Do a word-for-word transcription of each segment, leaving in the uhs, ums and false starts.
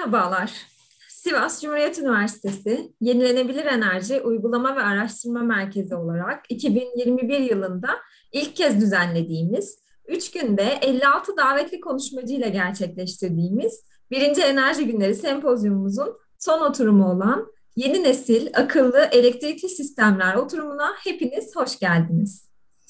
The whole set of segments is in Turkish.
Merhabalar. Sivas Cumhuriyet Üniversitesi Yenilenebilir Enerji Uygulama ve Araştırma Merkezi olarak iki bin yirmi bir yılında ilk kez düzenlediğimiz, üç günde elli altı davetli konuşmacı ile gerçekleştirdiğimiz birinci Enerji Günleri Sempozyumumuzun son oturumu olan Yeni Nesil Akıllı Elektrikli Sistemler oturumuna hepiniz hoş geldiniz.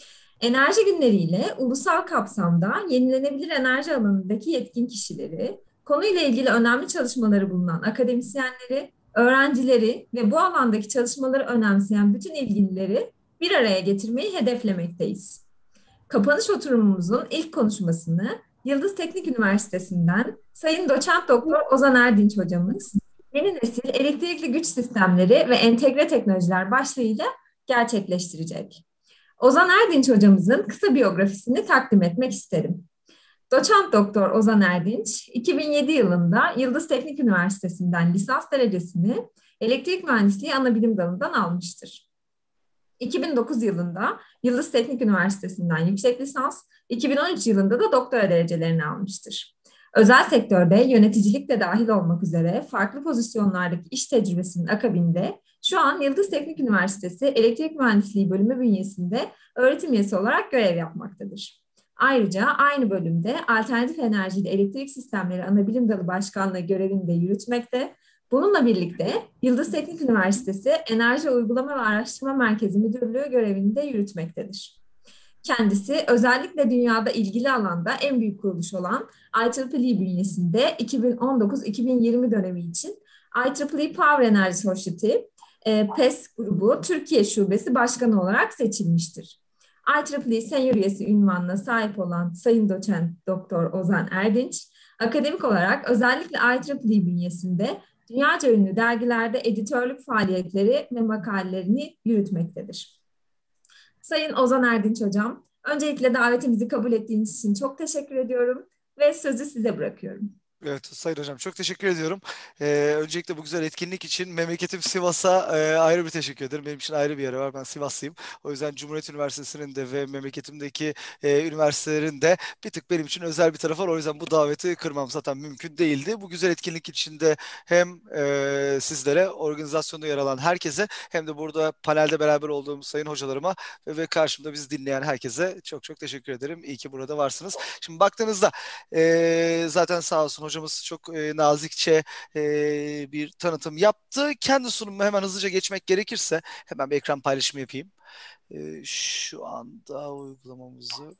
Enerji günleriyle ulusal kapsamda yenilenebilir enerji alanındaki yetkin kişileri, konuyla ilgili önemli çalışmaları bulunan akademisyenleri, öğrencileri ve bu alandaki çalışmaları önemseyen bütün ilgilileri bir araya getirmeyi hedeflemekteyiz. Kapanış oturumumuzun ilk konuşmasını Yıldız Teknik Üniversitesi'nden Sayın Doçent Doktor Ozan Erdinç hocamız, Yeni Nesil Elektrikli Güç Sistemleri ve Entegre Teknolojiler başlığıyla gerçekleştirecek. Ozan Erdinç hocamızın kısa biyografisini takdim etmek isterim. Doçent Doktor Ozan Erdinç, iki bin yedi yılında Yıldız Teknik Üniversitesi'nden lisans derecesini elektrik mühendisliği anabilim dalından almıştır. iki bin dokuz yılında Yıldız Teknik Üniversitesi'nden yüksek lisans, iki bin on üç yılında da doktora derecelerini almıştır. Özel sektörde yöneticilik de dahil olmak üzere farklı pozisyonlardaki iş tecrübesinin akabinde şu an Yıldız Teknik Üniversitesi Elektrik Mühendisliği Bölümü bünyesinde öğretim üyesi olarak görev yapmaktadır. Ayrıca aynı bölümde Alternatif Enerji ile Elektrik Sistemleri Anabilim Dalı Başkanlığı görevini de yürütmekte. Bununla birlikte Yıldız Teknik Üniversitesi Enerji Uygulama ve Araştırma Merkezi Müdürlüğü görevini de yürütmektedir. Kendisi özellikle dünyada ilgili alanda en büyük kuruluş olan I E E E bünyesinde iki bin on dokuz iki bin yirmi dönemi için I E E E Power Energy Society, e, PES grubu Türkiye Şubesi Başkanı olarak seçilmiştir. I E E E Senior üyesi ünvanına sahip olan Sayın Doçent Doktor Ozan Erdinç, akademik olarak özellikle I E E E bünyesinde dünyaca ünlü dergilerde editörlük faaliyetleri ve makalelerini yürütmektedir. Sayın Ozan Erdinç hocam, öncelikle davetimizi kabul ettiğiniz için çok teşekkür ediyorum ve sözü size bırakıyorum. Evet Sayın Hocam, çok teşekkür ediyorum. Ee, öncelikle bu güzel etkinlik için memleketim Sivas'a e, ayrı bir teşekkür ederim. Benim için ayrı bir yeri var. Ben Sivaslıyım. O yüzden Cumhuriyet Üniversitesi'nin de ve memleketimdeki e, üniversitelerin de bir tık benim için özel bir tarafı var. O yüzden bu daveti kırmam zaten mümkün değildi. Bu güzel etkinlik için de hem e, sizlere, organizasyonda yer alan herkese, hem de burada panelde beraber olduğum sayın hocalarıma ve, ve karşımda bizi dinleyen herkese çok çok teşekkür ederim. İyi ki burada varsınız. Şimdi baktığınızda e, zaten sağ olsun hocamız çok e, nazikçe e, bir tanıtım yaptı. Kendi sunumumu hemen hızlıca geçmek gerekirse hemen bir ekran paylaşımı yapayım. E, şu anda uygulamamızı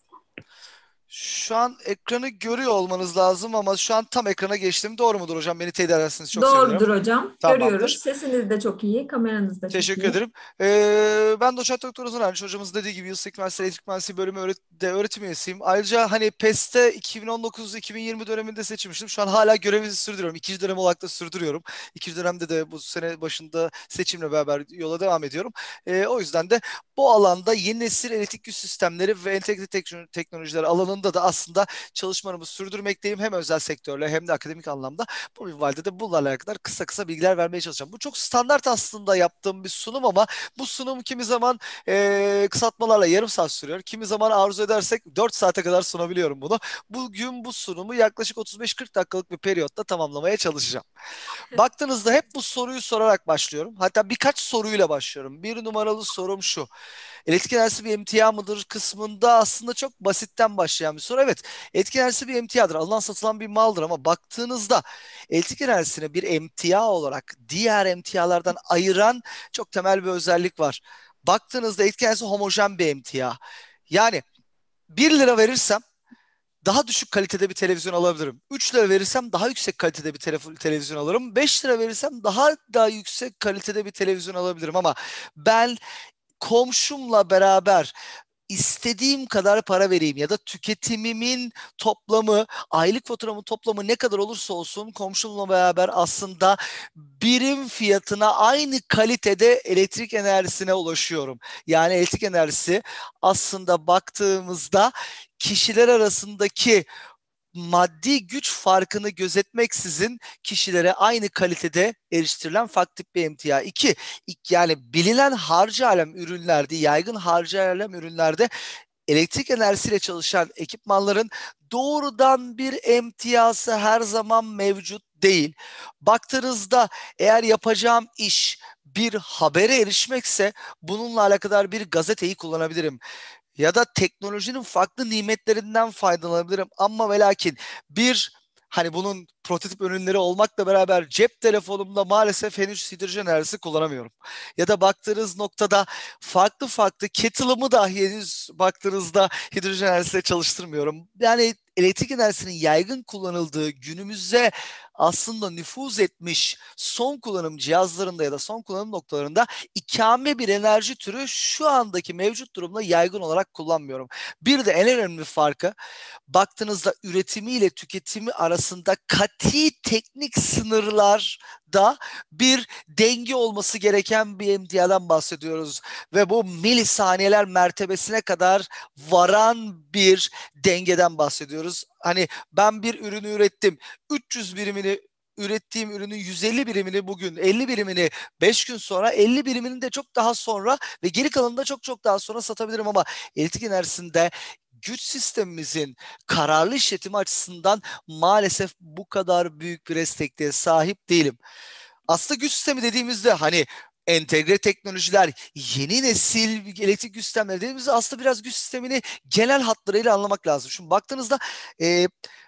şu an ekranı görüyor olmanız lazım ama şu an tam ekrana geçtim. Doğru mudur hocam? Beni teyit ederseniz çok sevinirim. Doğrudur hocam. Tamamdır. Görüyoruz. Sesiniz de çok iyi, kameranız da çok iyi. Teşekkür ederim. Ee, ben Doçent Doktor Ozan Erdinç, hocamız dediği gibi Yıldız Teknik Üniversitesi Elektrik Mühendisliği Bölümü öğret- de öğretim üyesiyim. Ayrıca hani PES'te iki bin on dokuz iki bin yirmi döneminde seçilmiştim. Şu an hala görevimi sürdürüyorum. İkinci dönem olarak da sürdürüyorum. İkinci dönemde de bu sene başında seçimle beraber yola devam ediyorum. Ee, o yüzden de bu alanda yeni nesil elektrik güç sistemleri ve entegre tekno- teknolojiler alanında da aslında çalışmalarımı sürdürmekteyim. Hem özel sektörle hem de akademik anlamda. Bu minvalde de bunlarla alakalı kısa kısa bilgiler vermeye çalışacağım. Bu çok standart aslında yaptığım bir sunum ama bu sunum kimi zaman e, kısaltmalarla yarım saat sürüyor. Kimi zaman arzu edersek dört saate kadar sunabiliyorum bunu. Bugün bu sunumu yaklaşık otuz beş kırk dakikalık bir periyotta tamamlamaya çalışacağım. Baktığınızda hep bu soruyu sorarak başlıyorum. Hatta birkaç soruyla başlıyorum. Bir numaralı sorum şu: Elektrik enerjisi bir emtia mıdır kısmında aslında çok basitten başlayan bir soru. Evet, elektrik enerjisi bir emtiadır. Alınan satılan bir maldır ama baktığınızda elektrik enerjisini bir emtia olarak diğer emtialardan ayıran çok temel bir özellik var. Baktığınızda elektrik enerjisi homojen bir emtia. Yani bir lira verirsem daha düşük kalitede bir televizyon alabilirim. üç lira verirsem daha yüksek kalitede bir telef- televizyon alırım. beş lira verirsem daha daha yüksek kalitede bir televizyon alabilirim ama ben komşumla beraber istediğim kadar para vereyim ya da tüketimimin toplamı, aylık faturamın toplamı ne kadar olursa olsun komşumla beraber aslında birim fiyatına aynı kalitede elektrik enerjisine ulaşıyorum. Yani elektrik enerjisi aslında baktığımızda kişiler arasındaki maddi güç farkını gözetmeksizin kişilere aynı kalitede eriştirilen farklı tip bir emtia. İki, yani bilinen harcı alem ürünlerde, yaygın harcı alem ürünlerde elektrik enerjisiyle çalışan ekipmanların doğrudan bir emtiası her zaman mevcut değil. Baktığınızda eğer yapacağım iş bir habere erişmekse bununla alakadar bir gazeteyi kullanabilirim. Ya da teknolojinin farklı nimetlerinden faydalanabilirim. Ama ve lakin bir hani bunun prototip ürünleri olmakla beraber cep telefonumda maalesef henüz hidrojen enerjisi kullanamıyorum. Ya da baktığınız noktada farklı farklı kettle'ımı dahi henüz baktığınızda hidrojen enerjisiyle çalıştırmıyorum. Yani elektrik enerjisinin yaygın kullanıldığı günümüze aslında nüfuz etmiş son kullanım cihazlarında ya da son kullanım noktalarında ikame bir enerji türü şu andaki mevcut durumda yaygın olarak kullanmıyorum. Bir de en önemli farkı baktığınızda üretimi ile tüketimi arasında kati teknik sınırlarda bir denge olması gereken bir emtiadan bahsediyoruz. Ve bu milisaniyeler mertebesine kadar varan bir dengeden bahsediyoruz. Hani ben bir ürünü ürettim. üç yüz birimini ürettiğim ürünün yüz elli birimini bugün, elli birimini beş gün sonra, elli birimini de çok daha sonra ve geri kalanını da çok çok daha sonra satabilirim ama elektrik enerjisinde güç sistemimizin kararlı işletimi açısından maalesef bu kadar büyük bir esnekliğe sahip değilim. Aslında güç sistemi dediğimizde hani entegre teknolojiler, yeni nesil elektrik güç sistemleri dediğimizde aslında biraz güç sistemini genel hatlarıyla anlamak lazım. Şimdi baktığınızda e,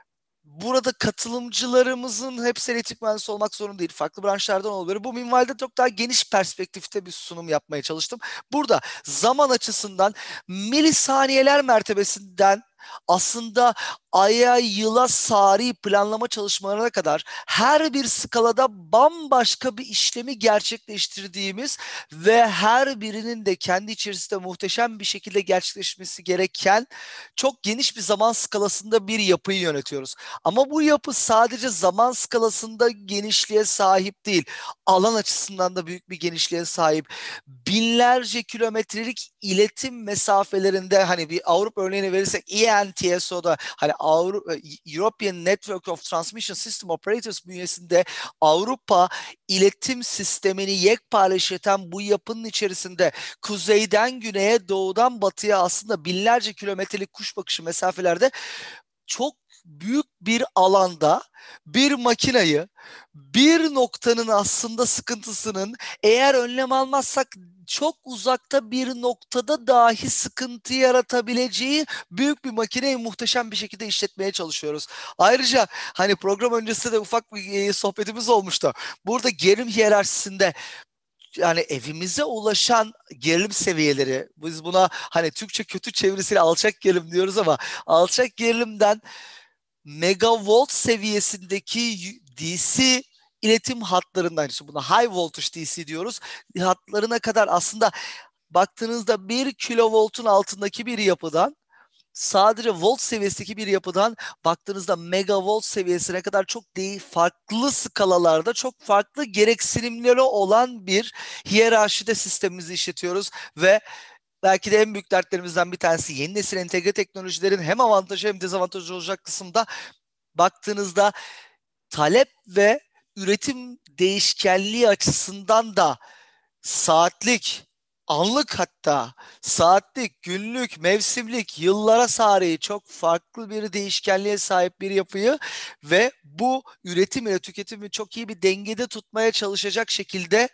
burada katılımcılarımızın hepsi elektrik mühendisi olmak zorunda değil. Farklı branşlardan oluyor. Bu minvalde çok daha geniş perspektifte bir sunum yapmaya çalıştım. Burada zaman açısından milisaniyeler mertebesinden aslında aya, yıla sari planlama çalışmalarına kadar her bir skalada bambaşka bir işlemi gerçekleştirdiğimiz ve her birinin de kendi içerisinde muhteşem bir şekilde gerçekleşmesi gereken çok geniş bir zaman skalasında bir yapıyı yönetiyoruz. Ama bu yapı sadece zaman skalasında genişliğe sahip değil. Alan açısından da büyük bir genişliğe sahip. Binlerce kilometrelik iletim mesafelerinde hani bir Avrupa örneğini verirsek E N T S O'da hani Avrupa, European Network of Transmission System Operators bünyesinde Avrupa iletim sistemini yekpare işleten bu yapının içerisinde kuzeyden güneye, doğudan batıya aslında binlerce kilometrelik kuş bakışı mesafelerde çok büyük bir alanda bir makinayı bir noktanın aslında sıkıntısının eğer önlem almazsak çok uzakta bir noktada dahi sıkıntı yaratabileceği büyük bir makineyi muhteşem bir şekilde işletmeye çalışıyoruz. Ayrıca hani program öncesinde de ufak bir e, sohbetimiz olmuştu. Burada gerilim hiyerarşisinde yani evimize ulaşan gerilim seviyeleri, biz buna hani Türkçe kötü çevirisiyle alçak gerilim diyoruz ama alçak gerilimden megavolt seviyesindeki D C iletim hatlarından, işte buna high voltage D C diyoruz, hatlarına kadar aslında baktığınızda bir kilovoltun altındaki bir yapıdan sadece volt seviyesindeki bir yapıdan baktığınızda megavolt seviyesine kadar çok değil, farklı skalalarda çok farklı gereksinimleri olan bir hiyerarşide sistemimizi işletiyoruz ve belki de en büyük dertlerimizden bir tanesi yeni nesil entegre teknolojilerin hem avantajı hem dezavantajı olacak kısımda baktığınızda talep ve üretim değişkenliği açısından da saatlik, anlık hatta saatlik, günlük, mevsimlik, yıllara sari çok farklı bir değişkenliğe sahip bir yapıyı ve bu üretim ile tüketimi çok iyi bir dengede tutmaya çalışacak şekilde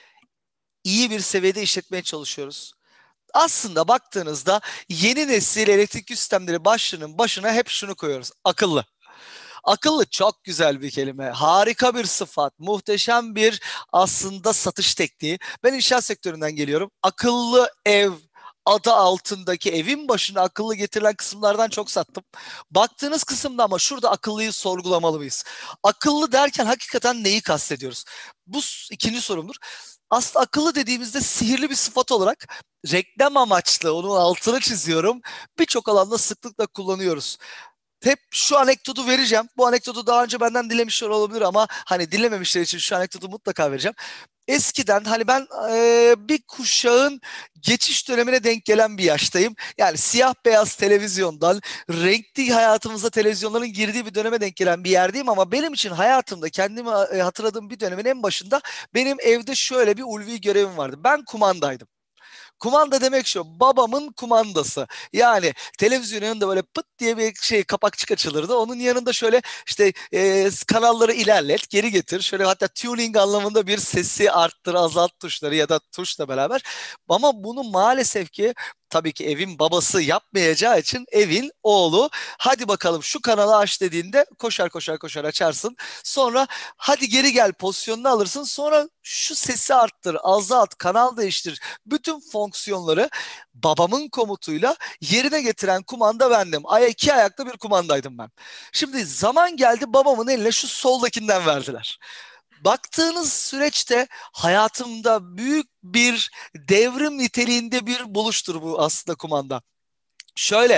iyi bir seviyede işletmeye çalışıyoruz. Aslında baktığınızda yeni nesil elektrik sistemleri başlığının başına hep şunu koyuyoruz: akıllı. Akıllı çok güzel bir kelime. Harika bir sıfat. Muhteşem bir aslında satış tekniği. Ben inşaat sektöründen geliyorum. Akıllı ev adı altındaki evin başına akıllı getirilen kısımlardan çok sattım. Baktığınız kısımda ama şurada akıllıyı sorgulamalı mıyız? Akıllı derken hakikaten neyi kastediyoruz? Bu ikinci sorumdur. Aslında akıllı dediğimizde sihirli bir sıfat olarak reklam amaçlı, onun altını çiziyorum, birçok alanda sıklıkla kullanıyoruz. Hep şu anekdotu vereceğim. Bu anekdotu daha önce benden dilemişler olabilir ama hani dinlememişler için şu anekdotu mutlaka vereceğim. Eskiden hani ben e, bir kuşağın geçiş dönemine denk gelen bir yaştayım. Yani siyah beyaz televizyondan renkli hayatımıza televizyonların girdiği bir döneme denk gelen bir yerdeyim ama benim için hayatımda kendimi e, hatırladığım bir dönemin en başında benim evde şöyle bir ulvi görevim vardı. Ben kumandaydım. Kumanda demek şu, babamın kumandası. Yani televizyonun yanında böyle pıt diye bir şey kapakçık açılırdı. Onun yanında şöyle işte e, kanalları ilerlet, geri getir. Şöyle hatta tuning anlamında bir sesi arttır, azalt tuşları ya da tuşla beraber. Ama bunu maalesef ki tabii ki evin babası yapmayacağı için evin oğlu hadi bakalım şu kanalı aç dediğinde koşar koşar koşar açarsın. Sonra hadi geri gel pozisyonunu alırsın. Sonra şu sesi arttır, azalt, kanal değiştir. Bütün fonksiyonları babamın komutuyla yerine getiren kumanda bendim. Ay iki ayaklı bir kumandaydım ben. Şimdi zaman geldi babamın eline şu soldakinden verdiler. Baktığınız süreçte hayatımda büyük bir devrim niteliğinde bir buluştur bu aslında kumanda. Şöyle,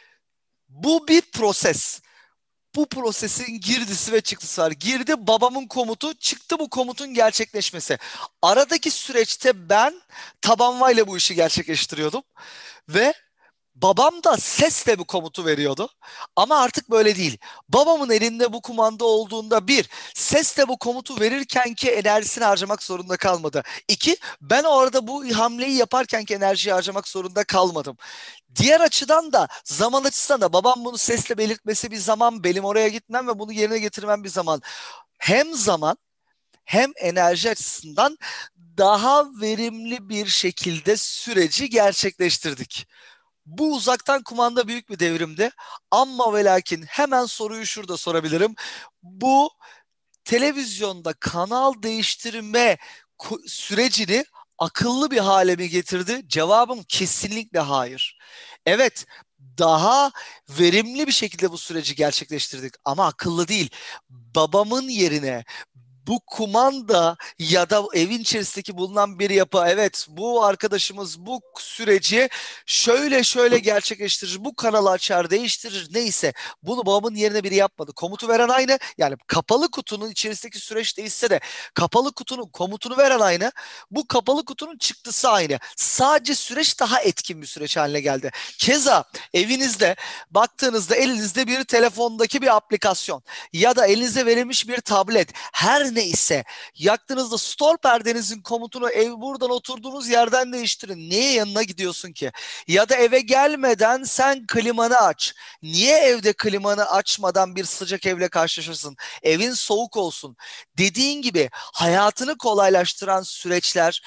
bu bir proses. Bu prosesin girdisi ve çıktısı var. Girdi babamın komutu, çıktı bu komutun gerçekleşmesi. Aradaki süreçte ben tabanvayla bu işi gerçekleştiriyordum ve babam da sesle bu komutu veriyordu. Ama artık böyle değil. Babamın elinde bu kumanda olduğunda bir, sesle bu komutu verirken ki enerjisini harcamak zorunda kalmadı. İki, ben orada bu hamleyi yaparken ki enerjiyi harcamak zorunda kalmadım. Diğer açıdan da zaman açısından da babam bunu sesle belirtmesi bir zaman, benim oraya gitmem ve bunu yerine getirmem bir zaman. Hem zaman hem enerji açısından daha verimli bir şekilde süreci gerçekleştirdik. Bu uzaktan kumanda büyük bir devrimdi. Ama ve lakin hemen soruyu şurada sorabilirim. Bu televizyonda kanal değiştirme sürecini akıllı bir hale mi getirdi? Cevabım kesinlikle hayır. Evet, daha verimli bir şekilde bu süreci gerçekleştirdik ama akıllı değil. Babamın yerine bu kumanda ya da evin içerisindeki bulunan bir yapı, evet bu arkadaşımız bu süreci şöyle şöyle gerçekleştirir, bu kanalı açar, değiştirir, neyse bunu babamın yerine biri yapmadı. Komutu veren aynı, yani kapalı kutunun içerisindeki süreç değişse de kapalı kutunun komutunu veren aynı, bu kapalı kutunun çıktısı aynı. Sadece süreç daha etkin bir süreç haline geldi. Keza evinizde baktığınızda elinizde bir telefondaki bir aplikasyon ya da elinize verilmiş bir tablet, her neyse yaktığınızda stol perdenizin komutunu ev buradan oturduğunuz yerden değiştirin. Niye yanına gidiyorsun ki? Ya da eve gelmeden sen klimanı aç. Niye evde klimanı açmadan bir sıcak evle karşılaşırsın? Evin soğuk olsun. Dediğin gibi hayatını kolaylaştıran süreçler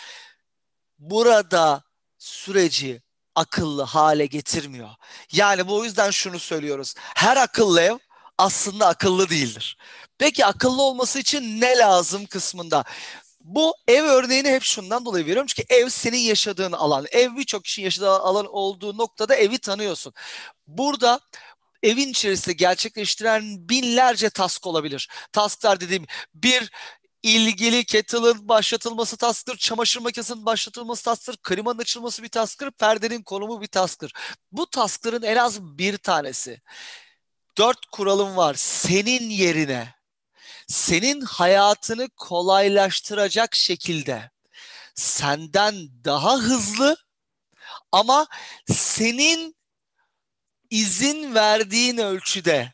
burada süreci akıllı hale getirmiyor. Yani bu yüzden şunu söylüyoruz. Her akıllı ev aslında akıllı değildir. Peki akıllı olması için ne lazım kısmında? Bu ev örneğini hep şundan dolayı veriyorum. Çünkü ev senin yaşadığın alan. Ev birçok kişinin yaşadığı alan olduğu noktada evi tanıyorsun. Burada evin içerisinde gerçekleştiren binlerce task olabilir. Tasklar dediğim bir ilgili kettle'ın başlatılması task'tır, çamaşır makinesinin başlatılması task'tır, klimanın açılması bir task'tır, perdenin konumu bir task'tır. Bu task'ların en az bir tanesi. Dört kuralım var senin yerine, senin hayatını kolaylaştıracak şekilde, senden daha hızlı ama senin izin verdiğin ölçüde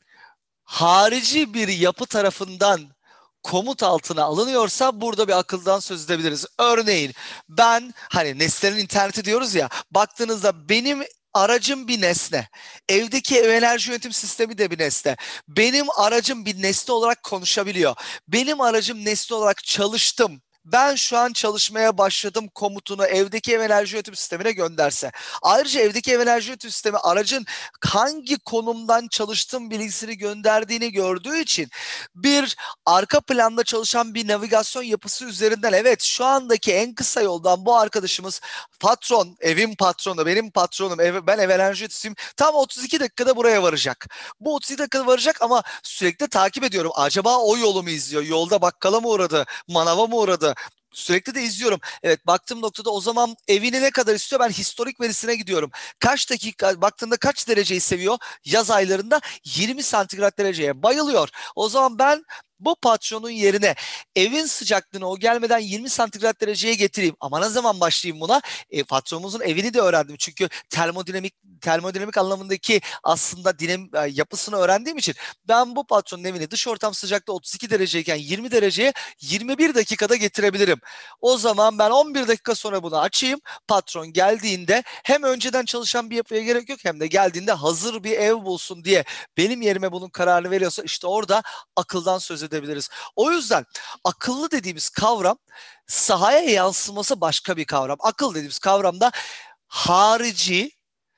harici bir yapı tarafından komut altına alınıyorsa burada bir akıldan söz edebiliriz. Örneğin ben hani nesnenin interneti diyoruz ya, baktığınızda benim aracım bir nesne. Evdeki ev enerji yönetim sistemi de bir nesne. Benim aracım bir nesne olarak konuşabiliyor. Benim aracım nesne olarak çalıştım, ben şu an çalışmaya başladım komutunu evdeki ev enerji yönetim sistemine gönderse. Ayrıca evdeki ev enerji yönetim sistemi aracın hangi konumdan çalıştığım bilgisini gönderdiğini gördüğü için bir arka planda çalışan bir navigasyon yapısı üzerinden, evet şu andaki en kısa yoldan bu arkadaşımız patron, evin patronu, benim patronum, ev, ben ev enerji yöneticisiyim, tam otuz iki dakikada buraya varacak. Bu otuz iki dakikada varacak ama sürekli takip ediyorum. Acaba o yolu mu izliyor? Yolda bakkala mı uğradı? Manava mı uğradı? Sürekli de izliyorum. Evet, baktığım noktada o zaman evini ne kadar istiyor? Ben historik verisine gidiyorum. Kaç dakika baktığında kaç dereceyi seviyor? Yaz aylarında yirmi santigrat dereceye bayılıyor. O zaman ben Bu patronun yerine evin sıcaklığını o gelmeden yirmi santigrat dereceye getireyim. Ama ne zaman başlayayım buna? E, patronumuzun evini de öğrendim. Çünkü termodinamik termodinamik anlamındaki aslında dinam, yapısını öğrendiğim için ben bu patronun evini dış ortam sıcaklığı otuz iki dereceyken yirmi dereceye yirmi bir dakikada getirebilirim. O zaman ben on bir dakika sonra bunu açayım. Patron geldiğinde hem önceden çalışan bir yapıya gerek yok hem de geldiğinde hazır bir ev bulsun diye benim yerime bunun kararını veriyorsa işte orada akıldan söz edebiliriz. O yüzden akıllı dediğimiz kavram sahaya yansıması başka bir kavram. Akıl dediğimiz kavramda harici,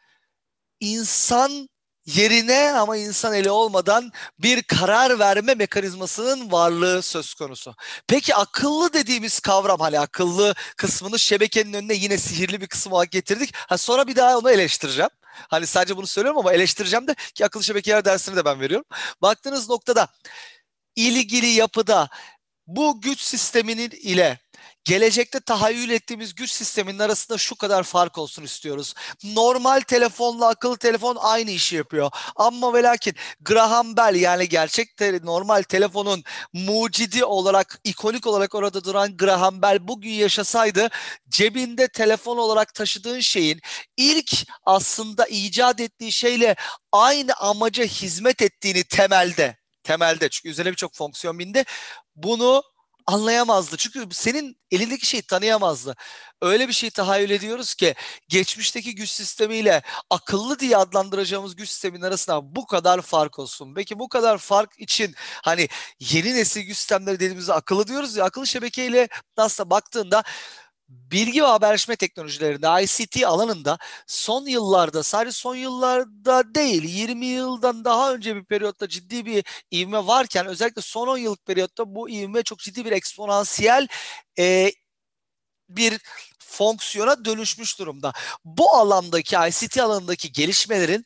insan yerine ama insan eli olmadan bir karar verme mekanizmasının varlığı söz konusu. Peki akıllı dediğimiz kavram, hani akıllı kısmını şebekenin önüne yine sihirli bir kısım olarak getirdik. Ha, sonra bir daha onu eleştireceğim. Hani sadece bunu söylüyorum ama eleştireceğim de, ki akıllı şebekeler dersini de ben veriyorum. Baktığınız noktada ilgili yapıda bu güç sisteminin ile gelecekte tahayyül ettiğimiz güç sisteminin arasında şu kadar fark olsun istiyoruz. Normal telefonla akıllı telefon aynı işi yapıyor. Ama ve lakin Graham Bell, yani gerçek te normal telefonun mucidi olarak, ikonik olarak orada duran Graham Bell bugün yaşasaydı, cebinde telefon olarak taşıdığın şeyin ilk aslında icat ettiği şeyle aynı amaca hizmet ettiğini temelde, temelde çünkü üzerine birçok fonksiyon bindi, bunu anlayamazdı. Çünkü senin elindeki şeyi tanıyamazdı. Öyle bir şey tahayyül ediyoruz ki geçmişteki güç sistemiyle akıllı diye adlandıracağımız güç sisteminin arasında bu kadar fark olsun. Peki bu kadar fark için hani yeni nesil güç sistemleri dediğimizde akıllı diyoruz ya, akıllı şebekeyle aslında baktığında bilgi ve haberleşme teknolojilerinde, I C T alanında son yıllarda, sadece son yıllarda değil, yirmi yıldan daha önce bir periyotta ciddi bir ivme varken, özellikle son on yıllık periyotta bu ivme çok ciddi bir eksponansiyel e, bir fonksiyona dönüşmüş durumda. Bu alandaki, I C T alanındaki gelişmelerin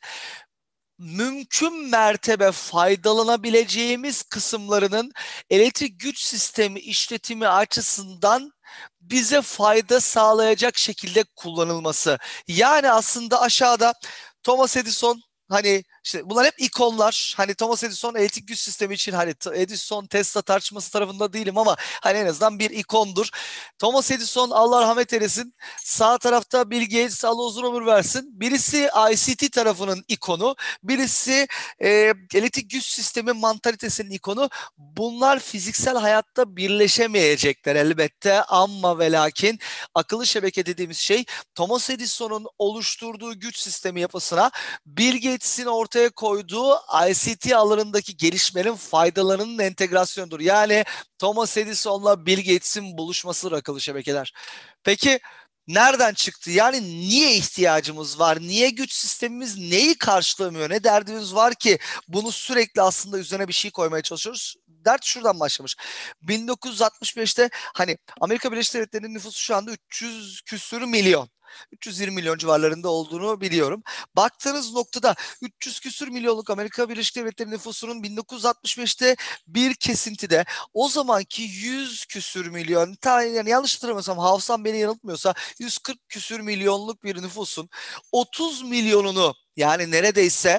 mümkün mertebe faydalanabileceğimiz kısımlarının elektrik güç sistemi işletimi açısından bize fayda sağlayacak şekilde kullanılması. Yani aslında aşağıda Thomas Edison, hani işte bunlar hep ikonlar. Hani Thomas Edison elektrik güç sistemi için, hani Edison Tesla tartışması tarafında değilim ama hani en azından bir ikondur. Thomas Edison, Allah rahmet eylesin. Sağ tarafta Bill Gates, Allah uzun ömür versin. Birisi I C T tarafının ikonu, birisi e, elektrik güç sistemi mantalitesinin ikonu. Bunlar fiziksel hayatta birleşemeyecekler elbette, ama ve lakin akıllı şebeke dediğimiz şey Thomas Edison'un oluşturduğu güç sistemi yapısına Bill Gates'in ortaya koyduğu I C T alanındaki gelişmenin faydalarının entegrasyonudur. Yani Thomas Edison'la Bill Gates'in buluşmasıdır akıllı şebekeler. Peki nereden çıktı? Yani niye ihtiyacımız var? Niye güç sistemimiz neyi karşılamıyor? Ne derdimiz var ki bunu sürekli aslında üzerine bir şey koymaya çalışıyoruz? Dert şuradan başlamış. bin dokuz yüz altmış beşte hani Amerika Birleşik Devletleri'nin nüfusu şu anda üç yüz küsür milyon. üç yüz yirmi milyon civarlarında olduğunu biliyorum. Baktığınız noktada üç yüz küsür milyonluk Amerika Birleşik Devletleri nüfusunun bin dokuz yüz altmış beşte bir kesintide o zamanki yüz küsür milyon, yani yanlış hatırlamıyorsam, hafızam beni yanıltmıyorsa yüz kırk küsür milyonluk bir nüfusun otuz milyonunu, yani neredeyse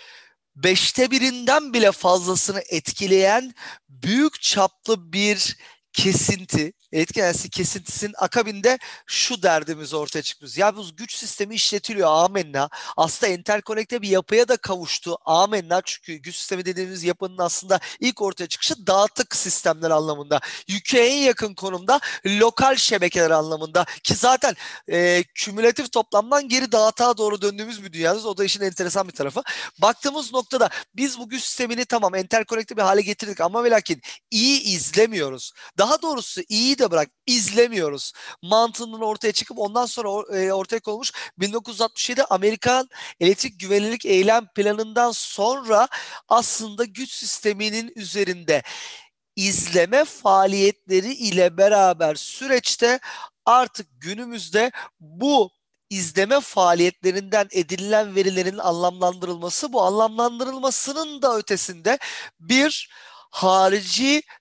beşte birinden bile fazlasını etkileyen büyük çaplı bir kesinti, etki enerjisi kesintisinin akabinde şu derdimiz ortaya çıkmış. Ya bu güç sistemi işletiliyor, amenna. Aslında enterkonekte bir yapıya da kavuştu, amenna. Çünkü güç sistemi dediğimiz yapının aslında ilk ortaya çıkışı dağıtık sistemler anlamında. Yüke en yakın konumda lokal şebekeler anlamında, ki zaten e, kümülatif toplamdan geri dağıtığa doğru döndüğümüz bir dünyadayız. O da işin enteresan bir tarafı. Baktığımız noktada biz bu güç sistemini tamam enterkonekte bir hale getirdik ama ve lakin iyi izlemiyoruz. Daha doğrusu iyi de bırak, izlemiyoruz. Mantığının ortaya çıkıp ondan sonra ortaya konulmuş bin dokuz yüz altmış yedi Amerikan Elektrik Güvenilirlik Eylem Planı'ndan sonra aslında güç sisteminin üzerinde izleme faaliyetleri ile beraber süreçte artık günümüzde bu izleme faaliyetlerinden edinilen verilerin anlamlandırılması, bu anlamlandırılmasının da ötesinde bir harici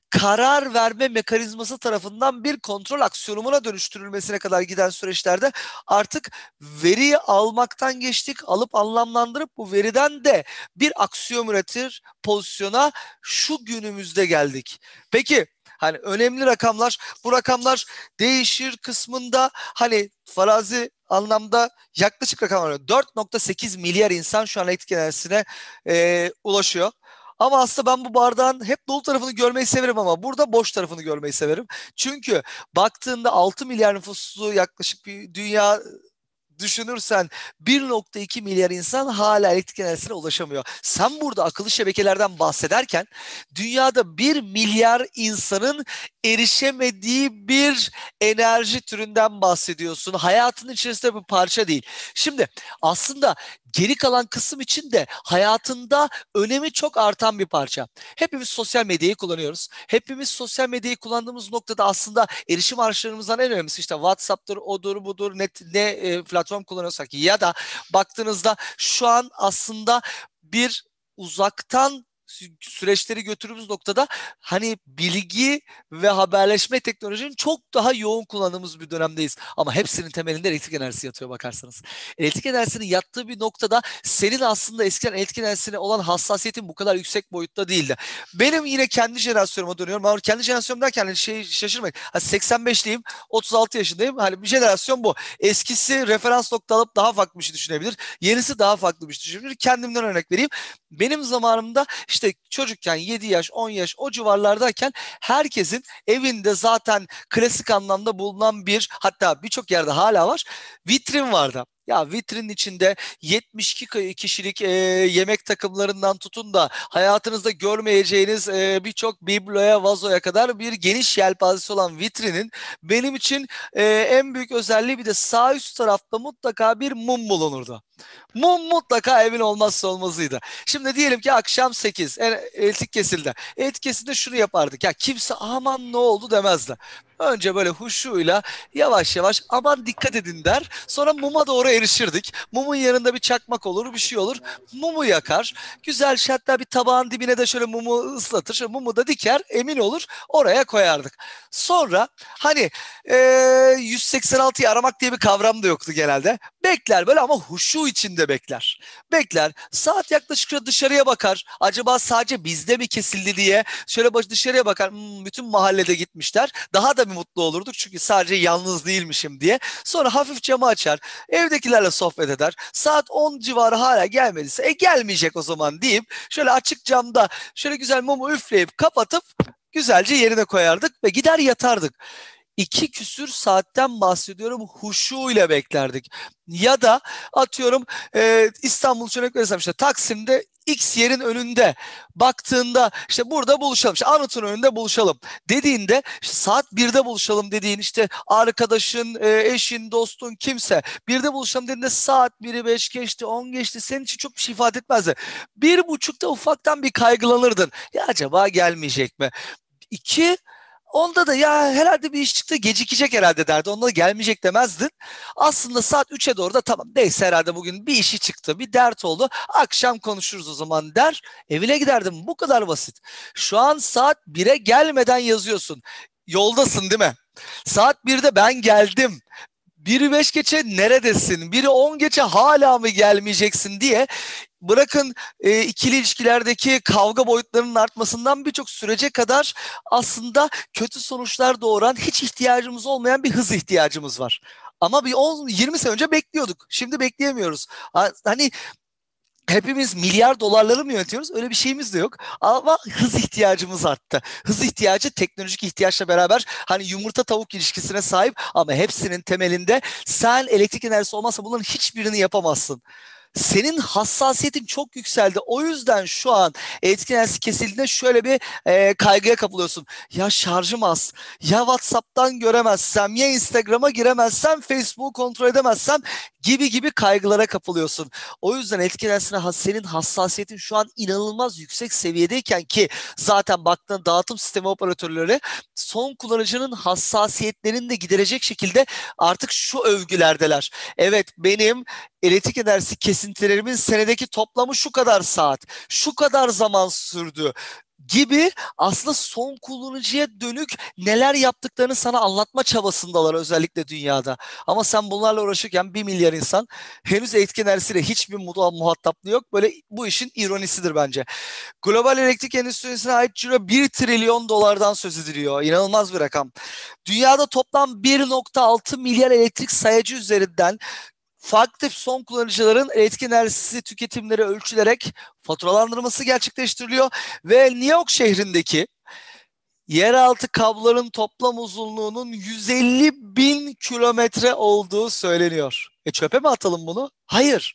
karar verme mekanizması tarafından bir kontrol aksiyonuna dönüştürülmesine kadar giden süreçlerde artık veriyi almaktan geçtik, alıp anlamlandırıp bu veriden de bir aksiyon üretir pozisyona şu günümüzde geldik. Peki hani önemli rakamlar, bu rakamlar değişir kısmında hani farazi anlamda yaklaşık rakamlar. dört nokta sekiz milyar insan şu an elektrik enerjisine e, ulaşıyor. Ama aslında ben bu bardağın hep dolu tarafını görmeyi severim ama burada boş tarafını görmeyi severim. Çünkü baktığında altı milyar nüfuslu yaklaşık bir dünya düşünürsen bir nokta iki milyar insan hala elektrik enerjisine ulaşamıyor. Sen burada akıllı şebekelerden bahsederken dünyada bir milyar insanın erişemediği bir enerji türünden bahsediyorsun. Hayatının içerisinde bir parça değil. Şimdi aslında geri kalan kısım için de hayatında önemi çok artan bir parça. Hepimiz sosyal medyayı kullanıyoruz. Hepimiz sosyal medyayı kullandığımız noktada aslında erişim araçlarımızdan en önemlisi işte WhatsApp'tır, odur budur, ne, ne e, platform kullanıyorsak ya da baktığınızda şu an aslında bir uzaktan süreçleri götürdüğümüz noktada hani bilgi ve haberleşme teknolojinin çok daha yoğun kullandığımız bir dönemdeyiz. Ama hepsinin temelinde elektrik enerjisi yatıyor bakarsanız. Elektrik enerjisinin yattığı bir noktada senin aslında eskiden elektrik enerjisine olan hassasiyetin bu kadar yüksek boyutta değildi. Benim yine kendi jenerasyonuma dönüyorum. Ama kendi jenerasyonum derken hani şey şaşırmayın. Hani seksen beşliyim, otuz altı yaşındayım. Hani bir jenerasyon bu. Eskisi referans nokta alıp daha farklı bir şey düşünebilir. Yenisi daha farklı bir şey düşünebilir. Kendimden örnek vereyim. Benim zamanımda işte çocukken yedi yaş, on yaş o civarlardayken herkesin evinde zaten klasik anlamda bulunan bir, hatta birçok yerde hala var, vitrin vardı. Ya vitrinin içinde yetmiş iki kişilik e, yemek takımlarından tutun da hayatınızda görmeyeceğiniz e, birçok bibloya, vazoya kadar bir geniş yelpazesi olan vitrinin benim için e, en büyük özelliği bir de sağ üst tarafta mutlaka bir mum bulunurdu. Mum mutlaka evin olmazsa olmazıydı. Şimdi diyelim ki akşam sekiz elektrik kesildi. Elektrik kesildiğinde şunu yapardık. Ya kimse aman ne oldu demezdi. Önce böyle huşuyla yavaş yavaş aman dikkat edin der. Sonra muma doğru erişirdik. Mumun yanında bir çakmak olur, bir şey olur. Mumu yakar. Güzel şey, hatta bir tabağın dibine de şöyle mumu ıslatır. Şöyle mumu da diker, emin olur, oraya koyardık. Sonra hani e, yüz seksen altıyı aramak diye bir kavram da yoktu genelde. Bekler böyle ama huşu içinde bekler. Bekler. Saat yaklaşık dışarıya bakar. Acaba sadece bizde mi kesildi diye. Şöyle baş dışarıya bakar. Hmm, bütün mahallede gitmişler. Daha da bir mutlu olurduk çünkü sadece yalnız değilmişim diye. Sonra hafif camı açar. Evdekilerle sohbet eder. Saat on civarı hala gelmediyse e gelmeyecek o zaman deyip şöyle açık camda şöyle güzel mumu üfleyip kapatıp güzelce yerine koyardık ve gider yatardık. İki küsür saatten bahsediyorum, huşuyla beklerdik. Ya da atıyorum e, İstanbul için örnek verirsem işte Taksim'de X yerin önünde baktığında işte burada buluşalım, işte Anıt'ın önünde buluşalım dediğinde, işte saat birde buluşalım dediğin işte arkadaşın, e, eşin, dostun kimse birde buluşalım dediğinde saat biri beş geçti, on geçti, senin için çok bir şey ifade etmezdi. Bir buçukta ufaktan bir kaygılanırdın. Ya acaba gelmeyecek mi? İki, onda da ya herhalde bir iş çıktı, gecikecek herhalde derdi. Onda da gelmeyecek demezdin. Aslında saat üçe doğru da tamam neyse herhalde bugün bir işi çıktı, bir dert oldu. Akşam konuşuruz o zaman der. Evine giderdim. Bu kadar basit. Şu an saat bire gelmeden yazıyorsun. Yoldasın değil mi? Saat birde ben geldim. Biri beş geçe neredesin? Biri on geçe hala mı gelmeyeceksin diye, bırakın e, ikili ilişkilerdeki kavga boyutlarının artmasından birçok sürece kadar aslında kötü sonuçlar doğuran, hiç ihtiyacımız olmayan bir hız ihtiyacımız var. Ama bir on yirmi sene önce bekliyorduk. Şimdi bekleyemiyoruz. Hani hepimiz milyar dolarları mı yönetiyoruz? Öyle bir şeyimiz de yok. Ama hız ihtiyacımız arttı. Hız ihtiyacı teknolojik ihtiyaçla beraber hani yumurta tavuk ilişkisine sahip ama hepsinin temelinde sen elektrik enerjisi olmazsa bunların hiçbirini yapamazsın. Senin hassasiyetin çok yükseldi. O yüzden şu an elektrik enerjisi kesildiğinde şöyle bir e, kaygıya kapılıyorsun. Ya şarjım az. Ya WhatsApp'tan göremezsem, ya Instagram'a giremezsem, Facebook'u kontrol edemezsem gibi gibi kaygılara kapılıyorsun. O yüzden elektrik enerjisine senin hassasiyetin şu an inanılmaz yüksek seviyedeyken ki zaten baktığın dağıtım sistemi operatörleri son kullanıcının hassasiyetlerini de giderecek şekilde artık şu övgülerdeler. Evet, benim elektrik enerjisi kesintilerimin senedeki toplamı şu kadar saat, şu kadar zaman sürdü gibi aslında son kullanıcıya dönük neler yaptıklarını sana anlatma çabasındalar özellikle dünyada. Ama sen bunlarla uğraşırken bir milyar insan henüz etki enerjisiyle hiçbir muhataplığı yok. Böyle bu işin ironisidir bence. Global elektrik endüstrisine ait ciro bir trilyon dolardan söz ediliyor. İnanılmaz bir rakam. Dünyada toplam bir nokta altı milyar elektrik sayacı üzerinden farklı son kullanıcıların elektrik enerjisi tüketimleri ölçülerek faturalandırması gerçekleştiriliyor ve New York şehrindeki yeraltı kabloların toplam uzunluğunun yüz elli bin kilometre olduğu söyleniyor. E çöpe mi atalım bunu? Hayır.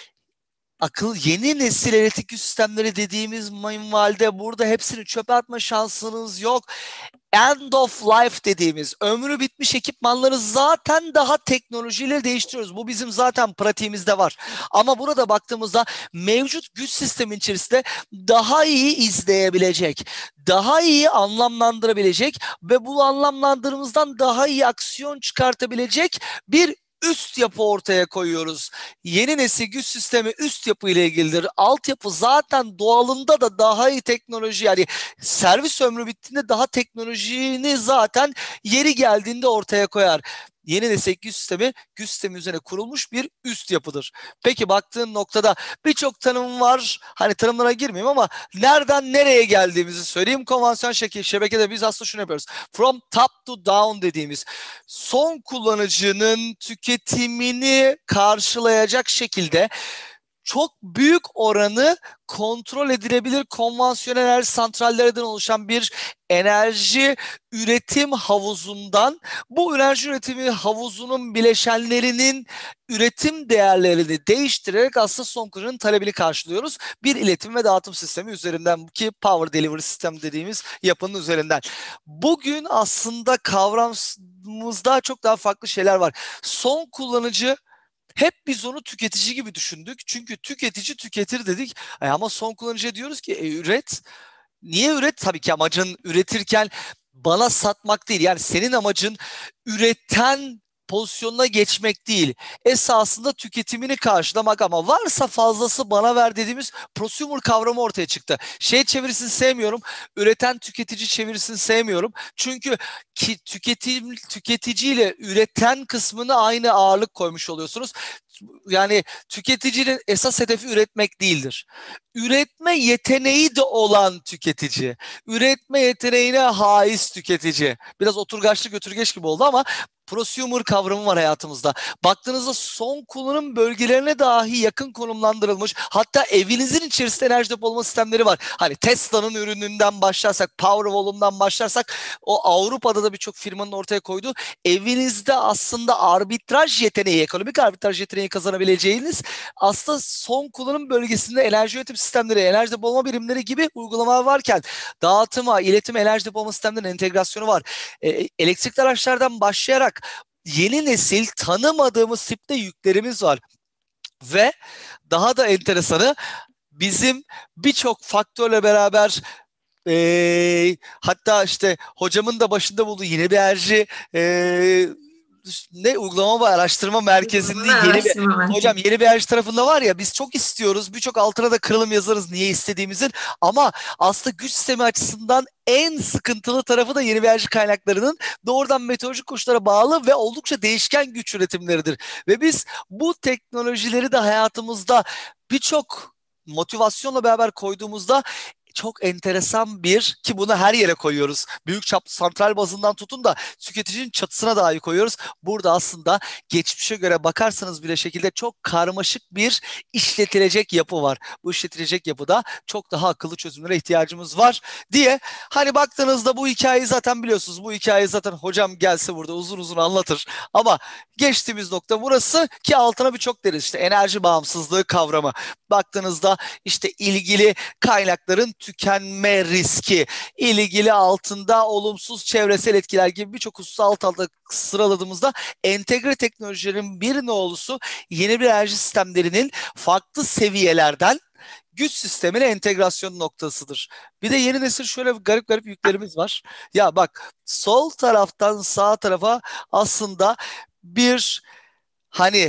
Akıl yeni nesil elektrik sistemleri dediğimiz minvalde burada hepsini çöpe atma şansınız yok. End of life dediğimiz ömrü bitmiş ekipmanları zaten daha teknolojiyle değiştiriyoruz. Bu bizim zaten pratiğimizde var. Ama burada baktığımızda mevcut güç sistemin içerisinde daha iyi izleyebilecek, daha iyi anlamlandırabilecek ve bu anlamlandırdığımızdan daha iyi aksiyon çıkartabilecek bir üst yapı ortaya koyuyoruz. Yeni nesil güç sistemi üst yapı ile ilgilidir. Altyapı zaten doğalında da daha iyi teknoloji, yani servis ömrü bittiğinde daha teknolojini zaten yeri geldiğinde ortaya koyar. Yeni nesil güç sistemi güç sistemi üzerine kurulmuş bir üst yapıdır. Peki baktığın noktada birçok tanım var. Hani tanımlara girmeyeyim ama nereden nereye geldiğimizi söyleyeyim. Konvansiyonel şekil şebekede biz aslında şunu yapıyoruz. From top to down dediğimiz son kullanıcının tüketimini karşılayacak şekilde çok büyük oranı kontrol edilebilir konvansiyonel enerji santrallerden oluşan bir enerji üretim havuzundan bu enerji üretimi havuzunun bileşenlerinin üretim değerlerini değiştirerek aslında son kullanıcının talebini karşılıyoruz. Bir iletim ve dağıtım sistemi üzerinden ki Power Delivery System dediğimiz yapının üzerinden. Bugün aslında kavramımızda çok daha farklı şeyler var. Son kullanıcı hep biz onu tüketici gibi düşündük. Çünkü tüketici tüketir dedik. E ama son kullanıcıya diyoruz ki e, üret. Niye üret? Tabii ki amacın üretirken bana satmak değil. Yani senin amacın üreten pozisyonuna geçmek değil. Esasında tüketimini karşılamak ama varsa fazlası bana ver dediğimiz prosumer kavramı ortaya çıktı. Şey çevirisini sevmiyorum. Üreten tüketici çevirisini sevmiyorum. Çünkü ki tüketim tüketiciyle üreten kısmını aynı ağırlık koymuş oluyorsunuz. Yani tüketicinin esas hedefi üretmek değildir. Üretme yeteneği de olan tüketici. Üretme yeteneğine haiz tüketici. Biraz oturgaçlı götürgeç gibi oldu ama prosumer kavramı var hayatımızda. Baktığınızda son kullanım bölgelerine dahi yakın konumlandırılmış. Hatta evinizin içerisinde enerji depolama sistemleri var. Hani Tesla'nın ürününden başlarsak, Powerwall'undan başlarsak o Avrupa'da da birçok firmanın ortaya koyduğu evinizde aslında arbitraj yeteneği, ekonomik arbitraj yeteneği kazanabileceğiniz aslında son kullanım bölgesinde enerji üretim sistemleri, enerji depolama birimleri gibi uygulamalar varken dağıtıma, iletim, enerji depolama sistemlerinin entegrasyonu var. E, elektrikli araçlardan başlayarak yeni nesil tanımadığımız tipte yüklerimiz var. Ve daha da enteresanı bizim birçok faktörle beraber e, hatta işte hocamın da başında bulduğu yeni bir enerji e, ne uygulama ve araştırma merkezinde yeni bir hocam yeni bir enerji tarafında var ya, biz çok istiyoruz, birçok altına da kırılım yazarız niye istediğimizin, ama aslında güç sistemi açısından en sıkıntılı tarafı da yeni bir enerji kaynaklarının doğrudan meteorolojik koşullara bağlı ve oldukça değişken güç üretimleridir. Ve biz bu teknolojileri de hayatımızda birçok motivasyonla beraber koyduğumuzda çok enteresan bir, ki bunu her yere koyuyoruz. Büyük çaplı santral bazından tutun da tüketicinin çatısına dahi koyuyoruz. Burada aslında geçmişe göre bakarsanız bile şekilde çok karmaşık bir işletilecek yapı var. Bu işletilecek yapıda çok daha akıllı çözümlere ihtiyacımız var diye. Hani baktığınızda bu hikayeyi zaten biliyorsunuz. Bu hikayeyi zaten hocam gelse burada uzun uzun anlatır. Ama geçtiğimiz nokta burası ki altına birçok deriz. İşte enerji bağımsızlığı kavramı. Baktığınızda işte ilgili kaynakların tükenme riski, ilgili altında olumsuz çevresel etkiler gibi birçok hususu alt alta sıraladığımızda entegre teknolojilerin bir nolusu yeni bir enerji sistemlerinin farklı seviyelerden güç sistemine entegrasyon noktasıdır. Bir de yeni nesil şöyle garip garip yüklerimiz var. Ya bak, sol taraftan sağ tarafa aslında bir hani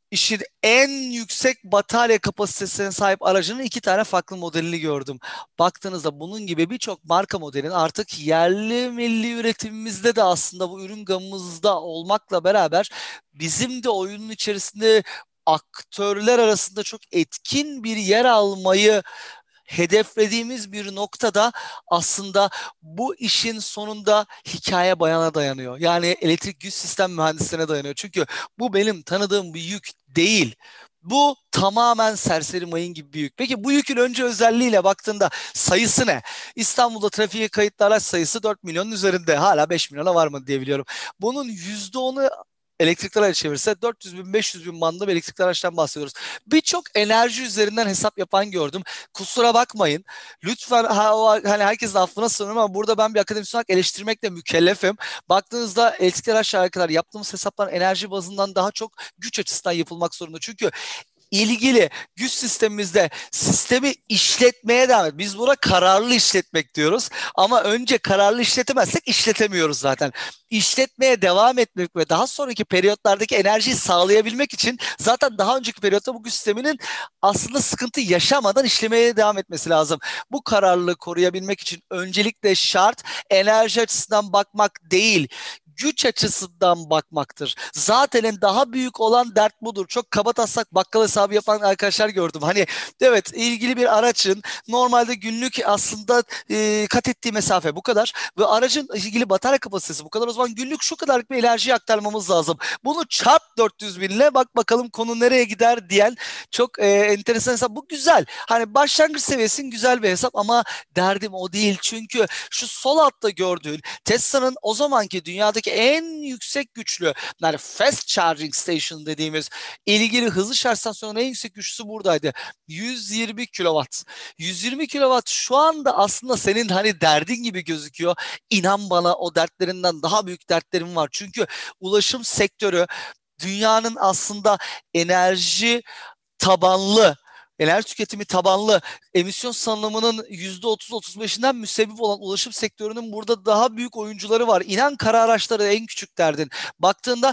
işin en yüksek batarya kapasitesine sahip aracının iki tane farklı modelini gördüm. Baktığınızda bunun gibi birçok marka modelin artık yerli milli üretimimizde de aslında bu ürün gamımızda olmakla beraber bizim de oyunun içerisinde aktörler arasında çok etkin bir yer almayı hedeflediğimiz bir noktada aslında bu işin sonunda hikaye bayana dayanıyor. Yani elektrik güç sistem mühendislerine dayanıyor. Çünkü bu benim tanıdığım bir yük değil. Bu tamamen serseri mayın gibi bir yük. Peki bu yükün önce özelliğiyle baktığında sayısı ne? İstanbul'da trafiğe kayıtlı araç sayısı dört milyonun üzerinde. Hala beş milyona var mı diye biliyorum. Bunun yüzde onu elektrikli araç çevirse dört yüz bin beş yüz bin bandında bir elektrikli araçtan bahsediyoruz. Birçok enerji üzerinden hesap yapan gördüm. Kusura bakmayın. Lütfen ha, o, hani herkesin affına sığınıyorum ama burada ben bir akademisyen olarak eleştirmekle mükellefim. Baktığınızda elektrikli araçlara kadar yaptığımız hesaplar enerji bazından daha çok güç açısından yapılmak zorunda. Çünkü ilgili güç sistemimizde sistemi işletmeye devam et. Biz buna kararlı işletmek diyoruz. Ama önce kararlı işletemezsek işletemiyoruz zaten. İşletmeye devam etmek ve daha sonraki periyotlardaki enerjiyi sağlayabilmek için zaten daha önceki periyotta bu güç sisteminin aslında sıkıntı yaşamadan işlemeye devam etmesi lazım. Bu kararlılığı koruyabilmek için öncelikle şart enerji açısından bakmak değil, güç açısından bakmaktır. Zaten daha büyük olan dert budur. Çok kabataslak bakkal hesabı yapan arkadaşlar gördüm. Hani evet, ilgili bir aracın normalde günlük aslında e, kat ettiği mesafe bu kadar ve aracın ilgili batarya kapasitesi bu kadar. O zaman günlük şu kadarlık bir enerji aktarmamız lazım. Bunu çarp dört yüz binle bak bakalım konu nereye gider diyen çok e, enteresan hesap. Bu güzel. Hani başlangıç seviyesinin güzel bir hesap ama derdim o değil. Çünkü şu sol altta gördüğün Tesla'nın o zamanki dünyadaki en yüksek güçlü, yani fast charging station dediğimiz ilgili hızlı şarj istasyonunun en yüksek güçlüsü buradaydı. yüz yirmi kilowatt. yüz yirmi kilowatt şu anda aslında senin hani derdin gibi gözüküyor. İnan bana, o dertlerinden daha büyük dertlerim var. Çünkü ulaşım sektörü dünyanın aslında enerji tabanlı, enerji tüketimi tabanlı emisyon salınımının yüzde otuz otuz beşinden müsebbip olan ulaşım sektörünün burada daha büyük oyuncuları var. İnan kara araçları en küçük derdin. Baktığında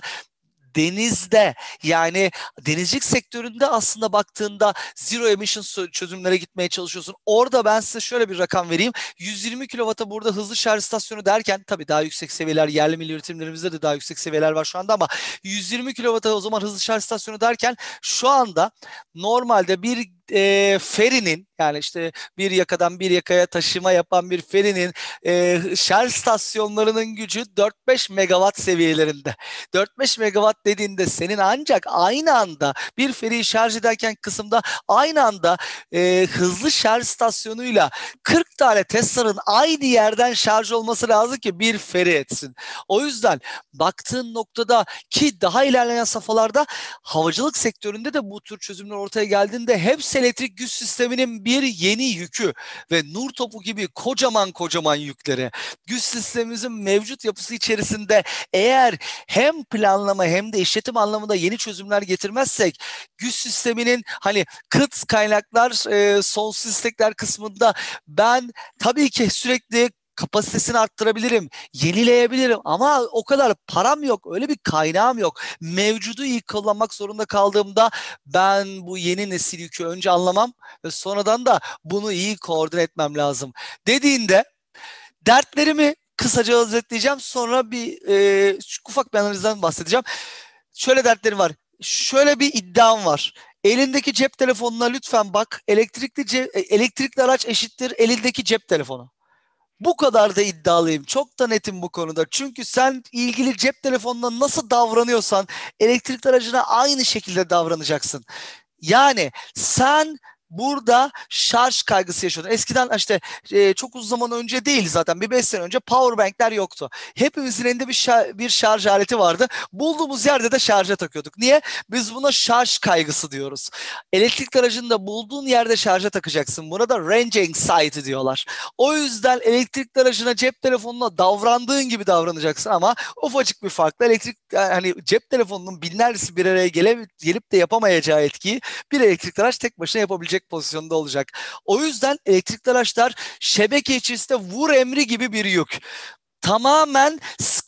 denizde, yani denizcilik sektöründe aslında baktığında zero emission çözümlere gitmeye çalışıyorsun. Orada ben size şöyle bir rakam vereyim. yüz yirmi kilowatt'a burada hızlı şarj istasyonu derken, tabii daha yüksek seviyeler, yerli milli üretimlerimizde de daha yüksek seviyeler var şu anda ama yüz yirmi kilowatt'a o zaman hızlı şarj istasyonu derken şu anda normalde bir e, ferinin, yani işte bir yakadan bir yakaya taşıma yapan bir ferinin e, şarj istasyonlarının gücü dört beş megawatt seviyelerinde. dört beş megawatt dediğinde senin ancak aynı anda bir feriyi şarj ederken kısımda aynı anda e, hızlı şarj istasyonuyla kırk tane Tesla'nın aynı yerden şarj olması lazım ki bir feri etsin. O yüzden baktığın noktada ki daha ilerleyen safhalarda havacılık sektöründe de bu tür çözümler ortaya geldiğinde hepsi elektrik güç sisteminin bir yeni yükü ve nur topu gibi kocaman kocaman yükleri. Güç sistemimizin mevcut yapısı içerisinde eğer hem planlama hem de işletim anlamında yeni çözümler getirmezsek güç sisteminin hani kıt kaynaklar, e, sonsuz istekler kısmında ben tabii ki sürekli kapasitesini arttırabilirim, yenileyebilirim ama o kadar param yok, öyle bir kaynağım yok. Mevcudu iyi kullanmak zorunda kaldığımda ben bu yeni nesil yükü önce anlamam ve sonradan da bunu iyi koordine etmem lazım dediğinde dertlerimi kısaca özetleyeceğim. Sonra bir e, ufak bir analizden bahsedeceğim. Şöyle dertlerim var. Şöyle bir iddiam var. Elindeki cep telefonuna lütfen bak. Elektrikli ce- elektrikli araç eşittir elindeki cep telefonu. Bu kadar da iddialıyım. Çok da netim bu konuda. Çünkü sen ilgili cep telefonuna nasıl davranıyorsan elektrikli aracına aynı şekilde davranacaksın. Yani sen burada şarj kaygısı yaşıyordun. Eskiden işte e, çok uzun zaman önce değil, zaten bir beş sene önce powerbankler yoktu. Hepimizin elinde bir, şar- bir şarj aleti vardı. Bulduğumuz yerde de şarja takıyorduk. Niye? Biz buna şarj kaygısı diyoruz. Elektrikli aracını da bulduğun yerde şarja takacaksın. Buna da range anxiety diyorlar. O yüzden elektrikli aracına, cep telefonuna davrandığın gibi davranacaksın ama ufacık bir farkla elektrik, hani cep telefonunun binlercesi bir araya gele, gelip de yapamayacağı etkiyi bir elektrikli araç tek başına yapabilecek pozisyonda olacak. O yüzden elektrikli araçlar şebeke içerisinde vur emri gibi bir yük. Tamamen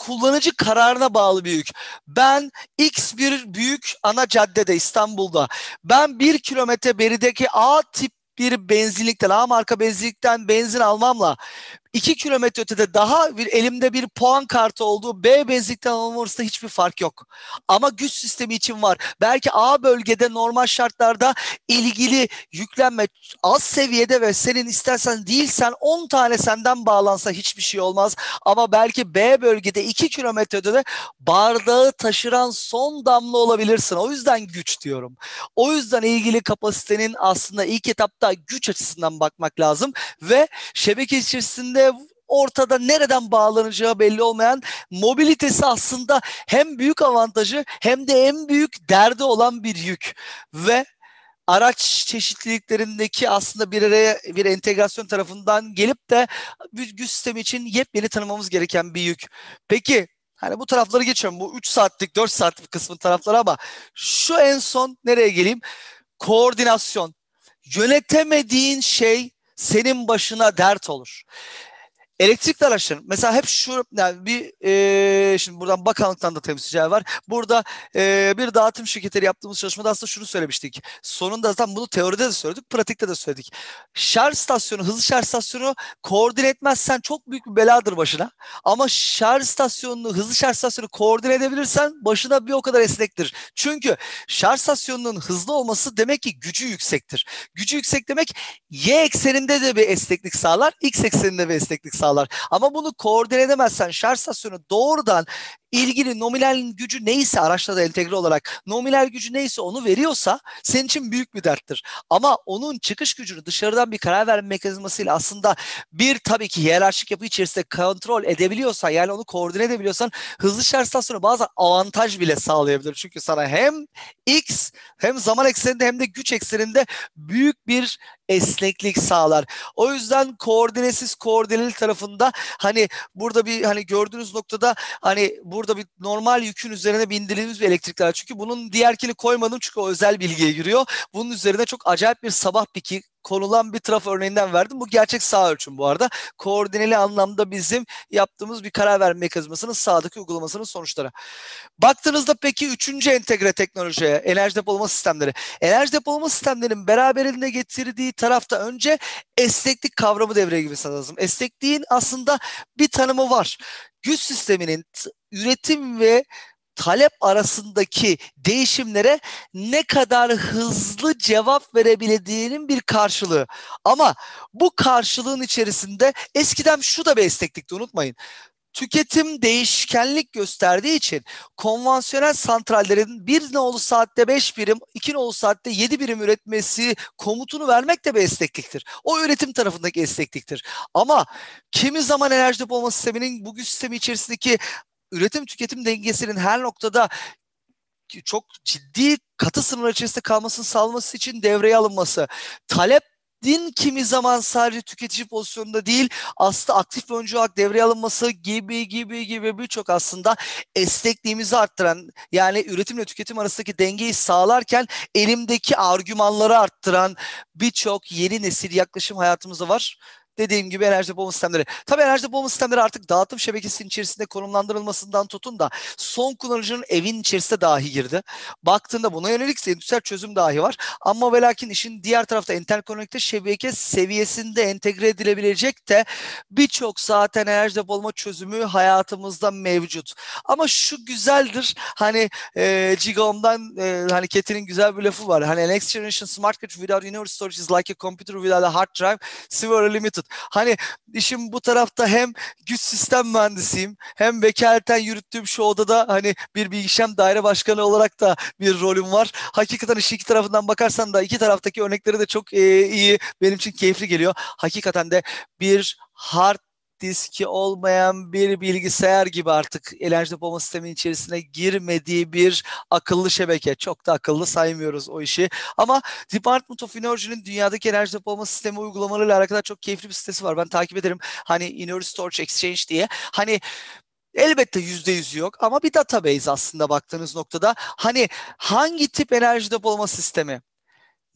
kullanıcı kararına bağlı bir yük. Ben X bir büyük ana caddede İstanbul'da ben bir kilometre berideki A tip bir benzinlikten, A marka benzinlikten benzin almamla iki kilometre ötede daha bir elimde bir puan kartı olduğu B benzinlikten almam arasında hiçbir fark yok. Ama güç sistemi için var. Belki A bölgede normal şartlarda ilgili yüklenme az seviyede ve senin istersen değilsen on tane senden bağlansa hiçbir şey olmaz. Ama belki B bölgede iki kilometre ötede bardağı taşıran son damla olabilirsin. O yüzden güç diyorum. O yüzden ilgili kapasitenin aslında ilk etapta güç açısından bakmak lazım ve şebeke içerisinde ortada nereden bağlanacağı belli olmayan mobilitesi aslında hem büyük avantajı hem de en büyük derdi olan bir yük. Ve araç çeşitliliklerindeki aslında bir araya bir entegrasyon tarafından gelip de bir güç sistemi için yepyeni tanımamız gereken bir yük. Peki hani bu tarafları geçiyorum. Bu üç saatlik dört saatlik kısmın tarafları ama şu en son nereye geleyim? Koordinasyon. Yönetemediğin şey senin başına dert olur. Elektrikli araçların mesela hep şu yani bir e, şimdi buradan bakanlıktan da temsilciler var. Burada e, bir dağıtım şirketleri yaptığımız çalışmada aslında şunu söylemiştik. Sonunda zaten bunu teoride de söyledik, pratikte de söyledik. Şarj istasyonu, hızlı şarj istasyonu koordine etmezsen çok büyük bir beladır başına. Ama şarj istasyonunu, hızlı şarj istasyonu koordine edebilirsen başına bir o kadar esnektir. Çünkü şarj istasyonunun hızlı olması demek ki gücü yüksektir. Gücü yüksek demek Y ekseninde de bir esneklik sağlar, X ekseninde bir esneklik sağlar. Ama bunu koordine edemezsen şarj istasyonu doğrudan ilgili nominal gücü neyse araçla da entegre olarak nominal gücü neyse onu veriyorsa senin için büyük bir derttir. Ama onun çıkış gücünü dışarıdan bir karar verme mekanizmasıyla aslında bir tabii ki hiyerarşik yapı içerisinde kontrol edebiliyorsan yani onu koordine edebiliyorsan hızlı şarj istasyonu bazen avantaj bile sağlayabilir. Çünkü sana hem X hem zaman ekseninde hem de güç ekseninde büyük bir esneklik sağlar. O yüzden koordinesiz koordineli tarafında hani burada bir hani gördüğünüz noktada hani burada bir normal yükün üzerine bindirdiğimiz bir elektrikli araç. Çünkü bunun diğerkini koymadım çünkü o özel bilgiye giriyor. Bunun üzerine çok acayip bir sabah piki konulan bir trafo örneğinden verdim. Bu gerçek sağ ölçüm bu arada. Koordineli anlamda bizim yaptığımız bir karar verme mekanizmasının sağdaki uygulamasının sonuçları. Baktığınızda peki üçüncü entegre teknolojiye enerji depolama sistemleri. Enerji depolama sistemlerinin beraberinde getirdiği tarafta önce esneklik kavramı devreye girmesi lazım. Esnekliğin aslında bir tanımı var. Güç sisteminin üretim ve talep arasındaki değişimlere ne kadar hızlı cevap verebildiğinin bir karşılığı. Ama bu karşılığın içerisinde eskiden şu da bir esneklikti unutmayın. Tüketim değişkenlik gösterdiği için konvansiyonel santrallerin bir nolu saatte beş birim, iki nolu saatte yedi birim üretmesi komutunu vermek de bir esnekliktir. O üretim tarafındaki esnekliktir. Ama kimi zaman enerji depolama sisteminin bu güç sistemi içerisindeki üretim tüketim dengesinin her noktada çok ciddi katı sınırlar içerisinde kalmasını sağlaması için devreye alınması, talep din kimi zaman sadece tüketici pozisyonunda değil aslında aktif bir oyuncu olarak devreye alınması gibi gibi gibi birçok aslında esnekliğimizi arttıran yani üretimle tüketim arasındaki dengeyi sağlarken elimdeki argümanları arttıran birçok yeni nesil yaklaşım hayatımızda var. Dediğim gibi enerji depolama sistemleri. Tabii enerji depolama sistemleri artık dağıtım şebekesinin içerisinde konumlandırılmasından tutun da son kullanıcının evin içerisinde dahi girdi. Baktığında buna yönelik endüstriyel çözüm dahi var. Ama ve lakin işin diğer tarafta interkonekte şebeke seviyesinde entegre edilebilecek de birçok zaten enerji depolama çözümü hayatımızda mevcut. Ama şu güzeldir hani e, Gigaom'dan e, hani Ketin'in güzel bir lafı var. Hani next generation smart grid without universal storage is like a computer without a hard drive, severely limited. Hani işin bu tarafta hem güç sistem mühendisiyim hem vekaleten yürüttüğüm şu odada hani bir bilgisayar daire başkanı olarak da bir rolüm var. Hakikaten işi iki tarafından bakarsan da iki taraftaki örnekleri de çok e, iyi benim için keyifli geliyor. Hakikaten de bir hard diski olmayan bir bilgisayar gibi artık enerji depolama sisteminin içerisine girmediği bir akıllı şebeke. Çok da akıllı saymıyoruz o işi. Ama Department of Energy'nin dünyadaki enerji depolama sistemi uygulamalarıyla alakalı çok keyifli bir sitesi var. Ben takip ederim. Hani Energy Storage Exchange diye. Hani elbette yüzde yüz yok ama bir database aslında baktığınız noktada. Hani hangi tip enerji depolama sistemi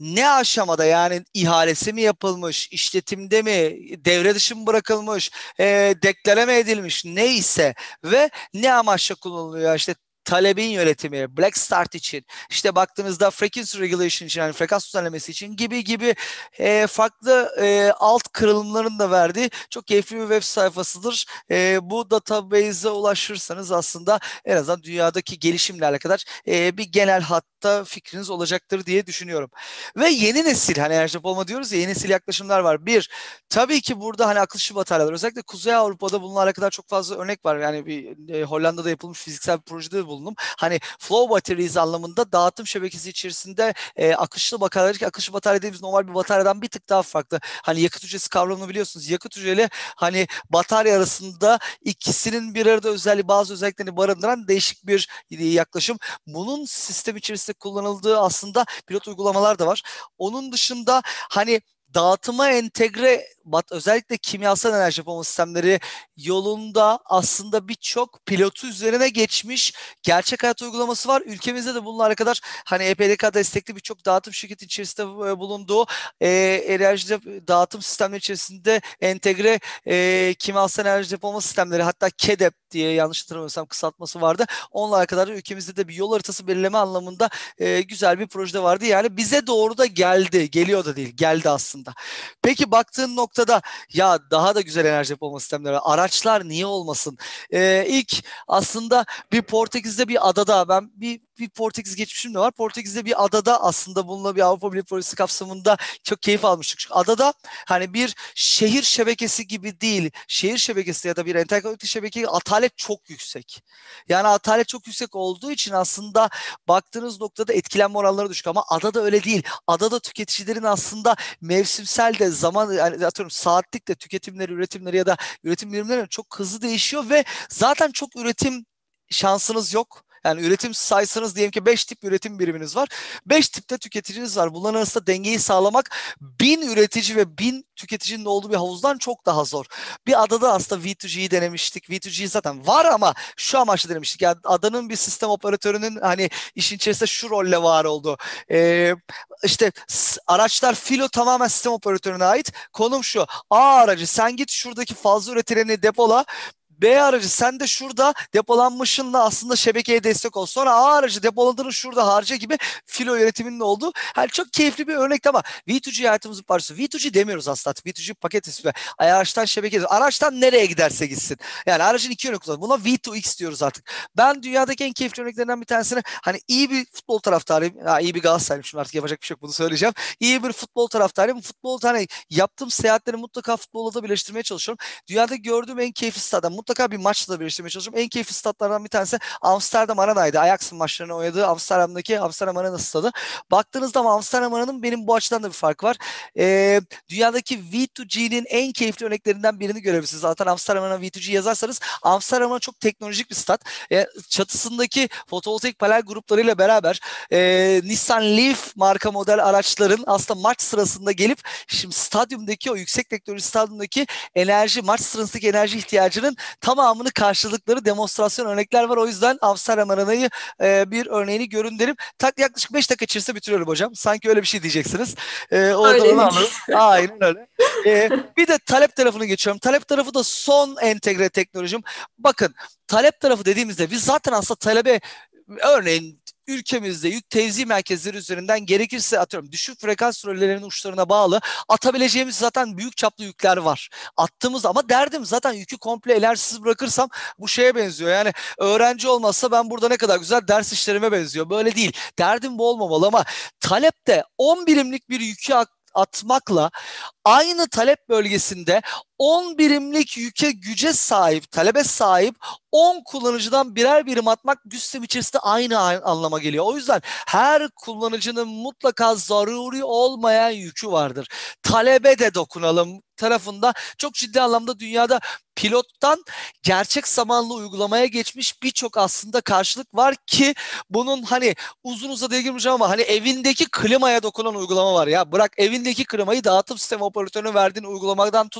ne aşamada, yani ihalesi mi yapılmış, işletimde mi, devre dışı mı bırakılmış, e, deklare mi edilmiş, neyse ve ne amaçla kullanılıyor, işte talebin yönetimi, Black Start için, işte baktığınızda Frequency Regulation için, yani frekans düzenlemesi için gibi gibi e, farklı e, alt kırılımların da verdiği çok keyifli bir web sayfasıdır. E, bu database'e ulaşırsanız aslında en azından dünyadaki gelişimle alakalı e, bir genel hatta fikriniz olacaktır diye düşünüyorum. Ve yeni nesil, hani enerji depolama diyoruz ya, yeni nesil yaklaşımlar var. Bir, tabii ki burada hani akıllı ışık bataryalar, özellikle Kuzey Avrupa'da bununla alakalı çok fazla örnek var. Yani bir e, Hollanda'da yapılmış fiziksel bir projede bulundum. Hani flow batteries anlamında dağıtım şebekesi içerisinde e, akışlı batarya, ki akışlı batarya dediğimiz normal bir bataryadan bir tık daha farklı. Hani yakıt hücresi kavramını biliyorsunuz. Yakıt hücreli hani batarya arasında ikisinin bir arada özelliği, bazı özelliklerini barındıran değişik bir yaklaşım. Bunun sistem içerisinde kullanıldığı aslında pilot uygulamalar da var. Onun dışında hani dağıtıma entegre, özellikle kimyasal enerji depolama sistemleri yolunda aslında birçok pilotu üzerine geçmiş gerçek hayat uygulaması var. Ülkemizde de bununla alakalı hani E P D K destekli birçok dağıtım şirketi içerisinde bulunduğu e, enerji dağıtım sistemleri içerisinde entegre e, kimyasal enerji depolama sistemleri, hatta K E D E P diye yanlış hatırlamıyorsam kısaltması vardı. Onunla alakalı ülkemizde de bir yol haritası belirleme anlamında e, güzel bir projede vardı. Yani bize doğru da geldi. Geliyor da değil, geldi aslında. Peki baktığın noktada ya daha da güzel enerji depolama sistemleri var. Araçlar niye olmasın? Ee, ilk aslında bir Portekiz'de bir adada, ben bir bir Portekiz geçmişim de var. Portekiz'de bir adada aslında bununla bir Avrupa Birliği projesi kapsamında çok keyif almıştık. Çünkü adada hani bir şehir şebekesi gibi değil. Şehir şebekesi ya da bir entegre şebeke atalet çok yüksek. Yani atalet çok yüksek olduğu için aslında baktığınız noktada etkilenme oranları düşük, ama adada öyle değil. Adada tüketicilerin aslında mevsimsel de zaman, yani atıyorum saatlik de tüketimleri, üretimleri ya da üretim birimleri çok hızlı değişiyor ve zaten çok üretim şansınız yok. Yani üretim sayısınız diyelim ki beş tip üretim biriminiz var. beş tipte tüketiciniz var. Bunların arasında dengeyi sağlamak bin üretici ve bin tüketicinin olduğu bir havuzdan çok daha zor. Bir adada aslında V iki G'yi denemiştik. V iki G zaten var ama şu amaçla denemiştik. Yani adanın bir sistem operatörünün hani işin içerisinde şu rolle var olduğu. Ee, işte araçlar filo tamamen sistem operatörüne ait. Konum şu: A aracı sen git şuradaki fazla üretileni depola. B aracı sen de şurada depolanmışınla aslında şebekeye destek ol. Sonra A aracı depoladığını şurada harca gibi filo yönetiminin olduğu. Yani çok keyifli bir örnekti ama V iki G hayatımızın parçası. V iki G demiyoruz aslında. V iki G paket ismi. Araçtan şebeke, araçtan nereye giderse gitsin. Yani aracın iki yönü kullanılır. Buna V iki X diyoruz artık. Ben dünyadaki en keyifli örneklerinden bir tanesini, hani iyi bir futbol taraftarıyım. Ya iyi bir Galatasaraylıyım, şimdi artık yapacak bir şey yok, bunu söyleyeceğim. İyi bir futbol taraftarıyım. Futbol tane yaptığım seyahatleri mutlaka futbolla da birleştirmeye çalışıyorum. Dünyada gördüğüm en keyifli stadyum, mutlaka bir maçla da birleştirmeye çalışıyorum. En keyifli statlardan bir tanesi Amsterdam Arena'ydı. Ajax'ın maçlarını oynadığı Amsterdam'daki Amsterdam Arena stadı. Baktığınızda Amsterdam Arena'nın benim bu açıdan da bir farkı var. Ee, dünyadaki V iki G'nin en keyifli örneklerinden birini görebilirsiniz. Zaten Amsterdam Arena V iki G yazarsanız, Amsterdam Arena çok teknolojik bir stat. Ee, çatısındaki fotovoltaik panel gruplarıyla beraber e, Nissan Leaf marka model araçların aslında maç sırasında gelip şimdi stadyumdaki, o yüksek teknoloji stadyumdaki enerji, maç sırasındaki enerji ihtiyacının tamamını karşılıkları demonstrasyon örnekler var. O yüzden Amsterdam Arena'yı e, bir örneğini görün derim. Tak, yaklaşık beş dakika içerisinde bitiriyorum hocam. Sanki öyle bir şey diyeceksiniz. E, oradan onu Öyleymiş. anladım. Aynen öyle. E, bir de talep tarafını geçiyorum. Talep tarafı da son entegre teknolojim. Bakın, talep tarafı dediğimizde biz zaten aslında talebe, örneğin ülkemizde yük tevzi merkezleri üzerinden gerekirse atıyorum düşük frekans rölelerinin uçlarına bağlı atabileceğimiz zaten büyük çaplı yükler var. Attığımız, ama derdim zaten yükü komple enerjisiz bırakırsam bu şeye benziyor. Yani öğrenci olmazsa ben burada ne kadar güzel ders işlerime benziyor. Böyle değil. Derdim bu olmamalı, ama talepte on birimlik bir yükü atmakla aynı talep bölgesinde on birimlik yüke güce sahip, talebe sahip on kullanıcıdan birer birim atmak sistem içerisinde aynı anlama geliyor. O yüzden her kullanıcının mutlaka zaruri olmayan yükü vardır. Talebe de dokunalım tarafında çok ciddi anlamda dünyada pilottan gerçek zamanlı uygulamaya geçmiş birçok aslında karşılık var ki bunun hani uzun uzadıya girmeyeceğim ama hani evindeki klimaya dokunan uygulama var ya. Bırak evindeki klimayı, dağıtım sistemi operatörüne verdiğin uygulamadan tutun da ki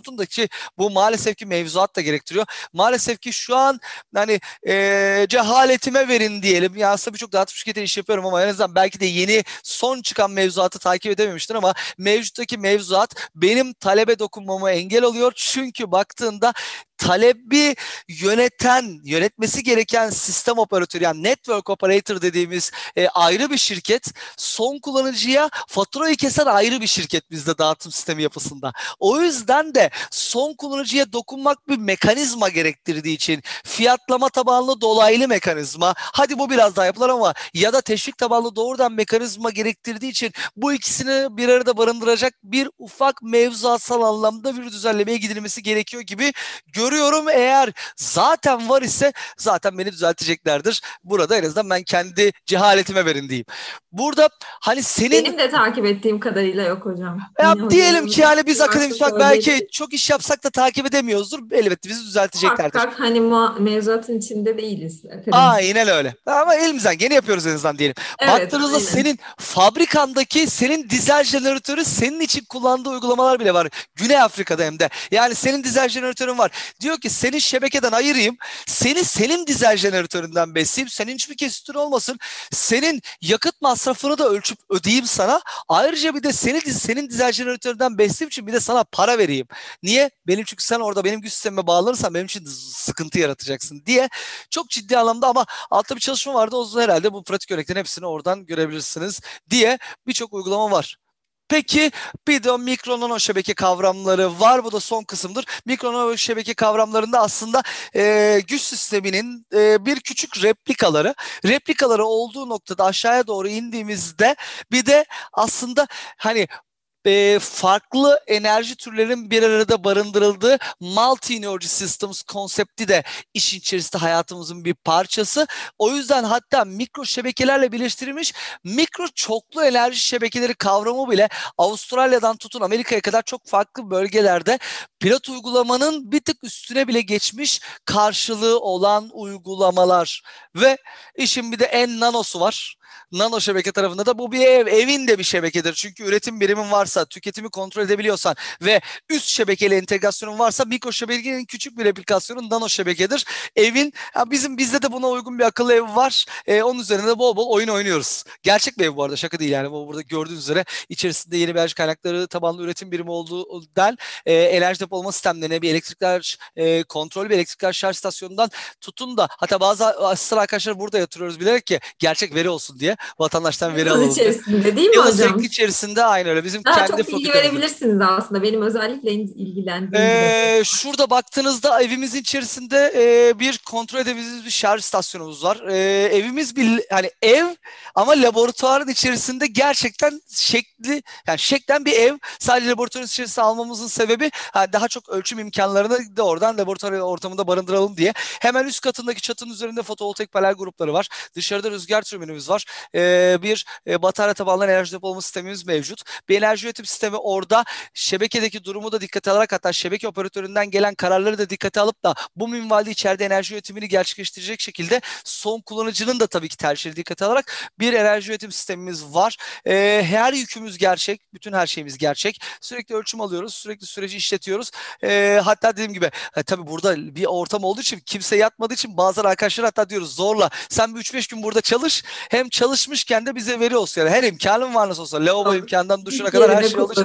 bu maalesef ki mevzuat da gerektiriyor. Maalesef ki şu an hani e, cehaletime verin diyelim. Ya aslında birçok dağıtım şirketi iş yapıyorum ama en azından belki de yeni son çıkan mevzuatı takip edememiştir ama mevcuttaki mevzuat benim talebe dokunmama engel oluyor. Çünkü baktığında talebi yöneten, yönetmesi gereken sistem operatörü yani network operator dediğimiz e, ayrı bir şirket. Son kullanıcıya faturayı kesen ayrı bir şirket bizde dağıtım sistemi yapısında. O yüzden de son kullanıcıya dokunmak bir mekanizma gerektirdiği için fiyatlama tabanlı dolaylı mekanizma, hadi bu biraz daha yapılır ama ya da teşvik tabanlı doğrudan mekanizma gerektirdiği için bu ikisini bir arada barındıracak bir ufak mevzuatsal anlamda bir düzenlemeye gidilmesi gerekiyor gibi görüyorum. Eğer zaten var ise zaten beni düzelteceklerdir. Burada en azından ben kendi cehaletime verin diyeyim. Burada hani senin... Benim de takip ettiğim kadarıyla yok hocam. Ya Yine diyelim ki yani biz varsa akademik olarak belki çok iş yapsak da takip edemiyoruzdur. Elbette bizi düzelteceklerdir. Muhakkak hani mu- mevzuatın içinde değiliz. Aynen öyle. Ama elimizden gene yapıyoruz en azından diyelim. Evet, baktığınızda aynen. senin fabrikandaki senin dizel jeneratörü senin için kullandığı uygulamalar bile var. Güney Afrika'da hem de. Yani senin dizel jeneratörün var. Diyor ki seni şebekeden ayırayım. Seni senin dizel jeneratöründen besleyeyim. Senin hiçbir kesitin olmasın. Senin yakıt masrafını da ölçüp ödeyeyim sana. Ayrıca bir de seni senin dizel jeneratöründen besleyeyim için bir de sana para vereyim. Niye? Benim çünkü sen orada benim güç sistemime bağlanırsan benim için sıkıntı yaratacaksın diye. Çok ciddi anlamda ama altta bir çalışma vardı. O zaman herhalde bu pratik örneklerin hepsini oradan görebilirsiniz diye birçok uygulama var. Peki bir de mikro nano şebeke kavramları var. Bu da son kısımdır. Mikro nano şebeke kavramlarında aslında e, güç sisteminin e, bir küçük replikaları. Replikaları olduğu noktada aşağıya doğru indiğimizde bir de aslında hani E, farklı enerji türlerinin bir arada barındırıldığı multi-energy systems konsepti de işin içerisinde hayatımızın bir parçası. O yüzden hatta mikro şebekelerle birleştirilmiş mikro çoklu enerji şebekeleri kavramı bile Avustralya'dan tutun Amerika'ya kadar çok farklı bölgelerde pilot uygulamanın bir tık üstüne bile geçmiş karşılığı olan uygulamalar. Ve işin bir de en nanosu var. Nano şebeke tarafında da bu bir ev, evin de bir şebekedir. Çünkü üretim birimin varsa, tüketimi kontrol edebiliyorsan ve üst şebekeyle entegrasyonun varsa mikro şebekenin küçük bir replikasyonu nano şebekedir. Evin, ya bizim bizde de buna uygun bir akıllı ev var. Ee, onun üzerinde bol bol oyun oynuyoruz. Gerçek bir ev bu arada, şaka değil yani. Bu burada gördüğünüz üzere içerisinde yeni enerji kaynakları tabanlı üretim birimi olduğundan e, enerji depolama sistemlerine bir elektrikler e, kontrol bir elektrikler şarj istasyonundan tutun da hatta bazı asistan arkadaşlar burada yatırıyoruz bilerek ki gerçek veri olsun diye. Vatandaştan veri alalım. Yıldız içerisinde değil mi Yıldız hocam? Teknik içerisinde aynı öyle. Bizim Daha kendi çok bilgi fakültemizde. verebilirsiniz aslında. Benim özellikle ilgilendiğim Ee, şurada baktığınızda evimizin içerisinde e, bir kontrol edebildiğimiz bir şarj istasyonumuz var. E, evimiz bir hani ev ama laboratuvarın içerisinde gerçekten şekli yani şeklen bir ev. Sadece laboratuvarın içerisinde almamızın sebebi yani daha çok ölçüm imkanlarını da oradan laboratuvar ortamında barındıralım diye. Hemen üst katındaki çatının üzerinde fotovoltaik panel grupları var. Dışarıda rüzgar türbinimiz var. E, bir e, batarya tabanlı enerji depolama sistemimiz mevcut. Bir enerji üretim sistemi orada. Şebekedeki durumu da dikkate alarak hatta şebeke operatöründen gelen kararları da dikkate alıp da bu minvalde içeride enerji üretimini gerçekleştirecek şekilde son kullanıcının da tabii ki tercihleri dikkate alarak bir enerji üretim sistemimiz var. E, her yükümüz gerçek. Bütün her şeyimiz gerçek. Sürekli ölçüm alıyoruz. Sürekli süreci işletiyoruz. E, hatta dediğim gibi e, tabii burada bir ortam olduğu için kimse yatmadığı için bazı arkadaşlar hatta diyoruz zorla sen bir üç beş gün burada çalış. Hem çalışmışken de bize veri olsun. Yani her imkanın var nasıl olsa. Lavabo imkanından duşuna kadar her şey olacak.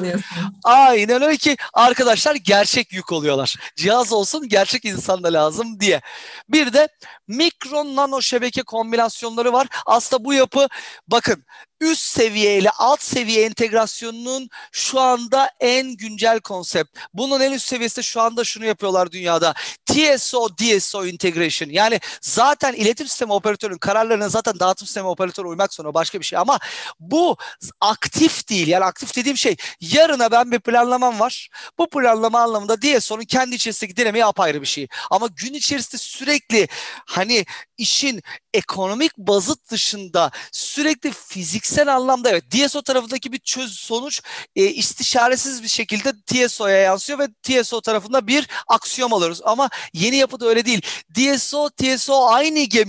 Aynen öyle ki arkadaşlar gerçek yük oluyorlar. Cihaz olsun gerçek insan da lazım diye. Bir de mikro nano şebeke kombinasyonları var. Aslında bu yapı bakın üst seviye ile alt seviye entegrasyonunun şu anda en güncel konsept. Bunun en üst seviyesi de şu anda şunu yapıyorlar dünyada. T S O D S O integration. Yani zaten iletim sistemi operatörünün kararlarına zaten dağıtım sistemi operatörü uymak zorunda başka bir şey. Ama bu aktif değil. Yani aktif dediğim şey yarına ben bir planlamam var. Bu planlama anlamında D S O'nun kendi içerisindeki dinamiği apayrı bir şey. Ama gün içerisinde sürekli hani işin ekonomik bazıt dışında sürekli fiziksel anlamda evet D S O tarafındaki bir çöz sonuç e, istişaresiz bir şekilde T S O'ya yansıyor ve T S O tarafında bir aksiyom alıyoruz. Ama yeni yapıda öyle değil. D S O, T S O aynı gemide.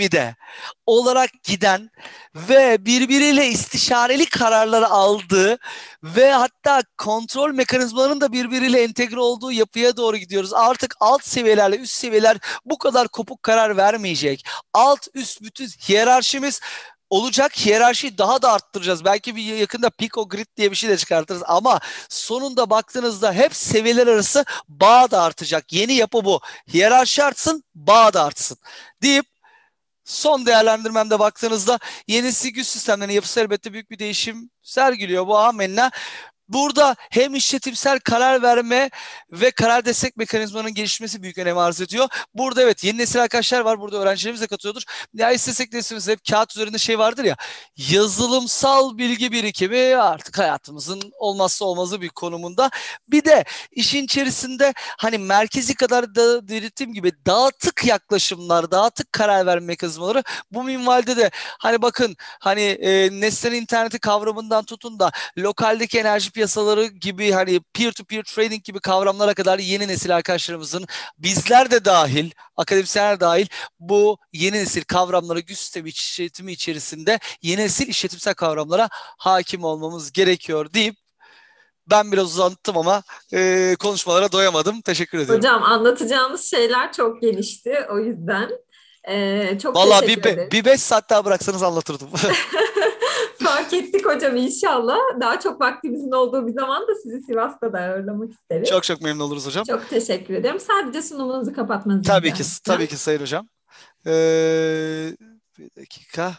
olarak giden ve birbiriyle istişareli kararları aldığı ve hatta kontrol mekanizmalarının da birbiriyle entegre olduğu yapıya doğru gidiyoruz. Artık alt seviyelerle üst seviyeler bu kadar kopuk karar vermeyecek. Alt üst bütün hiyerarşimiz olacak. Hiyerarşiyi daha da arttıracağız. Belki bir yakında Pico Grid diye bir şey de çıkartırız ama sonunda baktığınızda hep seviyeler arası bağ da artacak. Yeni yapı bu. Hiyerarşi artsın, bağ da artsın deyip son değerlendirmemde baktığınızda yeni güç sistemlerinin yapısı elbette büyük bir değişim sergiliyor. Bu amenna. Burada hem işletimsel karar verme ve karar destek mekanizmanın gelişmesi büyük önem arz ediyor. Burada evet yeni nesil arkadaşlar var. Burada öğrencilerimiz de katıyordur. Ya istesek de istemesek hep kağıt üzerinde şey vardır ya. Yazılımsal bilgi birikimi artık hayatımızın olmazsa olmazı bir konumunda. Bir de işin içerisinde hani merkezi kadar da belirttiğim gibi dağıtık yaklaşımlar, dağıtık karar verme mekanizmaları bu minvalde de hani bakın hani e, nesnenin interneti kavramından tutun da lokaldeki enerji piyasaları gibi hani peer to peer trading gibi kavramlara kadar yeni nesil arkadaşlarımızın bizler de dahil, akademisyenler dahil bu yeni nesil kavramlara güç sistemi işletimi içerisinde yeni nesil işletimsel kavramlara hakim olmamız gerekiyor deyip ben biraz uzattım ama e, konuşmalara doyamadım. Teşekkür ediyorum. Hocam anlatacağınız şeyler çok gelişti o yüzden. Ee, çok Vallahi teşekkür bir, ederim. bir beş saat daha bıraksanız anlatırdım. Fark ettik hocam inşallah. Daha çok vaktimizin olduğu bir zaman da sizi Sivas'ta da ağırlamak isteriz. Çok çok memnun oluruz hocam. Çok teşekkür ederim. Sadece sunumunuzu kapatmanızı Tabii rica ki, edeceğim. tabii ki Sayın Hocam. Ee, bir dakika.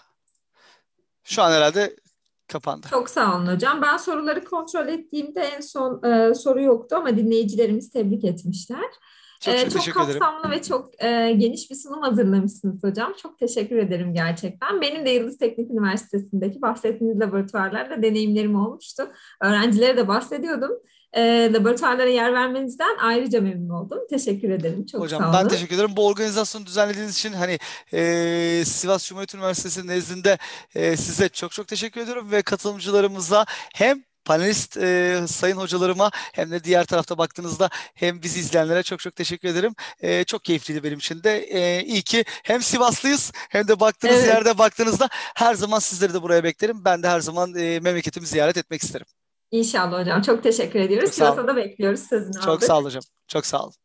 Şu an herhalde kapandı. Çok sağ olun hocam. Ben soruları kontrol ettiğimde en son e, soru yoktu ama dinleyicilerimiz tebrik etmişler. Çok E, çok çok teşekkür ederim. kapsamlı ve çok e, geniş bir sunum hazırlamışsınız hocam. Çok teşekkür ederim gerçekten. Benim de Yıldız Teknik Üniversitesi'ndeki bahsettiğiniz laboratuvarlarda deneyimlerim olmuştu. Öğrencilere de bahsediyordum. E, laboratuvarlara yer vermenizden ayrıca memnun oldum. Teşekkür ederim. Çok Hocam sağ ben olun. teşekkür ederim. Bu organizasyonu düzenlediğiniz için hani e, Sivas Cumhuriyet Üniversitesi nezdinde e, size çok çok teşekkür ediyorum ve katılımcılarımıza hem panelist e, sayın hocalarıma hem de diğer tarafta baktığınızda hem bizi izleyenlere çok çok teşekkür ederim. E, çok keyifliydi benim için de. E, iyi ki hem Sivaslıyız hem de baktığınız Evet. yerde baktığınızda her zaman sizleri de buraya beklerim. Ben de her zaman e, memleketimi ziyaret etmek isterim. İnşallah hocam. Çok teşekkür ediyoruz. Çok sağ olun. Sivas'a da bekliyoruz. Sözünü Çok aldık. sağ olun hocam. Çok sağ olun.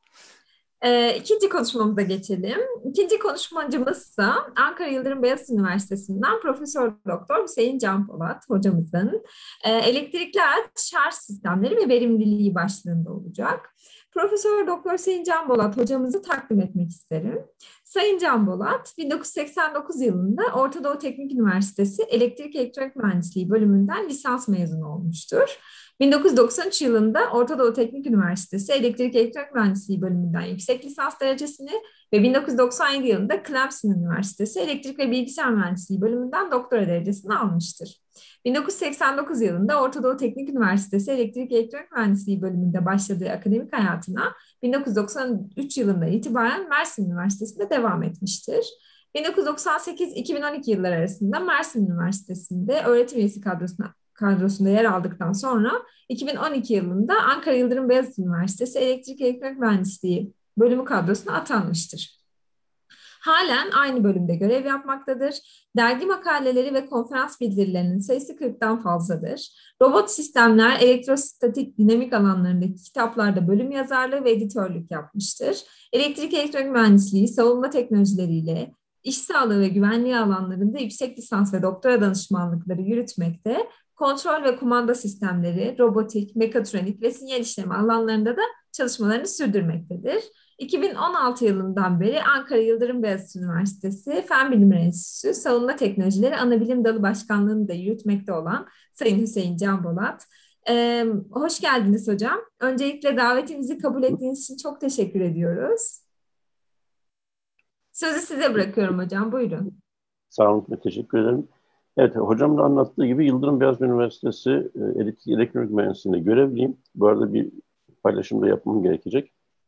Ee, ikinci konuşmamıza geçelim. İkinci konuşmacımızsa Ankara Yıldırım Beyazıt Üniversitesi'nden Profesör Doktor Hüseyin Can Polat hocamızın e, elektrikli araç şarj sistemleri ve verimliliği başlığında olacak. Profesör Doktor Hüseyin Can Polat hocamızı takdim etmek isterim. Sayın Can Polat, bin dokuz yüz seksen dokuz yılında Orta Doğu Teknik Üniversitesi Elektrik Elektronik Mühendisliği bölümünden lisans mezunu olmuştur. bin dokuz yüz doksan üç yılında Orta Doğu Teknik Üniversitesi Elektrik Elektronik Mühendisliği bölümünden yüksek lisans derecesini ve bin dokuz yüz doksan yedi yılında Clemson Üniversitesi Elektrik ve Bilgisayar Mühendisliği bölümünden doktora derecesini almıştır. bin dokuz yüz seksen dokuz yılında Orta Doğu Teknik Üniversitesi Elektrik Elektronik Mühendisliği bölümünde başladığı akademik hayatına bin dokuz yüz doksan üç yılından itibaren Mersin Üniversitesi'nde devam etmiştir. bin dokuz yüz doksan sekiz iki bin on iki yılları arasında Mersin Üniversitesi'nde öğretim üyesi kadrosuna kadrosunda yer aldıktan sonra iki bin on iki yılında Ankara Yıldırım Beyazıt Üniversitesi Elektrik Elektronik Mühendisliği bölümü kadrosuna atanmıştır. Halen aynı bölümde görev yapmaktadır. Dergi makaleleri ve konferans bildirilerinin sayısı kırktan fazladır. Robot sistemler, elektrostatik dinamik alanlarındaki kitaplarda bölüm yazarlığı ve editörlük yapmıştır. Elektrik elektronik mühendisliği, savunma teknolojileriyle, iş sağlığı ve güvenliği alanlarında yüksek lisans ve doktora danışmanlıkları yürütmekte. Kontrol ve kumanda sistemleri, robotik, mekatronik ve sinyal işleme alanlarında da çalışmalarını sürdürmektedir. iki bin on altı yılından beri Ankara Yıldırım Beyazıt Üniversitesi Fen Bilimleri Enstitüsü Savunma Teknolojileri Anabilim Dalı Başkanlığı'nı da yürütmekte olan Sayın Hüseyin Can Polat. Ee, hoş geldiniz hocam. Öncelikle davetimizi kabul ettiğiniz için çok teşekkür ediyoruz. Sözü size bırakıyorum hocam. Buyurun. Sağ olun. Teşekkür ederim. Evet, hocamın da anlattığı gibi Yıldırım Beyazıt Üniversitesi Elektrik Elektronik Mühendisliği'nde görevliyim. Bu arada bir paylaşım da yapmam gerekecek.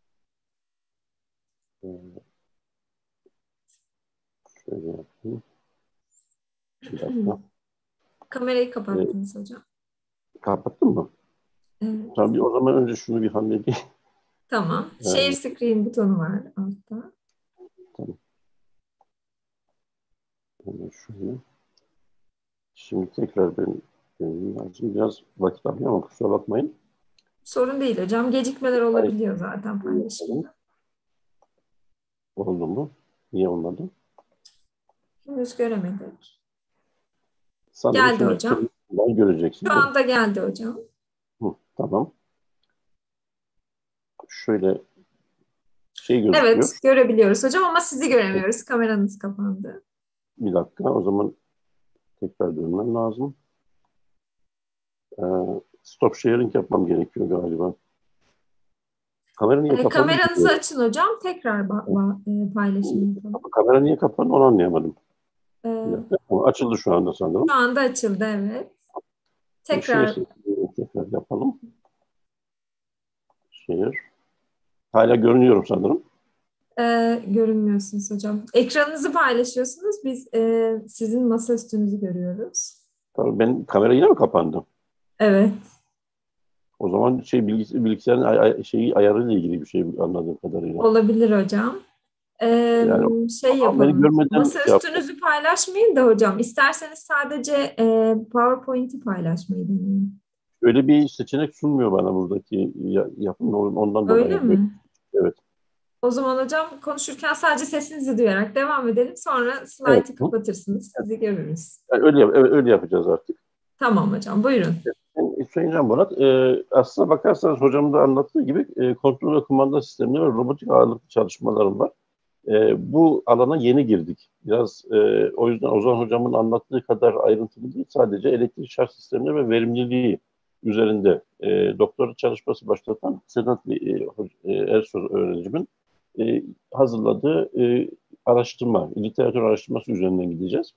Şöyle yapayım. Bir dakika. Kamerayı kapattınız ee, hocam. Kapattın mı? Evet. Tabii o zaman önce şunu bir halledeyim. Tamam. Share screen butonu var altta. Tamam. Şimdi tekrar ben benim lazım. Biraz vakit alıyor ama kusura bakmayın. Sorun değil hocam. Gecikmeler Hayır, olabiliyor zaten paylaşımda. oldu mu? Niye olmadı? Henüz göremedik. Sanırım Geldi şimdi hocam. ben göreceksin Şu değil mi? anda geldi hocam. Hı, tamam. Şöyle şey Evet, gözüküyor. görebiliyoruz hocam ama sizi göremiyoruz. Kameranız kapandı. Bir dakika. O zaman tekrar dönmem lazım. Ee, stop sharing yapmam gerekiyor galiba. Kamera niye E, kapandı kameranızı bilmiyorum. açın hocam. Tekrar ba- ba- e, paylaşım yapalım. Ama kamera niye kapandı onu anlayamadım. E, Bir dakika. Ama açıldı şu anda sanırım. Şu anda açıldı, evet. Share Tekrar sesini tekrar yapalım. Share. Hala görünüyorum sanırım. e, görünmüyorsunuz hocam. Ekranınızı paylaşıyorsunuz. Biz e, sizin masa üstünüzü görüyoruz. Tabii ben kamera yine mi kapandı? Evet. O zaman şey bilgis bilgisayarın ay ay şeyi ayarıyla ilgili bir şey anladığım kadarıyla. Olabilir hocam. E, Yani Şey ama beni yapalım. görmeden Masa şey yaptım. üstünüzü paylaşmayın da hocam. İsterseniz sadece e, PowerPoint'i paylaşmayı deneyin. Öyle bir seçenek sunmuyor bana buradaki ya- yapım ondan Öyle dolayı böyle. mi? Evet. O zaman hocam konuşurken sadece sesinizi duyarak devam edelim. Sonra Evet. slaytı Hı? kapatırsınız. Sizi görürüz. Yani öyle yap- öyle öyle yapacağız artık. Tamam hocam, buyurun. Yani Sayın Can Murat, e, aslına bakarsanız hocamın da anlattığı gibi e, kontrol ve kumanda sistemleri ve robotik ağırlıklı çalışmalarım var. E, bu alana yeni girdik. Biraz e, o yüzden Ozan hocamın anlattığı kadar ayrıntılı değil. Sadece elektrik şarj sistemleri ve verimliliği üzerinde e, doktora çalışması başlatan Sedat e, e, Ersoy öğrencimin e, hazırladığı e, araştırma, literatür araştırması üzerinden gideceğiz.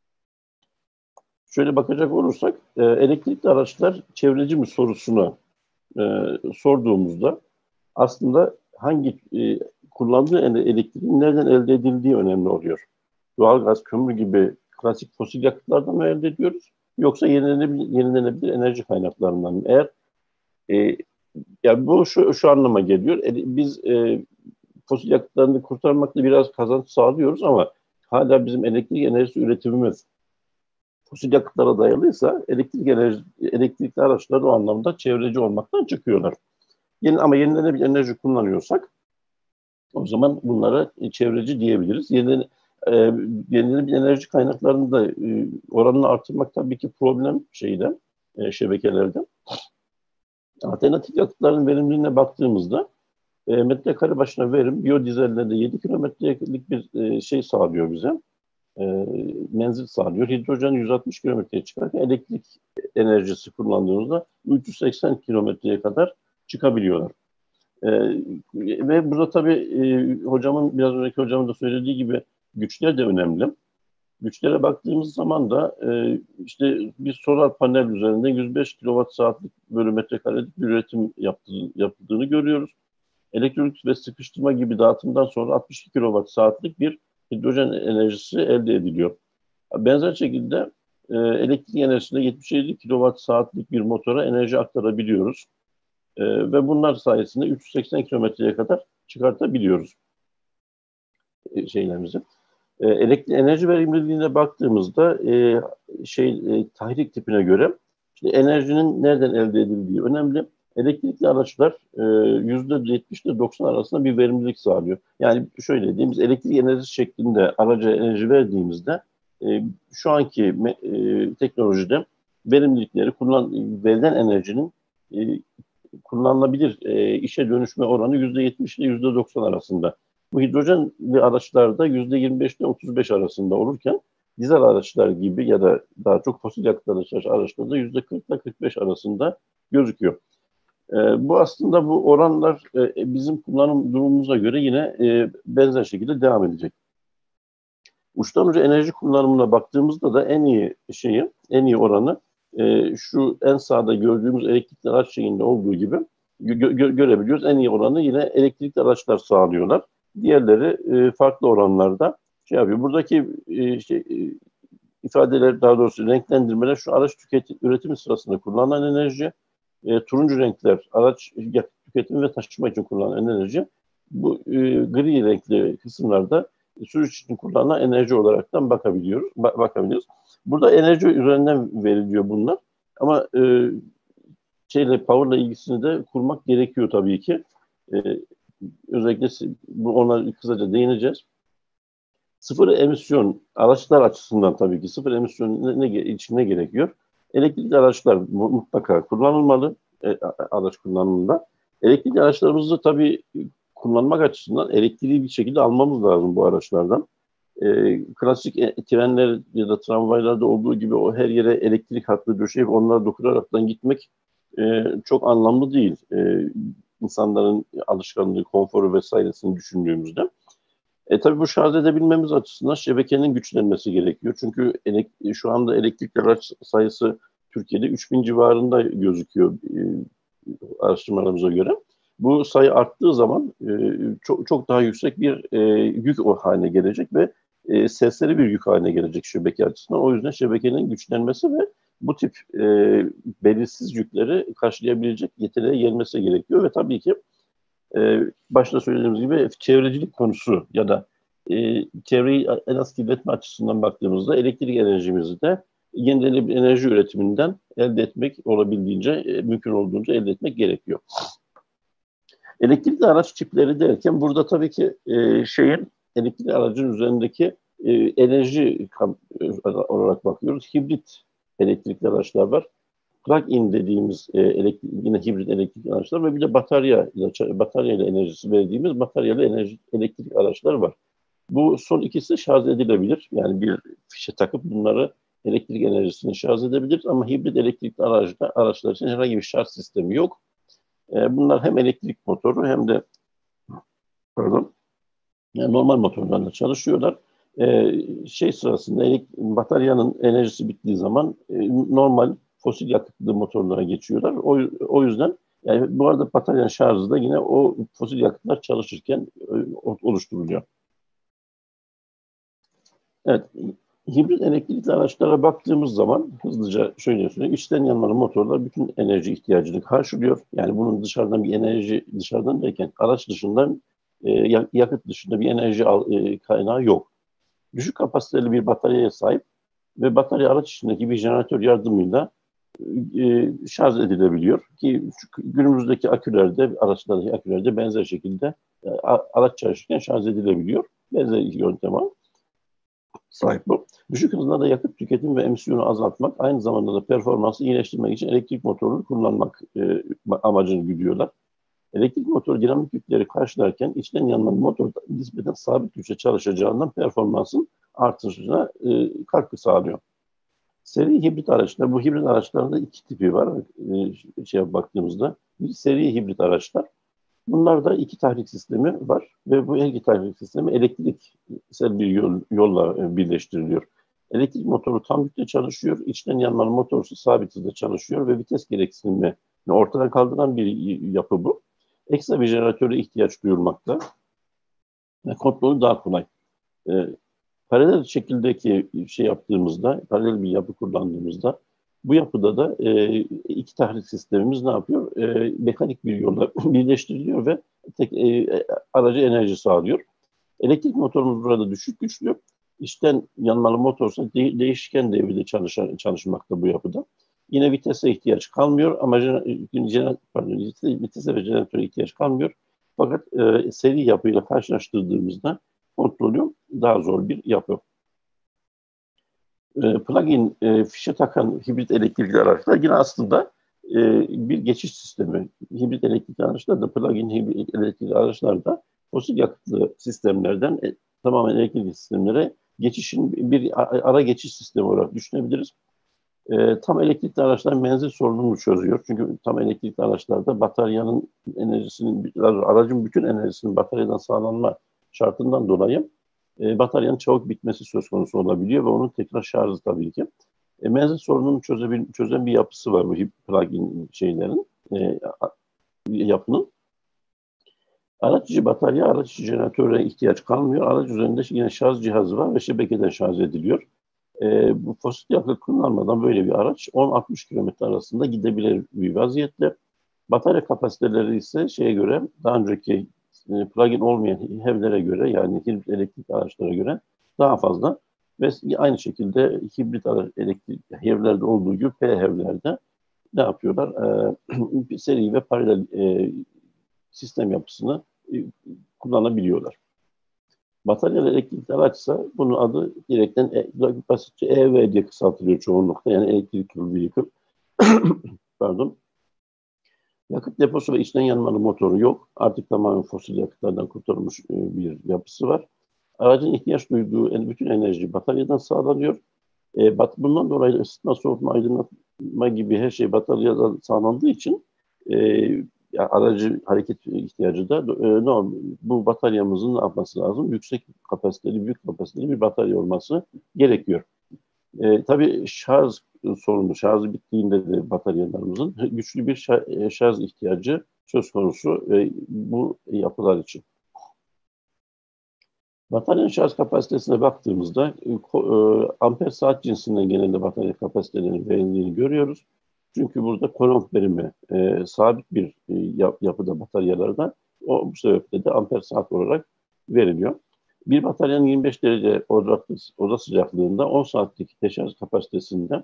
Şöyle bakacak olursak, e, elektrikli araçlar çevreci mi sorusuna e, sorduğumuzda aslında hangi e, kullandığı elektriğin nereden elde edildiği önemli oluyor. Doğalgaz, kömür gibi klasik fosil yakıtlardan mı elde ediyoruz? Yoksa yenilenebilir, yenilenebilir enerji kaynaklarından mı? Eğer e, yani bu şu, şu anlama geliyor. E, biz e, fosil yakıtlarını kurtarmakla biraz kazanç sağlıyoruz ama hala bizim elektrik enerjisi üretimimiz fosil yakıtlara dayalıysa elektrik enerji, elektrikli araçlar o anlamda çevreci olmaktan çıkıyorlar. Yeni, ama yenilenebilir enerji kullanıyorsak o zaman bunlara çevreci diyebiliriz. Yeni, e, yenilenebilir enerji kaynaklarını da e, oranını artırmak tabii ki problem şeyde, e, şebekelerde. Alternatif yakıtların verimliliğine baktığımızda e, metrekare başına verim biyodizellerde yedi kilometrelik bir e, şey sağlıyor bize. E, menzil sağlıyor. Hidrojen yüz altmış kilometreye çıkarken elektrik enerjisi kullandığımızda üç yüz seksen kilometreye kadar çıkabiliyorlar. E, ve burada tabii e, hocamın biraz önceki hocamın da söylediği gibi güçler de önemli. Güçlere baktığımız zaman da e, işte bir solar panel üzerinde yüz beş kilowatt saatlik bölü metrekarelik bir üretim yaptığı, yapıldığını görüyoruz. Elektrik ve sıkıştırma gibi dağıtımdan sonra altmış iki kilowatt saatlik bir hidrojen enerjisi elde ediliyor. Benzer şekilde e, elektrik enerjisinde yetmiş yedi kilowatt saatlik bir motora enerji aktarabiliyoruz. E, ve bunlar sayesinde üç yüz seksen kilometreye kadar çıkartabiliyoruz e, şeylerimizi. E, elektrik enerji verimliliğine baktığımızda e, şey e, tahrik tipine göre işte enerjinin nereden elde edildiği önemli. Elektrikli araçlar yüzde yetmiş ile doksan arasında bir verimlilik sağlıyor. Yani şöyle diyeyim, biz elektrik enerjisi şeklinde araca enerji verdiğimizde e, şu anki e, teknolojide verimlilikleri kullan, verilen enerjinin e, kullanılabilir e, işe dönüşme oranı yüzde yetmiş ile yüzde doksan arasında. Bu hidrojenli araçlarda yüzde yirmi beş ile otuz beş arasında olurken dizel araçlar gibi ya da daha çok fosil yakıtlı araçlarda yüzde kırk ile kırk beş arasında gözüküyor. E, bu aslında bu oranlar e, bizim kullanım durumumuza göre yine e, benzer şekilde devam edecek. Uçtan uca enerji kullanımına baktığımızda da en iyi şeyi, en iyi oranı e, şu en sağda gördüğümüz elektrikli araç şeyinde olduğu gibi gö- gö- görebiliyoruz. En iyi oranı yine elektrikli araçlar sağlıyorlar. Diğerleri e, farklı oranlarda şey yapıyor. Buradaki e, şey, e, ifadeler, daha doğrusu renklendirmeler şu araç tüketim, üretimi sırasında kullanılan enerji, e, turuncu renkler araç tüketimi ve taşıma için kullanılan enerji. Bu e, gri renkli kısımlarda sürüş için kullanılan enerji olaraktan bakabiliyoruz. Ba- bakabiliyoruz. Burada enerji üzerinden veriliyor bunlar. Ama e, şeyle power'la ilgisini de kurmak gerekiyor tabii ki. E, özellikle bu ona kısaca değineceğiz. Sıfır emisyon araçlar açısından tabii ki sıfır emisyon ne, ne, için ne gerekiyor? Elektrikli araçlar mutlaka kullanılmalı e, araç kullanımında. Elektrikli araçlarımızı tabii kullanmak açısından elektriği bir şekilde almamız lazım bu araçlardan. E, klasik e, trenler ya da tramvaylarda olduğu gibi o her yere elektrik hattı döşeyip onlara dokunaraktan gitmek e, çok anlamlı değil. E, insanların alışkanlığı, konforu vesairesini düşündüğümüzde. E tabii bu şarj edebilmemiz açısından şebekenin güçlenmesi gerekiyor. Çünkü elek- şu anda elektrikli araç sayısı Türkiye'de üç bin civarında gözüküyor e, araştırmalarımıza göre. Bu sayı arttığı zaman e, çok çok daha yüksek bir e, yük o haline gelecek ve e, sesleri bir yük haline gelecek şebeke açısından. O yüzden şebekenin güçlenmesi ve bu tip e, belirsiz yükleri karşılayabilecek yeteneğe gelmesi gerekiyor ve tabii ki Ee, başta söylediğimiz gibi çevrecilik konusu ya da e, çevreyi en az kirletme açısından baktığımızda elektrik enerjimizi de yenilenebilir enerji üretiminden elde etmek olabildiğince, e, mümkün olduğunca elde etmek gerekiyor. Elektrikli araç çipleri derken burada tabii ki e, şeyin elektrikli aracın üzerindeki e, enerji olarak bakıyoruz. Hibrit elektrikli araçlar var. Plug-in dediğimiz e, elektrik, yine hibrit elektrikli araçlar ve bir de batarya ile batarya ile enerjisi verdiğimiz bataryalı enerji elektrik araçlar var. Bu son ikisi şarj edilebilir. Yani bir fişe takıp bunları elektrik enerjisini şarj edebiliriz ama hibrit elektrikli araçlar, araçlar için herhangi bir şarj sistemi yok. E, bunlar hem elektrik motoru hem de pardon, yani normal motorlarla çalışıyorlar. E, şey sırasında elektrik, bataryanın enerjisi bittiği zaman e, normal fosil yakıtlı motorlara geçiyorlar. O, o yüzden yani bu arada bataryanın şarjı da yine o fosil yakıtlar çalışırken e, oluşturuluyor. Evet, hibrit elektrikli araçlara baktığımız zaman hızlıca şöyle söyleyeyim. İçten yanmalı motorlar bütün enerji ihtiyacını karşılıyor. Yani bunun dışarıdan bir enerji, dışarıdan derken araç dışından e, yakıt dışında bir enerji al, e, kaynağı yok. Düşük kapasiteli bir bataryaya sahip ve batarya araç içindeki bir jeneratör yardımıyla e, şarj edilebiliyor ki günümüzdeki akülerde, araçlardaki akülerde benzer şekilde e, araç çalışırken şarj edilebiliyor. Benzer yönteme sahip bu. Düşük hızlarda yakıt tüketim ve emisyonu azaltmak, aynı zamanda da performansı iyileştirmek için elektrik motorunu kullanmak e, amacını güdüyorlar. Elektrik motoru dinamik yükleri karşılarken içten yanmalı motor nispeten sabit güçle çalışacağından performansın artışına e, katkı sağlıyor. Seri hibrit araçlar, bu hibrit araçlarda iki tipi var. E, şeye baktığımızda bir seri hibrit araçlar. Bunlarda iki tahrik sistemi var ve bu iki tahrik sistemi elektriksel bir yol, yolla birleştiriliyor. Elektrik motoru tam yükle çalışıyor, içten yanmalı motorsu sabit hızda çalışıyor ve vites gereksinimini ortadan kaldıran bir yapı bu. Ekstra bir jeneratöre ihtiyaç duyulmakta ve kontrolü daha kolay. E, paralel şekildeki şey yaptığımızda, paralel bir yapı kullandığımızda bu yapıda da e, iki tahrik sistemimiz ne yapıyor? E, mekanik bir yolla birleştiriliyor ve tek, e, aracı enerji sağlıyor. Elektrik motorumuz burada düşük güçlü. İçten yanmalı motorsa de, değişken devirde çalışan, çalışmakta bu yapıda. Yine vitese ihtiyaç kalmıyor ama jener, pardon, vitese ve jeneratöre ihtiyaç kalmıyor. Fakat e, seri yapıyla karşılaştırdığımızda kontrolü daha zor bir yapı. E, plug-in e, fişe takan hibrit elektrikli araçlar yine aslında e, bir geçiş sistemi. Hibrit elektrikli araçlar da plug-in hibrit elektrikli araçlar da fosil yakıtlı sistemlerden e, tamamen elektrikli sistemlere geçişin bir ara geçiş sistemi olarak düşünebiliriz. E, tam elektrikli araçlar menzil sorununu çözüyor. Çünkü tam elektrikli araçlarda bataryanın enerjisinin, aracın bütün enerjisinin bataryadan sağlanma şartından dolayı e, bataryanın çabuk bitmesi söz konusu olabiliyor ve onun tekrar şarjı tabii ki. E, menzil sorununu çözebil, çözen bir yapısı var bu plug-in şeylerin, e, yapının. Araç içi batarya, araç içi jeneratöre ihtiyaç kalmıyor. Araç üzerinde yine şarj cihazı var ve şebekeden şarj ediliyor. E, bu fosil yakıt kullanmadan böyle bir araç on altmış kilometre arasında gidebilir bir vaziyette. Batarya kapasiteleri ise şeye göre daha önceki e, plug-in olmayan H E V'lere göre yani hibrit elektrikli araçlara göre daha fazla. Ve aynı şekilde hibrit elektrik HEV'lerde olduğu gibi P HEV'lerde ne yapıyorlar? E, seri ve paralel e, sistem yapısını e, kullanabiliyorlar. Bataryalı elektrikli araçsa bunun adı direkten e, basitçe E V diye kısaltılıyor çoğunlukla. Yani Electrical Vehicle. Pardon. Yakıt deposu ve içten yanmalı motoru yok. Artık tamamen fosil yakıtlardan kurtarılmış bir yapısı var. Aracın ihtiyaç duyduğu bütün enerji bataryadan sağlanıyor. E, bundan dolayı ısıtma, soğutma, aydınlatma gibi her şey bataryadan sağlandığı için e, ya aracı hareket ihtiyacı da e, normal. Bu bataryamızın ne yapması lazım? Yüksek kapasiteli, büyük kapasiteli bir batarya olması gerekiyor. E, tabii şarj sorunu, şarjı bittiğinde de bataryalarımızın güçlü bir şarj, şarj ihtiyacı söz konusu e, bu yapılar için. Bataryanın şarj kapasitesine baktığımızda e, amper saat cinsinden genelde batarya kapasitelerinin verildiğini görüyoruz. Çünkü burada kolomb verimi e, sabit bir e, yap, yapıda bataryalarda o bu sebeple de amper saat olarak veriliyor. Bir bataryanın yirmi beş derece oda, oda sıcaklığında on saatlik deşarj kapasitesinde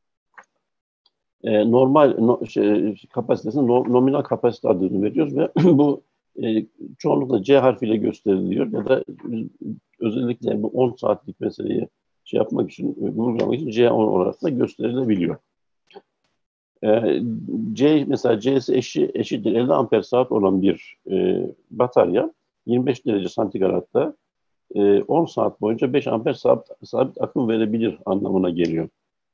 e, normal no, şey, kapasitesine no, nominal kapasite adını veriyoruz ve bu e, çoğunlukla C harfiyle gösteriliyor ya da özellikle bu on saatlik meseleyi şey yapmak için, vurgulamak için C on olarak da gösterilebiliyor. E, C mesela C'si eşi, eşittir elli amper saat olan bir e, batarya yirmi beş derece santigratta e, on saat boyunca beş amper sabit, sabit akım verebilir anlamına geliyor.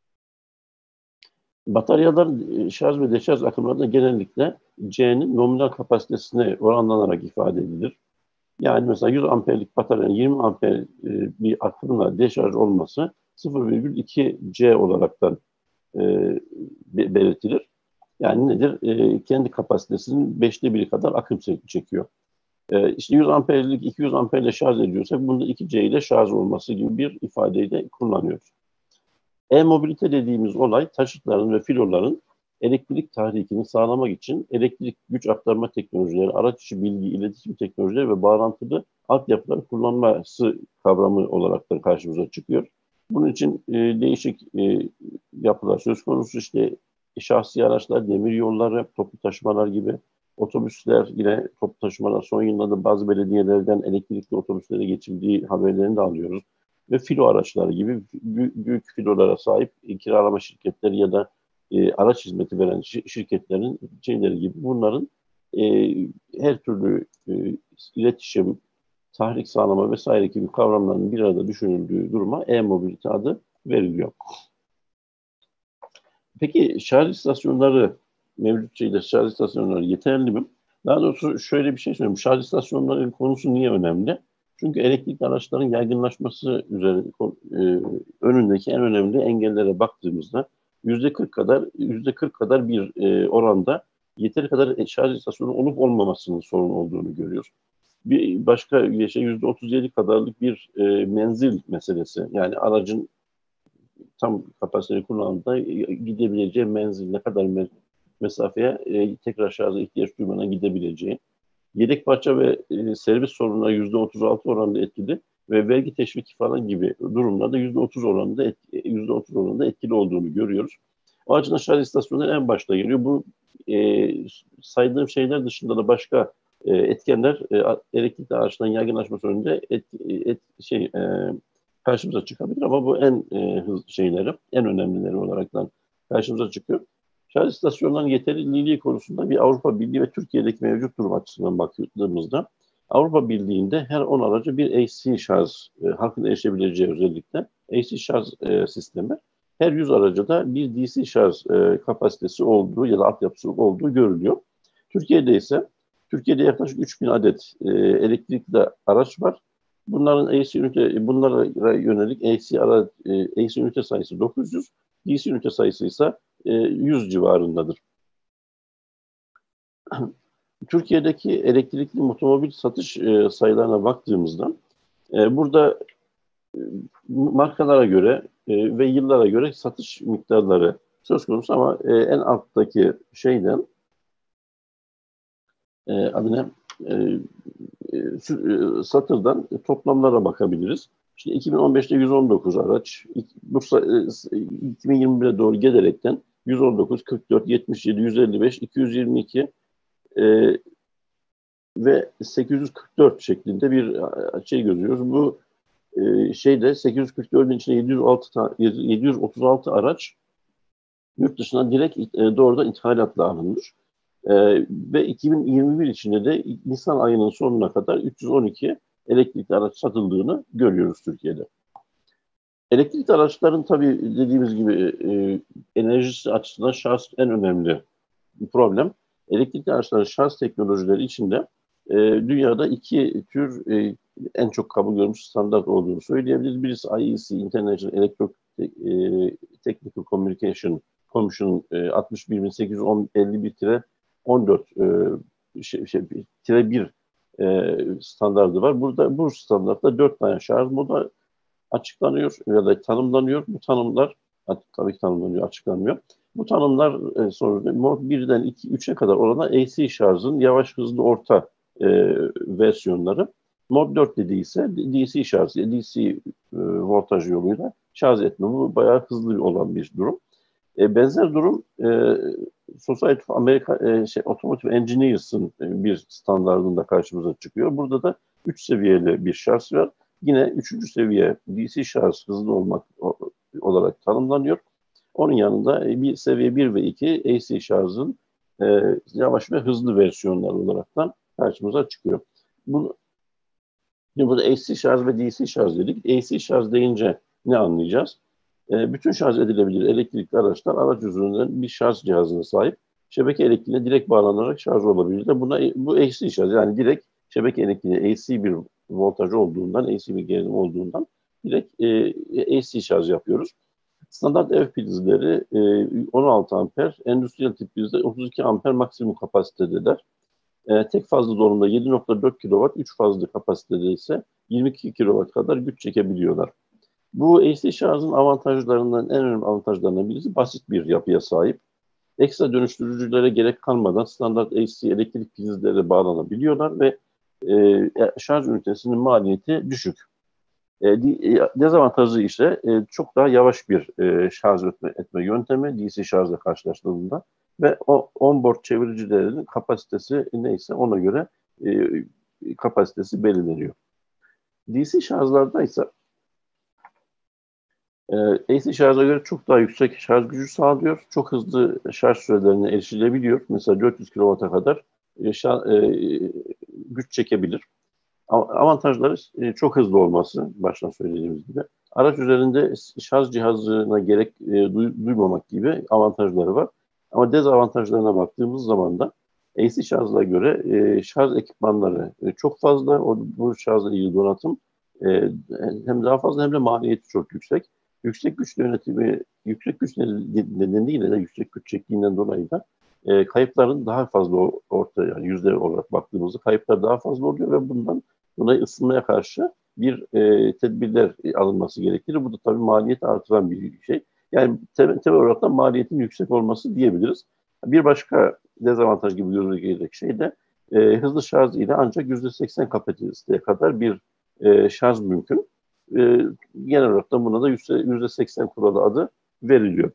Bataryaların şarj ve deşarj akımları da genellikle C'nin nominal kapasitesine oranlanarak ifade edilir. Yani mesela yüz amperlik bataryanın yirmi amper bir akımla deşarj olması sıfır virgül iki C olaraktan e, belirtilir. Yani nedir? E, kendi kapasitesinin beşte biri kadar akım çekiyor. E, işte yüz amperlik iki yüz amperle şarj ediyorsak bunda iki C ile şarj olması gibi bir ifadeyi de kullanıyoruz. E-mobilite dediğimiz olay taşıtların ve filoların elektrik tahrikini sağlamak için elektrik güç aktarma teknolojileri, araç içi bilgi, iletişim teknolojileri ve bağlantılı altyapıları kullanması kavramı olarak da karşımıza çıkıyor. Bunun için e, değişik e, yapılar söz konusu, işte şahsi araçlar, demir yolları, toplu taşımalar gibi, otobüsler, yine toplu taşımalar son yıllarda bazı belediyelerden elektrikli otobüslere geçildiği haberlerini de alıyoruz. Ve filo araçları gibi büyük, büyük filolara sahip e, kiralama şirketleri ya da e, araç hizmeti veren şirketlerin şeyleri gibi bunların e, her türlü e, iletişim, tahrik sağlama vesaire gibi kavramların bir arada düşünüldüğü duruma e-mobilite adı veriliyor. Peki şarj istasyonları, mevcut şeyde şarj istasyonları yeterli mi? Daha doğrusu şöyle bir şey söyleyeyim. Şarj istasyonlarının konusu niye önemli? Çünkü elektrikli araçların yaygınlaşması üzerine e, önündeki en önemli engellere baktığımızda yüzde kırk kadar yüzde kırk kadar bir e, oranda yeteri kadar şarj istasyonu olup olmamasının sorun olduğunu görüyoruz. Bir başka şey yüzde otuz yedi kadarlık bir e, menzil meselesi. Yani aracın tam kapasiteli kullandığında gidebileceği menzil ne kadar me- mesafeye e, tekrar şarja ihtiyaç duymadan gidebileceği. Yedek parça ve e, servis sorunları yüzde otuz altı oranında etkili ve vergi teşviki falan gibi durumlarda yüzde otuz oranında etki, yüzde otuz oranında etkili olduğunu görüyoruz. O açıdan şarj istasyonları en başta geliyor. Bu e, saydığım şeyler dışında da başka e, etkenler e, elektrikli araçların yaygınlaşması önünde et, et, şey e, karşımıza çıkabilir ama bu en e, hızlı şeyleri, en önemlileri olaraktan karşımıza çıkıyor. Şarj istasyonlarının yeterliliği konusunda bir Avrupa Birliği ve Türkiye'deki mevcut durum açısından baktığımızda Avrupa Birliği'nde her on araca bir A C şarj, e, halkın erişebileceği özellikle A C şarj e, sistemi, her yüz araca da bir D C şarj e, kapasitesi olduğu ya da altyapısı olduğu görülüyor. Türkiye'de ise Türkiye'de yaklaşık üç bin adet e, elektrikli araç var. Bunların A C ünite, bunlara yönelik A C, ara, e, A C ünite sayısı dokuz yüz, D C ünite sayısı ise yüz civarındadır. Türkiye'deki elektrikli otomobil satış e, sayılarına baktığımızda e, burada e, markalara göre e, ve yıllara göre satış miktarları söz konusu ama e, en alttaki şeyden e, adına e, e, satırdan toplamlara bakabiliriz. İşte iki bin on beşte yüz on dokuz araç, bu iki bin yirmi bire doğru gelerekten yüz on dokuz, kırk dört, yetmiş yedi, yüz elli beş, iki yüz yirmi iki e, ve sekiz yüz kırk dört şeklinde bir şey görüyoruz. Bu e, şeyde sekiz yüz kırk dördün içinde yedi yüz altı, yedi yüz otuz altı araç yurt dışına direkt e, doğrudan ithalatla alınmış. E, ve iki bin yirmi bir içinde de Nisan ayının sonuna kadar üç yüz on iki elektrikli araç satıldığını görüyoruz Türkiye'de. Elektrikli araçların tabii dediğimiz gibi e, enerjisi açısından şarj en önemli problem. Elektrikli araçların şarj teknolojileri içinde e, dünyada iki tür e, en çok kabul görmüş standart olduğunu söyleyebiliriz. Birisi I E C, International Electrotechnical Communication Commission e, altmış bir bin sekiz yüz elli bir on dört e, şey, şey, tire bir e, standardı var. Burada bu standartta dört tane şarj modu açıklanıyor ya da tanımlanıyor. Bu tanımlar tabii ki tanımlanıyor, açıklanmıyor. Bu tanımlar e, sonucunda mod birden iki üçe kadar olana A C şarjın yavaş, hızlı, orta e, versiyonları. Mod dört dediği ise D C şarj, D C e, voltaj yoluyla şarj etme. Bu bayağı hızlı olan bir durum. E, benzer durum e, Society of America e, şey, Automotive Engineers'ın e, bir standartında karşımıza çıkıyor. Burada da üç seviyeli bir şarj var. Yine üçüncü seviye D C şarj hızlı olmak o, olarak tanımlanıyor. Onun yanında bir seviye bir ve iki A C şarjın e, yavaş ve hızlı versiyonlar olaraktan karşımıza çıkıyor. Bunu, burada A C şarj ve D C şarj dedik. A C şarj deyince ne anlayacağız? E, bütün şarj edilebilir elektrikli araçlar araç üzerinden bir şarj cihazına sahip. Şebeke elektriğine direkt bağlanarak şarj olabilir de buna bu A C şarj, yani direkt şebeke elektriğine A C bir voltaj olduğundan, A C bir gerilim olduğundan direkt e, A C şarj yapıyoruz. Standart ev prizleri e, on altı amper, endüstriyel tip prizler otuz iki amper maksimum kapasitedeler. E, tek fazlı dolumda yedi nokta dört kilowatt, üç fazlı kapasitede ise yirmi iki kilowatt kadar güç çekebiliyorlar. Bu A C şarjın avantajlarından, en önemli avantajlarından birisi basit bir yapıya sahip. Ekstra dönüştürücülere gerek kalmadan standart A C elektrik prizlere bağlanabiliyorlar ve e, şarj ünitesinin maliyeti düşük. E, dezavantajı ise e, çok daha yavaş bir e, şarj etme, etme yöntemi D C şarjla karşılaştığında ve o onboard çeviricilerin kapasitesi neyse ona göre e, kapasitesi belirleniyor. D C şarjlarda ise e, A C şarja göre çok daha yüksek şarj gücü sağlıyor. Çok hızlı şarj sürelerine erişilebiliyor. Mesela dört yüz kilowatt'a kadar e, şarj, e, güç çekebilir. Avantajları e, çok hızlı olması, baştan söylediğimiz gibi. Araç üzerinde şarj cihazına gerek e, duy, duymamak gibi avantajları var. Ama dezavantajlarına baktığımız zaman da A C şarjına göre e, şarj ekipmanları e, çok fazla. O, bu şarjla ilgili donatım e, hem daha fazla hem de maliyeti çok yüksek. Yüksek güç yönetimi, yüksek güç nedeniyle de yüksek güç çektiğinden dolayı da e, kayıpların daha fazla ortaya, yani yüzde olarak baktığımızda kayıplar daha fazla oluyor ve bundan dolayı ısınmaya karşı bir e, tedbirler alınması gerekir. Bu da tabii maliyeti artıran bir şey. Yani temel, temel olarak da maliyetin yüksek olması diyebiliriz. Bir başka dezavantaj gibi görülecek şey de e, hızlı şarj ile ancak yüzde seksen kapasiteye kadar bir e, şarj mümkün. E, genel olarak da buna da yüzde seksen kuralı adı veriliyor.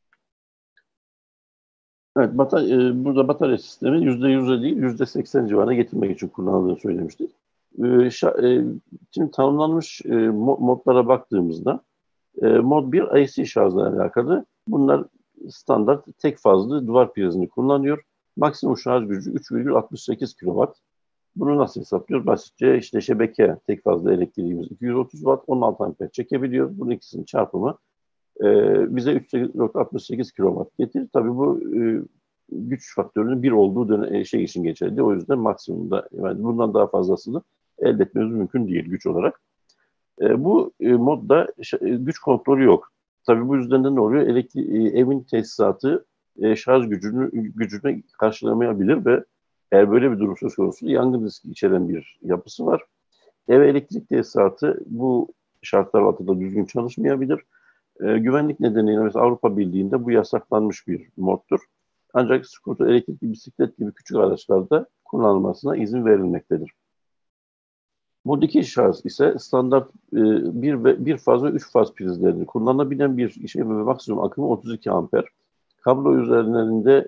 Evet, batarya, e, burada batarya sistemi yüzde yüze değil, yüzde seksen civarına getirmek için kullanıldığını söylemiştik. E, şa, e, şimdi tanımlanmış e, modlara baktığımızda e, mod bir A C şarjla alakalı. Bunlar standart tek fazlı duvar prizini kullanıyor. Maksimum şarj gücü üç virgül altmış sekiz kilowatt. Bunu nasıl hesaplıyoruz? Basitçe işte şebeke tek fazla elektriğimiz iki yüz otuz watt, on altı amper çekebiliyor. Bunun ikisinin çarpımı e, bize üç virgül altmış sekiz kilowatt getirir. Tabii bu e, güç faktörünün bir olduğu dönem, şey için geçerli. O yüzden maksimumda, yani bundan daha fazlasını elde etmemiz mümkün değil güç olarak. E, bu e, modda e, güç kontrolü yok. Tabii bu yüzden de ne oluyor? Elektri e, evin tesisatı e, şarj gücünü gücüne karşılamayabilir ve eğer böyle bir durum söz konusu yangın riski içeren bir yapısı var. Ev elektrik tesisatı bu şartlar altında düzgün çalışmayabilir. E, güvenlik nedeniyle mesela Avrupa Birliği'nde bu yasaklanmış bir moddur. Ancak skuter, elektrikli bisiklet gibi küçük araçlarda kullanılmasına izin verilmektedir. Mod iki şarj ise standart e, bir ve bir faz ve üç faz prizlerini kullanabilen bir şey ve maksimum akımı otuz iki amper. Kablo üzerlerinde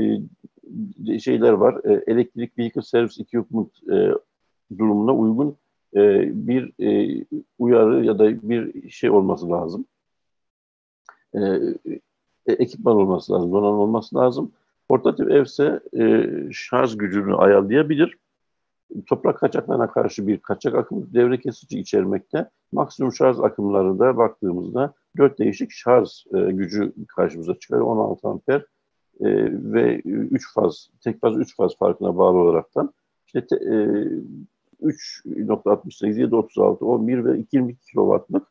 e, şeyler var. E, Elektrik Vehicle Service Equipment e, durumuna uygun e, bir e, uyarı ya da bir şey olması lazım. E, e, ekipman olması lazım, donanım olması lazım. Portatif evse e, şarj gücünü ayarlayabilir. Toprak kaçaklarına karşı bir kaçak akım devre kesici içermekte. Maksimum şarj akımları da baktığımızda dört değişik şarj e, gücü karşımıza çıkıyor. on altı amper e, ve üç faz, tek faz üç faz farkına bağlı olaraktan işte te, e, üç nokta altmış sekiz, yedi nokta otuz altı, on bir ve yirmi iki kilowattlık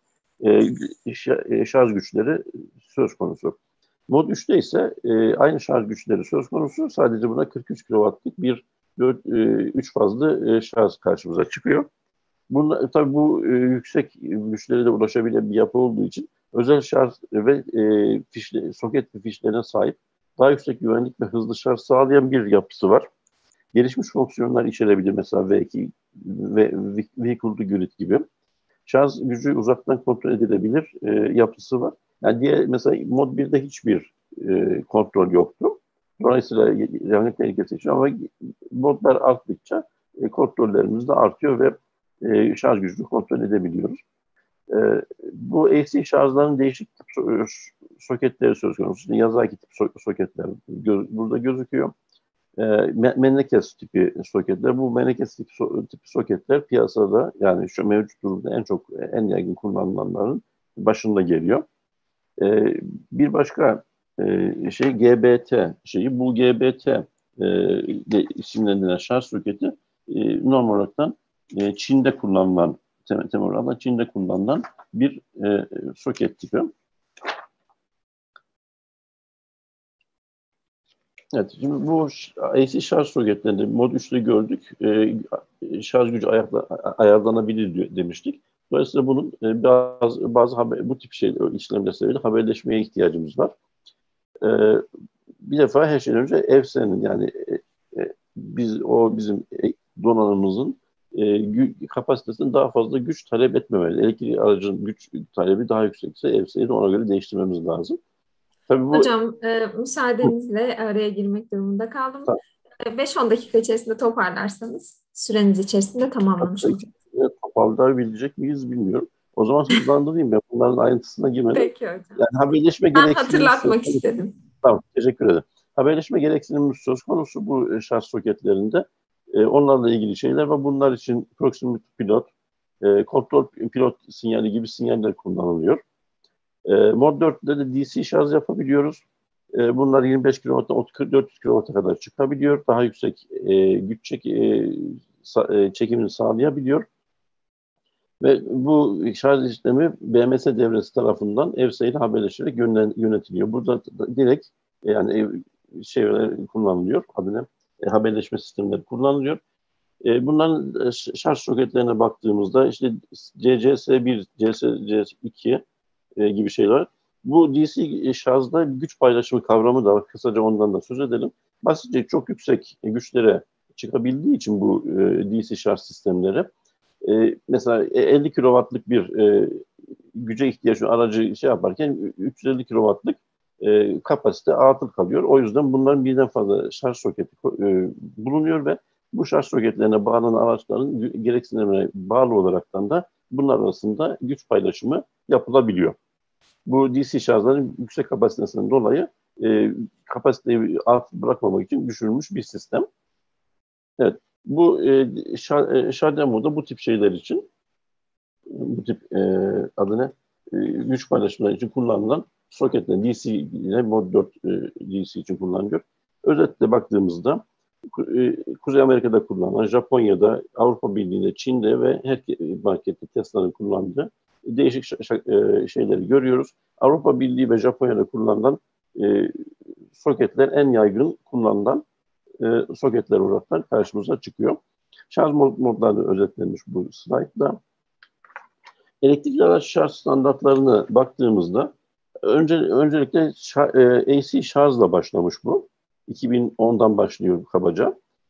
e, şarj güçleri söz konusu. Mod üçte ise e, aynı şarj güçleri söz konusu. Sadece buna kırk üç kilowattlık bir üç fazlı e, şarj karşımıza çıkıyor. Bunlar, tabii bu e, yüksek güçlere de ulaşabilen bir yapı olduğu için özel şarj ve e, fişle, soket ve fişlerine sahip daha yüksek güvenlik ve hızlı şarj sağlayan bir yapısı var. Gelişmiş fonksiyonlar içerebilir, mesela V iki ve Vehicle to Grid gibi. Şarj gücü uzaktan kontrol edilebilir e, yapısı var. Yani diye mesela Mod birde hiçbir e, kontrol yoktu. Dolayısıyla yangın tehlikesi için, ama modlar arttıkça e, kontrollerimiz de artıyor ve e, şarj gücünü kontrol edebiliyoruz. E, bu A C şarjların değişik tip so soketleri söz konusu. Yazaki tip so soketler gö burada gözüküyor. E, Menekes tipi soketler. Bu Menekes tipi, so tipi soketler piyasada, yani şu mevcut durumda en çok en yaygın kullanılanların başında geliyor. E, bir başka e, şey G B T şeyi. Bu G B T e, de isimlendirilen şarj soketi e, normal olarak e, Çin'de kullanılan, temel, temel olarak Çin'de kullanılan bir e, soket tipi. Evet, şimdi bu A C şarj soketlerinde Mod üçte gördük. E, şarj gücü ayakla, ayarlanabilir diyor, demiştik. Dolayısıyla bunun e, bazı, bazı haber, bu tip şey, işlemler sebebiyle haberleşmeye ihtiyacımız var. E, bir defa her şeyden önce EVSE'nin, yani e, e, biz o bizim donanımımızın e, gü, kapasitesinin daha fazla güç talep etmemeli. Elektrikli aracın güç talebi daha yüksekse EVSE'yi de ona göre değiştirmemiz lazım. Tabii bu... Hocam e, müsaadenizle araya girmek durumunda kaldım. Tamam. beş on dakika içerisinde toparlarsanız süreniz içerisinde tamamlamış olacağız. Toparlayabilecek miyiz bilmiyorum. O zaman hızlandırayım ben. Bunların ayrıntısına girmeden. Peki hocam. Yani haberleşme gereksinimi... hatırlatmak söz... istedim. Tamam, teşekkür ederim. Haberleşme gereksinimi söz konusu bu şarj soketlerinde. Ee, onlarla ilgili şeyler var. Bunlar için proximity pilot, e, kontrol pilot sinyali gibi sinyaller kullanılıyor. E, Mod dörtte de D C şarj yapabiliyoruz. E, bunlar yirmi beş kilowatttan dört yüz kilowatta kadar çıkabiliyor. Daha yüksek e, güç çek, e, sa, e, çekimini sağlayabiliyor. Ve bu şarj işlemi B M S devresi tarafından EVSE ile haberleşerek yönetiliyor. Burada direkt yani şeyler kullanılıyor, adına e, haberleşme sistemleri kullanılıyor. E, bunların şarj soketlerine baktığımızda işte C C S bir, C C S iki e, gibi şeyler. Bu D C şarjda güç paylaşımı kavramı da var. Kısaca ondan da söz edelim. Basitçe çok yüksek güçlere çıkabildiği için bu e, D C şarj sistemleri, e, mesela elli kilowattlık bir e, güce ihtiyaç aracı şey yaparken üç yüz elli kilowattlık e, kapasite atıl kalıyor. O yüzden bunların birden fazla şarj soketi e, bulunuyor ve bu şarj soketlerine bağlanan araçların gereksinimine bağlı olaraktan da bunlar arasında güç paylaşımı yapılabiliyor. Bu D C şarjların yüksek kapasitesinden dolayı e, kapasiteyi alt bırakmamak için düşürülmüş bir sistem. Evet, bu e, şarj modu bu tip şeyler için, bu tip e, adı ne? E, güç paylaşımları için kullanılan soketler D C ile Mod dört e, D C için kullanılıyor. Özetle baktığımızda e, Kuzey Amerika'da kullanılan, Japonya'da, Avrupa Birliği'nde, Çin'de ve her markette Tesla'nın kullandığı değişik şeyleri görüyoruz. Avrupa Birliği ve Japonya'da kullanılan e, soketler en yaygın kullanılan e, soketler olarak karşımıza çıkıyor. Şarj mod, modları özetlenmiş bu slaytta. Elektrikli araç şarj standartlarına baktığımızda önce, öncelikle şar, e, A C şarjla başlamış bu. iki bin ondan başlıyor kabaca.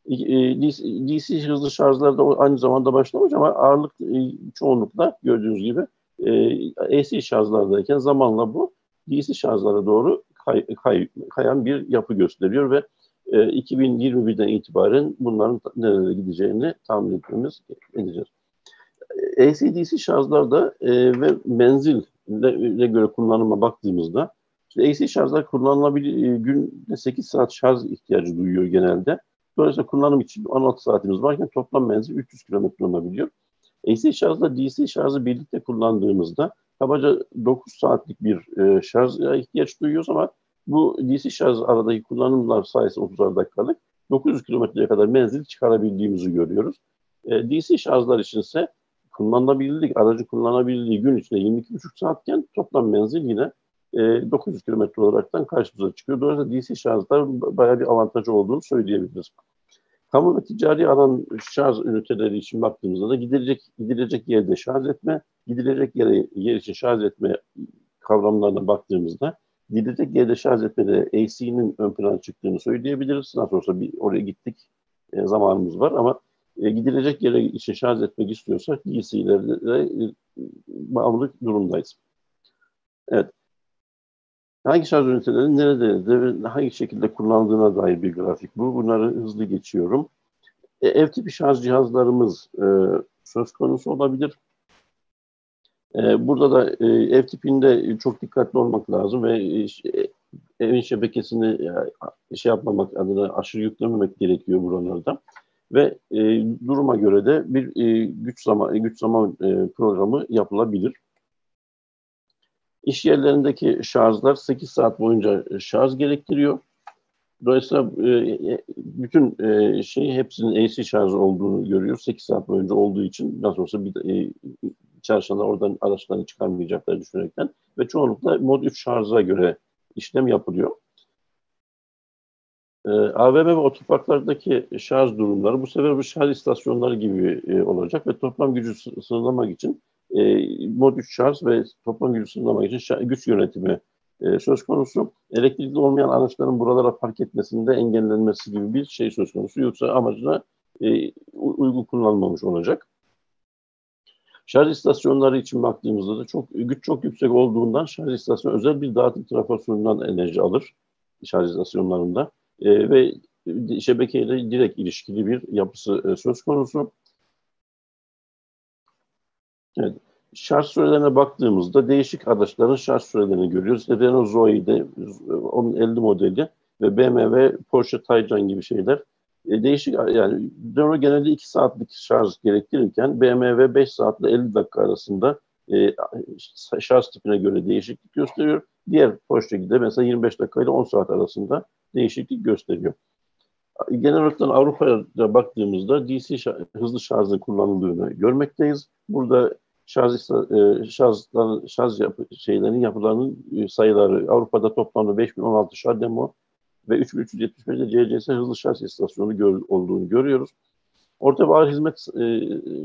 D C hızlı şarjlarda aynı zamanda başlamış ama ağırlık çoğunlukla gördüğünüz gibi A C şarjlardayken zamanla bu D C şarjlara doğru kay, kay, kayan bir yapı gösteriyor ve iki bin yirmi birden itibaren bunların nereye gideceğini tahmin etmemiz edeceğiz. A C D C şarjlarda e, ve menzille göre kullanıma baktığımızda işte A C şarjlar kullanılabilir, e, günde sekiz saat şarj ihtiyacı duyuyor genelde. Dolayısıyla kullanım için on altı saatimiz varken toplam menzil üç yüz kilometre olabiliyor. A C şarjla D C şarjı birlikte kullandığımızda kabaca dokuz saatlik bir e, şarja ihtiyaç duyuyoruz ama bu D C şarj aradaki kullanımlar sayısı otuz dakikalık dokuz yüz kilometreye kadar menzil çıkarabildiğimizi görüyoruz. E, D C şarjlar içinse kullanılabilirlik, aracı kullanılabilirliği gün içinde yirmi iki buçuk saatken toplam menzil yine e, dokuz yüz kilometre olaraktan karşımıza çıkıyor. Dolayısıyla D C şarjlar bayağı bir avantajı olduğunu söyleyebiliriz. Kamu ve ticari alan şarj üniteleri için baktığımızda da gidilecek, gidilecek yerde şarj etme, gidilecek yere, yer için şarj etme kavramlarına baktığımızda gidilecek yerde şarj etmede A C'nin ön plana çıktığını söyleyebiliriz. Nasıl olsa bir oraya gittik, e, zamanımız var ama e, gidilecek yere için şarj etmek istiyorsak D C'lere e, bağımlı durumdayız. Evet. Hangi şarj ünitelerinin nerede ve hangi şekilde kullanıldığına dair bir grafik bu. Bunları hızlı geçiyorum. E, ev tipi şarj cihazlarımız e, söz konusu olabilir. E, burada da e, ev tipinde çok dikkatli olmak lazım ve e, evin şebekesini e, şey yapmamak adına aşırı yüklememek gerekiyor buralarda. Ve e, duruma göre de bir e, güç zaman güç zaman e, programı yapılabilir. İş yerlerindeki şarjlar sekiz saat boyunca şarj gerektiriyor. Dolayısıyla e, bütün e, şey hepsinin A C şarjı olduğunu görüyoruz. sekiz saat boyunca olduğu için nasıl olsa bir e, çalışanlar oradan araçlarını çıkarmayacaklar düşünerekten ve çoğunlukla mod üç şarja göre işlem yapılıyor. E, A V M ve otoparklardaki şarj durumları bu sefer bu şarj istasyonları gibi e, olacak ve toplam gücü sınırlamak için e, mod üç şarj ve toplam gücü sınırlamak için şarj, güç yönetimi e, söz konusu. Elektrikli olmayan araçların buralara park etmesinde engellenmesi gibi bir şey söz konusu. Yoksa amacına e, uygun kullanılmamış olacak. Şarj istasyonları için baktığımızda da çok güç çok yüksek olduğundan şarj istasyonu özel bir dağıtım trafosundan enerji alır şarj istasyonlarında. E, ve şebekeyle direkt ilişkili bir yapısı e, söz konusu. Evet. Şarj sürelerine baktığımızda değişik araçların şarj sürelerini görüyoruz. İşte Renault Zoe'de onun elli modeli ve B M W, Porsche Taycan gibi şeyler. E, değişik yani Renault genelde iki saatlik şarj gerektirirken B M W beş saatle elli dakika arasında e, şarj tipine göre değişiklik gösteriyor. Diğer Porsche'de mesela yirmi beş dakika ile on saat arasında değişiklik gösteriyor. Genel olarak Avrupa'ya baktığımızda D C şarj, hızlı şarjın kullanıldığını görmekteyiz. Burada şarj şarjların şarj yapı, şeylerin yapılarının sayıları Avrupa'da toplamda beş bin on altı Şardemo ve üç bin üç yüz yetmiş beş C C S hızlı şarj istasyonu gör, olduğunu görüyoruz. Orta ve ağır hizmet e,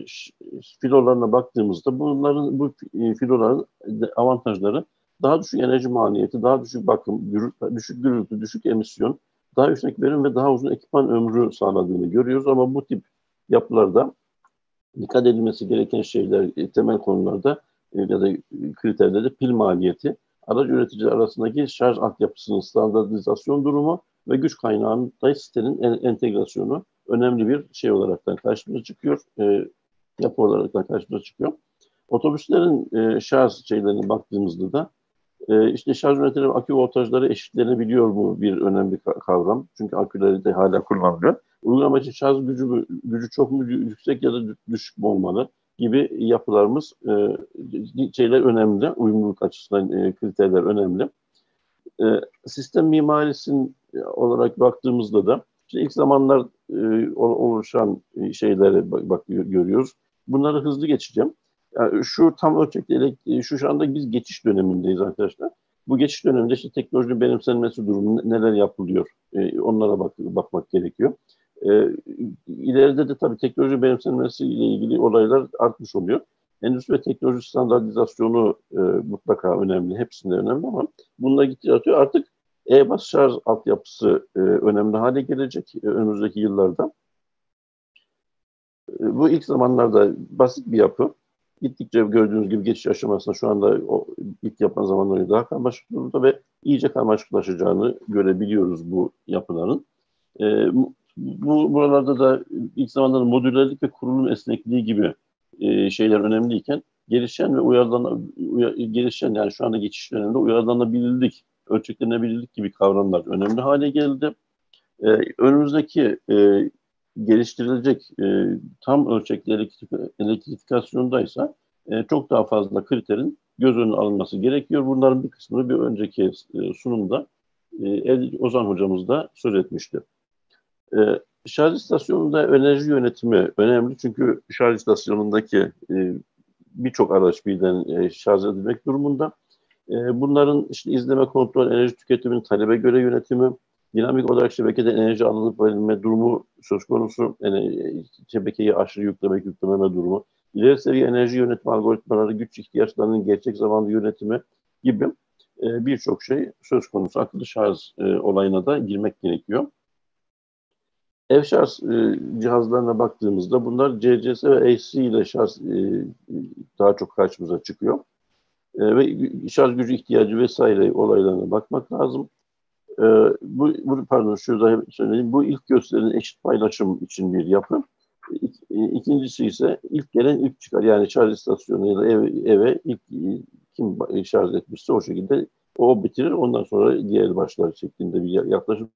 filolarına baktığımızda bunların bu filoların avantajları daha düşük enerji maliyeti, daha düşük bakım, düşük gürültü, düşük emisyon, daha yüksek verim ve daha uzun ekipman ömrü sağladığını görüyoruz ama bu tip yapılarda dikkat edilmesi gereken şeyler, temel konularda ya da kriterlerde pil maliyeti, araç üreticileri arasındaki şarj altyapısının standartizasyon durumu ve güç kaynağında sitenin entegrasyonu önemli bir şey olaraktan karşımıza çıkıyor, e, yapı olaraktan karşımıza çıkıyor. Otobüslerin e, şarj şeylerine baktığımızda da e, işte şarj üniteleri akü voltajları eşitlenebiliyor mu bir önemli kavram. Çünkü aküleri de hala kullanılıyor. Uygulama için şarj gücü, gücü çok mu yüksek ya da düşük mu olmalı gibi yapılarımız e, şeyler önemli. Uyumluluk açısından e, kriterler önemli. E, sistem mimarisinin olarak baktığımızda da işte ilk zamanlar e, oluşan şeyleri bak, bak görüyoruz. Bunları hızlı geçeceğim. Yani şu tam ölçekli şu şu anda biz geçiş dönemindeyiz arkadaşlar. Bu geçiş döneminde işte teknolojinin benimsenmesi durumu neler yapılıyor? E, onlara bak, bakmak gerekiyor. E, ileride de tabii teknoloji benimsenmesi ile ilgili olaylar artmış oluyor. Endüstri ve teknoloji standartizasyonu e, mutlaka önemli, hepsinde önemli ama bununla gitti atıyor. Artık e-bas şarj altyapısı e, önemli hale gelecek e, önümüzdeki yıllarda. Bu ilk zamanlarda basit bir yapı. Gittikçe gördüğünüz gibi geçiş aşamasında şu anda o ilk yapılan zamanları daha karmaşık durumda ve iyice karmaşıklaşacağını görebiliyoruz bu yapıların. E, bu buralarda da ilk zamanların modülerlik ve kurulum esnekliği gibi e, şeyler önemliyken gelişen ve uyarlana, uyar, gelişen yani şu anda geçiş döneminde uyarlanabilirlik, ölçeklenebilirlik gibi kavramlar önemli hale geldi. E, önümüzdeki e, geliştirilecek e, tam ölçekli elektrik, elektrifikasyondaysa e, çok daha fazla kriterin göz önüne alınması gerekiyor. Bunların bir kısmını bir önceki e, sunumda e, Ozan hocamız da söz etmişti. E, şarj istasyonunda enerji yönetimi önemli çünkü şarj istasyonundaki e, birçok araç birden e, şarj edilmek durumunda. E, bunların işte izleme, kontrol, enerji tüketiminin talebe göre yönetimi, dinamik olarak şebekede enerji alınıp verilme durumu söz konusu, yani şebekeyi aşırı yüklemek, yüklememe durumu, ileri seviye enerji yönetimi algoritmaları, güç ihtiyaçlarının gerçek zamanlı yönetimi gibi e, birçok şey söz konusu. Akıllı şarj e, olayına da girmek gerekiyor. Ev şarj e, cihazlarına baktığımızda bunlar C C S ve A C ile şarj e, daha çok karşımıza çıkıyor. E, ve şarj gücü ihtiyacı vesaire olaylarına bakmak lazım. E, bu, bu pardon şurada söyleyeyim. Bu ilk gösterilen eşit paylaşım için bir yapı. İk, ikincisi ise ilk gelen ilk çıkar. Yani şarj istasyonu ya da ev, eve ilk kim şarj etmişse o şekilde o bitirir. Ondan sonra diğer başlar şeklinde bir yaklaşım.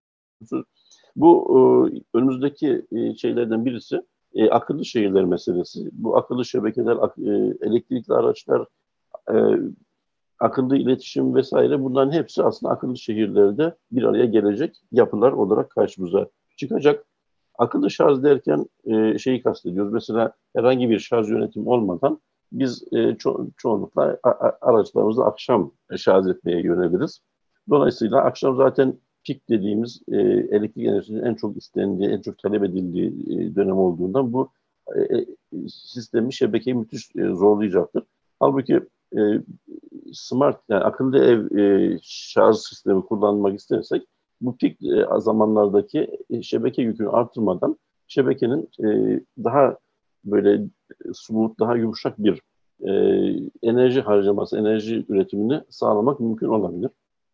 Bu e, önümüzdeki e, şeylerden birisi e, akıllı şehirler meselesi. Bu akıllı şebekeler, ak, e, elektrikli araçlar, e, akıllı iletişim vesaire bunların hepsi aslında akıllı şehirlerde bir araya gelecek yapılar olarak karşımıza çıkacak. Akıllı şarj derken e, şeyi kastediyoruz. Mesela herhangi bir şarj yönetimi olmadan biz e, ço- çoğunlukla a- a- araçlarımızı akşam şarj etmeye yöneliriz. Dolayısıyla akşam zaten pik dediğimiz e, elektrik enerjisinin en çok istendiği, en çok talep edildiği e, dönem olduğundan bu e, sistemi, şebekeyi müthiş e, zorlayacaktır. Halbuki e, smart, yani akıllı ev e, şarj sistemi kullanmak istersek bu pik e, zamanlardaki e, şebeke yükünü artırmadan şebekenin e, daha böyle smooth, daha yumuşak bir e, enerji harcaması, enerji üretimini sağlamak mümkün olabilir.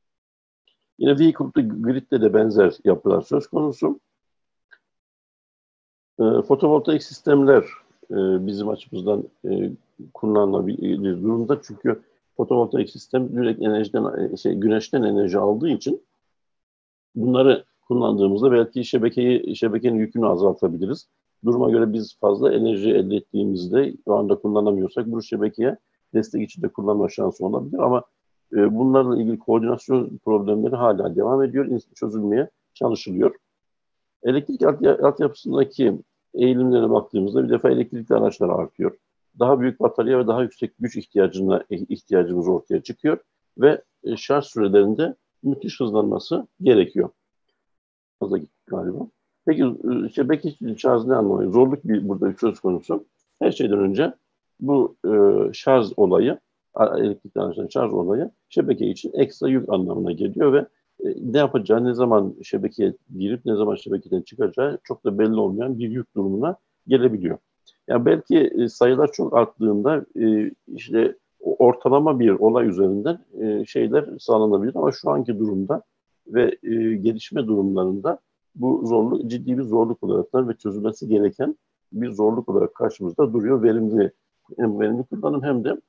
Yine vehicle to grid'de de benzer yapılar söz konusu. E, fotovoltaik sistemler e, bizim açımızdan e, kullanılabilir durumda. Çünkü fotovoltaik sistem direkt enerjiden, şey, güneşten enerji aldığı için bunları kullandığımızda belki şebekeyi, şebekenin yükünü azaltabiliriz. Duruma göre biz fazla enerji elde ettiğimizde o anda kullanamıyorsak bu şebekeye destek için de kullanma şansı olabilir ama e, bunlarla ilgili koordinasyon problemleri hala devam ediyor, çözülmeye çalışılıyor. Elektrik altyapısındaki eğilimlere baktığımızda bir defa elektrikli araçlar artıyor. Daha büyük batarya ve daha yüksek güç ihtiyacına ihtiyacımız ortaya çıkıyor ve şarj sürelerinde müthiş hızlanması gerekiyor. Fazla gittik galiba. Peki şebeke şarj ne anlamı? Zorluk bir burada bir söz konusu. Her şeyden önce bu e, şarj olayı, elektrikli araçların şarj olayı şebeke için ekstra yük anlamına geliyor ve e, ne yapacağı, ne zaman şebekeye girip ne zaman şebekeden çıkacağı çok da belli olmayan bir yük durumuna gelebiliyor. Yani belki e, sayılar çok arttığında e, işte ortalama bir olay üzerinden e, şeyler sağlanabilir ama şu anki durumda ve e, gelişme durumlarında bu zorluk ciddi bir zorluk olarak ve çözülmesi gereken bir zorluk olarak karşımızda duruyor. Verimli hem verimli kullanım hem de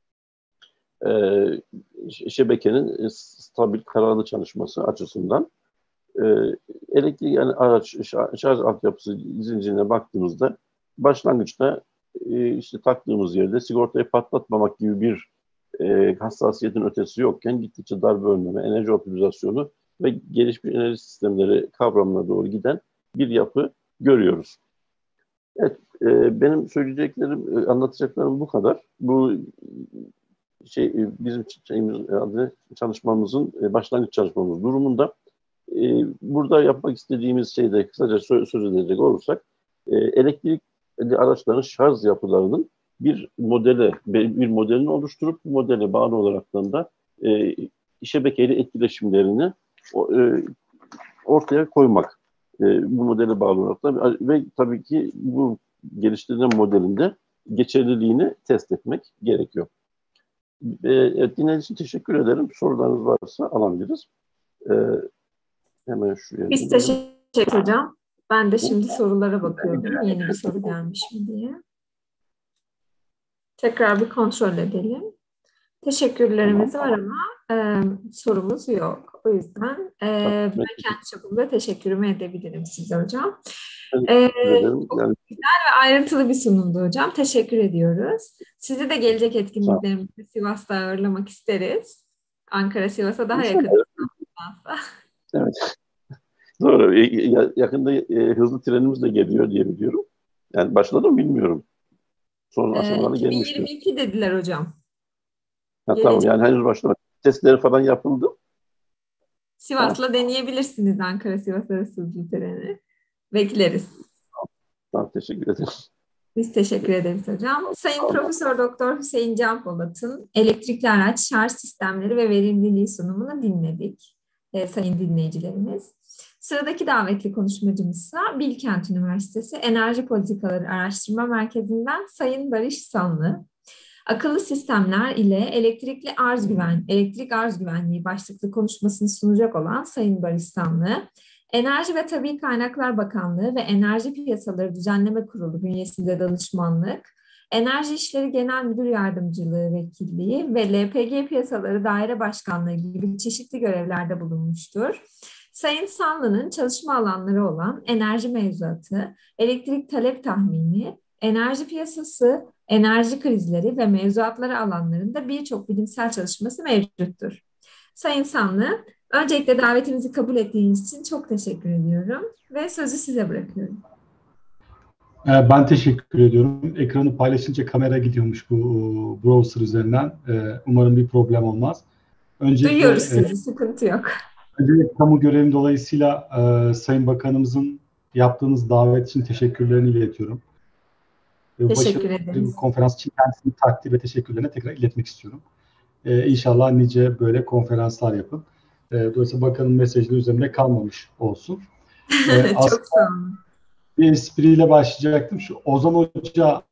e, şebekenin stabil, kararlı çalışması açısından e, elektrik yani araç şarj altyapısı zincirine baktığımızda başlangıçta e, işte taktığımız yerde sigortayı patlatmamak gibi bir e, hassasiyetin ötesi yokken gittikçe darbe önleme, enerji optimizasyonu ve gelişmiş enerji sistemleri kavramına doğru giden bir yapı görüyoruz. Evet, e, benim söyleyeceklerim, e, anlatacaklarım bu kadar. Bu şey e, bizim şeyimiz, adı, çalışmamızın e, başlangıç çalışmamız durumunda e, burada yapmak istediğimiz şeyde kısaca söz, söz edecek olursak e, elektrikli araçların şarj yapılarının bir modele, bir modelini oluşturup bu modele bağlı olaraktan da e, şebekeyle etkileşimlerini e, ortaya koymak. E, bu modele bağlı olarak da ve tabii ki bu geliştirilen modelinde geçerliliğini test etmek gerekiyor. E, evet, dinlediğiniz için teşekkür ederim. Sorularınız varsa alabiliriz. E, hemen şuraya Biz dönelim. teşekkür ederiz hocam. Ben de şimdi sorulara bakıyordum. Yeni bir soru gelmiş mi diye. Tekrar bir kontrol edelim. Teşekkürlerimiz var ama e, sorumuz yok. O yüzden e, ben kendi çapımda teşekkürümü edebilirim size hocam. E, çok güzel ve ayrıntılı bir sunumdu hocam. Teşekkür ediyoruz. Sizi de gelecek etkinliklerimizde Sivas'ta ağırlamak isteriz. Ankara Sivas'a daha yakın. Evet. Doğru. Yakında e, hızlı trenimiz de geliyor diye biliyorum. Yani başladı mı bilmiyorum. Son aşamaları gelmişti. iki bin yirmi iki dediler hocam. Ha, tamam, yani henüz başlamadı. Testleri falan yapıldı. Sivas'la tamam. Deneyebilirsiniz Ankara Sivas arası hızlı treni. Bekleriz. Tamam, teşekkür ederim. Biz teşekkür ederiz hocam. Sayın Profesör Doktor Hüseyin Can Polat'ın elektrikli araç şarj sistemleri ve verimliliği sunumunu dinledik. Ee, sayın dinleyicilerimiz. Sıradaki davetli konuşmacımız ise Bilkent Üniversitesi Enerji Politikaları Araştırma Merkezi'nden Sayın Barış Sanlı. Akıllı sistemler ile elektrikli arz güven, elektrik arz güvenliği başlıklı konuşmasını sunacak olan Sayın Barış Sanlı, Enerji ve Tabii Kaynaklar Bakanlığı ve Enerji Piyasaları Düzenleme Kurulu bünyesinde danışmanlık, Enerji İşleri Genel Müdür Yardımcılığı Vekilliği ve L P G Piyasaları Daire Başkanlığı gibi çeşitli görevlerde bulunmuştur. Sayın Sanlı'nın çalışma alanları olan enerji mevzuatı, elektrik talep tahmini, enerji piyasası, enerji krizleri ve mevzuatları alanlarında birçok bilimsel çalışması mevcuttur. Sayın Sanlı, öncelikle davetimizi kabul ettiğiniz için çok teşekkür ediyorum ve sözü size bırakıyorum. Ben teşekkür ediyorum. Ekranı paylaşınca kamera gidiyormuş bu browser üzerinden. Umarım bir problem olmaz. Öncelikle, duyuyoruz sizi, e, sıkıntı yok. Öncelikle kamu görevim dolayısıyla e, Sayın Bakanımızın yaptığınız davet için teşekkürlerini iletiyorum. Teşekkür ederiz. Konferans için kendisini takdir ve teşekkürlerini tekrar iletmek istiyorum. Ee, inşallah nice böyle konferanslar yapın. Ee, dolayısıyla bakanın mesajları üzerinde kalmamış olsun. Ee, Çok sağ olun. Bir espriyle başlayacaktım. Şu Ozan Hoca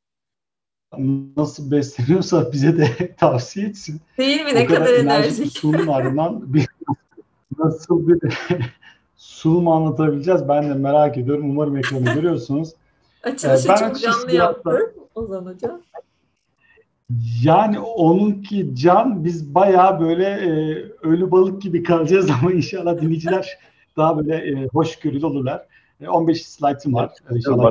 nasıl besleniyorsa bize de tavsiye etsin. Değil mi? Ne o kadar, kadar enerjik. Sunum ardından bir, nasıl bir sunum anlatabileceğiz? Ben de merak ediyorum. Umarım ekranı görüyorsunuz. Açılışı ben çok canlı yaptı Ozan Hoca. Yani onunki can, biz bayağı böyle e, ölü balık gibi kalacağız ama inşallah dinleyiciler daha böyle e, hoşgörülü olurlar. E, on beş slaytım var. E, inşallah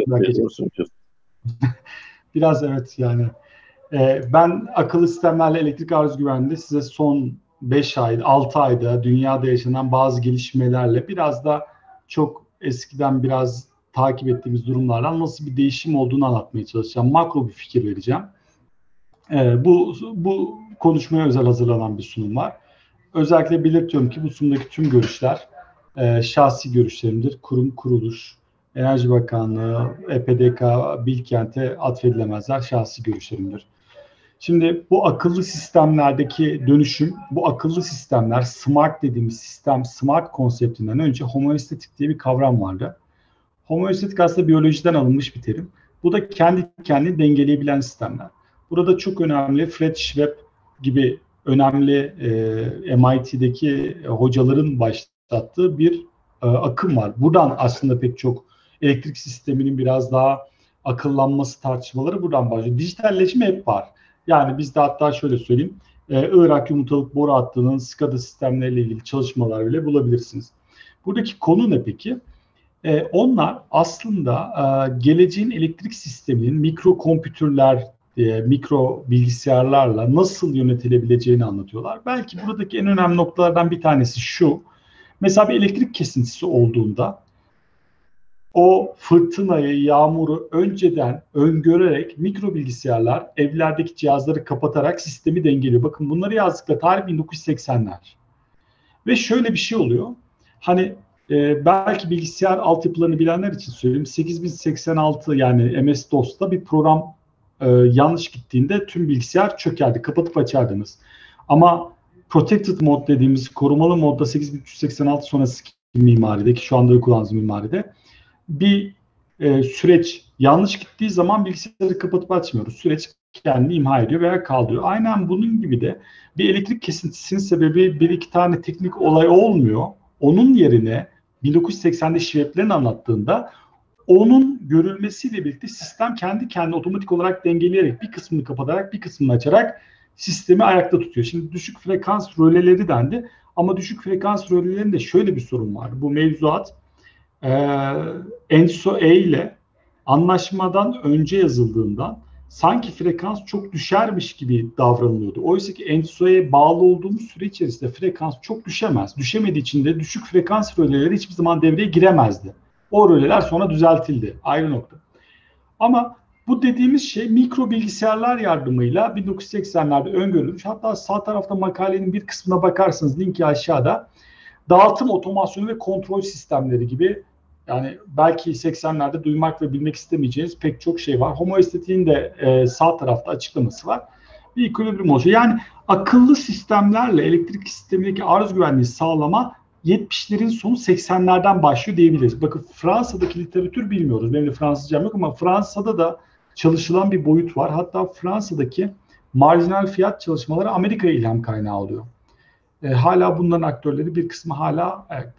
biraz evet yani. E, ben akıllı sistemlerle elektrik arz güvenliğinde size son beş ay, altı ayda dünyada yaşanan bazı gelişmelerle biraz da çok eskiden biraz takip ettiğimiz durumlardan nasıl bir değişim olduğunu anlatmaya çalışacağım. Makro bir fikir vereceğim. Ee, bu, bu konuşmaya özel hazırlanan bir sunum var. Özellikle belirtiyorum ki bu sunumdaki tüm görüşler e, şahsi görüşlerimdir. Kurum, kuruluş, Enerji Bakanlığı, E P D K, Bilkent'e atfedilemezler. Şahsi görüşlerimdir. Şimdi bu akıllı sistemlerdeki dönüşüm, bu akıllı sistemler, smart dediğimiz sistem, smart konseptinden önce homoestetik diye bir kavram vardı. Homoestetik aslında biyolojiden alınmış bir terim. Bu da kendi kendini dengeleyebilen sistemler. Burada çok önemli Fred Schwab gibi önemli e, M I T'deki hocaların başlattığı bir e, akım var. Buradan aslında pek çok elektrik sisteminin biraz daha akıllanması tartışmaları buradan başlıyor. Dijitalleşme hep var. Yani biz de hatta şöyle söyleyeyim, e, Irak yumurtalık boru hattının SCADA sistemleriyle ilgili çalışmalar bile bulabilirsiniz. Buradaki konu ne peki? E, onlar aslında e, geleceğin elektrik sisteminin mikro kompütürler, diye, mikro bilgisayarlarla nasıl yönetilebileceğini anlatıyorlar. Belki buradaki en önemli noktalardan bir tanesi şu. Mesela bir elektrik kesintisi olduğunda o fırtınayı, yağmuru önceden öngörerek mikro bilgisayarlar evlerdeki cihazları kapatarak sistemi dengeliyor. Bakın bunları yazdıkları tarih bin dokuz yüz seksenler. Ve şöyle bir şey oluyor. Hani e, belki bilgisayar altyapılarını bilenler için söyleyeyim. sekiz bin seksen altı yani M S DOS'ta bir program Ee, yanlış gittiğinde tüm bilgisayar çökerdi. Kapatıp açardınız. Ama protected mode dediğimiz korumalı modda sekiz bin üç yüz seksen altı sonrası mimarideki, şu anda uygulandığımız mimaride bir e, süreç yanlış gittiği zaman bilgisayarı kapatıp açmıyoruz. Süreç kendini imha ediyor veya kaldırıyor. Aynen bunun gibi de bir elektrik kesintisinin sebebi bir iki tane teknik olay olmuyor. Onun yerine bin dokuz yüz seksende Schweppler'in anlattığında onun görülmesiyle birlikte sistem kendi kendine otomatik olarak dengeleyerek bir kısmını kapatarak bir kısmını açarak sistemi ayakta tutuyor. Şimdi düşük frekans röleleri dendi ama düşük frekans rölelerinde şöyle bir sorun var. Bu mevzuat e, ENTSO-E ile anlaşmadan önce yazıldığından sanki frekans çok düşermiş gibi davranılıyordu. Oysa ki ENTSO-E'ye bağlı olduğumuz süre içerisinde frekans çok düşemez. Düşemediği için de düşük frekans röleleri hiçbir zaman devreye giremezdi. O röleler sonra düzeltildi. Ayrı nokta. Ama bu dediğimiz şey mikro bilgisayarlar yardımıyla bin dokuz yüz seksenlerde öngörülmüş. Hatta sağ tarafta makalenin bir kısmına bakarsanız linki aşağıda dağıtım otomasyonu ve kontrol sistemleri gibi, yani belki seksenlerde duymak ve bilmek istemeyeceğiniz pek çok şey var. Homoestetiğin de e, sağ tarafta açıklaması var. Bir ekilibrium oluşuyor. Yani akıllı sistemlerle elektrik sistemindeki arız güvenliği sağlama yetmişlerin sonu seksenlerden başlıyor diyebiliriz. Bakın Fransa'daki literatür bilmiyoruz. Benim de Fransızcam yok ama Fransa'da da çalışılan bir boyut var. Hatta Fransa'daki marjinal fiyat çalışmaları Amerika'ya ilham kaynağı oluyor. E, hala bunların aktörleri bir kısmı hala ayakta.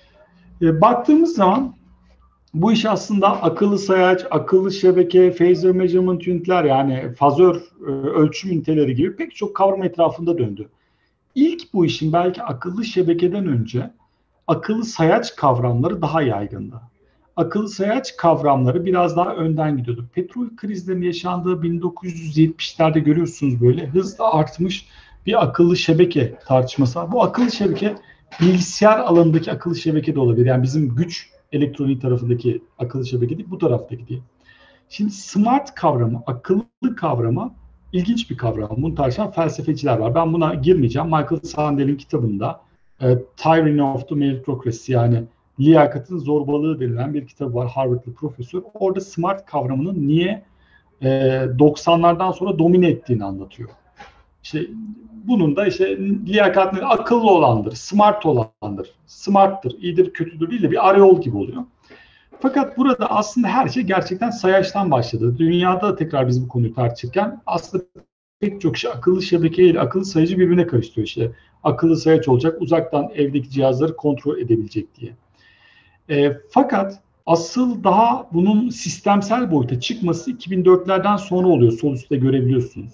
E, baktığımız zaman bu iş aslında akıllı sayaç, akıllı şebeke, phasor measurement unitler, yani fazör e, ölçüm üniteleri gibi pek çok kavram etrafında döndü. İlk bu işin belki akıllı şebekeden önce akıllı sayaç kavramları daha yaygındı. Akıllı sayaç kavramları biraz daha önden gidiyordu. Petrol krizlerinin yaşandığı bin dokuz yüz yetmişlerde görüyorsunuz böyle hızla artmış bir akıllı şebeke tartışması var. Bu akıllı şebeke bilgisayar alanındaki akıllı şebeke de olabilir. Yani bizim güç elektroniği tarafındaki akıllı şebeke değil, bu taraftaki değil. Şimdi smart kavramı, akıllı kavramı ilginç bir kavram. Bunu tartışan felsefeciler var. Ben buna girmeyeceğim. Michael Sandel'in kitabında e, Tyranny of the Meritocracy, yani liyakatın zorbalığı denilen bir kitabı var. Harvard'lı profesör. Orada smart kavramının niye e, doksanlardan sonra domine ettiğini anlatıyor. İşte bunun da işte liyakat akıllı olandır, smart olandır, smarttır, iyidir, kötüdür değil de bir arayol gibi oluyor. Fakat burada aslında her şey gerçekten sayaçtan başladı. Dünyada da tekrar biz bu konuyu tartışırken aslında pek çok şey akıllı şebeke ile akıllı sayacı birbirine karıştırıyor işte. Akıllı sayaç olacak, uzaktan evdeki cihazları kontrol edebilecek diye. E, fakat asıl daha bunun sistemsel boyuta çıkması iki bin dörtlerden sonra oluyor. Sol üstte görebiliyorsunuz.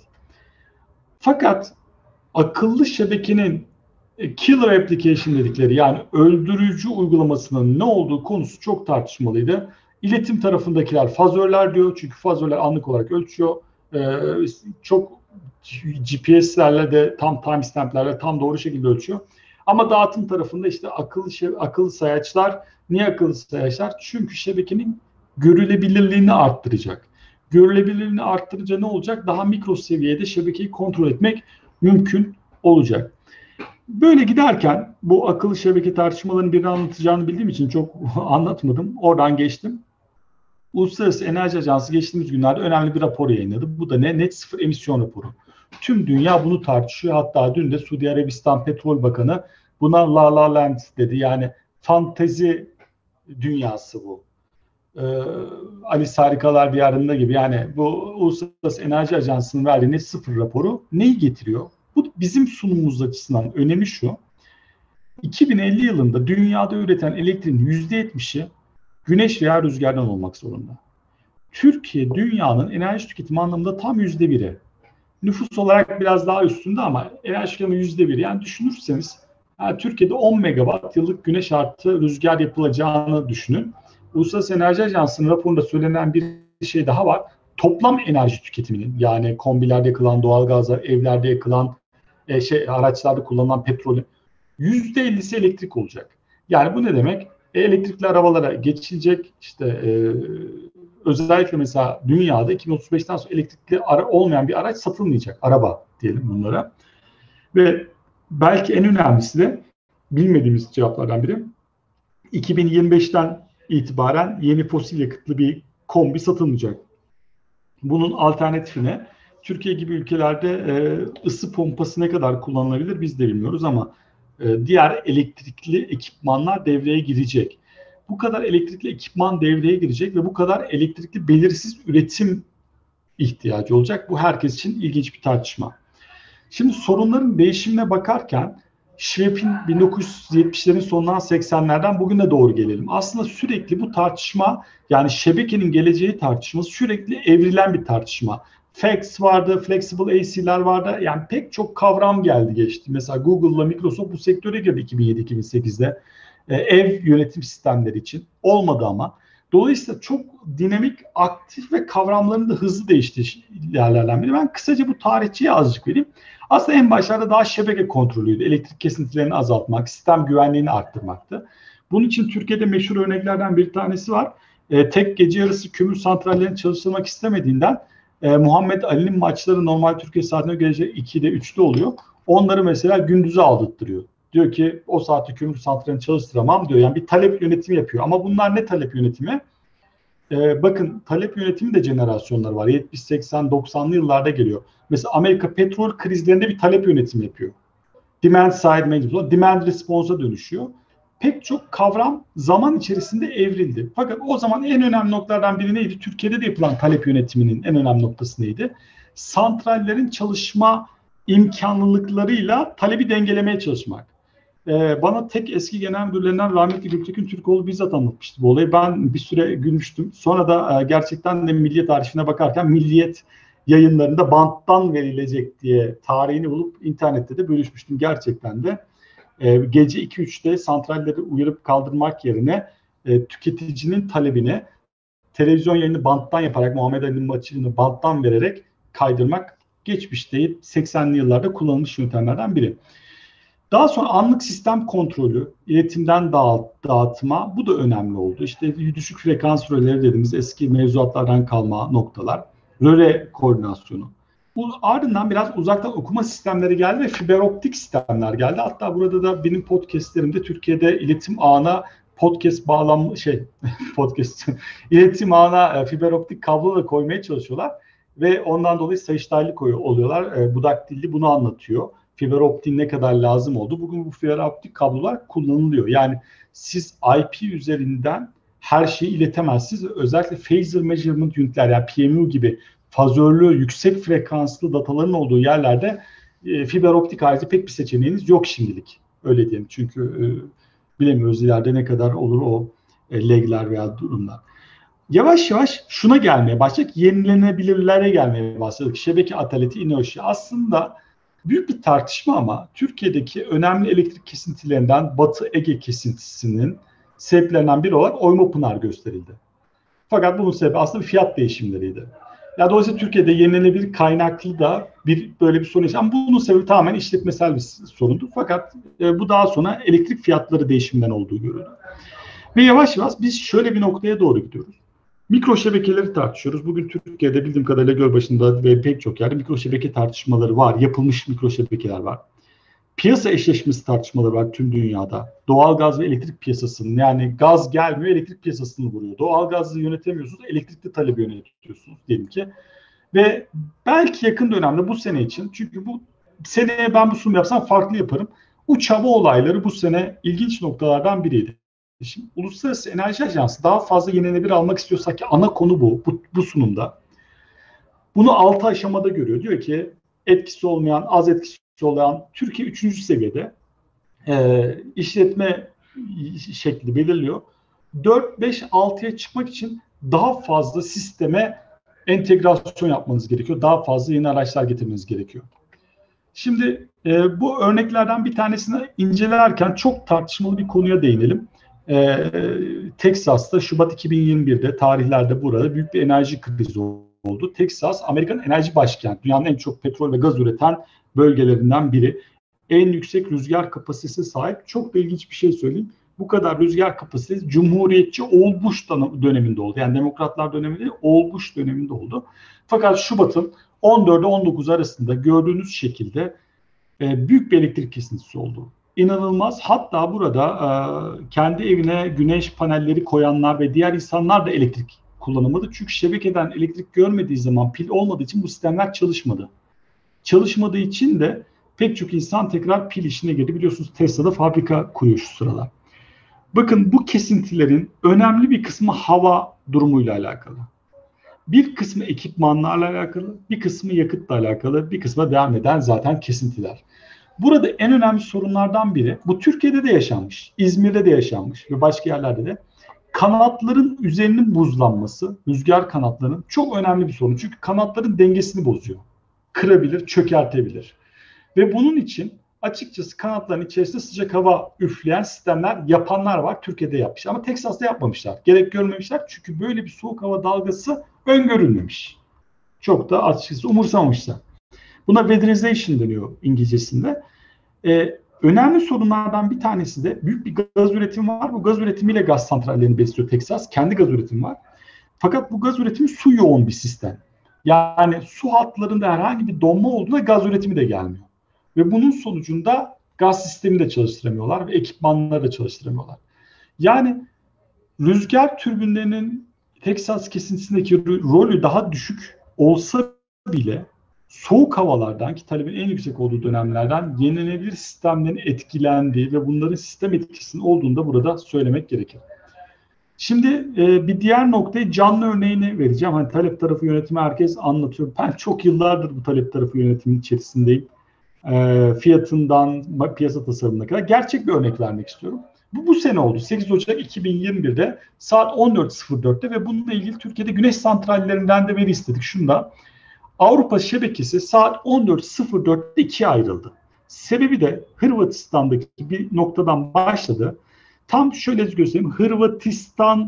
Fakat akıllı şebekenin killer application dedikleri, yani öldürücü uygulamasının ne olduğu konusu çok tartışmalıydı. İletim tarafındakiler fazörler diyor, çünkü fazörler anlık olarak ölçüyor. Ee, çok G P S'lerle de tam timestamp'lerle tam doğru şekilde ölçüyor. Ama dağıtım tarafında işte akıllı akıllı sayaçlar. Niye akıllı sayaçlar? Çünkü şebekenin görülebilirliğini arttıracak. Görülebilirliğini arttırınca ne olacak? Daha mikro seviyede şebekeyi kontrol etmek mümkün olacak. Böyle giderken bu akıllı şebeke tartışmalarını birini anlatacağını bildiğim için çok anlatmadım. Oradan geçtim. Uluslararası Enerji Ajansı geçtiğimiz günlerde önemli bir rapor yayınladı. Bu da ne? Net sıfır emisyon raporu. Tüm dünya bunu tartışıyor. Hatta dün de Suudi Arabistan Petrol Bakanı buna La La Land dedi. Yani fantezi dünyası bu. Ee, Alice Harikalar Diyarı'nda gibi. Yani bu Uluslararası Enerji Ajansı'nın verdiği net sıfır raporu neyi getiriyor? Bu bizim sunumumuz açısından önemi şu. iki bin elli yılında dünyada üreten elektriğin yüzde yetmişi güneş veya rüzgardan olmak zorunda. Türkiye dünyanın enerji tüketimi anlamında tam yüzde biri. Nüfus olarak biraz daha üstünde ama enerji tüketimi yüzde bir. Yani düşünürseniz yani Türkiye'de on megawatt yıllık güneş artı rüzgar yapılacağını düşünün. Uluslararası Enerji Ajansı'nın raporunda söylenen bir şey daha var. Toplam enerji tüketiminin, yani kombilerde yakılan doğalgazlar, evlerde yakılan e, şey araçlarda kullanılan petrolün yüzde ellisi elektrik olacak. Yani bu ne demek? E, elektrikli arabalara geçilecek. İşte e, özellikle mesela dünyada iki bin otuz beşten sonra elektrikli ara olmayan bir araç satılmayacak. Araba diyelim bunlara. Ve belki en önemlisi de bilmediğimiz cevaplardan biri, iki bin yirmi beşten itibaren yeni fosil yakıtlı bir kombi satılmayacak. Bunun alternatifine Türkiye gibi ülkelerde e, ısı pompası ne kadar kullanılabilir biz de bilmiyoruz ama e, diğer elektrikli ekipmanlar devreye girecek. bu kadar elektrikli ekipman devreye girecek ve bu kadar elektrikli belirsiz üretim ihtiyacı olacak. Bu herkes için ilginç bir tartışma. Şimdi sorunların değişimine bakarken Schwepp'in bin dokuz yüz yetmişlerin sonundan seksenlerden bugüne doğru gelelim. Aslında sürekli bu tartışma, yani şebekenin geleceği tartışması sürekli evrilen bir tartışma. F A X vardı, Flexible A C'ler vardı. Yani pek çok kavram geldi geçti. Mesela Google'la Microsoft bu sektöre girdi iki bin yedi iki bin sekizde. Ee, ev yönetim sistemleri için. Olmadı ama. Dolayısıyla çok dinamik, aktif ve kavramların da hızlı değiştiği yerlerden biri. Ben kısaca bu tarihçiye azıcık vereyim. Aslında en başlarda daha şebeke kontrolüydü. Elektrik kesintilerini azaltmak, sistem güvenliğini arttırmaktı. Bunun için Türkiye'de meşhur örneklerden bir tanesi var. E, tek gece yarısı kömür santrallerini çalıştırmak istemediğinden e, Muhammed Ali'nin maçları normal Türkiye saatine gece ikide üçte oluyor. Onları mesela gündüze aldırttırıyor. Diyor ki o saatte kömür santralini çalıştıramam diyor. Yani bir talep yönetimi yapıyor. Ama bunlar ne talep yönetimi? Ee, bakın talep yönetimi de jenerasyonları var. yetmiş, seksen, doksanlı yıllarda geliyor. Mesela Amerika petrol krizlerinde bir talep yönetimi yapıyor. Demand side management, demand response'a dönüşüyor. Pek çok kavram zaman içerisinde evrildi. Fakat o zaman en önemli noktalardan biri neydi? Türkiye'de de yapılan talep yönetiminin en önemli noktası neydi? Santrallerin çalışma imkanlılıklarıyla talebi dengelemeye çalışmak. Ee, bana tek eski genel müdürlerinden rahmetli Gültekin Türkoğlu bizzat anlatmıştı bu olayı. Ben bir süre gülmüştüm. Sonra da e, gerçekten de Milliyet arşivine bakarken Milliyet yayınlarında banttan verilecek diye tarihini bulup internette de bölüşmüştüm. Gerçekten de e, gece iki üçte santralleri uyarıp kaldırmak yerine e, tüketicinin talebine televizyon yayını banttan yaparak, Muhammed Ali'nin maçını banttan vererek kaydırmak geçmişte seksenli yıllarda kullanılmış yöntemlerden biri. Daha sonra anlık sistem kontrolü, iletimden dağıt, dağıtma, bu da önemli oldu. İşte düşük frekans röleleri dediğimiz eski mevzuatlardan kalma noktalar, röle koordinasyonu. Bu ardından biraz uzaktan okuma sistemleri geldi ve fiber optik sistemler geldi. Hatta burada da benim podcastlerimde Türkiye'de iletim ağına podcast bağlanma şey podcast iletim ağına fiber optik kablo da koymaya çalışıyorlar ve ondan dolayı sayıştaylı koyu oluyorlar. E, Budak Dilli bunu anlatıyor. Fiber optik ne kadar lazım oldu. Bugün bu fiber optik kablolar kullanılıyor. Yani siz I P üzerinden her şeyi iletemezsiniz. Özellikle phaser measurement unitler, yani P M U gibi fazörlü, yüksek frekanslı dataların olduğu yerlerde e, fiber optik harici pek bir seçeneğiniz yok şimdilik. Öyle diyelim. Çünkü e, bilemiyoruz ileride ne kadar olur o e, lagler veya durumlar. Yavaş yavaş şuna gelmeye başladık. Yenilenebilirlere gelmeye başladık. Şebeke ataleti, inerşi. Aslında büyük bir tartışma ama Türkiye'deki önemli elektrik kesintilerinden Batı Ege kesintisinin sebeplerinden biri olarak Oymopınar gösterildi. Fakat bunun sebebi aslında bir fiyat değişimleriydi. Yani dolayısıyla Türkiye'de yenilenebilir kaynaklı da bir böyle bir sorun yaşandı. Ama bunun sebebi tamamen işletmesel bir sorundu. Fakat e, bu daha sonra elektrik fiyatları değişiminden olduğu görüldü. Ve yavaş yavaş biz şöyle bir noktaya doğru gidiyoruz. Mikro şebekeleri tartışıyoruz. Bugün Türkiye'de bildiğim kadarıyla Gölbaşı'nda ve pek çok yerde mikro şebeke tartışmaları var. Yapılmış mikro şebekeler var. Piyasa eşleşmesi tartışmaları var tüm dünyada. Doğal gaz ve elektrik piyasasının, yani gaz gelmiyor, elektrik piyasasını vuruyor. Doğal gazı yönetemiyorsunuz, elektrikli talebi yönetiyorsunuz diyelim ki. Ve belki yakın dönemde bu sene için, çünkü bu seneye ben bu sunum yapsam farklı yaparım. Bu çaba olayları bu sene ilginç noktalardan biriydi. Şimdi Uluslararası Enerji Ajansı daha fazla yenilenebilir almak istiyorsak ki ana konu bu, bu, bu sunumda. Bunu altı aşamada görüyor. Diyor ki etkisi olmayan, az etkisi olan Türkiye üçüncü seviyede e, işletme şekli belirliyor. dört, beş, altıya çıkmak için daha fazla sisteme entegrasyon yapmanız gerekiyor. Daha fazla yeni araçlar getirmeniz gerekiyor. Şimdi e, bu örneklerden bir tanesini incelerken çok tartışmalı bir konuya değinelim. Ee, Teksas'ta Şubat iki bin yirmi birde tarihlerde burada büyük bir enerji krizi oldu. Teksas, Amerika'nın enerji başkenti. Dünyanın en çok petrol ve gaz üreten bölgelerinden biri. En yüksek rüzgar kapasitesi sahip. Çok da ilginç bir şey söyleyeyim. Bu kadar rüzgar kapasitesi Cumhuriyetçi Old Bush döneminde oldu. Yani Demokratlar döneminde değil, Old Bush döneminde oldu. Fakat Şubat'ın on dördü on dokuzu arasında gördüğünüz şekilde e, büyük bir elektrik kesintisi oldu. İnanılmaz. Hatta burada e, kendi evine güneş panelleri koyanlar ve diğer insanlar da elektrik kullanamadı. Çünkü şebekeden elektrik görmediği zaman, pil olmadığı için bu sistemler çalışmadı. Çalışmadığı için de pek çok insan tekrar pil işine girdi. Biliyorsunuz Tesla'da fabrika kuruyor şu sıralar. Bakın bu kesintilerin önemli bir kısmı hava durumuyla alakalı. Bir kısmı ekipmanlarla alakalı, bir kısmı yakıtla alakalı, bir kısmı devam eden zaten kesintiler. Burada en önemli sorunlardan biri, bu Türkiye'de de yaşanmış, İzmir'de de yaşanmış ve başka yerlerde de, kanatların üzerinin buzlanması, rüzgar kanatlarının çok önemli bir sorun. Çünkü kanatların dengesini bozuyor. Kırabilir, çökertebilir. Ve bunun için açıkçası kanatların içerisinde sıcak hava üfleyen sistemler yapanlar var. Türkiye'de yapmış ama Teksas'ta yapmamışlar. Gerek görmemişler çünkü böyle bir soğuk hava dalgası öngörülmemiş. Çok da açıkçası umursamamışlar. Buna weatherization deniyor İngilizcesinde. Ee, önemli sorunlardan bir tanesi de büyük bir gaz üretimi var. Bu gaz üretimiyle gaz santrallerini besliyor Teksas. Kendi gaz üretimi var. Fakat bu gaz üretimi su yoğun bir sistem. Yani su hatlarında herhangi bir donma olduğunda gaz üretimi de gelmiyor. Ve bunun sonucunda gaz sistemi de çalıştıramıyorlar ve ekipmanları da çalıştıramıyorlar. Yani rüzgar türbinlerinin Teksas kesintisindeki rolü daha düşük olsa bile soğuk havalardan, ki talebin en yüksek olduğu dönemlerden yenilenebilir sistemlerin etkilendiği ve bunların sistem etkisinin olduğunu da burada söylemek gerekir. Şimdi e, bir diğer noktayı canlı örneğini vereceğim. Hani talep tarafı yönetimi herkes anlatıyor. Ben çok yıllardır bu talep tarafı yönetimin içerisindeyim. E, fiyatından piyasa tasarımına kadar gerçek bir örnek vermek istiyorum. Bu bu sene oldu. sekiz Ocak iki bin yirmi bir'de saat on dört sıfır dört'te ve bununla ilgili Türkiye'de güneş santrallerinden de veri istedik. Şunda Avrupa şebekesi saat on dört sıfır dört'te ikiye ayrıldı. Sebebi de Hırvatistan'daki bir noktadan başladı. Tam şöyle göstereyim. Hırvatistan,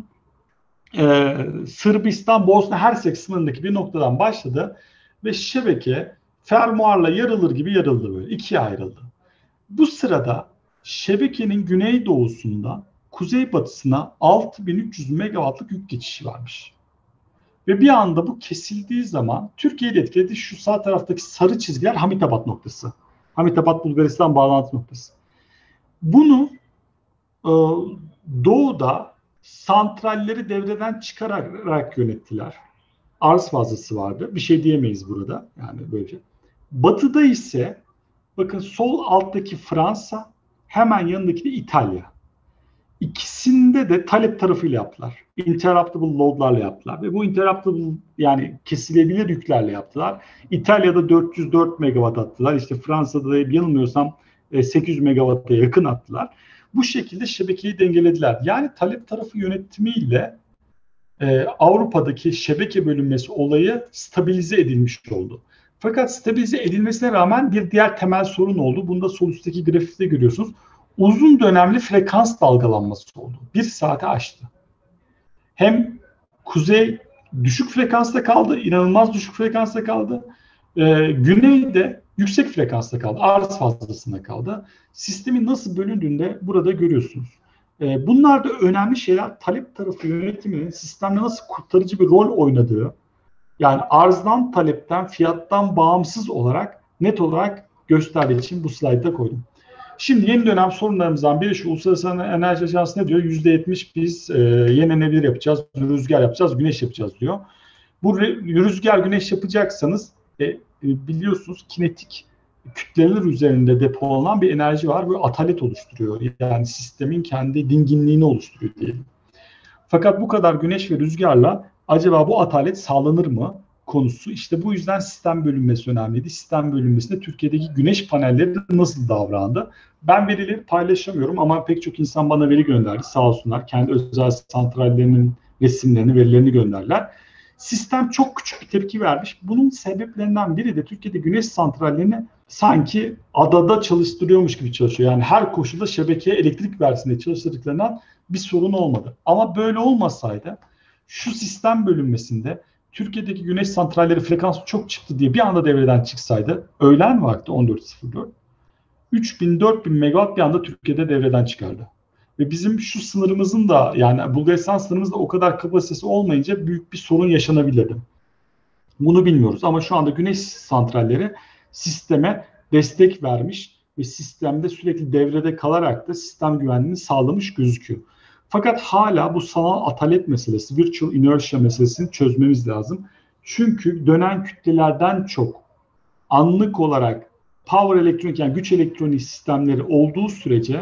e, Sırbistan, Bosna Hersek sınırındaki bir noktadan başladı ve şebeke fermuarla yarılır gibi yarıldı böyle. İkiye ayrıldı. Bu sırada şebekenin güneydoğusunda kuzeybatısına altı bin üç yüz megawattlık yük geçişi varmış. Ve bir anda bu kesildiği zaman Türkiye'yi etkiledi. Şu sağ taraftaki sarı çizgiler Hamitabat noktası. Hamitabat Bulgaristan bağlantı noktası. Bunu e, doğuda santralleri devreden çıkararak yönettiler. Arz fazlası vardı. Bir şey diyemeyiz burada. Yani böylece. Batıda ise bakın sol alttaki Fransa, hemen yanındaki de İtalya. İkisinde de talep tarafıyla yaptılar. Interruptible load'larla yaptılar. Ve bu interruptible yani kesilebilir yüklerle yaptılar. İtalya'da dört yüz dört megawatt attılar. İşte Fransa'da da yanılmıyorsam sekiz yüz megawatt'a yakın attılar. Bu şekilde şebekeyi dengelediler. Yani talep tarafı yönetimiyle e, Avrupa'daki şebeke bölünmesi olayı stabilize edilmiş oldu. Fakat stabilize edilmesine rağmen bir diğer temel sorun oldu. Bunu da sol üstteki grafikte görüyorsunuz. Uzun dönemli frekans dalgalanması oldu. Bir saate aştı. Hem kuzey düşük frekansta kaldı, inanılmaz düşük frekansta kaldı. Ee, güney de yüksek frekansta kaldı, arz fazlasında kaldı. Sistemin nasıl bölündüğünde burada görüyorsunuz. Ee, bunlar da önemli şeyler. Talep tarafı yönetiminin sistemde nasıl kurtarıcı bir rol oynadığı, yani arzdan, talepten, fiyattan bağımsız olarak net olarak gösterdiği için bu slaytta koydum. Şimdi yeni dönem sorunlarımızdan biri şu: Uluslararası Enerji Ajansı ne diyor? yüzde yetmiş biz e, yenilenebilir yapacağız, rüzgar yapacağız, güneş yapacağız diyor. Bu rüzgar, güneş yapacaksanız e, biliyorsunuz kinetik kütleler üzerinde depolanan bir enerji var. Böyle atalet oluşturuyor. Yani sistemin kendi dinginliğini oluşturuyor diyelim. Fakat bu kadar güneş ve rüzgarla acaba bu atalet sağlanır mı konusu. İşte bu yüzden sistem bölünmesi önemliydi. Sistem bölünmesinde Türkiye'deki güneş panelleri nasıl davrandı? Ben verileri paylaşamıyorum ama pek çok insan bana veri gönderdi. Sağ olsunlar. Kendi özel santrallerinin resimlerini, verilerini gönderdiler. Sistem çok küçük bir tepki vermiş. Bunun sebeplerinden biri de Türkiye'de güneş santrallerini sanki adada çalıştırıyormuş gibi çalışıyor. Yani her koşulda şebekeye elektrik versin diye çalıştırdıklarından bir sorun olmadı. Ama böyle olmasaydı şu sistem bölünmesinde Türkiye'deki güneş santralleri frekansı çok çıktı diye bir anda devreden çıksaydı öğlen vakti on dört sıfır dört üç bin dört bin megawatt bir anda Türkiye'de devreden çıkardı. Ve bizim şu sınırımızın da yani Bulgaristan sınırımızda o kadar kapasitesi olmayınca büyük bir sorun yaşanabilirdi. Bunu bilmiyoruz ama şu anda güneş santralleri sisteme destek vermiş ve sistemde sürekli devrede kalarak da sistem güvenliğini sağlamış gözüküyor. Fakat hala bu sanal atalet meselesi, virtual inertia meselesini çözmemiz lazım. Çünkü dönen kütlelerden çok anlık olarak power elektronik yani güç elektronik sistemleri olduğu sürece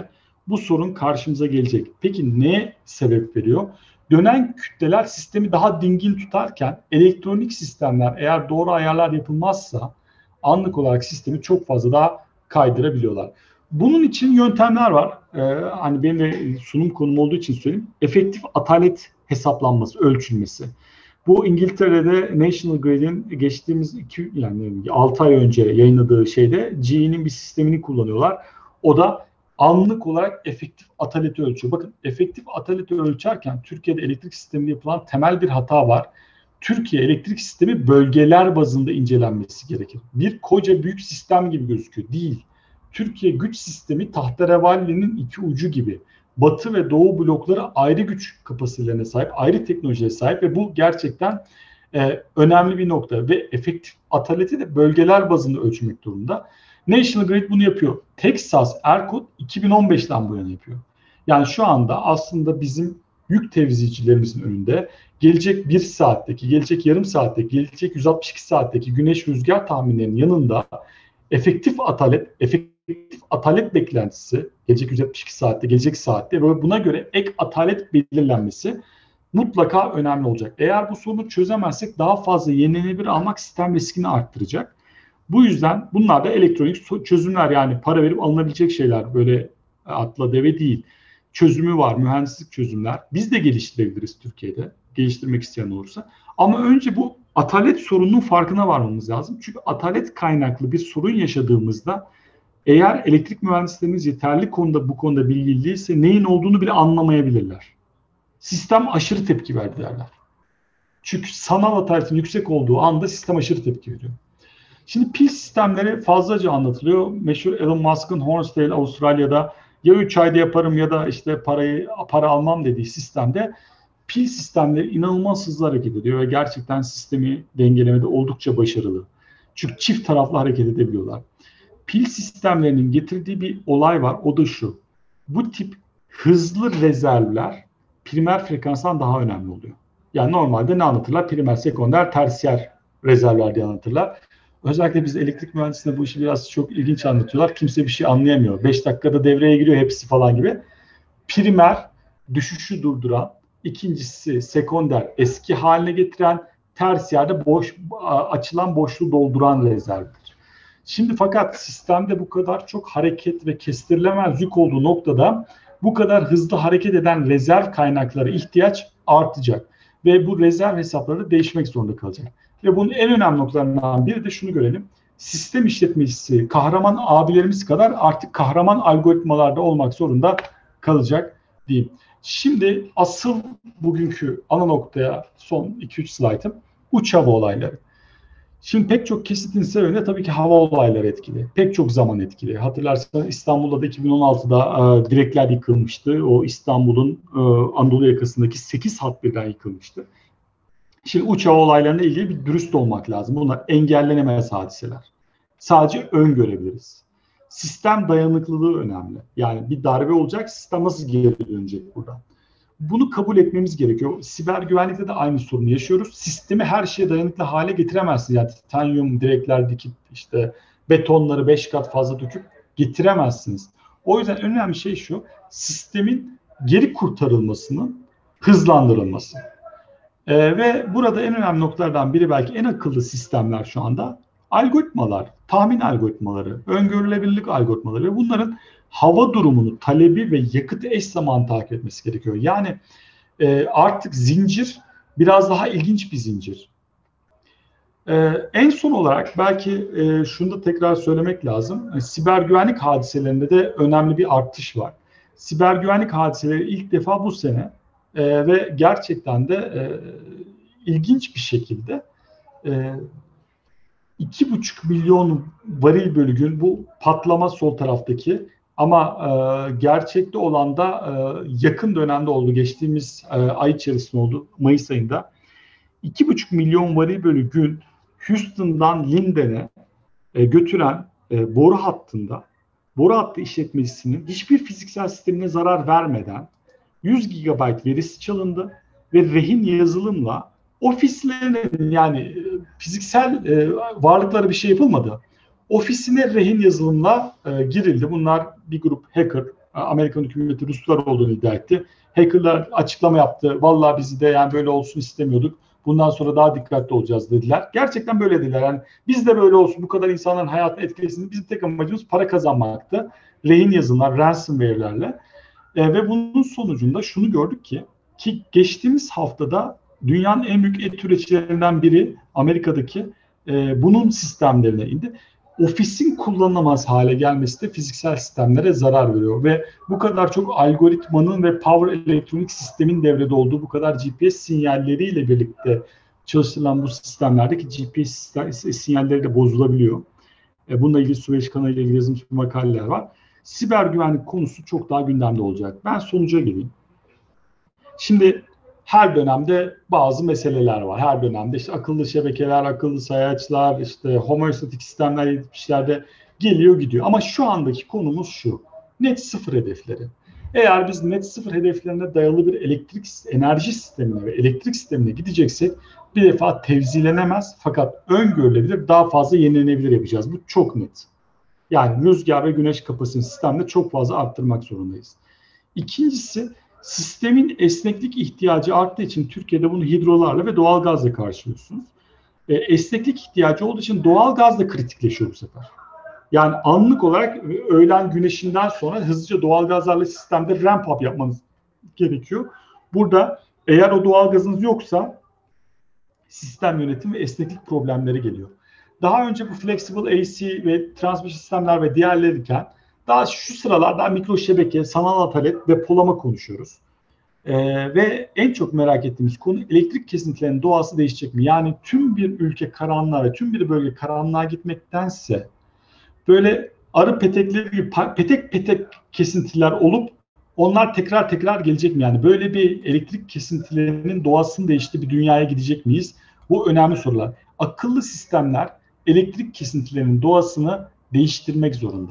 bu sorun karşımıza gelecek. Peki ne sebep veriyor? Dönen kütleler sistemi daha dingin tutarken elektronik sistemler eğer doğru ayarlar yapılmazsa anlık olarak sistemi çok fazla daha kaydırabiliyorlar. Bunun için yöntemler var. Ee, hani benim de sunum konum olduğu için söyleyeyim. Efektif atalet hesaplanması, ölçülmesi. Bu İngiltere'de National Grid'in geçtiğimiz iki, yani altı ay önce yayınladığı şeyde G E'nin bir sistemini kullanıyorlar. O da anlık olarak efektif ataleti ölçüyor. Bakın efektif ataleti ölçerken Türkiye'de elektrik sisteminde yapılan temel bir hata var. Türkiye elektrik sistemi bölgeler bazında incelenmesi gerekir. Bir koca büyük sistem gibi gözüküyor. Değil. Türkiye güç sistemi tahterevalinin iki ucu gibi. Batı ve Doğu blokları ayrı güç kapasitelerine sahip, ayrı teknolojiye sahip ve bu gerçekten e, önemli bir nokta. Ve efektif ataleti de bölgeler bazında ölçmek durumunda. National Grid bunu yapıyor. Texas ERCOT iki bin on beşten bu yana yapıyor. Yani şu anda aslında bizim yük tevzicilerimizin önünde gelecek bir saatteki, gelecek yarım saatteki, gelecek yüz altmış iki saatteki güneş rüzgar tahminlerinin yanında efektif atalet, efektif atalet beklentisi gelecek yüz altmış iki saatte, gelecek saatte ve buna göre ek atalet belirlenmesi mutlaka önemli olacak. Eğer bu sorunu çözemezsek daha fazla yenilenebilir almak sistem riskini arttıracak. Bu yüzden bunlar da elektronik çözümler, yani para verip alınabilecek şeyler, böyle atla deve değil. Çözümü var, mühendislik çözümler. Biz de geliştirebiliriz Türkiye'de, geliştirmek isteyen olursa. Ama önce bu atalet sorununun farkına varmamız lazım. Çünkü atalet kaynaklı bir sorun yaşadığımızda eğer elektrik mühendislerimiz yeterli konuda bu konuda bilgili değilse neyin olduğunu bile anlamayabilirler. Sistem aşırı tepki verdi derler. Çünkü sanal ataletin yüksek olduğu anda sistem aşırı tepki veriyor. Şimdi pil sistemleri fazlaca anlatılıyor. Meşhur Elon Musk'ın Hornsdale Avustralya'da ya üç ayda yaparım ya da işte parayı para almam dediği sistemde pil sistemleri inanılmaz hızlı hareket ediyor ve gerçekten sistemi dengelemede oldukça başarılı. Çünkü çift taraflı hareket edebiliyorlar. Pil sistemlerinin getirdiği bir olay var, o da şu. Bu tip hızlı rezervler primer frekanstan daha önemli oluyor. Yani normalde ne anlatırlar? Primer, sekonder, tersiyer rezervler diye anlatırlar. Özellikle biz elektrik mühendisliğinde bu işi biraz çok ilginç anlatıyorlar. Kimse bir şey anlayamıyor. beş dakikada devreye giriyor hepsi falan gibi. Primer düşüşü durduran, ikincisi sekonder eski haline getiren, tersiyerde boş açılan boşluğu dolduran rezervdir. Şimdi fakat sistemde bu kadar çok hareket ve kestirilemez yük olduğu noktada bu kadar hızlı hareket eden rezerv kaynakları ihtiyaç artacak. Ve bu rezerv hesapları değişmek zorunda kalacak. Ve bunun en önemli noktalarından biri de şunu görelim. Sistem işletmecisi, kahraman abilerimiz kadar artık kahraman algoritmalarda olmak zorunda kalacak diyeyim. Şimdi asıl bugünkü ana noktaya son iki üç slaytım uç hava olayları. Şimdi pek çok kesitin sebebi tabii ki hava olayları etkili. Pek çok zaman etkili. Hatırlarsanız İstanbul'da da iki bin on altıda e, direkler yıkılmıştı. O İstanbul'un e, Anadolu yakasındaki sekiz hat birden yıkılmıştı. Şimdi uç hava olaylarına ilgili bir dürüst olmak lazım. Bunlar engellenemez hadiseler. Sadece öngörebiliriz. Sistem dayanıklılığı önemli. Yani bir darbe olacak, sistem nasıl geri dönecek buradan? Bunu kabul etmemiz gerekiyor. Siber güvenlikte de aynı sorunu yaşıyoruz. Sistemi her şeye dayanıklı hale getiremezsiniz. Yani titanyum direkler dikip işte betonları beş kat fazla döküp getiremezsiniz. O yüzden önemli şey şu, sistemin geri kurtarılmasının hızlandırılması. Ee, ve burada en önemli noktalardan biri, belki en akıllı sistemler şu anda algoritmalar, tahmin algoritmaları, öngörülebilirlik algoritmaları ve bunların hava durumunu, talebi ve yakıtı eş zamanlı takip etmesi gerekiyor. Yani e, artık zincir biraz daha ilginç bir zincir. E, en son olarak belki e, şunu da tekrar söylemek lazım. E, siber güvenlik hadiselerinde de önemli bir artış var. Siber güvenlik hadiseleri ilk defa bu sene e, ve gerçekten de e, ilginç bir şekilde e, iki buçuk milyon varil bölü gün bu patlama sol taraftaki, ama e, gerçekte olan da e, yakın dönemde oldu. Geçtiğimiz e, ay içerisinde oldu. Mayıs ayında. iki buçuk milyon varil bölü gün Houston'dan Linden'e e, götüren e, boru hattında, boru hattı işletmecisinin hiçbir fiziksel sistemine zarar vermeden yüz gigabayt verisi çalındı ve rehin yazılımla ofislerinin, yani fiziksel e, varlıkları bir şey yapılmadı. Ofisine rehin yazılımla e, girildi. Bunlar bir grup hacker, Amerikan hükümeti Ruslar olduğunu iddia etti. Hackerlar açıklama yaptı. Vallahi bizi de yani böyle olsun istemiyorduk. Bundan sonra daha dikkatli olacağız dediler. Gerçekten böyle dediler. Yani biz de böyle olsun, bu kadar insanların hayatını etkilesin. Bizim tek amacımız para kazanmaktı. Rehin yazılımlar, ransomware'lerle. E, ve bunun sonucunda şunu gördük ki, ki geçtiğimiz haftada dünyanın en büyük et üreticilerinden biri Amerika'daki e, bunun sistemlerine indi. Ofisin kullanılamaz hale gelmesi de fiziksel sistemlere zarar veriyor ve bu kadar çok algoritmanın ve power elektronik sistemin devrede olduğu, bu kadar G P S sinyalleriyle birlikte çalıştırılan bu sistemlerdeki G P S sinyalleri de bozulabiliyor. E, bununla ilgili Süveyş kanalı ile ilgili yazılmış makaleler var. Siber güvenlik konusu çok daha gündemde olacak. Ben sonuca geleyim. Şimdi her dönemde bazı meseleler var. Her dönemde işte akıllı şebekeler, akıllı sayaçlar, işte homeostatik sistemler yetmişlerde geliyor gidiyor. Ama şu andaki konumuz şu. Net sıfır hedefleri. Eğer biz net sıfır hedeflerine dayalı bir elektrik enerji sistemine ve elektrik sistemine gideceksek bir defa tevzilenemez fakat öngörülebilir, daha fazla yenilenebilir yapacağız. Bu çok net. Yani rüzgar ve güneş kapasitesini sistemde çok fazla arttırmak zorundayız. İkincisi, sistemin esneklik ihtiyacı arttığı için Türkiye'de bunu hidrolarla ve doğalgazla karşılıyorsunuz. E, esneklik ihtiyacı olduğu için doğalgaz da kritikleşiyor bu sefer. Yani anlık olarak öğlen güneşinden sonra hızlıca doğalgazlarla sistemde ramp up yapmanız gerekiyor. Burada eğer o doğalgazınız yoksa sistem yönetimi ve esneklik problemleri geliyor. Daha önce bu flexible A C ve transmission sistemler ve diğerleriyken daha şu sıralar daha mikro şebeke, sanal atalet, depolama konuşuyoruz. Ee, ve en çok merak ettiğimiz konu elektrik kesintilerinin doğası değişecek mi? Yani tüm bir ülke karanlığa ve tüm bir bölge karanlığa gitmektense böyle arı petekleri gibi petek petek kesintiler olup onlar tekrar tekrar gelecek mi? Yani böyle bir elektrik kesintilerinin doğasının değiştiği bir dünyaya gidecek miyiz? Bu önemli sorular. Akıllı sistemler elektrik kesintilerinin doğasını değiştirmek zorunda.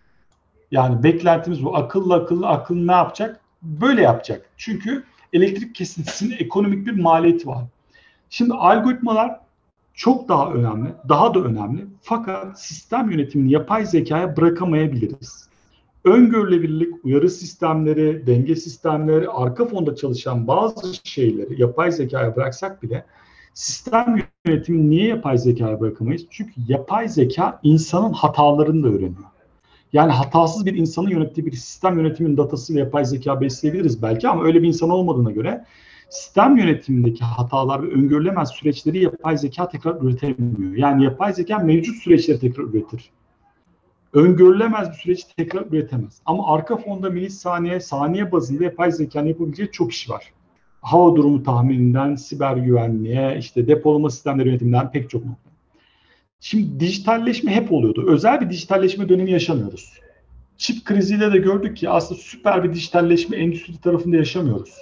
Yani beklentimiz bu. Akıllı akıllı akıl ne yapacak? Böyle yapacak. Çünkü elektrik kesintisinin ekonomik bir maliyeti var. Şimdi algoritmalar çok daha önemli, daha da önemli. Fakat sistem yönetimini yapay zekaya bırakamayabiliriz. Öngörülebilirlik, uyarı sistemleri, denge sistemleri, arka fonda çalışan bazı şeyleri yapay zekaya bıraksak bile sistem yönetimini niye yapay zekaya bırakamayız? Çünkü yapay zeka insanın hatalarını da öğreniyor. Yani hatasız bir insanın yönettiği bir sistem yönetiminin datasıyla yapay zeka besleyebiliriz belki ama öyle bir insan olmadığına göre sistem yönetimindeki hatalar ve öngörülemez süreçleri yapay zeka tekrar üretemiyor. Yani yapay zeka mevcut süreçleri tekrar üretir. Öngörülemez bir süreci tekrar üretemez. Ama arka fonda milisaniye, saniye bazında yapay zekanın yapabileceği çok iş var. Hava durumu tahmininden, siber güvenliğe, işte depolama sistemleri yönetiminden pek çok nokta. Şimdi dijitalleşme hep oluyordu. Özel bir dijitalleşme dönemi yaşamıyoruz. Çip kriziyle de gördük ki aslında süper bir dijitalleşme endüstri tarafında yaşamıyoruz.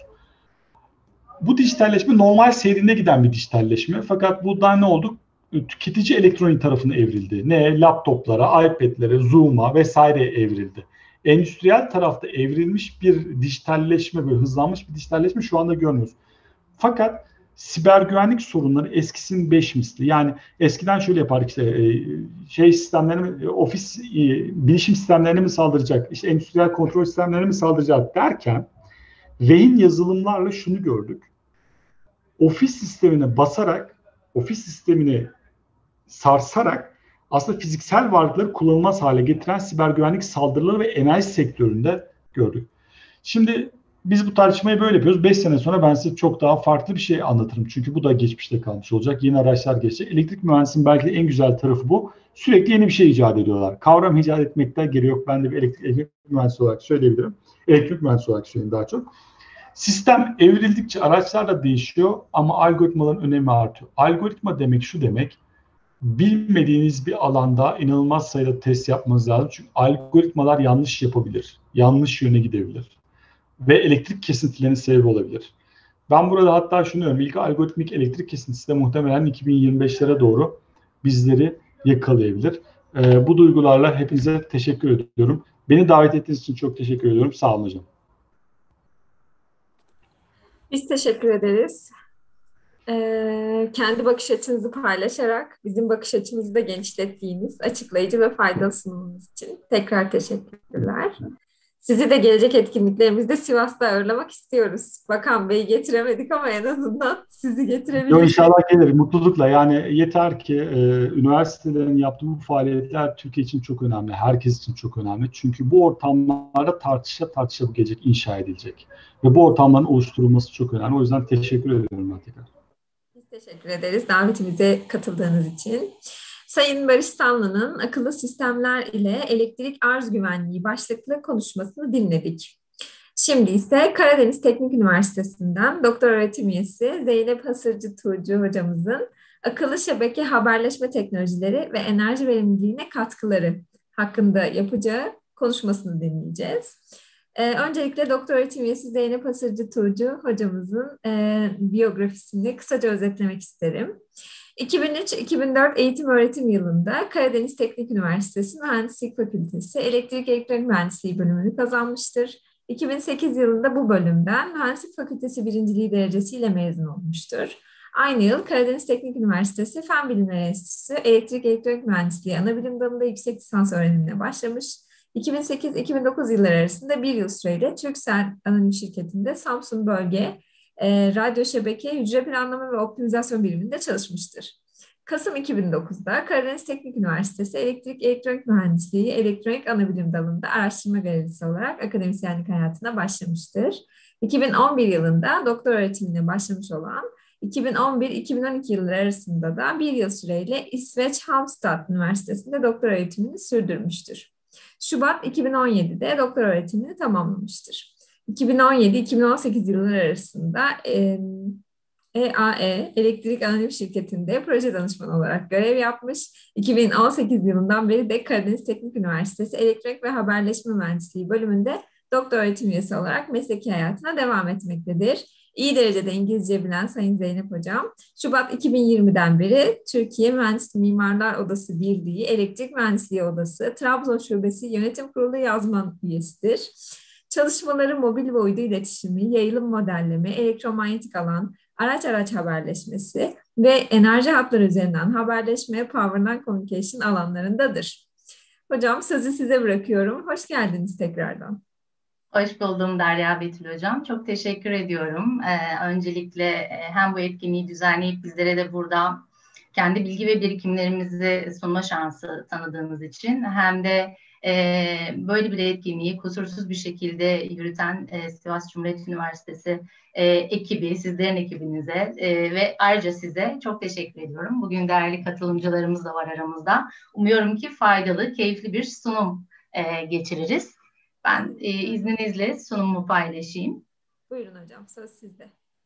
Bu dijitalleşme normal seyrinde giden bir dijitalleşme. Fakat buradan ne oldu? Tüketici elektronik tarafına evrildi. Ne? Laptoplara, iPad'lere, Zoom'a vesaire evrildi. Endüstriyel tarafta evrilmiş bir dijitalleşme ve hızlanmış bir dijitalleşme şu anda görmüyoruz. Fakat siber güvenlik sorunları eskisinin beş misli. Yani eskiden şöyle yapardık işte şey sistemlerine, ofis bilişim sistemlerine mi saldıracak, işte endüstriyel kontrol sistemlerine mi saldıracak derken rehin yazılımlarla şunu gördük. Ofis sistemine basarak, ofis sistemini sarsarak aslında fiziksel varlıkları kullanılmaz hale getiren siber güvenlik saldırıları ve enerji sektöründe gördük. Şimdi biz bu tartışmayı böyle yapıyoruz. beş sene sonra ben size çok daha farklı bir şey anlatırım. Çünkü bu da geçmişte kalmış olacak. Yeni araçlar geçecek. Elektrik mühendisinin belki de en güzel tarafı bu. Sürekli yeni bir şey icat ediyorlar. Kavram icat etmekten geri yok. Ben de bir elektrik, elektrik mühendisi olarak söyleyebilirim. Elektrik mühendisi olarak söyleyeyim daha çok. Sistem evrildikçe araçlar da değişiyor ama algoritmaların önemi artıyor. Algoritma demek şu demek. Bilmediğiniz bir alanda inanılmaz sayıda test yapmanız lazım. Çünkü algoritmalar yanlış yapabilir. Yanlış yöne gidebilir. Ve elektrik kesintilerinin sebebi olabilir. Ben burada hatta şunu diyorum. İlk algoritmik elektrik kesintisi de muhtemelen iki bin yirmi beşlere doğru bizleri yakalayabilir. Ee, bu duygularla hepinize teşekkür ediyorum. Beni davet ettiğiniz için çok teşekkür ediyorum. Sağ olun hocam. Biz teşekkür ederiz. Ee, kendi bakış açınızı paylaşarak bizim bakış açımızı da genişlettiğiniz, açıklayıcı ve faydalı sunumunuz için tekrar teşekkürler. Sizi de gelecek etkinliklerimizde Sivas'ta ağırlamak istiyoruz. Bakan Bey'i getiremedik ama en azından sizi Yo, getirebilirsek. inşallah gelir mutlulukla. Yani yeter ki e, üniversitelerin yaptığı bu faaliyetler Türkiye için çok önemli. Herkes için çok önemli. Çünkü bu ortamlarda tartışa tartışa bu gelecek inşa edilecek. Ve bu ortamların oluşturulması çok önemli. O yüzden teşekkür ediyorum ben tekrar. Biz teşekkür ederiz davetimize katıldığınız için. Sayın Barış Sanlı'nın akıllı sistemler ile elektrik arz güvenliği başlıklı konuşmasını dinledik. Şimdi ise Karadeniz Teknik Üniversitesi'nden doktor öğretim üyesi Zeynep Hasırcı Tuğcu hocamızın akıllı şebeke haberleşme teknolojileri ve enerji verimliliğine katkıları hakkında yapacağı konuşmasını dinleyeceğiz. Ee, öncelikle doktor öğretim üyesi Zeynep Hasırcı Tuğcu hocamızın e, biyografisini kısaca özetlemek isterim. iki bin üç iki bin dört eğitim öğretim yılında Karadeniz Teknik Üniversitesi Mühendislik Fakültesi Elektrik Elektronik Mühendisliği bölümünü kazanmıştır. iki bin sekiz yılında bu bölümden Mühendislik Fakültesi birinciliği derecesiyle mezun olmuştur. Aynı yıl Karadeniz Teknik Üniversitesi Fen Bilimleri Enstitüsü Elektrik Elektronik Mühendisliği Anabilim Dalı'nda yüksek lisans öğrenimine başlamış. iki bin sekiz iki bin dokuz yılları arasında bir yıl süreyle Turkcell Anonim Şirketi'nde Samsun Bölge e, Radyo Şebeke Hücre Planlama ve Optimizasyon biriminde çalışmıştır. Kasım iki bin dokuzda Karadeniz Teknik Üniversitesi Elektrik Elektronik Mühendisliği Elektronik Anabilim Dalı'nda araştırma görevlisi olarak akademisyenlik hayatına başlamıştır. iki bin on bir yılında doktor öğretimine başlamış olan iki bin on bir iki bin on iki yılları arasında da bir yıl süreyle İsveç Halmstad Üniversitesi'nde doktor öğretimini sürdürmüştür. Şubat iki bin on yedide doktor öğretimini tamamlamıştır. iki bin on yedi iki bin on sekiz yılları arasında e, E A E Elektrik Anonim Şirketi'nde proje danışmanı olarak görev yapmış. iki bin on sekiz yılından beri de Karadeniz Teknik Üniversitesi Elektronik ve Haberleşme Mühendisliği bölümünde doktor öğretim üyesi olarak mesleki hayatına devam etmektedir. İyi derecede İngilizce bilen Sayın Zeynep Hocam, Şubat iki bin yirmiden beri Türkiye Mühendis Mimarlar Odası Birliği, Elektrik Mühendisliği Odası, Trabzon Şubesi Yönetim Kurulu yazman üyesidir. Çalışmaları mobil ve uydu iletişimi, yayılım modelleme, elektromanyetik alan, araç araç haberleşmesi ve enerji hatları üzerinden haberleşme, Power Communication alanlarındadır. Hocam sözü size bırakıyorum. Hoş geldiniz tekrardan. Hoş buldum Derya Betül Hocam. Çok teşekkür ediyorum. Ee, öncelikle hem bu etkinliği düzenleyip bizlere de burada kendi bilgi ve birikimlerimizi sunma şansı tanıdığınız için hem de e, böyle bir etkinliği kusursuz bir şekilde yürüten e, Sivas Cumhuriyet Üniversitesi e, ekibi, sizlerin ekibinize e, ve ayrıca size çok teşekkür ediyorum. Bugün değerli katılımcılarımız da var aramızda. Umuyorum ki faydalı, keyifli bir sunum e, geçiririz. Ben e, izninizle sunumumu paylaşayım. Buyurun hocam, söz sizde.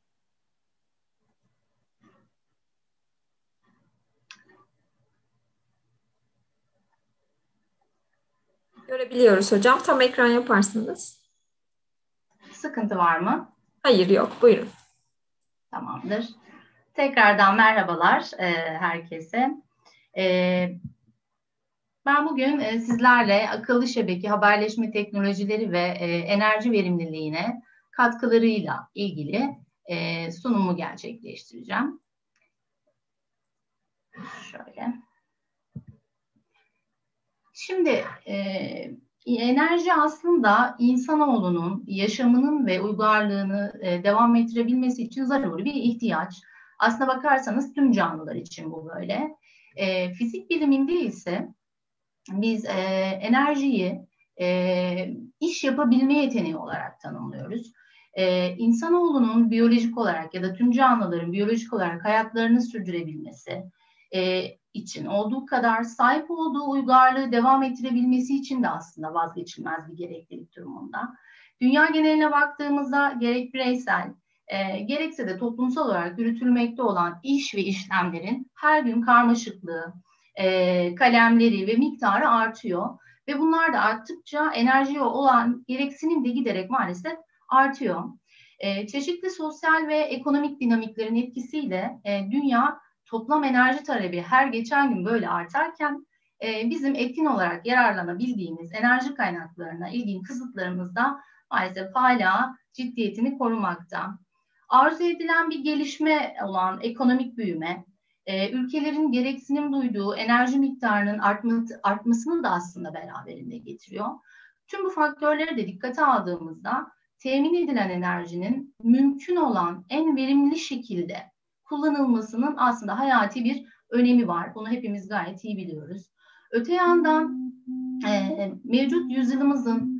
Görebiliyoruz hocam. Tam ekran yaparsınız. Sıkıntı var mı? Hayır, yok. Buyurun. Tamamdır. Tekrardan merhabalar e, herkese. E, ben bugün e, sizlerle akıllı şebeke haberleşme teknolojileri ve e, enerji verimliliğine katkılarıyla ilgili e, sunumu gerçekleştireceğim. Şöyle. Şimdi e, enerji aslında insanoğlunun yaşamının ve uygarlığını e, devam ettirebilmesi için zaruri bir ihtiyaç. Aslına bakarsanız tüm canlılar için bu böyle. E, fizik biliminde ise biz e, enerjiyi e, iş yapabilme yeteneği olarak tanımlıyoruz. E, insanoğlunun biyolojik olarak ya da tüm canlıların biyolojik olarak hayatlarını sürdürebilmesi e, için olduğu kadar sahip olduğu uygarlığı devam ettirebilmesi için de aslında vazgeçilmez bir gereklilik durumunda. Dünya geneline baktığımızda gerek bireysel, e, gerekse de toplumsal olarak yürütülmekte olan iş ve işlemlerin her gün karmaşıklığı, e, kalemleri ve miktarı artıyor. Ve bunlar da arttıkça enerjiye olan gereksinim de giderek maalesef artıyor. E, çeşitli sosyal ve ekonomik dinamiklerin etkisiyle e, dünya toplam enerji talebi her geçen gün böyle artarken e, bizim etkin olarak yararlanabildiğimiz enerji kaynaklarına ilgin kısıtlarımız da maalesef hala ciddiyetini korumakta. Arzu edilen bir gelişme olan ekonomik büyüme, e, ülkelerin gereksinim duyduğu enerji miktarının artması, artmasını da aslında beraberinde getiriyor. Tüm bu faktörleri de dikkate aldığımızda temin edilen enerjinin mümkün olan en verimli şekilde kullanılmasının aslında hayati bir önemi var. Bunu hepimiz gayet iyi biliyoruz. Öte yandan e, mevcut yüzyılımızın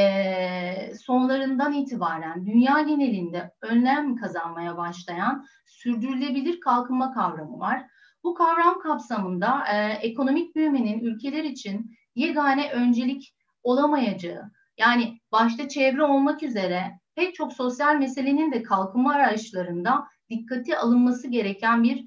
e, sonlarından itibaren dünya genelinde önem kazanmaya başlayan sürdürülebilir kalkınma kavramı var. Bu kavram kapsamında e, ekonomik büyümenin ülkeler için yegane öncelik olamayacağı, yani başta çevre olmak üzere pek çok sosyal meselenin de kalkınma arayışlarında dikkate alınması gereken bir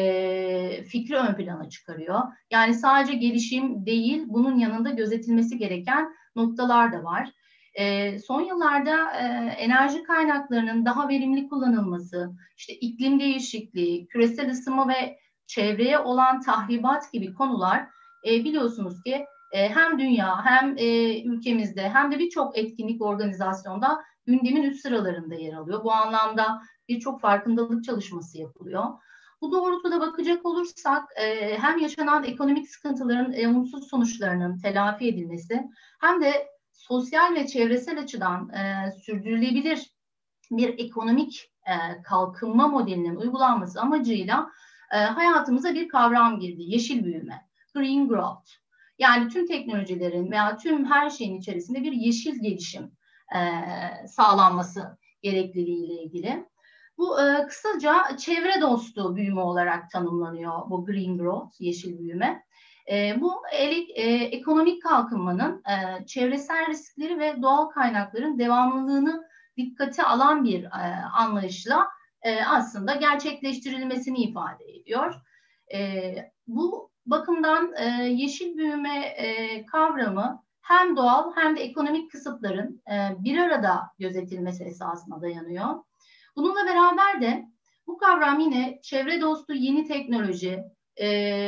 e, fikri ön plana çıkarıyor. Yani sadece gelişim değil, bunun yanında gözetilmesi gereken noktalar da var. E, son yıllarda e, enerji kaynaklarının daha verimli kullanılması, işte iklim değişikliği, küresel ısınma ve çevreye olan tahribat gibi konular e, biliyorsunuz ki e, hem dünya hem e, ülkemizde hem de birçok etkinlik organizasyonda gündemin üst sıralarında yer alıyor. Bu anlamda birçok farkındalık çalışması yapılıyor. Bu doğrultuda bakacak olursak e, hem yaşanan ekonomik sıkıntıların e, olumsuz sonuçlarının telafi edilmesi hem de sosyal ve çevresel açıdan e, sürdürülebilir bir ekonomik e, kalkınma modelinin uygulanması amacıyla e, hayatımıza bir kavram girdi. Yeşil büyüme, green growth. Yani tüm teknolojilerin veya tüm her şeyin içerisinde bir yeşil gelişim e, sağlanması gerekliliğiyle ilgili. Bu e, kısaca çevre dostu büyüme olarak tanımlanıyor bu green growth, yeşil büyüme. E, bu ele, e, ekonomik kalkınmanın e, çevresel riskleri ve doğal kaynakların devamlılığını dikkate alan bir e, anlayışla e, aslında gerçekleştirilmesini ifade ediyor. E, bu bakımdan e, yeşil büyüme e, kavramı hem doğal hem de ekonomik kısıtların e, bir arada gözetilmesi esasına dayanıyor. Bununla beraber de bu kavram yine çevre dostu yeni teknoloji, e,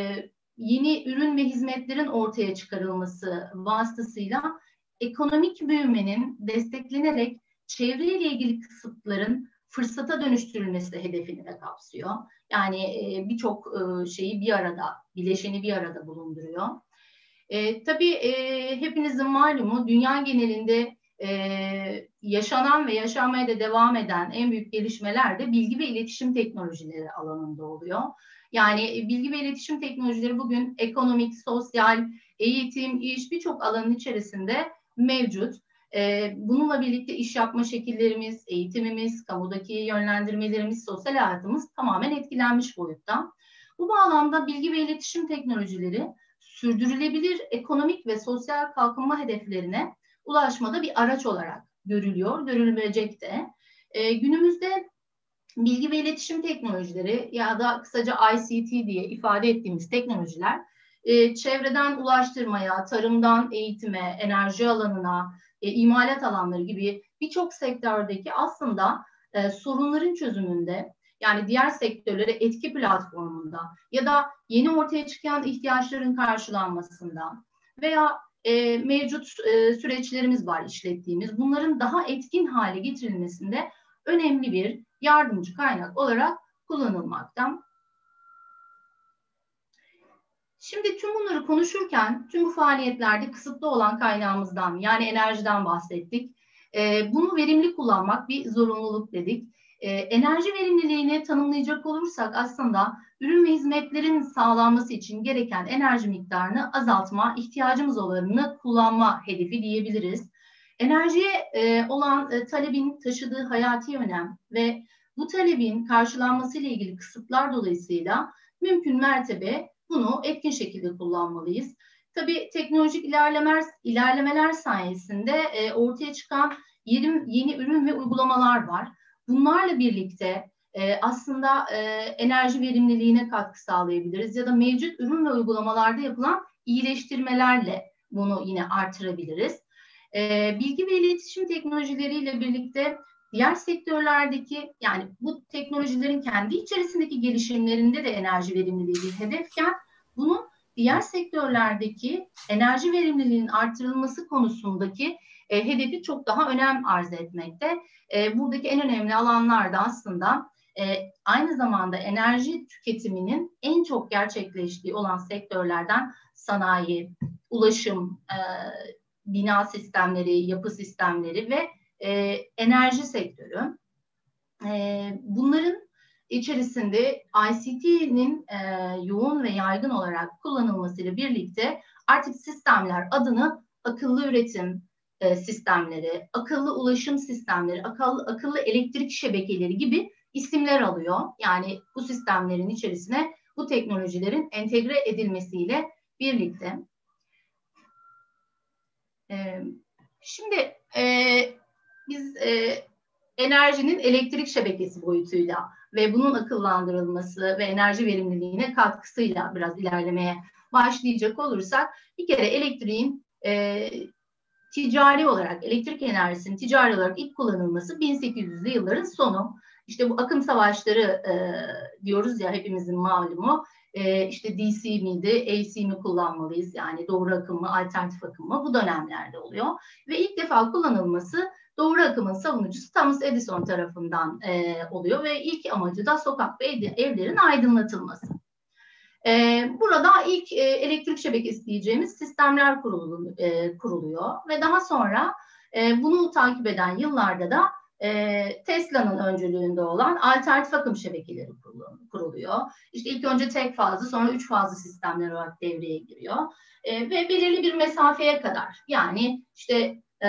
yeni ürün ve hizmetlerin ortaya çıkarılması vasıtasıyla ekonomik büyümenin desteklenerek çevreyle ilgili kısıtların fırsata dönüştürülmesi hedefini de kapsıyor. Yani e, birçok e, şeyi bir arada, bileşeni bir arada bulunduruyor. E, tabii e, hepinizin malumu dünya genelinde e, yaşanan ve yaşanmaya da devam eden en büyük gelişmeler de bilgi ve iletişim teknolojileri alanında oluyor. Yani e, bilgi ve iletişim teknolojileri bugün ekonomik, sosyal, eğitim, iş birçok alanın içerisinde mevcut. Ee, bununla birlikte iş yapma şekillerimiz, eğitimimiz, kamudaki yönlendirmelerimiz, sosyal hayatımız tamamen etkilenmiş boyutta. Bu bağlamda bilgi ve iletişim teknolojileri sürdürülebilir ekonomik ve sosyal kalkınma hedeflerine ulaşmada bir araç olarak görülüyor, görülmeyecek de. Ee, günümüzde bilgi ve iletişim teknolojileri ya da kısaca I C T diye ifade ettiğimiz teknolojiler e, çevreden ulaştırmaya, tarımdan eğitime, enerji alanına, e, imalat alanları gibi birçok sektördeki aslında e, sorunların çözümünde, yani diğer sektörlere etki platformunda ya da yeni ortaya çıkan ihtiyaçların karşılanmasında veya e, mevcut e, süreçlerimiz var işlettiğimiz, bunların daha etkin hale getirilmesinde önemli bir yardımcı kaynak olarak kullanılmakta. Şimdi tüm bunları konuşurken tüm bu faaliyetlerde kısıtlı olan kaynağımızdan, yani enerjiden bahsettik. Ee, bunu verimli kullanmak bir zorunluluk dedik. Ee, enerji verimliliğini tanımlayacak olursak aslında ürün ve hizmetlerin sağlanması için gereken enerji miktarını azaltma, ihtiyacımız olanını kullanma hedefi diyebiliriz. Enerjiye e, olan e, talebin taşıdığı hayati önem ve bu talebin karşılanması ile ilgili kısıtlar dolayısıyla mümkün mertebe bunu etkin şekilde kullanmalıyız. Tabii teknolojik ilerlemeler, ilerlemeler sayesinde e, ortaya çıkan yeni, yeni ürün ve uygulamalar var. Bunlarla birlikte e, aslında e, enerji verimliliğine katkı sağlayabiliriz ya da mevcut ürün ve uygulamalarda yapılan iyileştirmelerle bunu yine artırabiliriz. E, bilgi ve iletişim teknolojileriyle birlikte diğer sektörlerdeki, yani bu teknolojilerin kendi içerisindeki gelişimlerinde de enerji verimliliği bir hedefken bunun diğer sektörlerdeki enerji verimliliğinin artırılması konusundaki e, hedefi çok daha önem arz etmekte. E, buradaki en önemli alanlar da aslında e, aynı zamanda enerji tüketiminin en çok gerçekleştiği olan sektörlerden sanayi, ulaşım, e, bina sistemleri, yapı sistemleri ve e, enerji sektörü. E, bunların içerisinde I C T'nin e, yoğun ve yaygın olarak kullanılmasıyla birlikte artık sistemler adını akıllı üretim e, sistemleri, akıllı ulaşım sistemleri, akıllı, akıllı elektrik şebekeleri gibi isimler alıyor. Yani bu sistemlerin içerisine bu teknolojilerin entegre edilmesiyle birlikte. E, şimdi e, biz e, enerjinin elektrik şebekesi boyutuyla ve bunun akıllandırılması ve enerji verimliliğine katkısıyla biraz ilerlemeye başlayacak olursak, bir kere elektriğin e, ticari olarak, elektrik enerjisinin ticari olarak ilk kullanılması bin sekiz yüzlü yılların sonu. İşte bu akım savaşları e, diyoruz ya, hepimizin malumu. E, işte D C miydi, A C mi kullanmalıyız, yani doğru akım mı, alternatif akım mı, bu dönemlerde oluyor. Ve ilk defa kullanılması doğru akımın savunucusu Thomas Edison tarafından e, oluyor ve ilk amacı da sokak ve evlerin aydınlatılması. E, burada ilk e, elektrik şebekesi diyeceğimiz sistemler kurulu, e, kuruluyor ve daha sonra e, bunu takip eden yıllarda da e, Tesla'nın öncülüğünde olan alternatif akım şebekeleri kuruluyor. İşte ilk önce tek fazlı, sonra üç fazlı sistemler olarak devreye giriyor e, ve belirli bir mesafeye kadar, yani işte e,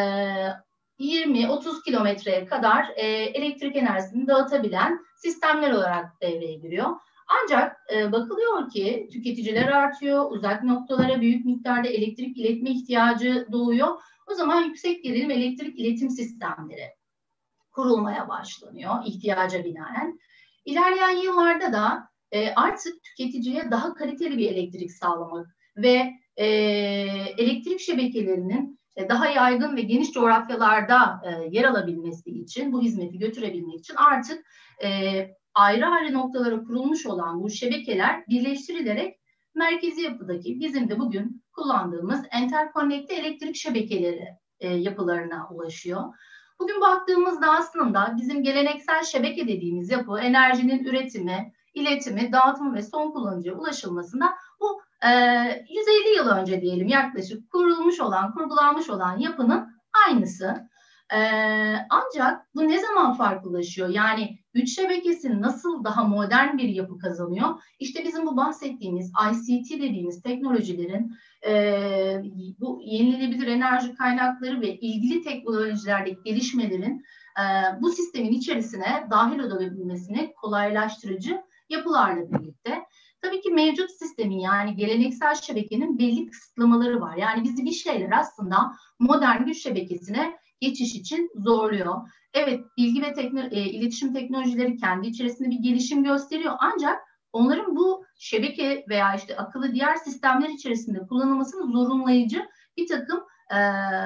yirmi otuz kilometreye kadar e, elektrik enerjisini dağıtabilen sistemler olarak devreye giriyor. Ancak e, bakılıyor ki tüketiciler artıyor, uzak noktalara büyük miktarda elektrik iletme ihtiyacı doğuyor. O zaman yüksek gerilim elektrik iletim sistemleri kurulmaya başlanıyor ihtiyaca binaen. İlerleyen yıllarda da e, artık tüketiciye daha kaliteli bir elektrik sağlamak ve e, elektrik şebekelerinin daha yaygın ve geniş coğrafyalarda e, yer alabilmesi için, bu hizmeti götürebilmek için artık e, ayrı ayrı noktalara kurulmuş olan bu şebekeler birleştirilerek merkezi yapıdaki bizim de bugün kullandığımız enterkonnekte elektrik şebekeleri e, yapılarına ulaşıyor. Bugün baktığımızda aslında bizim geleneksel şebeke dediğimiz yapı, enerjinin üretimi, iletimi, dağıtımı ve son kullanıcıya ulaşılmasında bu e, yüz elli yıl önce diyelim yaklaşık kurulmuş olan, kurgulanmış olan yapının aynısı. E, ancak bu ne zaman farklılaşıyor? Yani güç şebekesi nasıl daha modern bir yapı kazanıyor? İşte bizim bu bahsettiğimiz I C T dediğimiz teknolojilerin, e, bu yenilenebilir enerji kaynakları ve ilgili teknolojilerdeki gelişmelerin e, bu sistemin içerisine dahil olabilmesini kolaylaştırıcı yapılarla birlikte. Tabii ki mevcut sistemin, yani geleneksel şebekenin belli kısıtlamaları var. Yani bizi bir şeyler aslında modern güç şebekesine geçiş için zorluyor. Evet, bilgi ve tekno- e, iletişim teknolojileri kendi içerisinde bir gelişim gösteriyor. Ancak onların bu şebeke veya işte akıllı diğer sistemler içerisinde kullanılmasını zorunlayıcı bir takım e,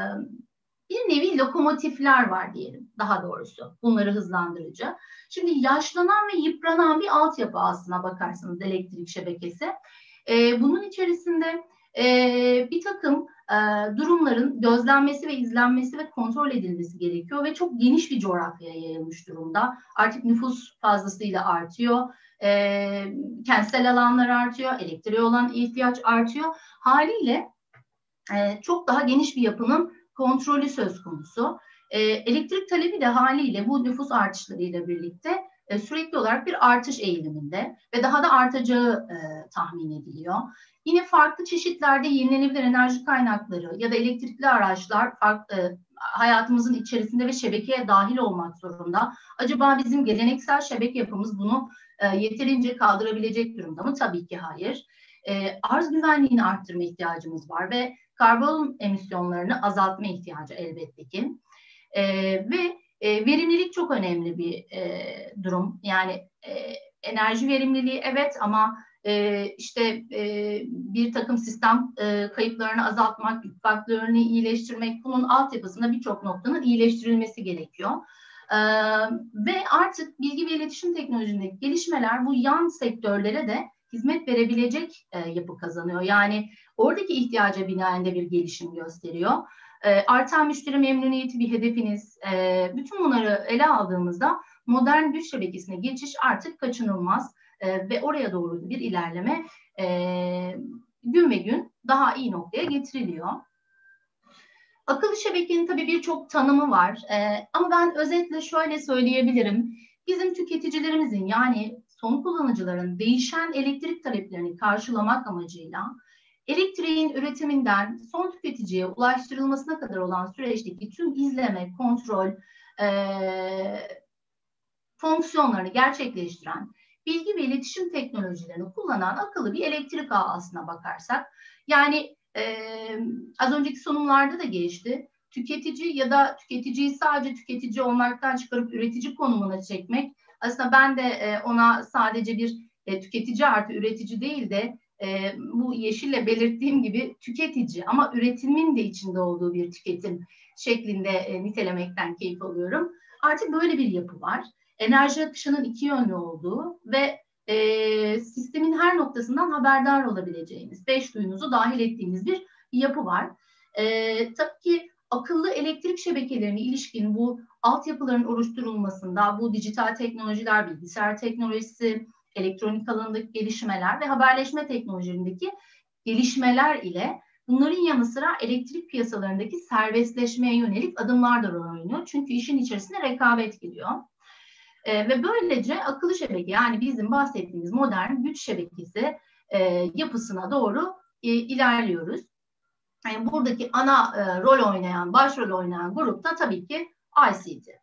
bir nevi lokomotifler var diyelim, daha doğrusu. Bunları hızlandırıcı. Şimdi yaşlanan ve yıpranan bir altyapı aslına bakarsanız elektrik şebekesi. E, bunun içerisinde e, bir takım e, durumların gözlenmesi ve izlenmesi ve kontrol edilmesi gerekiyor ve çok geniş bir coğrafyaya yayılmış durumda. Artık nüfus fazlasıyla artıyor. E, kentsel alanlar artıyor, elektriğe olan ihtiyaç artıyor. Haliyle e, çok daha geniş bir yapının kontrolü söz konusu. E, elektrik talebi de haliyle bu nüfus artışlarıyla birlikte e, sürekli olarak bir artış eğiliminde ve daha da artacağı e, tahmin ediliyor. Yine farklı çeşitlerde yenilenebilir enerji kaynakları ya da elektrikli araçlar farklı, e, hayatımızın içerisinde ve şebekeye dahil olmak zorunda. Acaba bizim geleneksel şebeke yapımız bunu e, yeterince kaldırabilecek durumda mı? Tabii ki hayır. E, arz güvenliğini arttırma ihtiyacımız var ve karbon emisyonlarını azaltma ihtiyacı elbette ki. E, ve e, verimlilik çok önemli bir e, durum. Yani e, enerji verimliliği evet, ama e, işte e, bir takım sistem e, kayıplarını azaltmak, yük faktörünü iyileştirmek, bunun altyapısında birçok noktanın iyileştirilmesi gerekiyor. E, ve artık bilgi ve iletişim teknolojisindeki gelişmeler bu yan sektörlere de hizmet verebilecek e, yapı kazanıyor. Yani oradaki ihtiyaca binaen de bir gelişim gösteriyor. E, artan müşteri memnuniyeti bir hedefiniz. E, bütün bunları ele aldığımızda modern güç şebekesine geçiş artık kaçınılmaz e, ve oraya doğru bir ilerleme e, gün ve gün daha iyi noktaya getiriliyor. Akıllı şebekenin tabii birçok tanımı var. Ee, ama ben özetle şöyle söyleyebilirim. Bizim tüketicilerimizin, yani son kullanıcıların değişen elektrik taleplerini karşılamak amacıyla elektriğin üretiminden son tüketiciye ulaştırılmasına kadar olan süreçteki tüm izleme, kontrol e, fonksiyonlarını gerçekleştiren bilgi ve iletişim teknolojilerini kullanan akıllı bir elektrik ağı aslına bakarsak. Yani e, az önceki sunumlarda da geçti. Tüketici ya da tüketiciyi sadece tüketici olmaktan çıkarıp üretici konumuna çekmek. Aslında ben de e, ona sadece bir e, tüketici artı üretici değil de e, bu yeşille belirttiğim gibi tüketici ama üretimin de içinde olduğu bir tüketim şeklinde e, nitelemekten keyif alıyorum. Artık böyle bir yapı var. Enerji akışının iki yönlü olduğu ve e, sistemin her noktasından haberdar olabileceğiniz, beş duyunuzu dahil ettiğiniz bir yapı var. E, tabii ki akıllı elektrik şebekelerine ilişkin bu altyapıların oluşturulmasında bu dijital teknolojiler, bilgisayar teknolojisi, elektronik alanındaki gelişmeler ve haberleşme teknolojilerindeki gelişmeler ile bunların yanı sıra elektrik piyasalarındaki serbestleşmeye yönelik adımlar da rol oynuyor. Çünkü işin içerisine rekabet giriyor. Ee, ve böylece akıllı şebeke, yani bizim bahsettiğimiz modern güç şebekesi e, yapısına doğru e, ilerliyoruz. Yani buradaki ana e, rol oynayan, başrol oynayan grup da tabii ki I C T.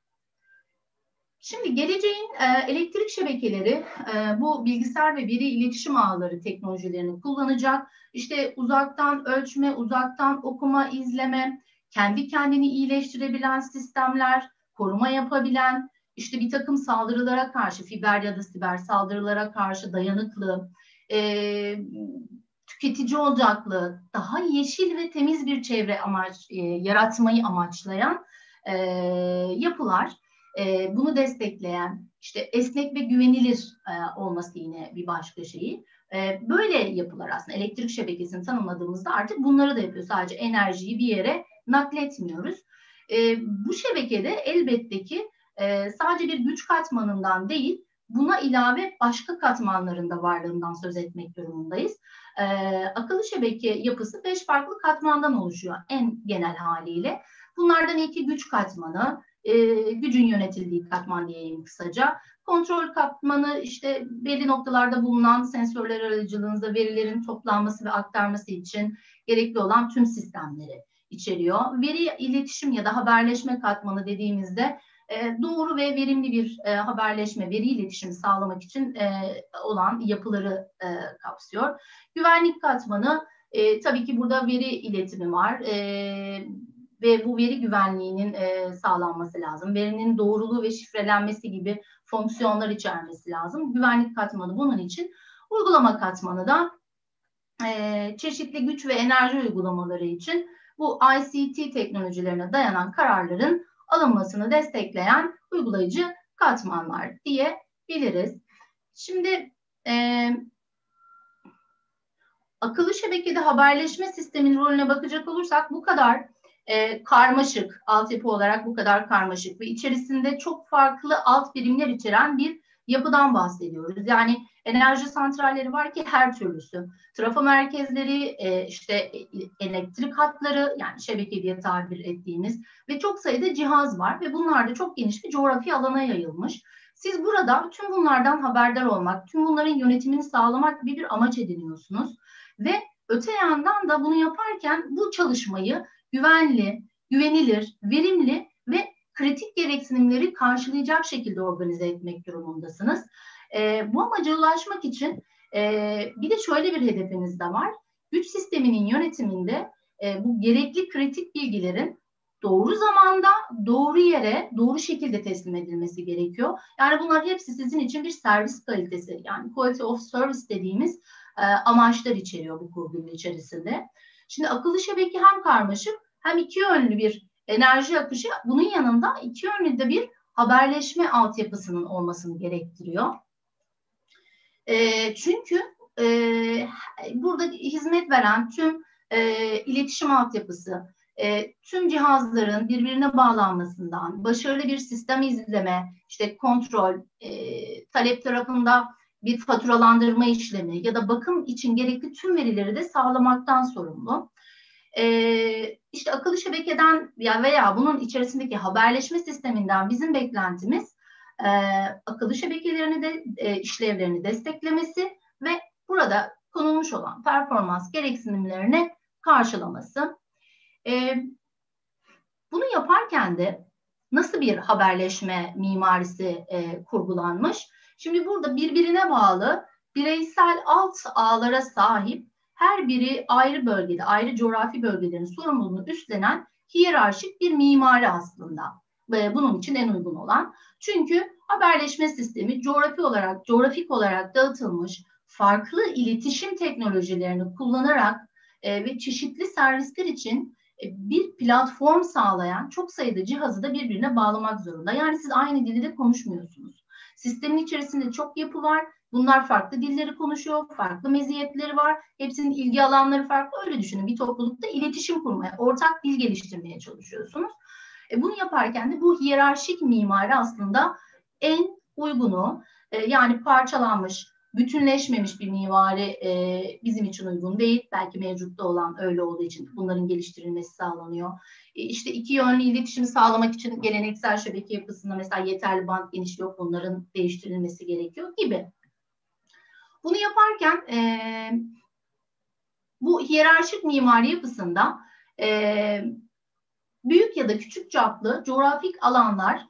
Şimdi geleceğin e, elektrik şebekeleri e, bu bilgisayar ve veri iletişim ağları teknolojilerini kullanacak. İşte uzaktan ölçme, uzaktan okuma, izleme, kendi kendini iyileştirebilen sistemler, koruma yapabilen, işte bir takım saldırılara karşı, fiber ya da siber saldırılara karşı dayanıklı, e, tüketici odaklı, daha yeşil ve temiz bir çevre amaç e, yaratmayı amaçlayan e, yapılar. E, bunu destekleyen, işte esnek ve güvenilir e, olması yine bir başka şeyi. E, böyle yapılar aslında elektrik şebekesini tanımladığımızda artık bunları da yapıyor. Sadece enerjiyi bir yere nakletmiyoruz. E, bu şebekede elbette ki e, sadece bir güç katmanından değil, buna ilave başka katmanların da varlığından söz etmek durumundayız. E, akıllı şebeke yapısı beş farklı katmandan oluşuyor en genel haliyle. Bunlardan ilki güç katmanı, e, gücün yönetildiği katman diyeyim kısaca. Kontrol katmanı işte belli noktalarda bulunan sensörler aracılığında verilerin toplanması ve aktarması için gerekli olan tüm sistemleri içeriyor. Veri iletişim ya da haberleşme katmanı dediğimizde e, doğru ve verimli bir e, haberleşme, veri iletişimi sağlamak için e, olan yapıları e, kapsıyor. Güvenlik katmanı e, tabii ki burada veri iletimi var. E, ve bu veri güvenliğinin e, sağlanması lazım. Verinin doğruluğu ve şifrelenmesi gibi fonksiyonlar içermesi lazım. Güvenlik katmanı bunun için. Uygulama katmanı da e, çeşitli güç ve enerji uygulamaları için bu I C T teknolojilerine dayanan kararların alınmasını destekleyen uygulayıcı katmanlar diyebiliriz. Şimdi e, akıllı şebekede haberleşme sisteminin rolüne bakacak olursak bu kadar e, karmaşık, altyapı olarak bu kadar karmaşık ve içerisinde çok farklı alt birimler içeren bir yapıdan bahsediyoruz. Yani enerji santralleri var ki her türlüsü. Trafo merkezleri, e, işte elektrik hatları, yani şebeke diye tabir ettiğimiz ve çok sayıda cihaz var ve bunlar da çok geniş bir coğrafi alana yayılmış. Siz burada tüm bunlardan haberdar olmak, tüm bunların yönetimini sağlamak gibi bir amaç ediniyorsunuz. Ve öte yandan da bunu yaparken bu çalışmayı güvenli, güvenilir, verimli ve kritik gereksinimleri karşılayacak şekilde organize etmek durumundasınız. E, bu amaca ulaşmak için e, bir de şöyle bir hedefiniz de var. Güç sisteminin yönetiminde e, bu gerekli kritik bilgilerin doğru zamanda, doğru yere, doğru şekilde teslim edilmesi gerekiyor. Yani bunlar hepsi sizin için bir servis kalitesi, yani quality of service dediğimiz e, amaçlar içeriyor bu kurgunun içerisinde. Şimdi akıllı şebeke hem karmaşık hem iki yönlü bir enerji akışı, bunun yanında iki yönlü de bir haberleşme altyapısının olmasını gerektiriyor. E, çünkü e, burada hizmet veren tüm e, iletişim altyapısı, e, tüm cihazların birbirine bağlanmasından, başarılı bir sistem izleme, işte kontrol, e, talep tarafında bir faturalandırma işlemi ya da bakım için gerekli tüm verileri de sağlamaktan sorumlu. Ee, işte akıllı şebekeden ya veya bunun içerisindeki haberleşme sisteminden bizim beklentimiz e, akıllı şebekelerini de e, işlevlerini desteklemesi ve burada konulmuş olan performans gereksinimlerini karşılaması. E, bunu yaparken de nasıl bir haberleşme mimarisi e, kurgulanmış? Şimdi burada birbirine bağlı bireysel alt ağlara sahip, her biri ayrı bölgede, ayrı coğrafi bölgelerin sorumluluğunu üstlenen hiyerarşik bir mimari aslında. Ve bunun için en uygun olan. Çünkü haberleşme sistemi coğrafi olarak, coğrafik olarak dağıtılmış farklı iletişim teknolojilerini kullanarak e, ve çeşitli servisler için bir platform sağlayan çok sayıda cihazı da birbirine bağlamak zorunda. Yani siz aynı dili de konuşmuyorsunuz. Sistemin içerisinde çok yapı var. Bunlar farklı dilleri konuşuyor, farklı meziyetleri var. Hepsinin ilgi alanları farklı. Öyle düşünün. Bir toplulukta iletişim kurmaya, ortak dil geliştirmeye çalışıyorsunuz. E bunu yaparken de bu hiyerarşik mimari aslında en uygunu, e, yani parçalanmış, bütünleşmemiş bir mimari e, bizim için uygun değil. Belki mevcutta olan öyle olduğu için bunların geliştirilmesi sağlanıyor. E, işte iki yönlü iletişimi sağlamak için geleneksel şebeke yapısında mesela yeterli band genişliği yok, bunların değiştirilmesi gerekiyor gibi. Bunu yaparken e, bu hiyerarşik mimari yapısında e, büyük ya da küçük çaplı coğrafik alanlar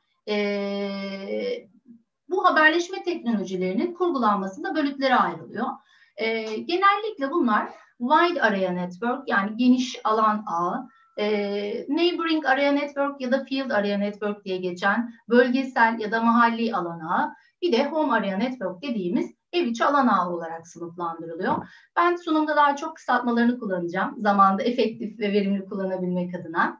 e, bu haberleşme teknolojilerinin kurgulanmasında bölütlere ayrılıyor. E, genellikle bunlar Wide Area Network, yani geniş alan ağı, e, Neighboring Area Network ya da Field Area Network diye geçen bölgesel ya da mahalli alan ağı, bir de Home Area Network dediğimiz ev içi alan ağı olarak sınıflandırılıyor. Ben sunumda daha çok kısaltmalarını kullanacağım, zamanda efektif ve verimli kullanabilmek adına.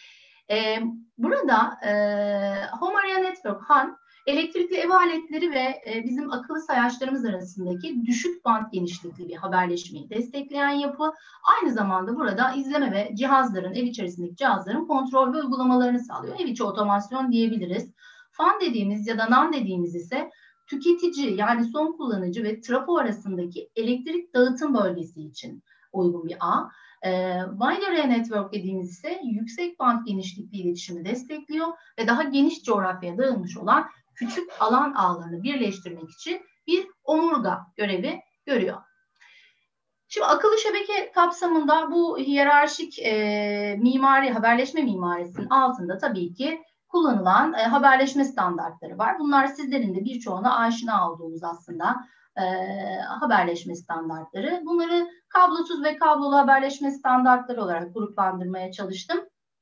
E, burada e, Home Area Network, H A N, elektrikli ev aletleri ve e, bizim akıllı sayaçlarımız arasındaki düşük band genişlikli bir haberleşmeyi destekleyen yapı. Aynı zamanda burada izleme ve cihazların, ev içerisindeki cihazların kontrol ve uygulamalarını sağlıyor. Ev içi otomasyon diyebiliriz. F A N dediğimiz ya da N A N dediğimiz ise tüketici, yani son kullanıcı ve trafo arasındaki elektrik dağıtım bölgesi için uygun bir ağ. E, Wide Area Network dediğimiz ise yüksek band genişlikli iletişimi destekliyor ve daha geniş coğrafyaya dağılmış olan küçük alan ağlarını birleştirmek için bir omurga görevi görüyor. Şimdi akıllı şebeke kapsamında bu hiyerarşik e, mimari, haberleşme mimarisinin altında tabii ki kullanılan e, haberleşme standartları var. Bunlar sizlerin de birçoğuna aşina olduğunuz aslında e, haberleşme standartları. Bunları kablosuz ve kablolu haberleşme standartları olarak gruplandırmaya çalıştım.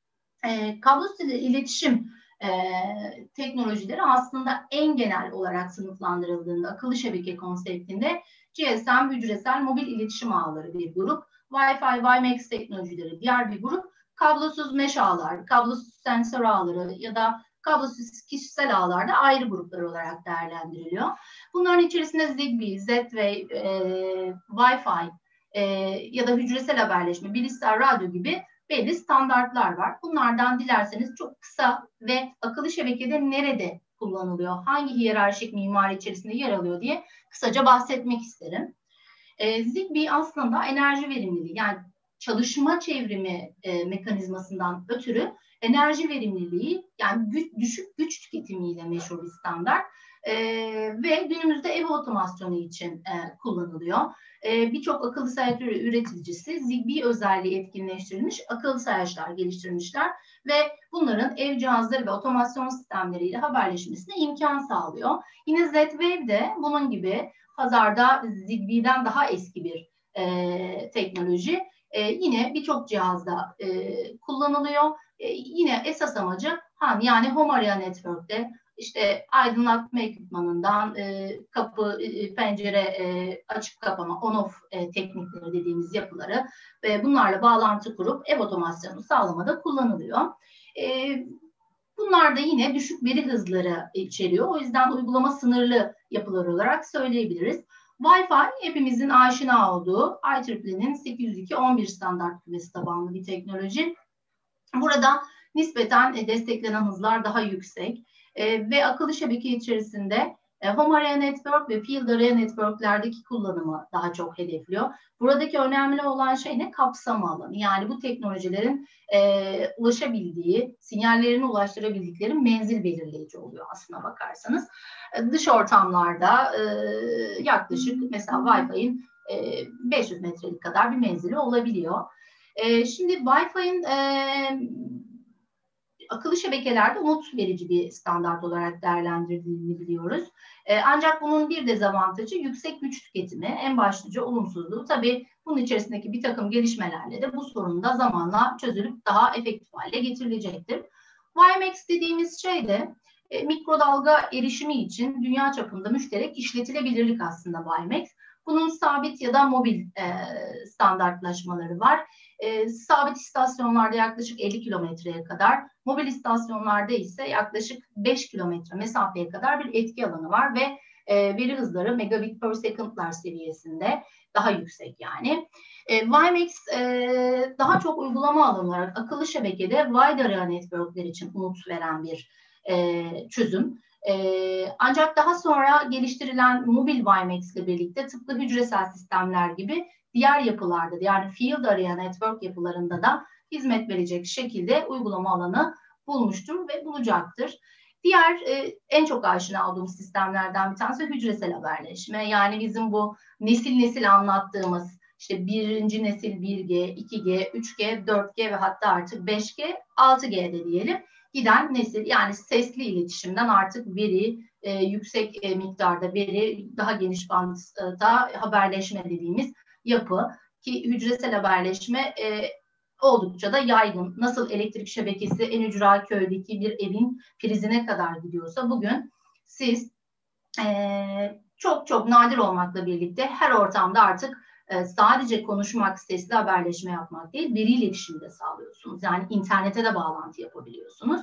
E, kablosuz iletişim e, teknolojileri aslında en genel olarak sınıflandırıldığında akıllı şebeke konseptinde G S M, hücresel mobil iletişim ağları bir grup, Wi-Fi, WiMAX teknolojileri diğer bir grup, kablosuz mesh ağlar, kablosuz sensör ağları ya da kablosuz kişisel ağlarda ayrı gruplar olarak değerlendiriliyor. Bunların içerisinde Zigbee, Z-Wave, e, Wi-Fi e, ya da hücresel haberleşme, bilgisayar, radyo gibi belli standartlar var. Bunlardan dilerseniz çok kısa ve akıllı şebekede nerede kullanılıyor, hangi hiyerarşik mimari içerisinde yer alıyor diye kısaca bahsetmek isterim. E, Zigbee aslında enerji verimliliği, yani çalışma çevrimi e, mekanizmasından ötürü enerji verimliliği, yani güç, düşük güç tüketimiyle meşhur bir standart e, ve günümüzde ev otomasyonu için e, kullanılıyor. E, Birçok akıllı sayaç üreticisi Zigbee özelliği etkinleştirilmiş akıllı sayaçlar geliştirmişler ve bunların ev cihazları ve otomasyon sistemleriyle haberleşmesine imkan sağlıyor. Yine Z-Wave de bunun gibi pazarda Zigbee'den daha eski bir e, teknoloji. E, yine birçok cihazda e, kullanılıyor. E, yine esas amacı H A N, yani Home Area Network'te işte aydınlatma ekipmanından e, kapı, e, pencere e, açık kapama, on-off e, teknikleri dediğimiz yapıları ve bunlarla bağlantı kurup ev otomasyonu sağlamada kullanılıyor. E, bunlar da yine düşük veri hızları içeriyor. O yüzden uygulama sınırlı yapılar olarak söyleyebiliriz. Wi-Fi hepimizin aşina olduğu I E E E'nin sekiz yüz iki nokta on bir standart kümesi tabanlı bir teknoloji. Burada nispeten desteklenen hızlar daha yüksek e, ve akıllı şebeke içerisinde Home Area Network ve Field Area Network'lerdeki kullanımı daha çok hedefliyor. Buradaki önemli olan şey ne? Kapsama alanı. Yani bu teknolojilerin e, ulaşabildiği, sinyallerini ulaştırabildikleri menzil belirleyici oluyor aslına bakarsanız. E, dış ortamlarda e, yaklaşık mesela Wi-Fi'nin e, beş yüz metrelik kadar bir menzili olabiliyor. E, şimdi Wi-Fi'nin e, akıllı şebekelerde umut verici bir standart olarak değerlendirildiğini biliyoruz. E, ancak bunun bir dezavantajı yüksek güç tüketimi, en başlıca olumsuzluğu. Tabii bunun içerisindeki bir takım gelişmelerle de bu sorun da zamanla çözülüp daha efektif hale getirilecektir. WiMAX dediğimiz şey de e, mikrodalga erişimi için dünya çapında müşterek işletilebilirlik aslında WiMAX. Bunun sabit ya da mobil e, standartlaşmaları var. E, sabit istasyonlarda yaklaşık elli kilometreye kadar, mobil istasyonlarda ise yaklaşık beş kilometre mesafeye kadar bir etki alanı var ve e, veri hızları megabit per second'lar seviyesinde, daha yüksek yani. E, WiMAX e, daha çok uygulama alanı olarak akıllı şebekede wide area network'ler için umut veren bir e, çözüm. Ee, ancak daha sonra geliştirilen mobil WiMAX ile birlikte tıpkı hücresel sistemler gibi diğer yapılarda da, yani Field Area Network yapılarında da hizmet verecek şekilde uygulama alanı bulmuştur ve bulacaktır. Diğer e, en çok aşina olduğumuz sistemlerden bir tanesi hücresel haberleşme. Yani bizim bu nesil nesil anlattığımız işte birinci nesil bir G, iki G, üç G, dört G ve hatta artık beş G, altı G'de diyelim. Giden nesil, yani sesli iletişimden artık veri, e, yüksek e, miktarda veri, daha geniş bantta haberleşme dediğimiz yapı ki hücresel haberleşme e, oldukça da yaygın. Nasıl elektrik şebekesi en ücra köydeki bir evin prizine kadar gidiyorsa bugün siz e, çok çok nadir olmakla birlikte her ortamda artık sadece konuşmak, sesli haberleşme yapmak değil, veri iletişimi de sağlıyorsunuz. Yani internete de bağlantı yapabiliyorsunuz.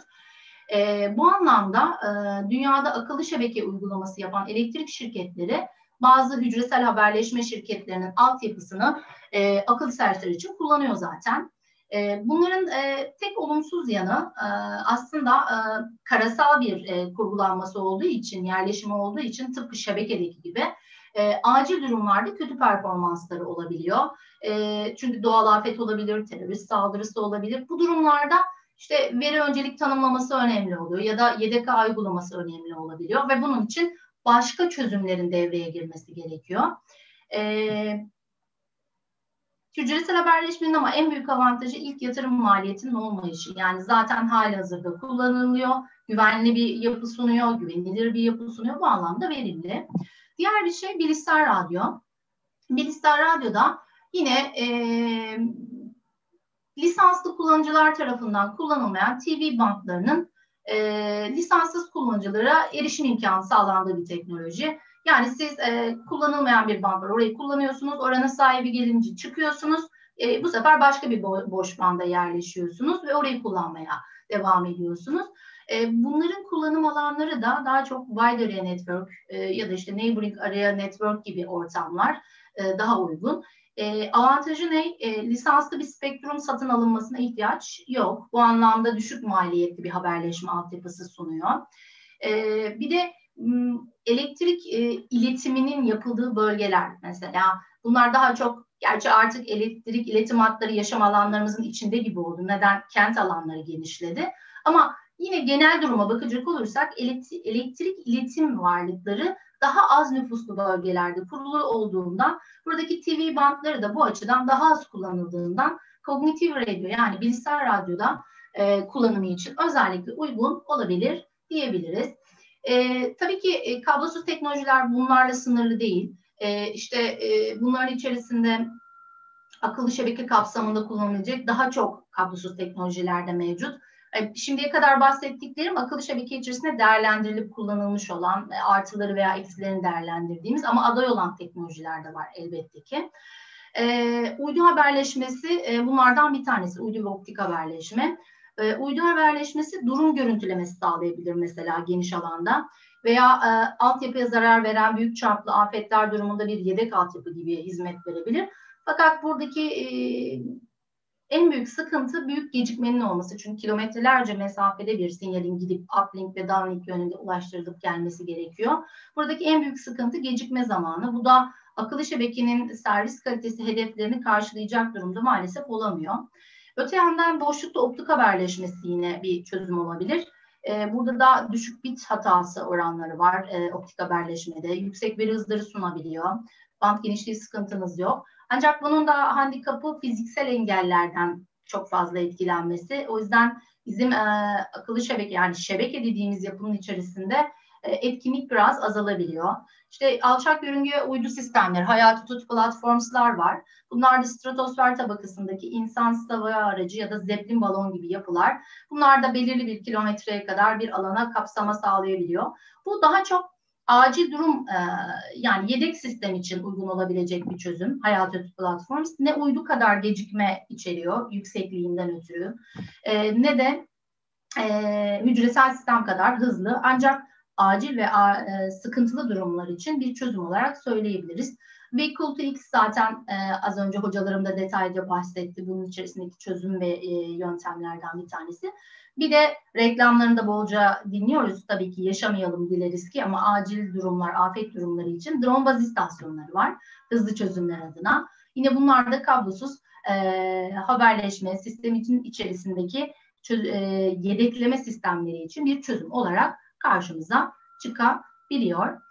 E, bu anlamda e, dünyada akıllı şebeke uygulaması yapan elektrik şirketleri bazı hücresel haberleşme şirketlerinin altyapısını e, akıllı servisler için kullanıyor zaten. E, bunların e, tek olumsuz yanı e, aslında e, karasal bir e, kurgulanması olduğu için, yerleşimi olduğu için tıpkı şebekedeki gibi E, acil durumlarda kötü performansları olabiliyor. E, çünkü doğal afet olabilir, terörist saldırısı olabilir. Bu durumlarda işte veri öncelik tanımlaması önemli oluyor ya da Y D K uygulaması önemli olabiliyor ve bunun için başka çözümlerin devreye girmesi gerekiyor. E, hücresel haberleşmenin ama en büyük avantajı ilk yatırım maliyetinin olmayışı. Yani zaten halihazırda kullanılıyor, güvenli bir yapı sunuyor, güvenilir bir yapı sunuyor. Bu anlamda verimli. Diğer bir şey bilişsel radyo. Bilişsel radyoda yine e, lisanslı kullanıcılar tarafından kullanılmayan T V bantlarının e, lisanssız kullanıcılara erişim imkanı sağlandığı bir teknoloji. Yani siz e, kullanılmayan bir band var, orayı kullanıyorsunuz, oranın sahibi gelince çıkıyorsunuz, e, bu sefer başka bir bo- boş banda yerleşiyorsunuz ve orayı kullanmaya devam ediyorsunuz. Bunların kullanım alanları da daha çok wide area network e, ya da işte neighboring area network gibi ortamlar e, daha uygun. E, avantajı ne? E, lisanslı bir spektrum satın alınmasına ihtiyaç yok. Bu anlamda düşük maliyetli bir haberleşme altyapısı sunuyor. E, bir de m, elektrik e, iletiminin yapıldığı bölgeler mesela, bunlar daha çok, gerçi artık elektrik iletim hatları yaşam alanlarımızın içinde gibi oldu. Neden? Kent alanları genişledi. Ama yine genel duruma bakacak olursak elektrik iletim varlıkları daha az nüfuslu bölgelerde kurulu olduğundan, buradaki T V bantları da bu açıdan daha az kullanıldığından kognitif radyo, yani bilgisayar radyoda e, kullanımı için özellikle uygun olabilir diyebiliriz. E, tabii ki e, kablosuz teknolojiler bunlarla sınırlı değil. E, işte e, bunların içerisinde akıllı şebeke kapsamında kullanılacak daha çok kablosuz teknolojiler de mevcut. Şimdiye kadar bahsettiklerim akıllı şebeke içerisinde değerlendirilip kullanılmış olan, artıları veya eksilerini değerlendirdiğimiz ama aday olan teknolojiler de var elbette ki. E, uydu haberleşmesi e, bunlardan bir tanesi, uydu ve optik haberleşme. E, uydu haberleşmesi durum görüntülemesi sağlayabilir mesela geniş alanda veya e, altyapıya zarar veren büyük çaplı afetler durumunda bir yedek altyapı gibi hizmet verebilir. Fakat buradaki e, En büyük sıkıntı büyük gecikmenin olması. Çünkü kilometrelerce mesafede bir sinyalin gidip uplink ve downlink yönünde ulaştırılıp gelmesi gerekiyor. Buradaki en büyük sıkıntı gecikme zamanı. Bu da akıllı şebekenin servis kalitesi hedeflerini karşılayacak durumda maalesef olamıyor. Öte yandan boşlukta optik haberleşmesi yine bir çözüm olabilir. Burada da düşük bit hatası oranları var optik haberleşmede. Yüksek veri hızları sunabiliyor. Band genişliği sıkıntınız yok. Ancak bunun da handikapı fiziksel engellerden çok fazla etkilenmesi. O yüzden bizim e, akıllı şebeke, yani şebeke dediğimiz yapının içerisinde e, etkinlik biraz azalabiliyor. İşte alçak yörünge uydu sistemleri, hayati tut platformslar var. Bunlar da stratosfer tabakasındaki insan hava aracı ya da zeplin balon gibi yapılar. Bunlar da belirli bir kilometreye kadar bir alana kapsama sağlayabiliyor. Bu daha çok acil durum, yani yedek sistem için uygun olabilecek bir çözüm. Hayati Platforms ne uydu kadar gecikme içeriyor yüksekliğinden ötürü, ne de hücresel sistem kadar hızlı, ancak acil ve sıkıntılı durumlar için bir çözüm olarak söyleyebiliriz. Vehicle to X zaten az önce hocalarım da detaylıca bahsetti. Bunun içerisindeki çözüm ve yöntemlerden bir tanesi. Bir de reklamlarını da bolca dinliyoruz. Tabii ki yaşamayalım dileriz ki, ama acil durumlar, afet durumları için drone baz istasyonları var. Hızlı çözümler adına. Yine bunlar da kablosuz e, haberleşme sistemin içerisindeki çöz, e, yedekleme sistemleri için bir çözüm olarak karşımıza çıkabiliyor.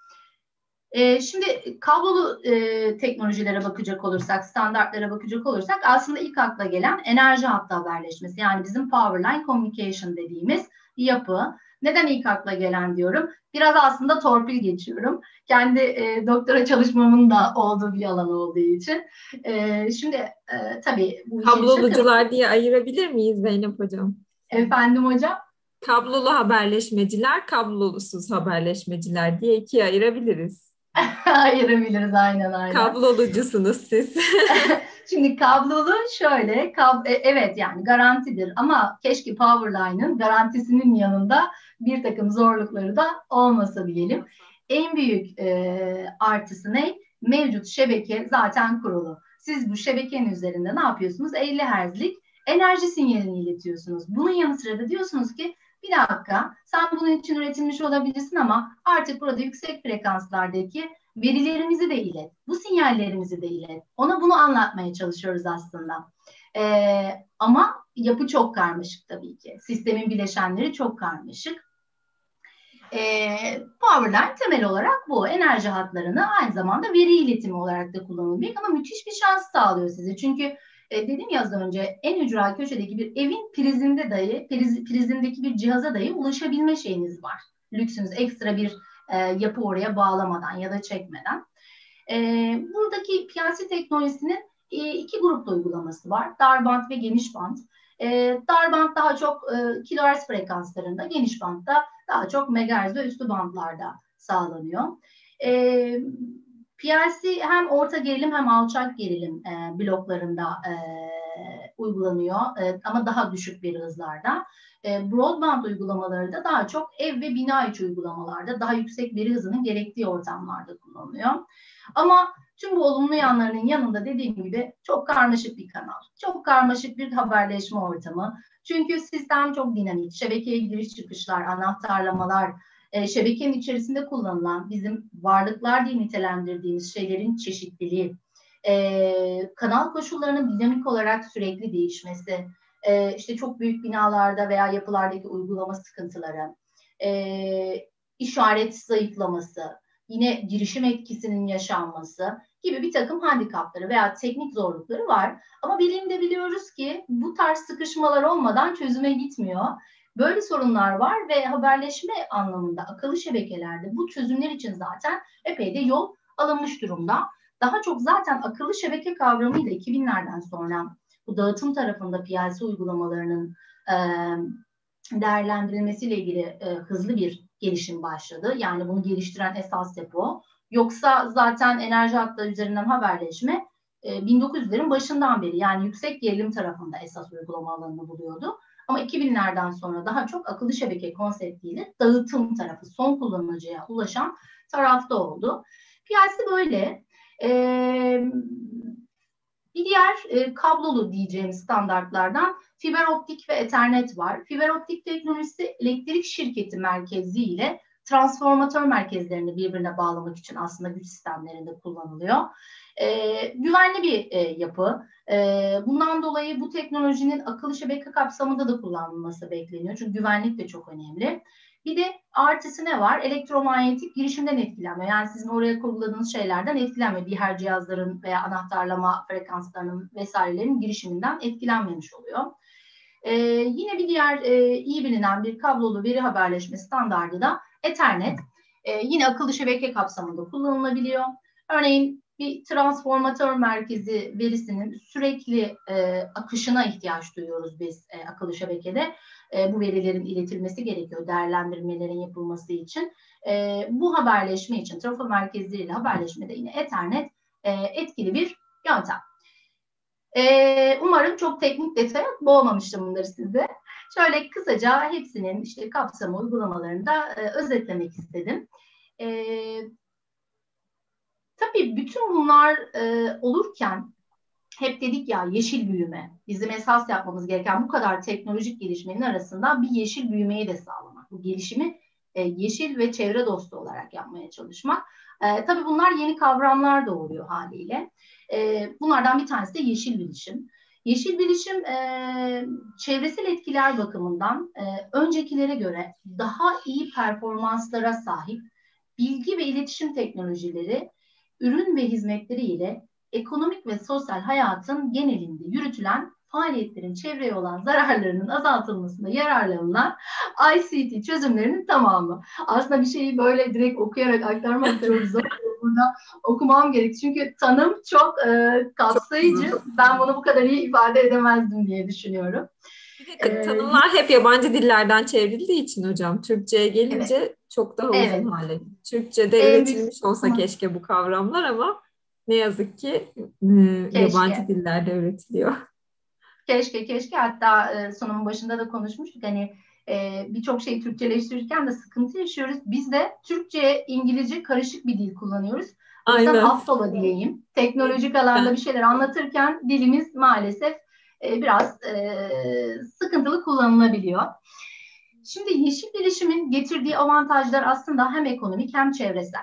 E, şimdi kablolu e, teknolojilere bakacak olursak, standartlara bakacak olursak aslında ilk akla gelen enerji hattı haberleşmesi. Yani bizim Powerline Communication dediğimiz yapı. Neden ilk akla gelen diyorum? Biraz aslında torpil geçiyorum. Kendi e, doktora çalışmamın da olduğu bir alan olduğu için. E, şimdi e, tabii bu kablolucular şaka... diye ayırabilir miyiz Zeynep Hocam? Efendim hocam? Kablolu haberleşmeciler, kablolusuz haberleşmeciler diye ikiye ayırabiliriz. Ayırabiliriz, aynen aynen. Kablolucusunuz siz. Şimdi kablolu şöyle, kab evet yani garantidir, ama keşke Powerline'ın garantisinin yanında bir takım zorlukları da olmasa diyelim. En büyük e, artısı ne? Mevcut şebeke zaten kurulu. Siz bu şebekenin üzerinde ne yapıyorsunuz? elli hertzlik enerji sinyalini iletiyorsunuz. Bunun yanı sıra da diyorsunuz ki bir dakika, sen bunun için üretilmiş olabilirsin ama artık burada yüksek frekanslardaki verilerimizi de ilet, bu sinyallerimizi de ilet. Ona bunu anlatmaya çalışıyoruz aslında. Ee, ama yapı çok karmaşık tabii ki. Sistemin bileşenleri çok karmaşık. Ee, Powerline temel olarak bu. Enerji hatlarını aynı zamanda veri iletimi olarak da kullanılıyor ama müthiş bir şans sağlıyor size. Çünkü e, dedim ya az önce, en ücra köşedeki bir evin prizinde dahi, priz, prizindeki bir cihaza dahi ulaşabilme şeyiniz var. Lüksünüz, ekstra bir e, yapı oraya bağlamadan ya da çekmeden. E, buradaki P L C teknolojisinin e, iki grupta uygulaması var. Dar band ve geniş band. E, dar band daha çok e, kilohertz frekanslarında, geniş bandda daha çok megahertz ve üstü bandlarda sağlanıyor. E, P L C hem orta gerilim hem alçak gerilim e, bloklarında e, uygulanıyor e, ama daha düşük bir hızlarda. E, broadband uygulamaları da daha çok ev ve bina içi uygulamalarda daha yüksek veri hızının gerektiği ortamlarda kullanılıyor. Ama tüm bu olumlu yanlarının yanında dediğim gibi çok karmaşık bir kanal, çok karmaşık bir haberleşme ortamı. Çünkü sistem çok dinamik, şebekeye giriş çıkışlar, anahtarlamalar, e, şebekenin içerisinde kullanılan bizim varlıklar diye nitelendirdiğimiz şeylerin çeşitliliği, e, kanal koşullarının dinamik olarak sürekli değişmesi, e, işte çok büyük binalarda veya yapılardaki uygulama sıkıntıları, e, işaret zayıflaması, yine girişim etkisinin yaşanması gibi bir takım handikapları veya teknik zorlukları var. Ama bilimde biliyoruz ki bu tarz sıkışmalar olmadan çözüme gitmiyor. Böyle sorunlar var ve haberleşme anlamında akıllı şebekelerde bu çözümler için zaten epey de yol alınmış durumda. Daha çok zaten akıllı şebeke kavramıyla iki binlerden sonra bu dağıtım tarafında P L C uygulamalarının e, değerlendirilmesiyle ilgili e, hızlı bir gelişim başladı. Yani bunu geliştiren esas yapı o. Yoksa zaten enerji hatları üzerinden haberleşme e, bin dokuz yüzlerin başından beri, yani yüksek gerilim tarafında esas uygulama alanını buluyordu. Ama iki binlerden sonra daha çok akıllı şebeke konseptiyle dağıtım tarafı, son kullanıcıya ulaşan tarafta oldu. P L C böyle. Ee, Bir diğer e, kablolu diyeceğimiz standartlardan fiber optik ve Ethernet var. Fiber optik teknolojisi elektrik şirketi merkezi ile transformatör merkezlerini birbirine bağlamak için aslında güç sistemlerinde kullanılıyor. E, güvenli bir e, yapı. E, bundan dolayı bu teknolojinin akıllı şebeke kapsamında da kullanılması bekleniyor. Çünkü güvenlik de çok önemli. Bir de artısı ne var? Elektromanyetik girişimden etkilenmiyor. Yani sizin oraya kurguladığınız şeylerden etkilenmiyor. Diğer cihazların veya anahtarlama frekanslarının vesairelerin girişiminden etkilenmemiş oluyor. Ee, yine bir diğer e, iyi bilinen bir kablolu veri haberleşme standardı da Ethernet. Ee, yine akıllı şebeke kapsamında kullanılabiliyor. Örneğin bir transformatör merkezi verisinin sürekli e, akışına ihtiyaç duyuyoruz biz e, akıllı şebekede. E, bu verilerin iletilmesi gerekiyor değerlendirmelerin yapılması için. E, bu haberleşme için trafo merkezleriyle haberleşmede yine Ethernet e, etkili bir yöntem. E, umarım çok teknik detaya boğmamışımdır size. Şöyle kısaca hepsinin işte kapsamı uygulamalarını da e, özetlemek istedim. E, tabii bütün bunlar e, olurken hep dedik ya yeşil büyüme. Bizim esas yapmamız gereken bu kadar teknolojik gelişmenin arasında bir yeşil büyümeyi de sağlamak. Bu gelişimi e, yeşil ve çevre dostu olarak yapmaya çalışmak. E, tabii bunlar yeni kavramlar doğuruyor haliyle. E, bunlardan bir tanesi de yeşil bilişim. Yeşil bilişim e, çevresel etkiler bakımından e, öncekilere göre daha iyi performanslara sahip bilgi ve iletişim teknolojileri, ürün ve hizmetleri ile ekonomik ve sosyal hayatın genelinde yürütülen faaliyetlerin çevreye olan zararlarının azaltılmasına yararlanılan I C T çözümlerinin tamamı. Aslında bir şeyi böyle direkt okuyarak aktarmak çok zor. Burada okumam gerek. Çünkü tanım çok e, kapsayıcı. Çok ben bunu bu kadar iyi ifade edemezdim diye düşünüyorum. Bir de tanımlar ee, hep yabancı dillerden çevrildiği için hocam. Türkçe'ye gelince evet. çok daha uzun evet. hale. Türkçe'de en üretilmiş büyük... olsa keşke bu kavramlar ama ne yazık ki e, yabancı dillerde üretiliyor. Keşke, keşke. Hatta e, sunumun başında da konuşmuştuk. Hani e, birçok şeyi Türkçeleştirirken de sıkıntı yaşıyoruz. Biz de Türkçe, İngilizce karışık bir dil kullanıyoruz. O yüzden affola diyeyim. Teknolojik alanda bir şeyler anlatırken dilimiz maalesef e, biraz e, sıkıntılı kullanılabiliyor. Şimdi yeşil bilişimin getirdiği avantajlar aslında hem ekonomik hem çevresel.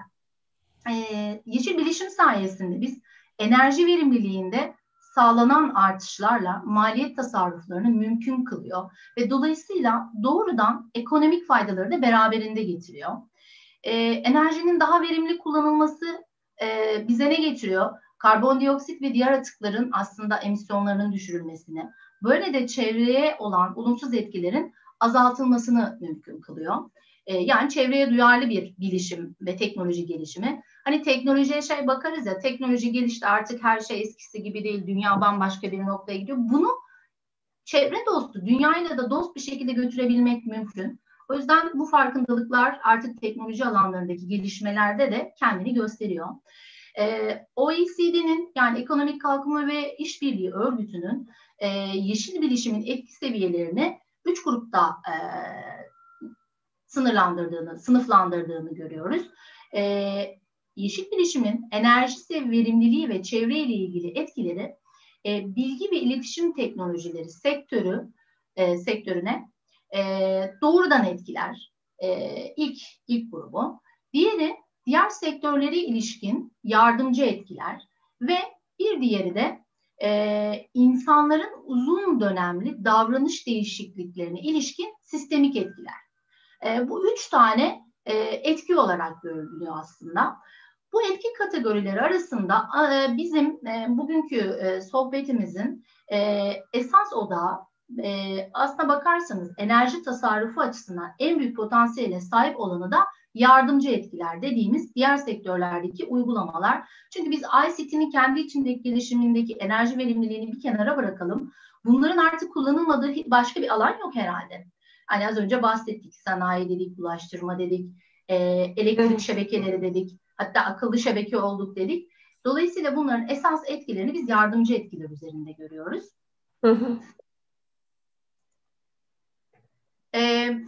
Ee, yeşil bilişim sayesinde biz enerji verimliliğinde sağlanan artışlarla maliyet tasarruflarını mümkün kılıyor ve dolayısıyla doğrudan ekonomik faydaları da beraberinde getiriyor. Ee, enerjinin daha verimli kullanılması e, bize ne getiriyor? Karbondioksit ve diğer atıkların aslında emisyonlarının düşürülmesini, böyle de çevreye olan olumsuz etkilerin azaltılmasını mümkün kılıyor. Ee, yani çevreye duyarlı bir bilişim ve teknoloji gelişimi. Hani teknolojiye şey bakarız ya, teknoloji gelişti artık her şey eskisi gibi değil, dünya bambaşka bir noktaya gidiyor. Bunu çevre dostu, dünyayla da dost bir şekilde götürebilmek mümkün. O yüzden bu farkındalıklar artık teknoloji alanlarındaki gelişmelerde de kendini gösteriyor. Ee, O E C D'nin yani Ekonomik Kalkınma ve İşbirliği Örgütü'nün e, yeşil bilişimin etki seviyelerini üç grupta e, sınırlandırdığını, sınıflandırdığını görüyoruz. E, yeşil bilişimin enerjisi, verimliliği ve çevreyle ilgili etkileri e, bilgi ve iletişim teknolojileri sektörü e, sektörüne e, doğrudan etkiler. E, ilk ilk grubu. Diğeri diğer sektörlere ilişkin yardımcı etkiler ve bir diğeri de e, insanların uzun dönemli davranış değişikliklerine ilişkin sistemik etkiler. E, bu üç tane e, etki olarak görülüyor aslında. Bu etki kategorileri arasında e, bizim e, bugünkü e, sohbetimizin e, esas odağı e, aslına bakarsanız enerji tasarrufu açısından en büyük potansiyele sahip olanı da yardımcı etkiler dediğimiz diğer sektörlerdeki uygulamalar. Çünkü biz I C T'nin kendi içindeki gelişimindeki enerji verimliliğini bir kenara bırakalım. Bunların artık kullanılmadığı başka bir alan yok herhalde. Hani az önce bahsettik, sanayi dedik, ulaştırma dedik, e, elektrik evet. şebekeleri dedik, hatta akıllı şebeke olduk dedik. Dolayısıyla bunların esas etkilerini biz yardımcı etkiler üzerinde görüyoruz. Hı hı. E,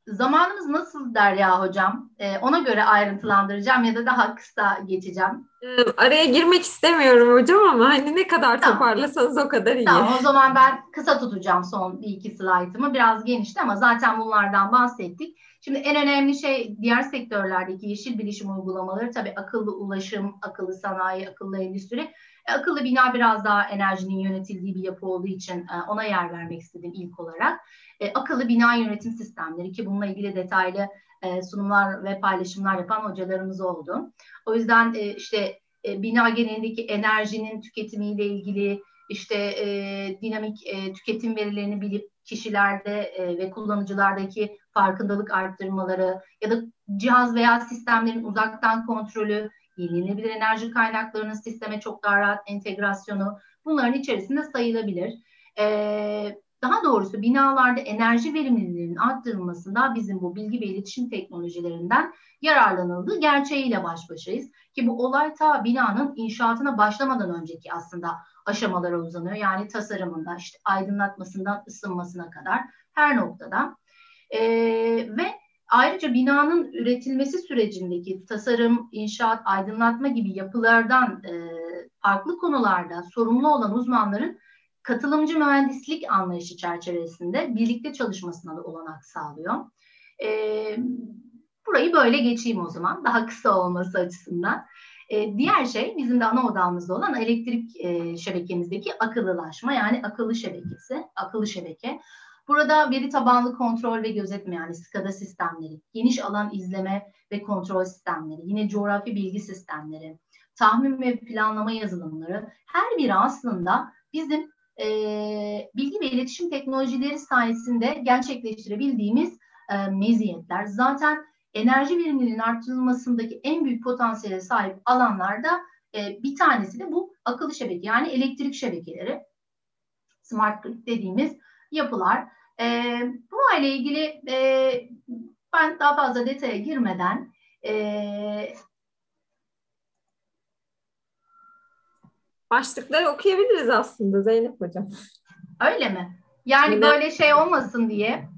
zamanımız nasıl Derya hocam? Ee, ona göre ayrıntılandıracağım ya da daha kısa geçeceğim. Ee, araya girmek istemiyorum hocam ama hani ne kadar Tamam. toparlasanız o kadar iyi. Tamam, o zaman ben kısa tutacağım son bir iki slaytımı. Biraz genişti ama zaten bunlardan bahsettik. Şimdi en önemli şey diğer sektörlerdeki yeşil bilişim uygulamaları tabii akıllı ulaşım, akıllı sanayi, akıllı endüstri. E, akıllı bina biraz daha enerjinin yönetildiği bir yapı olduğu için e, ona yer vermek istedim ilk olarak. E, akıllı bina yönetim sistemleri ki bununla ilgili detaylı e, sunumlar ve paylaşımlar yapan hocalarımız oldu. O yüzden e, işte e, bina genelindeki enerjinin tüketimiyle ilgili işte e, dinamik e, tüketim verilerini bilip kişilerde e, ve kullanıcılardaki farkındalık arttırmaları ya da cihaz veya sistemlerin uzaktan kontrolü, yenilenebilir enerji kaynaklarının sisteme çok daha rahat entegrasyonu bunların içerisinde sayılabilir. E, daha doğrusu binalarda enerji verimliliğinin arttırılmasında bizim bu bilgi ve iletişim teknolojilerinden yararlanıldığı gerçeğiyle baş başayız. Ki bu olay ta binanın inşaatına başlamadan önceki aslında aşamalara uzanıyor. Yani tasarımında, işte aydınlatmasından ısınmasına kadar her noktada. Ee, ve ayrıca binanın üretilmesi sürecindeki tasarım, inşaat, aydınlatma gibi yapılardan e, farklı konularda sorumlu olan uzmanların katılımcı mühendislik anlayışı çerçevesinde birlikte çalışmasına da olanak sağlıyor. Ee, burayı böyle geçeyim o zaman, daha kısa olması açısından. E, diğer şey bizim de ana odamızda olan elektrik e, şebekemizdeki akıllılaşma, yani akıllı şebekesi, akıllı şebeke. Burada veri tabanlı kontrol ve gözetme, yani SCADA sistemleri, geniş alan izleme ve kontrol sistemleri, yine coğrafi bilgi sistemleri, tahmin ve planlama yazılımları, her biri aslında bizim e, bilgi ve iletişim teknolojileri sayesinde gerçekleştirebildiğimiz e, meziyetler. Zaten enerji verimliliğinin artırılmasındaki en büyük potansiyele sahip alanlarda e, bir tanesi de bu akıllı şebeke, yani elektrik şebekeleri, smart grid dediğimiz yapılar. E, bu ile ilgili e, ben daha fazla detaya girmeden e, Başlıkları okuyabiliriz aslında Zeynep hocam. Öyle mi? Yani Yine... böyle şey olmasın diye.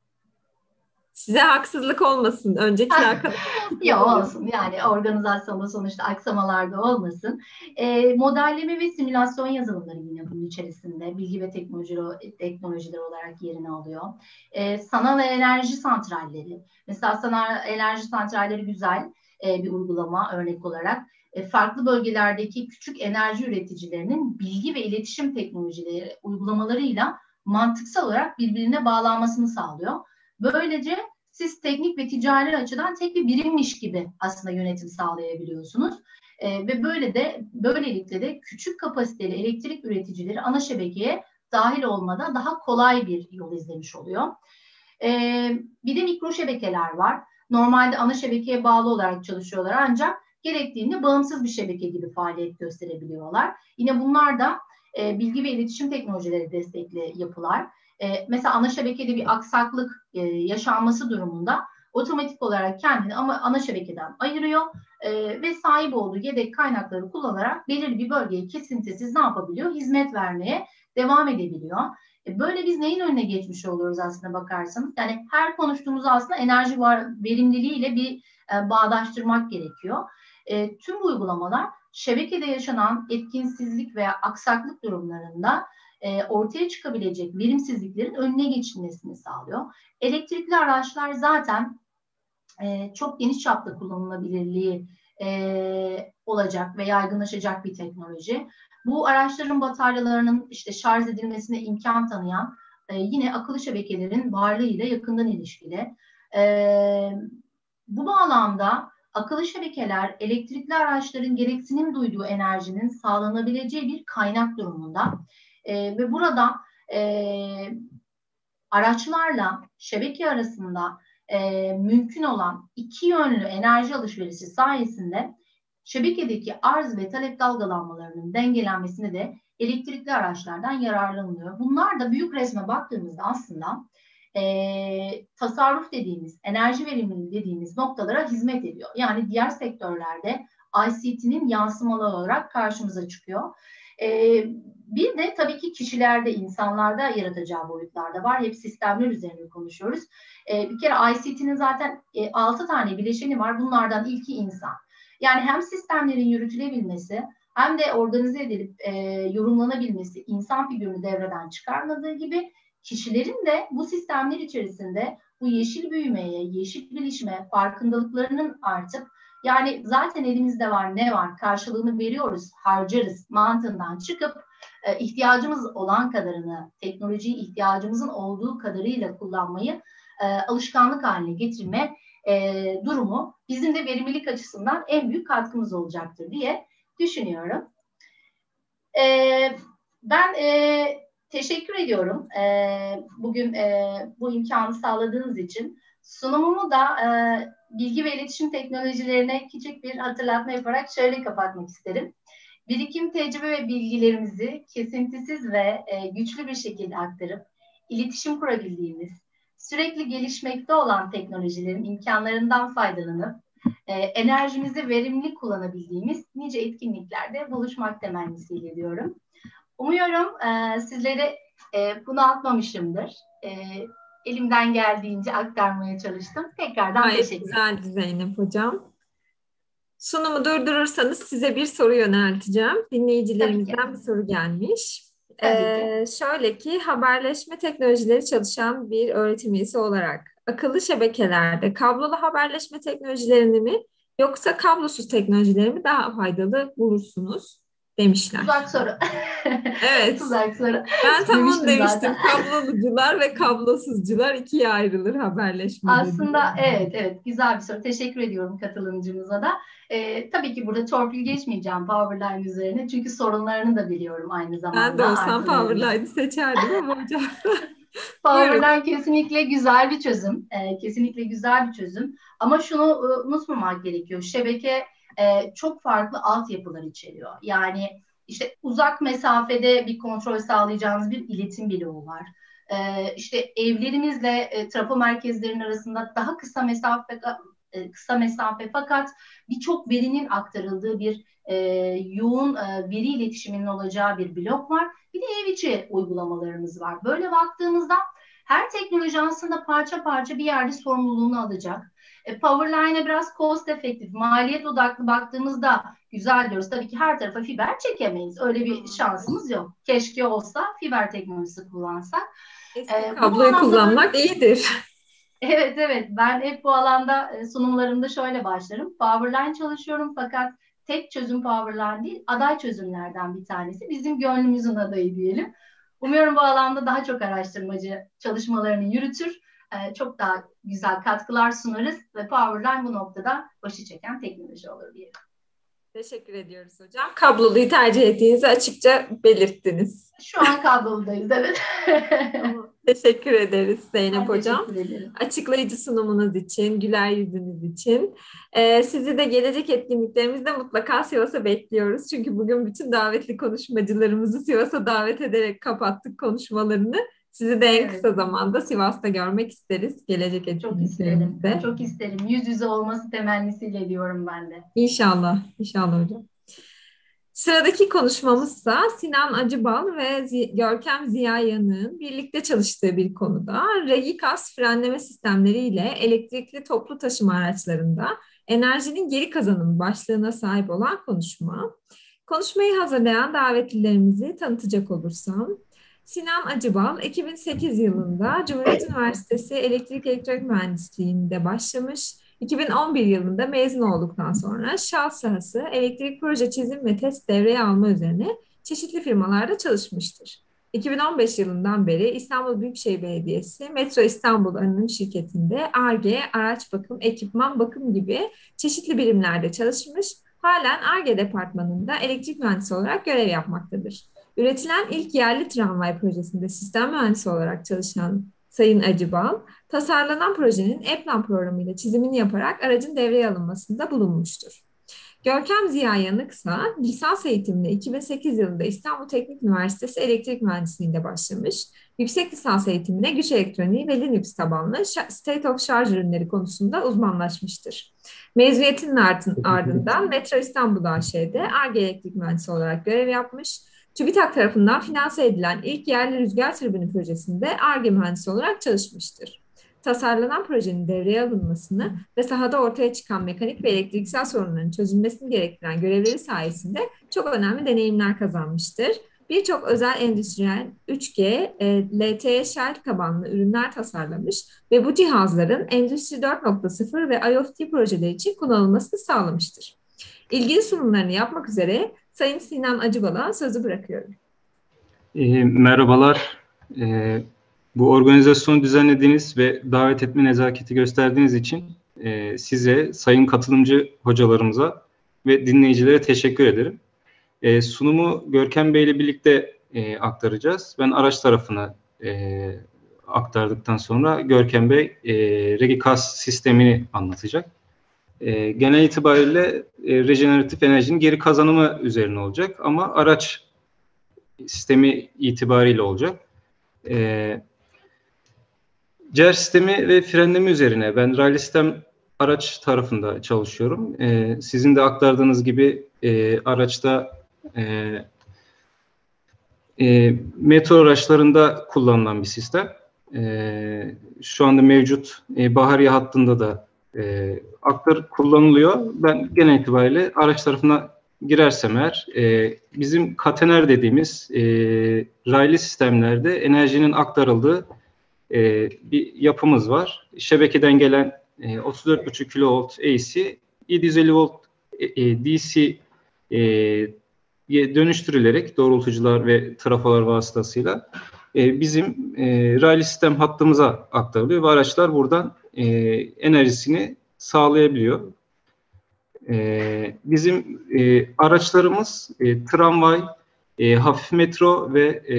Size haksızlık olmasın. Öncekiler kadar. Yok olsun. Yani organizasyonda sonuçta aksamalarda olmasın. E, modelleme ve simülasyon yazılımları yine bunun içerisinde bilgi ve teknolojiler, teknolojiler olarak yerini alıyor. E, sanal enerji santralleri. Mesela sanal enerji santralleri güzel e, bir uygulama örnek olarak. E, farklı bölgelerdeki küçük enerji üreticilerinin bilgi ve iletişim teknolojileri uygulamalarıyla mantıksal olarak birbirine bağlanmasını sağlıyor. Böylece siz teknik ve ticari açıdan tek bir birimmiş gibi aslında yönetim sağlayabiliyorsunuz. E, ve böyle de böylelikle de küçük kapasiteli elektrik üreticileri ana şebekeye dahil olmada daha kolay bir yol izlemiş oluyor. E, bir de mikro şebekeler var. Normalde ana şebekeye bağlı olarak çalışıyorlar ancak gerektiğinde bağımsız bir şebeke gibi faaliyet gösterebiliyorlar. Yine bunlar da e, bilgi ve iletişim teknolojileri destekli yapılar. E, mesela ana şebekede bir aksaklık e, yaşanması durumunda otomatik olarak kendini ama ana şebekeden ayırıyor e, ve sahip olduğu yedek kaynakları kullanarak belirli bir bölgeye kesintisiz ne yapabiliyor? Hizmet vermeye devam edebiliyor. E, böyle biz neyin önüne geçmiş oluyoruz aslında bakarsanız? Yani her konuştuğumuz aslında enerji var, verimliliğiyle bir e, bağdaştırmak gerekiyor. E, tüm uygulamalar şebekede yaşanan etkinsizlik veya aksaklık durumlarında e, ortaya çıkabilecek verimsizliklerin önüne geçilmesini sağlıyor. Elektrikli araçlar zaten e, çok geniş çapta kullanılabilirliği e, olacak ve yaygınlaşacak bir teknoloji. Bu araçların bataryalarının işte şarj edilmesine imkan tanıyan e, yine akıllı şebekelerin varlığıyla yakından ilişkili. E, bu bağlamda akıllı şebekeler elektrikli araçların gereksinim duyduğu enerjinin sağlanabileceği bir kaynak durumunda. E, ve burada e, araçlarla şebeke arasında e, mümkün olan iki yönlü enerji alışverişi sayesinde şebekedeki arz ve talep dalgalanmalarının dengelenmesine de elektrikli araçlardan yararlanılıyor. Bunlar da büyük resme baktığımızda aslında e, tasarruf dediğimiz, enerji verimliliği dediğimiz noktalara hizmet ediyor. Yani diğer sektörlerde I C T'nin yansımalı olarak karşımıza çıkıyor. E, bir de tabii ki kişilerde, insanlarda yaratacağı boyutlar da var. Hep sistemler üzerine konuşuyoruz. E, bir kere I C T'nin zaten e, altı tane bileşeni var. Bunlardan ilki insan. Yani hem sistemlerin yürütülebilmesi hem de organize edilip e, yorumlanabilmesi, insan figürünü devreden çıkarmadığı gibi kişilerin de bu sistemler içerisinde bu yeşil büyümeye, yeşil bilişime farkındalıklarının artıp, yani zaten elimizde var, ne var, karşılığını veriyoruz, harcarız mantığından çıkıp e, ihtiyacımız olan kadarını, teknolojiyi ihtiyacımızın olduğu kadarıyla kullanmayı e, alışkanlık haline getirme e, durumu bizim de verimlilik açısından en büyük katkımız olacaktır diye düşünüyorum. E, ben e, teşekkür ediyorum e, bugün e, bu imkanı sağladığınız için. Sunumumu da e, bilgi ve iletişim teknolojilerine küçük bir hatırlatma yaparak şöyle kapatmak isterim. Birikim, tecrübe ve bilgilerimizi kesintisiz ve e, güçlü bir şekilde aktarıp iletişim kurabildiğimiz, sürekli gelişmekte olan teknolojilerin imkanlarından faydalanıp e, enerjimizi verimli kullanabildiğimiz nice etkinliklerde buluşmak temennisiyle diyorum. Umuyorum e, sizlere e, bunu atmamışımdır. E, elimden geldiğince aktarmaya çalıştım. Tekrardan Gayet teşekkür ederim. güzeldi Zeynep Hocam. Sunumu durdurursanız size bir soru yönelteceğim. Dinleyicilerimizden bir soru gelmiş. Tabii ki. Ee, şöyle ki, haberleşme teknolojileri çalışan bir öğretim üyesi olarak akıllı şebekelerde kablolu haberleşme teknolojilerini mi yoksa kablosuz teknolojileri mi daha faydalı bulursunuz demişler. Tuzak soru. Evet. Tuzak soru. Ben tam onu Demiştim demiştim. zaten. Kablolucular ve kablosuzcular ikiye ayrılır haberleşmede. Aslında evet evet güzel bir soru. Teşekkür ediyorum katılımcımıza da. Ee, tabii ki burada torpil geçmeyeceğim Powerline üzerine. Çünkü sorunlarını da biliyorum aynı zamanda. Ben de olsam Artılarını. Powerline'ı seçerdim ama hocam. Powerline kesinlikle güzel bir çözüm. Ee, kesinlikle güzel bir çözüm. Ama şunu e, unutmamak gerekiyor. Şebeke e, çok farklı altyapılar içeriyor. Yani işte uzak mesafede bir kontrol sağlayacağınız bir iletim bloğu var. Ee, işte evlerimizle e, trafo merkezlerinin arasında daha kısa mesafe e, kısa mesafe fakat birçok verinin aktarıldığı bir e, yoğun e, veri iletişiminin olacağı bir blok var. Bir de ev içi uygulamalarımız var. Böyle baktığımızda her teknoloji aslında parça parça bir yerde sorumluluğunu alacak. E, Powerline'e biraz cost efektif, maliyet odaklı baktığımızda güzel diyoruz. Tabii ki her tarafa fiber çekemeyiz. Öyle bir şansımız yok. Keşke olsa fiber teknolojisi kullansak. Eski E, bu kabloyu alanda kullanmak ben- iyidir. Evet evet ben hep bu alanda e, sunumlarımda şöyle başlarım. Powerline çalışıyorum fakat tek çözüm Powerline değil, aday çözümlerden bir tanesi. Bizim gönlümüzün adayı diyelim. Umuyorum bu alanda daha çok araştırmacı çalışmalarını yürütür. e, Çok daha güzel katkılar sunarız ve Powerline bu noktada başı çeken teknoloji olur diyelim. Teşekkür ediyoruz hocam. Kabloluyu tercih ettiğinizi açıkça belirttiniz. Şu an kabloludayız evet. Teşekkür ederiz Zeynep Ben Hocam. teşekkür ederim. Açıklayıcı sunumunuz için, güler yüzünüz için. Ee, sizi de gelecek etkinliklerimizde mutlaka Sivas'a bekliyoruz. Çünkü bugün bütün davetli konuşmacılarımızı Sivas'a davet ederek kapattık konuşmalarını. Sizi de en Evet. kısa zamanda Sivas'ta görmek isteriz gelecek Çok isterim. etkinliklerimizde. Çok isterim. Yüz yüze olması temennisiyle diyorum ben de. İnşallah, inşallah hocam. Sıradaki konuşmamızsa Sinan Acıbal ve Zi- Görkem Ziya Yanık'ın birlikte çalıştığı bir konuda REGİKAS frenleme sistemleriyle elektrikli toplu taşıma araçlarında enerjinin geri kazanımı başlığına sahip olan konuşma. Konuşmayı hazırlayan davetlilerimizi tanıtacak olursam, Sinan Acıbal iki bin sekiz yılında Cumhuriyet Üniversitesi Elektrik Elektronik Mühendisliği'nde başlamış. iki bin on bir yılında mezun olduktan sonra şahıs sahası elektrik proje çizim ve test devreye alma üzerine çeşitli firmalarda çalışmıştır. iki bin on beş yılından beri İstanbul Büyükşehir Belediyesi Metro İstanbul Anonim Şirketi'nde Ar-Ge, araç bakım, ekipman bakım gibi çeşitli birimlerde çalışmış. Halen Ar-Ge departmanında elektrik mühendisi olarak görev yapmaktadır. Üretilen ilk yerli tramvay projesinde sistem mühendisi olarak çalışan Sayın Acıbal, tasarlanan projenin E-Plan programıyla çizimini yaparak aracın devreye alınmasında bulunmuştur. Görkem Ziya Yanık ise lisans eğitimine iki bin sekiz yılında İstanbul Teknik Üniversitesi Elektrik Mühendisliği'nde başlamış. Yüksek lisans eğitimine güç elektroniği ve Linux tabanlı state of charge ürünleri konusunda uzmanlaşmıştır. Mezuniyetinin ardından Metro İstanbul A Ş'de Ar-Ge elektrik mühendisi olarak görev yapmış. TÜBİTAK tarafından finanse edilen ilk yerli rüzgar türbini projesinde Ar-Ge mühendisi olarak çalışmıştır. Tasarlanan projenin devreye alınmasını ve sahada ortaya çıkan mekanik ve elektriksel sorunların çözülmesini gerektiren görevleri sayesinde çok önemli deneyimler kazanmıştır. Birçok özel endüstriyel üç G, L T E Shell tabanlı ürünler tasarlamış ve bu cihazların Endüstri dört nokta sıfır ve IoT projeleri için kullanılmasını sağlamıştır. İlgili sunumlarını yapmak üzere Sayın Sinan Acıbal'a sözü bırakıyorum. E, merhabalar. E, bu organizasyonu düzenlediğiniz ve davet etme nezaketi gösterdiğiniz için e, size, sayın katılımcı hocalarımıza ve dinleyicilere teşekkür ederim. E, sunumu Görkem Bey ile birlikte e, aktaracağız. Ben araç tarafına e, aktardıktan sonra Görkem Bey e, RegiCast sistemini anlatacak. E, genel itibariyle e, rejeneratif enerjinin geri kazanımı üzerine olacak ama araç sistemi itibariyle olacak. E, C E R sistemi ve frenleme üzerine ben raylı sistem araç tarafında çalışıyorum. E, sizin de aktardığınız gibi e, araçta e, e, metro araçlarında kullanılan bir sistem. E, şu anda mevcut e, Bahariye hattında da e, aktar kullanılıyor. Ben genel itibariyle araç tarafına girersem eğer, e, bizim katener dediğimiz e, raylı sistemlerde enerjinin aktarıldığı e, bir yapımız var. Şebekeden gelen e, otuz dört buçuk kilovolt A C, yedi yüz elli volt e, D C e, dönüştürülerek doğrultucular ve trafolar vasıtasıyla e, bizim e, raylı sistem hattımıza aktarılıyor ve araçlar buradan e, enerjisini sağlayabiliyor. E, bizim e, araçlarımız e, tramvay, e, hafif metro ve e,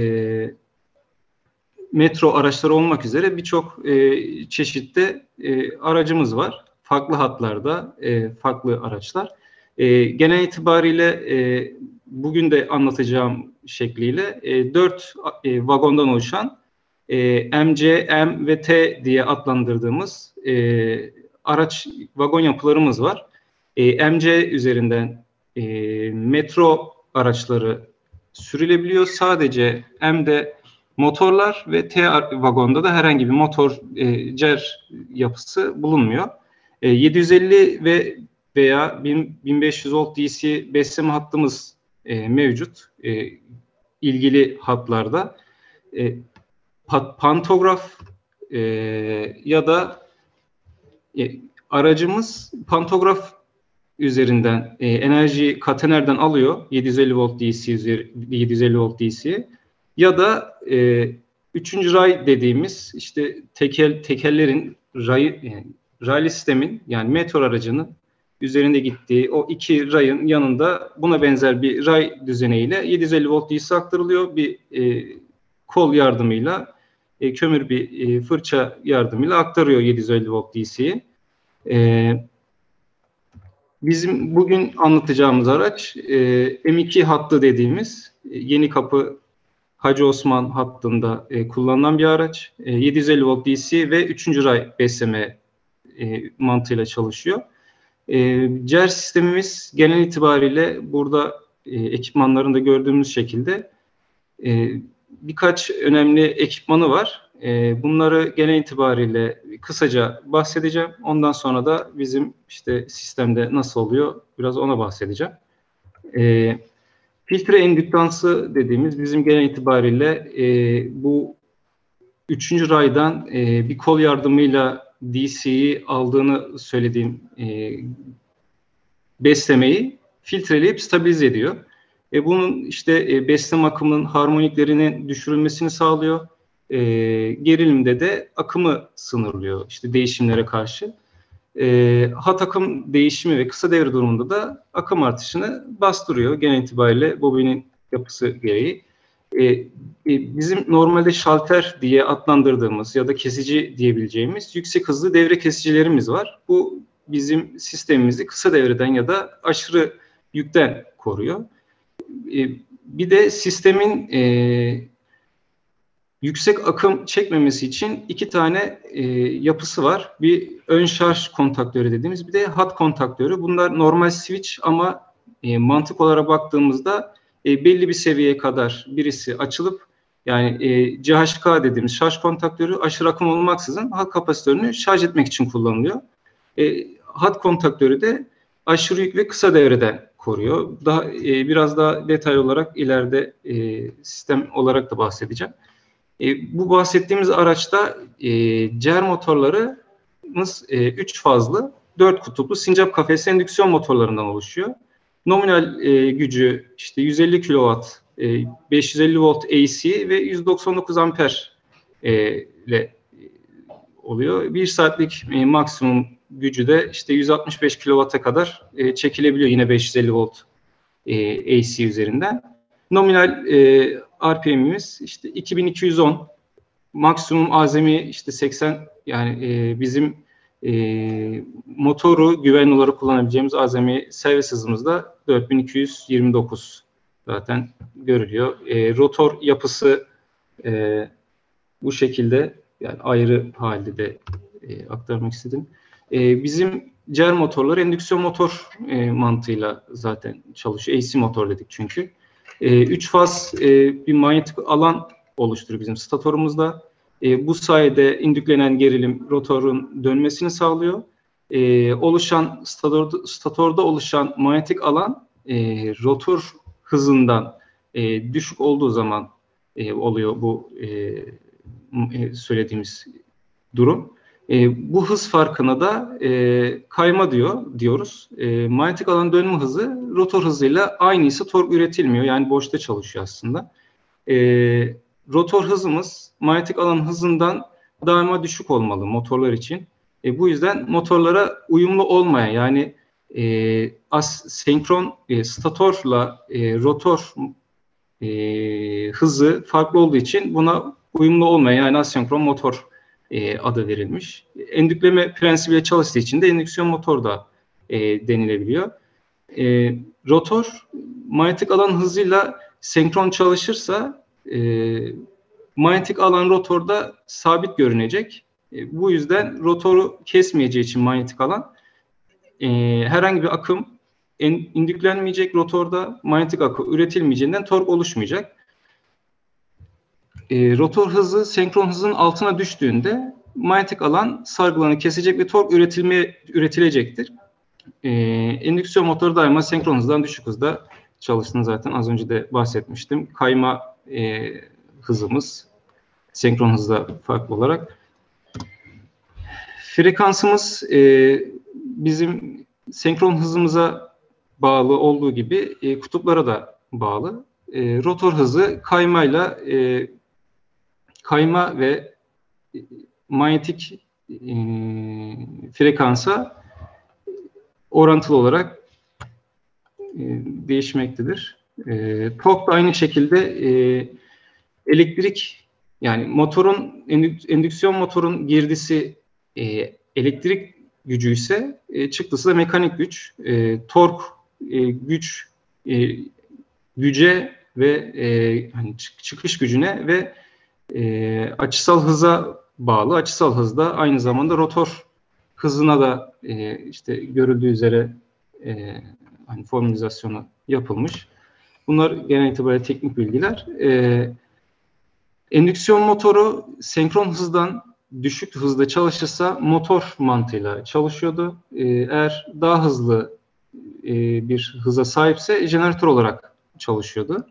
metro araçları olmak üzere birçok e, çeşitte e, aracımız var. Farklı hatlarda, e, farklı araçlar. E, genel itibariyle e, bugün de anlatacağım şekliyle e, dört e, vagondan oluşan e, M C, M ve T diye adlandırdığımız e, araç vagon yapılarımız var. E, M C üzerinden e, metro araçları sürülebiliyor. Sadece M'de motorlar ve T vagonda da herhangi bir motor e, C E R yapısı bulunmuyor. E, yedi yüz elli ve veya bin beş yüz volt D C besleme hattımız e, mevcut e, ilgili hatlarda. E, pantograf e, ya da e, aracımız pantograf üzerinden e, enerjiyi katenerden alıyor yedi yüz elli volt D C yedi yüz elli volt D C ya da e, üçüncü ray dediğimiz işte tekel tekellerin ray yani, raylı sistemin yani metro aracının üzerinde gittiği o iki rayın yanında buna benzer bir ray düzeneğiyle yedi yüz elli volt D C aktarılıyor. Bir e, kol yardımıyla e, kömür bir e, fırça yardımıyla aktarıyor yedi yüz elli volt D C'yi. E, bizim bugün anlatacağımız araç e, M iki hattı dediğimiz e, Yenikapı Hacı Osman hattında e, kullanılan bir araç. E, yedi yüz elli volt D C ve üçüncü ray besleme e, mantığıyla çalışıyor. E, C E R sistemimiz genel itibariyle burada e, ekipmanlarında gördüğümüz şekilde e, birkaç önemli ekipmanı var. E, bunları genel itibariyle kısaca bahsedeceğim. Ondan sonra da bizim işte sistemde nasıl oluyor biraz ona bahsedeceğim. E, filtre endüktansı dediğimiz bizim genel itibariyle e, bu üçüncü raydan e, bir kol yardımıyla D C'yi aldığını söylediğim e, beslemeyi filtreleyip stabilize ediyor. E, bunun işte e, besleme akımının harmoniklerinin düşürülmesini sağlıyor. E, gerilimde de akımı sınırlıyor işte değişimlere karşı. E, hat akım değişimi ve kısa devre durumunda da akım artışını bastırıyor. Genel itibariyle bobinin yapısı gereği. E, e, bizim normalde şalter diye adlandırdığımız ya da kesici diyebileceğimiz yüksek hızlı devre kesicilerimiz var. Bu bizim sistemimizi kısa devreden ya da aşırı yükten koruyor. E, bir de sistemin e, yüksek akım çekmemesi için iki tane e, yapısı var. Bir ön şarj kontaktörü dediğimiz bir de hat kontaktörü. Bunlar normal switch ama e, mantık olarak baktığımızda e, belli bir seviyeye kadar birisi açılıp yani e, C H K dediğimiz şarj kontaktörü aşırı akım olmaksızın hat kapasitörünü şarj etmek için kullanılıyor. E, hat kontaktörü de aşırı yük ve kısa devreden koruyor. Daha e, biraz daha detaylı olarak ileride e, sistem olarak da bahsedeceğim. E, bu bahsettiğimiz araçta e, C E R motorlarımız e, üç fazlı, dört kutuplu sincap kafesli endüksiyon motorlarından oluşuyor. Nominal e, gücü işte yüz elli kilowatt, e, beş yüz elli volt A C ve yüz doksan dokuz amper e, ile oluyor. Bir saatlik e, maksimum gücü de işte yüz altmış beş kilowatt'a kadar e, çekilebiliyor yine beş yüz elli volt e, A C üzerinden. Nominal e, R P M'imiz işte iki bin iki yüz on, maksimum azami işte seksen, yani e, bizim e, motoru güvenli olarak kullanabileceğimiz azami servis hızımız da dört bin iki yüz yirmi dokuz zaten görülüyor. E, rotor yapısı e, bu şekilde, yani ayrı halde de e, aktarmak istedim. E, bizim C E R motorları endüksiyon motor e, mantığıyla zaten çalışıyor. A C motor dedik çünkü. E, üç faz e, bir manyetik alan oluşturuyor bizim statorumuzda. E, bu sayede indüklenen gerilim rotorun dönmesini sağlıyor. E, oluşan statorda, statorda oluşan manyetik alan e, rotor hızından e, düşük olduğu zaman e, oluyor bu e, söylediğimiz durum. E, bu hız farkına da e, kayma diyor diyoruz. E, manyetik alan dönme hızı rotor hızıyla aynıysa tork üretilmiyor. Yani boşta çalışıyor aslında. E, rotor hızımız manyetik alan hızından daima düşük olmalı motorlar için. E, bu yüzden motorlara uyumlu olmayan, yani e, as senkron e, statorla e, rotor e, hızı farklı olduğu için buna uyumlu olmayan, yani asenkron motor e, adı verilmiş. Endükleme prensibiyle çalıştığı için de endüksiyon motor da e, denilebiliyor. E, rotor manyetik alan hızıyla senkron çalışırsa e, manyetik alan rotorda sabit görünecek. E, bu yüzden rotoru kesmeyeceği için manyetik alan e, herhangi bir akım indüklenmeyecek, rotorda manyetik akım üretilmeyeceğinden tork oluşmayacak. E, rotor hızı senkron hızın altına düştüğünde manyetik alan sargılarını kesecek ve tork üretilme, üretilecektir. E, endüksiyon motoru daima senkron hızdan düşük hızda çalıştığını zaten az önce de bahsetmiştim. Kayma e, hızımız senkron hızda farklı olarak. Frekansımız e, bizim senkron hızımıza bağlı olduğu gibi e, kutuplara da bağlı. E, rotor hızı kaymayla e, kayma ve e, manyetik e, frekansa orantılı olarak e, değişmektedir. E, tork da aynı şekilde e, elektrik, yani motorun endüksiyon motorun girdisi e, elektrik gücü ise e, çıktısı da mekanik güç. E, tork e, güç e, güce ve e, hani çıkış gücüne ve e, açısal hıza bağlı. Açısal hız da aynı zamanda rotor hızına da e, işte görüldüğü üzere e, hani formülizasyonu yapılmış. Bunlar genel itibariyle teknik bilgiler. E, endüksiyon motoru senkron hızdan düşük hızda çalışırsa motor mantığıyla çalışıyordu. E, eğer daha hızlı e, bir hıza sahipse jeneratör olarak çalışıyordu.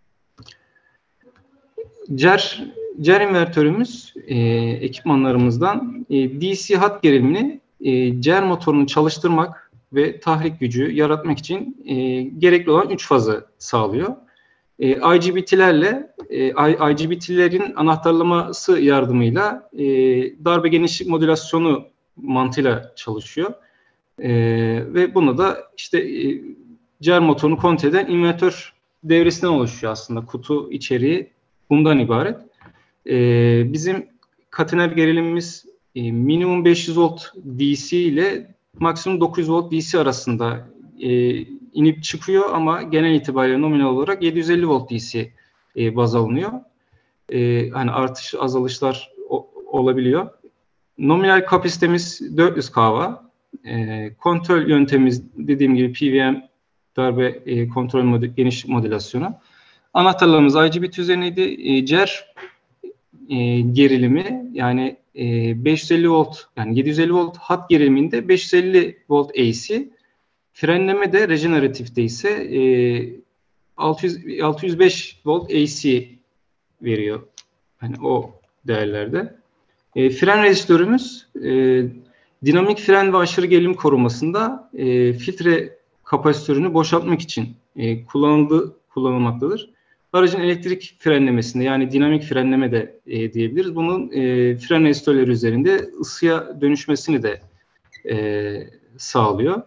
C E R, C E R invertörümüz e, ekipmanlarımızdan e, D C hat gerilimini e, C E R motorunu çalıştırmak ve tahrik gücü yaratmak için e, gerekli olan üç fazı sağlıyor. E, I G B T'lerle e, I G B T'lerin anahtarlaması yardımıyla e, darbe genişlik modülasyonu mantığıyla çalışıyor. E, ve bunu da işte e, C E R motorunu kontrol eden invertör devresinden oluşuyor aslında. Kutu içeriği bundan ibaret. E, bizim katener gerilimimiz e, minimum beş yüz volt D C ile maksimum dokuz yüz volt D C arasında e, inip çıkıyor ama genel itibariyle nominal olarak yedi yüz elli volt D C e, baz alınıyor. E, hani artış azalışlar o, olabiliyor. Nominal kapasitemiz dört yüz kW. E, kontrol yöntemimiz dediğim gibi P V M darbe e, kontrol mod geniş modülasyonu. Anahtarlarımız I G B T üzerineydi. E, C E R e, gerilimi yani e, beş yüz elli volt yani yedi yüz elli volt hat geriliminde beş yüz elli volt A C. Frenleme de rejeneratifte ise e, altı yüz, altı yüz beş volt A C veriyor. Hani o değerlerde. E, fren rezistörümüz e, dinamik fren ve aşırı gerilim korumasında e, filtre kapasitörünü boşaltmak için e, kullanıldı, kullanılmaktadır. Aracın elektrik frenlemesinde yani dinamik frenleme de e, diyebiliriz. Bunun e, fren rezistörleri üzerinde ısıya dönüşmesini de e, sağlıyor.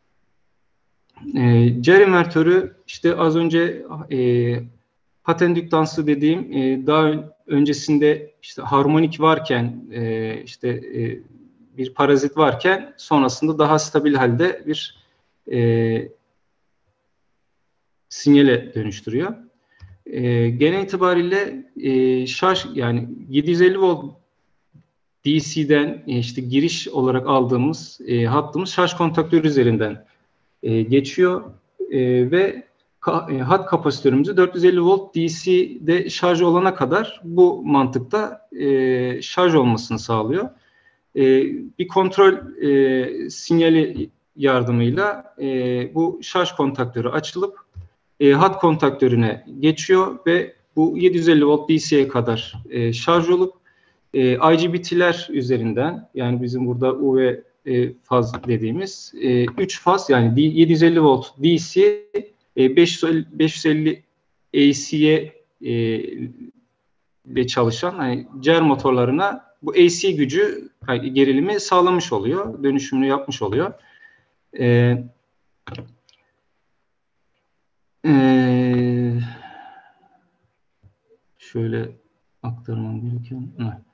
E, C E R invertörü işte az önce e, hat endüktansı dediğim e, daha öncesinde işte harmonik varken e, işte e, bir parazit varken sonrasında daha stabil halde bir e, sinyale dönüştürüyor. E, genel itibariyle e, şarj yani yedi yüz elli volt D C'den e, işte giriş olarak aldığımız e, hattımız şarj kontaktörü üzerinden e, geçiyor e, ve ka, e, hat kapasitörümüzü dört yüz elli volt D C'de şarj olana kadar bu mantıkta e, şarj olmasını sağlıyor. E, bir kontrol e, sinyali yardımıyla e, bu şarj kontaktörü açılıp e, hat kontaktörüne geçiyor ve bu yedi yüz elli volt D C'ye kadar e, şarj olup e, I G B T'ler üzerinden yani bizim burada U V e, faz dediğimiz e, üç faz yani yedi yüz elli volt D C e, beş yüz elli A C'ye e, çalışan hani C E R motorlarına bu A C gücü yani gerilimi sağlamış oluyor, dönüşümünü yapmış oluyor. E, e, şöyle aktarmam gerekiyor.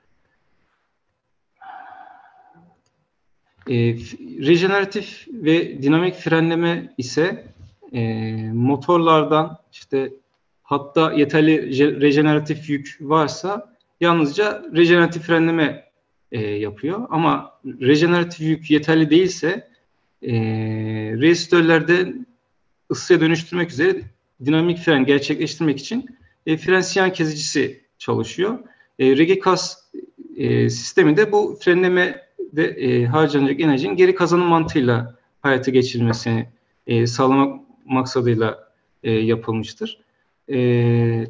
E, rejeneratif ve dinamik frenleme ise e, motorlardan işte hatta yeterli rejeneratif yük varsa yalnızca rejeneratif frenleme e, yapıyor. Ama rejeneratif yük yeterli değilse e, rezistörlerde ısıya dönüştürmek üzere dinamik fren gerçekleştirmek için e, fren sinyal kesicisi çalışıyor. E, Regecas e, sistemi de bu frenleme de e, harcanacak enerjinin geri kazanım mantığıyla hayata geçirilmesini e, sağlamak maksadıyla e, yapılmıştır. E,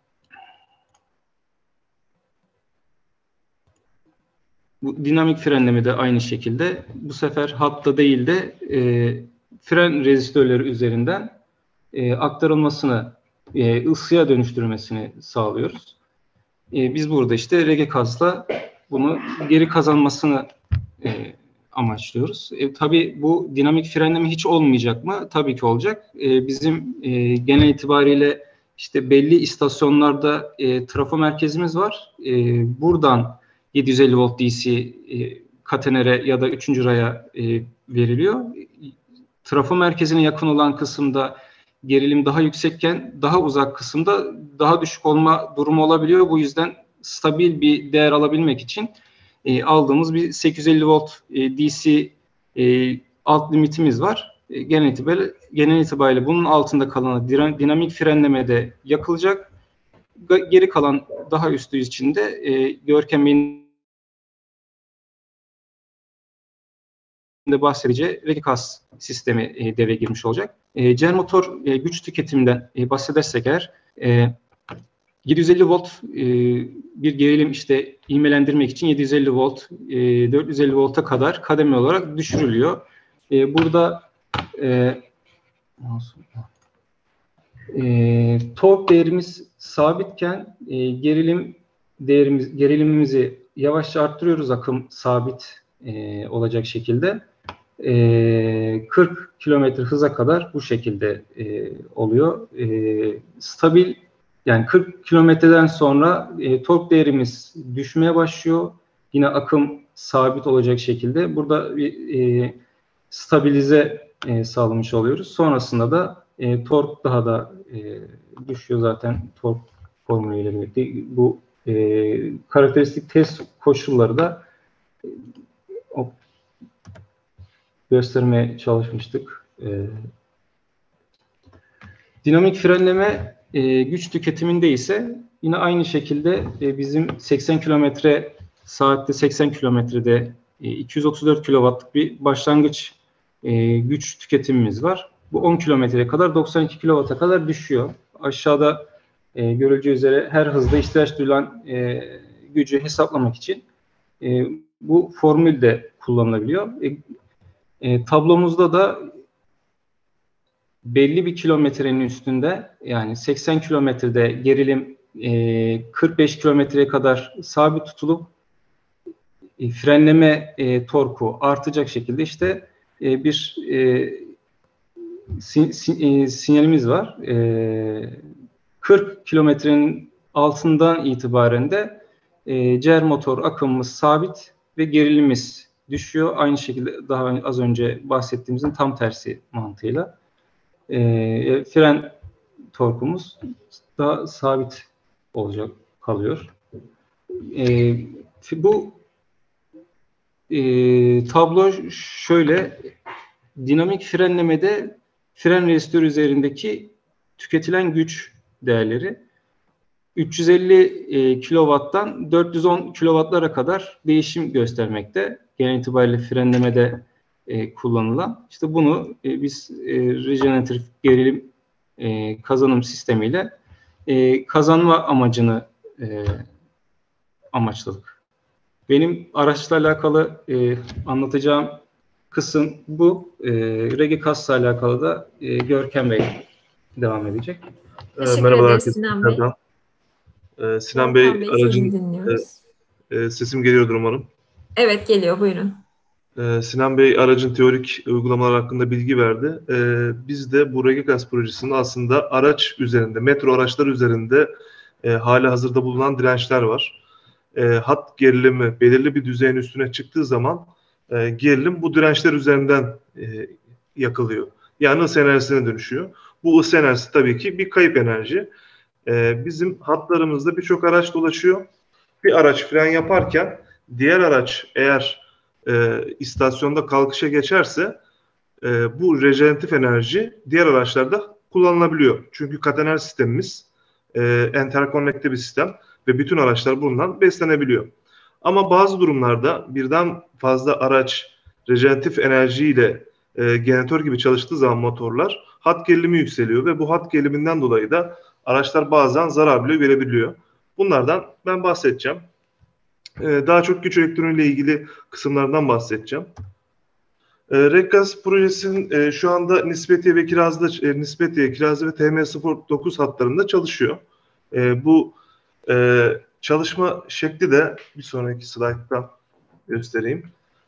bu dinamik frenleme de aynı şekilde bu sefer hatta değil de e, fren rezistörleri üzerinden e, aktarılmasını, e, ısıya dönüştürmesini sağlıyoruz. E, biz burada işte Regecas'la bunu geri kazanmasını E, amaçlıyoruz. E, tabii bu dinamik frenleme hiç olmayacak mı? Tabii ki olacak. E, bizim e, genel itibariyle işte belli istasyonlarda e, trafo merkezimiz var. E, buradan yedi yüz elli volt D C e, katenere ya da üçüncü raya e, veriliyor. Trafo merkezine yakın olan kısımda gerilim daha yüksekken daha uzak kısımda daha düşük olma durumu olabiliyor. Bu yüzden stabil bir değer alabilmek için E, aldığımız bir sekiz yüz elli volt e, D C e, alt limitimiz var. E, genel itibariyle, genel itibariyle bunun altında kalanı dinamik frenlemede yakılacak. Geri kalan daha üstü içinde e, Görkem Bey'in de bahsedeceği Regecas sistemi e, devreye girmiş olacak. E, C E R motor e, güç tüketiminden e, bahsedersek eğer e, yedi yüz elli volt e, bir gerilim işte ivmelendirmek için yedi yüz elli volt, e, dört yüz elli volta kadar kademe olarak düşürülüyor. E, burada e, e, tork değerimiz sabitken e, gerilim değerimiz gerilimimizi yavaşça arttırıyoruz akım sabit e, olacak şekilde. E, kırk kilometre hıza kadar bu şekilde e, oluyor. E, stabil yani kırk kilometreden sonra e, tork değerimiz düşmeye başlıyor. Yine akım sabit olacak şekilde. Burada bir e, stabilize e, sağlamış oluyoruz. Sonrasında da e, tork daha da e, düşüyor zaten tork formülüyle birlikte. Bu e, karakteristik test koşulları da e, göstermeye çalışmıştık. E, Dinamik frenleme e, güç tüketiminde ise yine aynı şekilde e, bizim seksen kilometre saatte seksen kilometrede e, iki yüz otuz dört kilowattlık bir başlangıç e, güç tüketimimiz var. Bu on kilometreye kadar doksan iki kilowatta kadar düşüyor. Aşağıda e, görüleceği üzere her hızda ihtiyaç duyulan e, gücü hesaplamak için e, bu formül de kullanılabiliyor. E, e, tablomuzda da belli bir kilometrenin üstünde, yani seksen kilometrede gerilim e, kırk beş kilometreye kadar sabit tutulup e, frenleme e, torku artacak şekilde işte e, bir e, sin, sin, e, sinyalimiz var. E, kırk kilometrenin altından itibaren de e, C R motor akımımız sabit ve gerilimimiz düşüyor. Aynı şekilde daha az önce bahsettiğimizin tam tersi mantığıyla. E, fren torkumuz daha sabit olacak, kalıyor. E, bu e, tablo şöyle: dinamik frenlemede fren resistörü üzerindeki tüketilen güç değerleri üç yüz elli e, kilowatttan dört yüz on kilowattlara kadar değişim göstermekte. Genel itibariyle frenlemede e, kullanılan. İşte bunu e, biz e, rejeneratif gerilim e, kazanım sistemiyle e, kazanma amacını e, amaçladık. Benim araçla alakalı e, anlatacağım kısım bu. E, RegiCast'la alakalı da e, Görkem Bey devam edecek. Teşekkür Merhabalar ederiz herkese. Sinan Bey. Ee, Sinan Bey, Volkan Bey, sizi aracın dinliyoruz. e, e, sesim geliyordur umarım. Evet, geliyor, buyurun. Ee, Sinan Bey aracın teorik uygulamalar hakkında bilgi verdi. Ee, biz de bu RegiCast projesinde aslında araç üzerinde, metro araçları üzerinde e, hali hazırda bulunan dirençler var. E, hat gerilimi belirli bir düzeyin üstüne çıktığı zaman e, gerilim bu dirençler üzerinden e, yakılıyor. Yani ısı enerjisine dönüşüyor. Bu ısı enerjisi tabii ki bir kayıp enerji. Ee, bizim hatlarımızda birçok araç dolaşıyor. Bir araç fren yaparken diğer araç eğer e, istasyonda kalkışa geçerse e, bu rejeneratif enerji diğer araçlarda kullanılabiliyor. Çünkü katener sistemimiz e, enterkonnekte bir sistem ve bütün araçlar bundan beslenebiliyor. Ama bazı durumlarda birden fazla araç rejeneratif enerjiyle e, jeneratör gibi çalıştığı zaman motorlar hat gerilimi yükseliyor ve bu hat geriliminden dolayı da araçlar bazen zarar bile verebiliyor. Bunlardan ben bahsedeceğim. Ee, daha çok güç elektroniğiyle ilgili kısımlardan bahsedeceğim. Ee, RegiCast projesinin e, şu anda Nispetiye ve Kiraz'da, e, Nispetiye, Kirazlı ve T M sıfır dokuz hatlarında çalışıyor. E, bu e, çalışma şekli de bir sonraki slayttan göstereyim.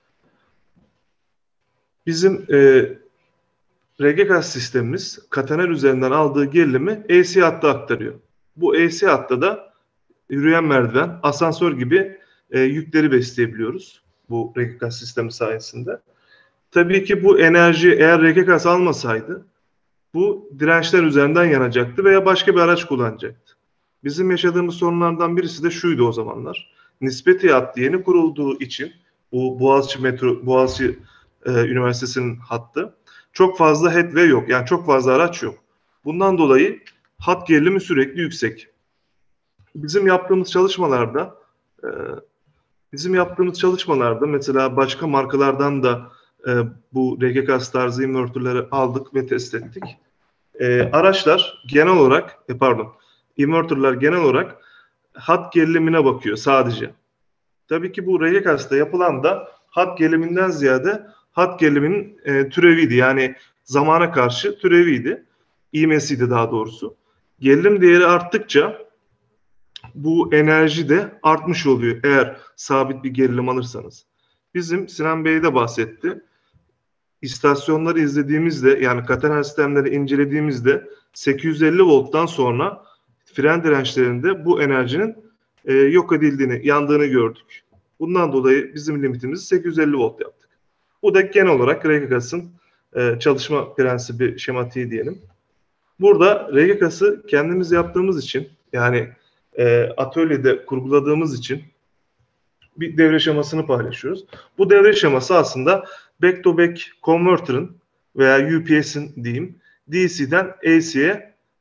Bizim e, RegiCast sistemimiz katener üzerinden aldığı gerilimi A C hatta aktarıyor. Bu A C hatta da yürüyen merdiven, asansör gibi e, yükleri besleyebiliyoruz bu RegiCast sistemi sayesinde. Tabii ki bu enerji eğer RegiCast almasaydı bu dirençler üzerinden yanacaktı veya başka bir araç kullanacaktı. Bizim yaşadığımız sorunlardan birisi de şuydu o zamanlar. Nispetiye hattı yeni kurulduğu için bu Boğaziçi Metro, Boğaziçi e, Üniversitesi'nin hattı çok fazla headway yok. Yani çok fazla araç yok. Bundan dolayı hat gerilimi sürekli yüksek. Bizim yaptığımız çalışmalarda e, bizim yaptığımız çalışmalarda mesela başka markalardan da e, bu RegiCast tarzı inverterleri aldık ve test ettik. E, araçlar genel olarak, e, pardon, inverterler genel olarak hat gerilimine bakıyor sadece. Tabii ki bu RegiCast'ta yapılan da hat geriliminden ziyade hat geriliminin e, türeviydi. Yani zamana karşı türeviydi. İğmesiydi daha doğrusu. Gerilim değeri arttıkça bu enerji de artmış oluyor eğer sabit bir gerilim alırsanız. Bizim Sinan Bey de bahsetti. İstasyonları izlediğimizde yani katener sistemleri incelediğimizde sekiz yüz elli volttan sonra fren dirençlerinde bu enerjinin e, yok edildiğini, yandığını gördük. Bundan dolayı bizim limitimizi sekiz yüz elli volt yaptık. Bu da genel olarak RegiCast'ın e, çalışma prensibi, şematiği diyelim. Burada RegiCast'ı kendimiz yaptığımız için yani e, atölyede kurguladığımız için bir devre şemasını paylaşıyoruz. Bu devre şeması aslında back-to-back converter'ın veya U P S'in diyeyim D C'den A C'ye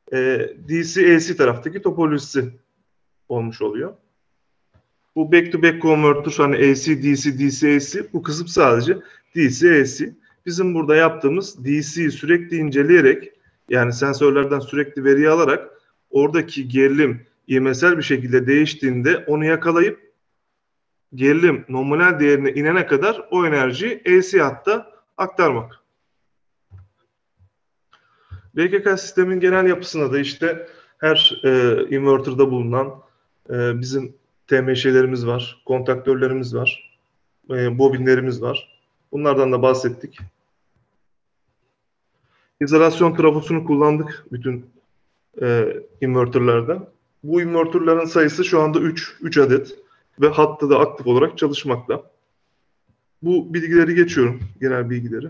e, D C A C taraftaki topolojisi olmuş oluyor. Bu back to back converter, hani A C D C D C A C, bu kısım sadece D C A C. Bizim burada yaptığımız D C'yi sürekli inceleyerek, yani sensörlerden sürekli veriyi alarak oradaki gerilim ivmesel bir şekilde değiştiğinde onu yakalayıp gerilim nominal değerine inene kadar o enerjiyi A C hatta aktarmak. R G K sistemin genel yapısına da işte her e, inverter'da bulunan e, bizim T M Ş'lerimiz var, kontaktörlerimiz var, e, bobinlerimiz var. Bunlardan da bahsettik. İzolasyon trafosunu kullandık bütün e, inverter'larda. Bu inverter'ların sayısı şu anda üç, üç adet ve hatta da aktif olarak çalışmakta. Bu bilgileri geçiyorum, genel bilgileri.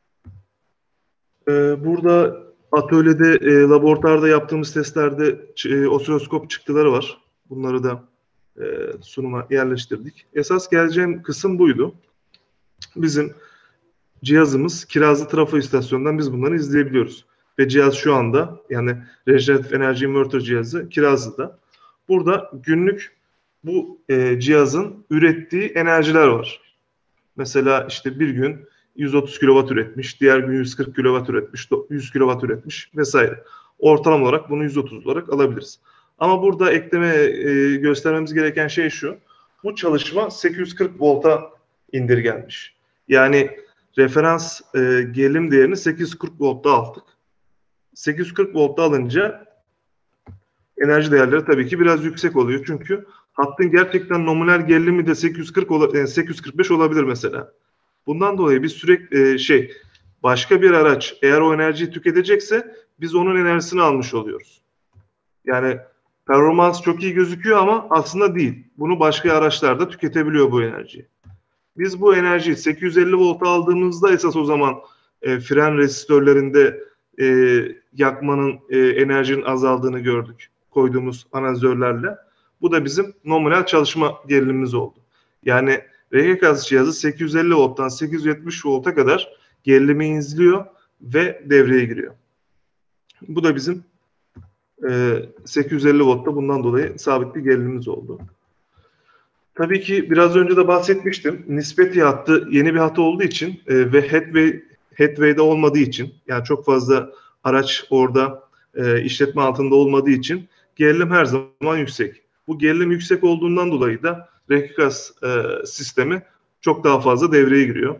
E, burada atölyede, e, laboratuvarda yaptığımız testlerde e, osiloskop çıktıları var. Bunları da e, sunuma yerleştirdik. Esas geleceğim kısım buydu. Bizim cihazımız kirazlı trafo istasyonundan biz bunları izleyebiliyoruz. Ve cihaz şu anda, yani rejeneratif enerji inverter cihazı Kirazlı'da. Burada günlük bu e, cihazın ürettiği enerjiler var. Mesela işte bir gün yüz otuz kilowatt üretmiş, diğer gün yüz kırk kilowatt üretmiş, yüz kilowatt üretmiş vesaire. Ortalama olarak bunu yüz otuz olarak alabiliriz. Ama burada ekleme e, göstermemiz gereken şey şu. Bu çalışma sekiz yüz kırk volta indirgenmiş. Yani referans e, gerilim değerini sekiz yüz kırk voltta aldık. sekiz yüz kırk voltta alınca enerji değerleri tabii ki biraz yüksek oluyor. Çünkü hattın gerçekten nominal gerilimi de sekiz yüz kırk ola, sekiz yüz kırk beş olabilir mesela. Bundan dolayı biz sürekli e, şey başka bir araç eğer o enerjiyi tüketecekse biz onun enerjisini almış oluyoruz. Yani performans çok iyi gözüküyor ama aslında değil. Bunu başka araçlarda tüketebiliyor bu enerjiyi. Biz bu enerjiyi sekiz yüz elli volta aldığımızda esas o zaman e, fren rezistörlerinde e, yakmanın, e, enerjinin azaldığını gördük koyduğumuz analizörlerle. Bu da bizim nominal çalışma gerilimimiz oldu. Yani R G K cihazı sekiz yüz elli volttan sekiz yüz yetmiş volta kadar gerilimi izliyor ve devreye giriyor. Bu da bizim e, sekiz yüz elli voltta bundan dolayı sabit bir gerilimimiz oldu. Tabii ki biraz önce de bahsetmiştim. Nispeti hattı yeni bir hat olduğu için e, ve headway, headway'de olmadığı için, yani çok fazla araç orada e, işletme altında olmadığı için gerilim her zaman yüksek. Bu gerilim yüksek olduğundan dolayı da R G K e, sistemi çok daha fazla devreye giriyor.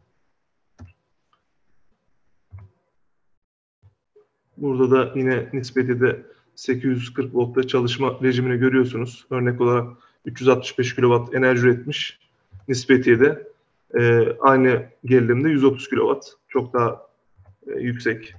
Burada da yine nispeti de sekiz yüz kırk voltta çalışma rejimini görüyorsunuz. Örnek olarak üç yüz altmış beş kilowatt enerji üretmiş. Nispetiye de e, aynı gerilimde yüz otuz kilowatt. Çok daha e, yüksek.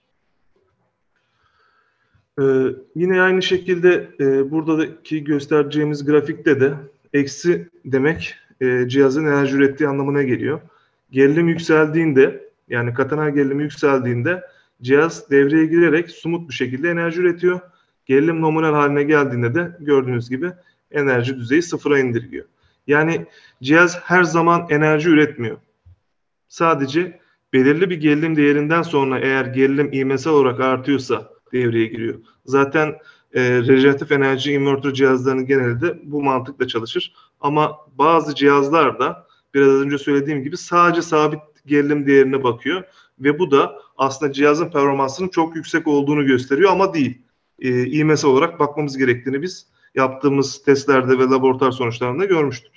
E, yine aynı şekilde e, buradaki göstereceğimiz grafikte de eksi demek e, cihazın enerji ürettiği anlamına geliyor. Gerilim yükseldiğinde, yani katana gerilimi yükseldiğinde cihaz devreye girerek somut bir şekilde enerji üretiyor. Gerilim nominal haline geldiğinde de gördüğünüz gibi enerji düzeyi sıfıra indirgiyor. Yani cihaz her zaman enerji üretmiyor. Sadece belirli bir gerilim değerinden sonra eğer gerilim ivmesel olarak artıyorsa devreye giriyor. Zaten e, rejeneratif enerji inverter cihazlarının genelde bu mantıkla çalışır. Ama bazı cihazlar da biraz önce söylediğim gibi sadece sabit gerilim değerine bakıyor. Ve bu da aslında cihazın performansının çok yüksek olduğunu gösteriyor ama değil. E, ivmesel olarak bakmamız gerektiğini biz yaptığımız testlerde ve laboratuvar sonuçlarında görmüştük.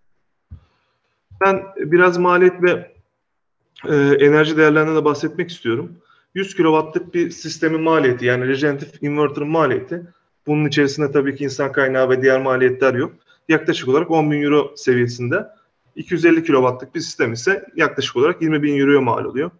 Ben biraz maliyet ve e, enerji değerlerinden de bahsetmek istiyorum. yüz kilowattlık bir sistemin maliyeti, yani rejeneratif inverter'ın maliyeti, bunun içerisinde tabii ki insan kaynağı ve diğer maliyetler yok. Yaklaşık olarak on bin euro seviyesinde. iki yüz elli kilowattlık bir sistem ise yaklaşık olarak yirmi bin euroya mal oluyor.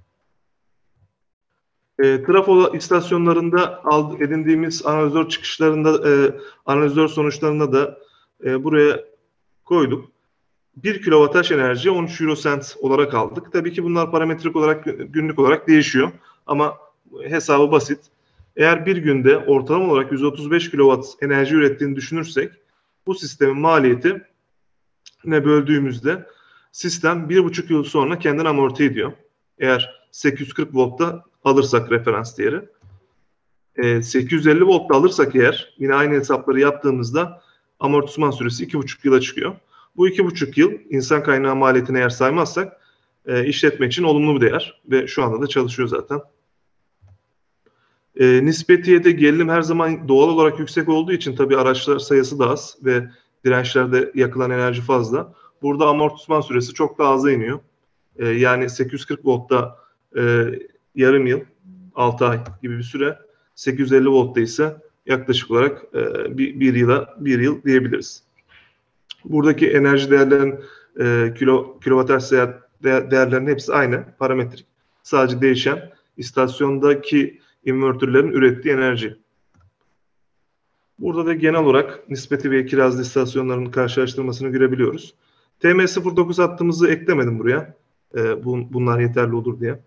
E, trafo istasyonlarında ald, edindiğimiz analizör çıkışlarında, e, analizör sonuçlarında da e, buraya koyduk. bir kilowatt enerji on üç euro sent olarak aldık. Tabii ki bunlar parametrik olarak, günlük olarak değişiyor. Ama hesabı basit. Eğer bir günde ortalama olarak yüz otuz beş kilowatt enerji ürettiğini düşünürsek, bu sistemin maliyeti ne böldüğümüzde sistem bir buçuk yıl sonra kendini amorti ediyor. Eğer sekiz yüz kırk voltta alırsak referans değeri. E, sekiz yüz elli voltta alırsak eğer, yine aynı hesapları yaptığımızda amortisman süresi iki buçuk yıla çıkıyor. Bu iki buçuk yıl insan kaynağı maliyetini eğer saymazsak e, işletme için olumlu bir değer ve şu anda da çalışıyor zaten. E, nispetiyede gerilim her zaman doğal olarak yüksek olduğu için tabii araçlar sayısı da az ve dirençlerde yakılan enerji fazla. Burada amortisman süresi çok daha aza iniyor. E, yani sekiz yüz kırk voltta e, yarım yıl, altı ay gibi bir süre. sekiz yüz elli voltta ise yaklaşık olarak e, bir, bir yıla bir yıl diyebiliriz. Buradaki enerji değerlerin e, kilo kilowatt değer, değerlerinin hepsi aynı, parametrik. Sadece değişen istasyondaki invertörlerin ürettiği enerji. Burada da genel olarak nispeti ve kirazlı istasyonların karşılaştırmasını görebiliyoruz. T M sıfır dokuz hattımızı eklemedim buraya. E, bun, bunlar yeterli olur diye.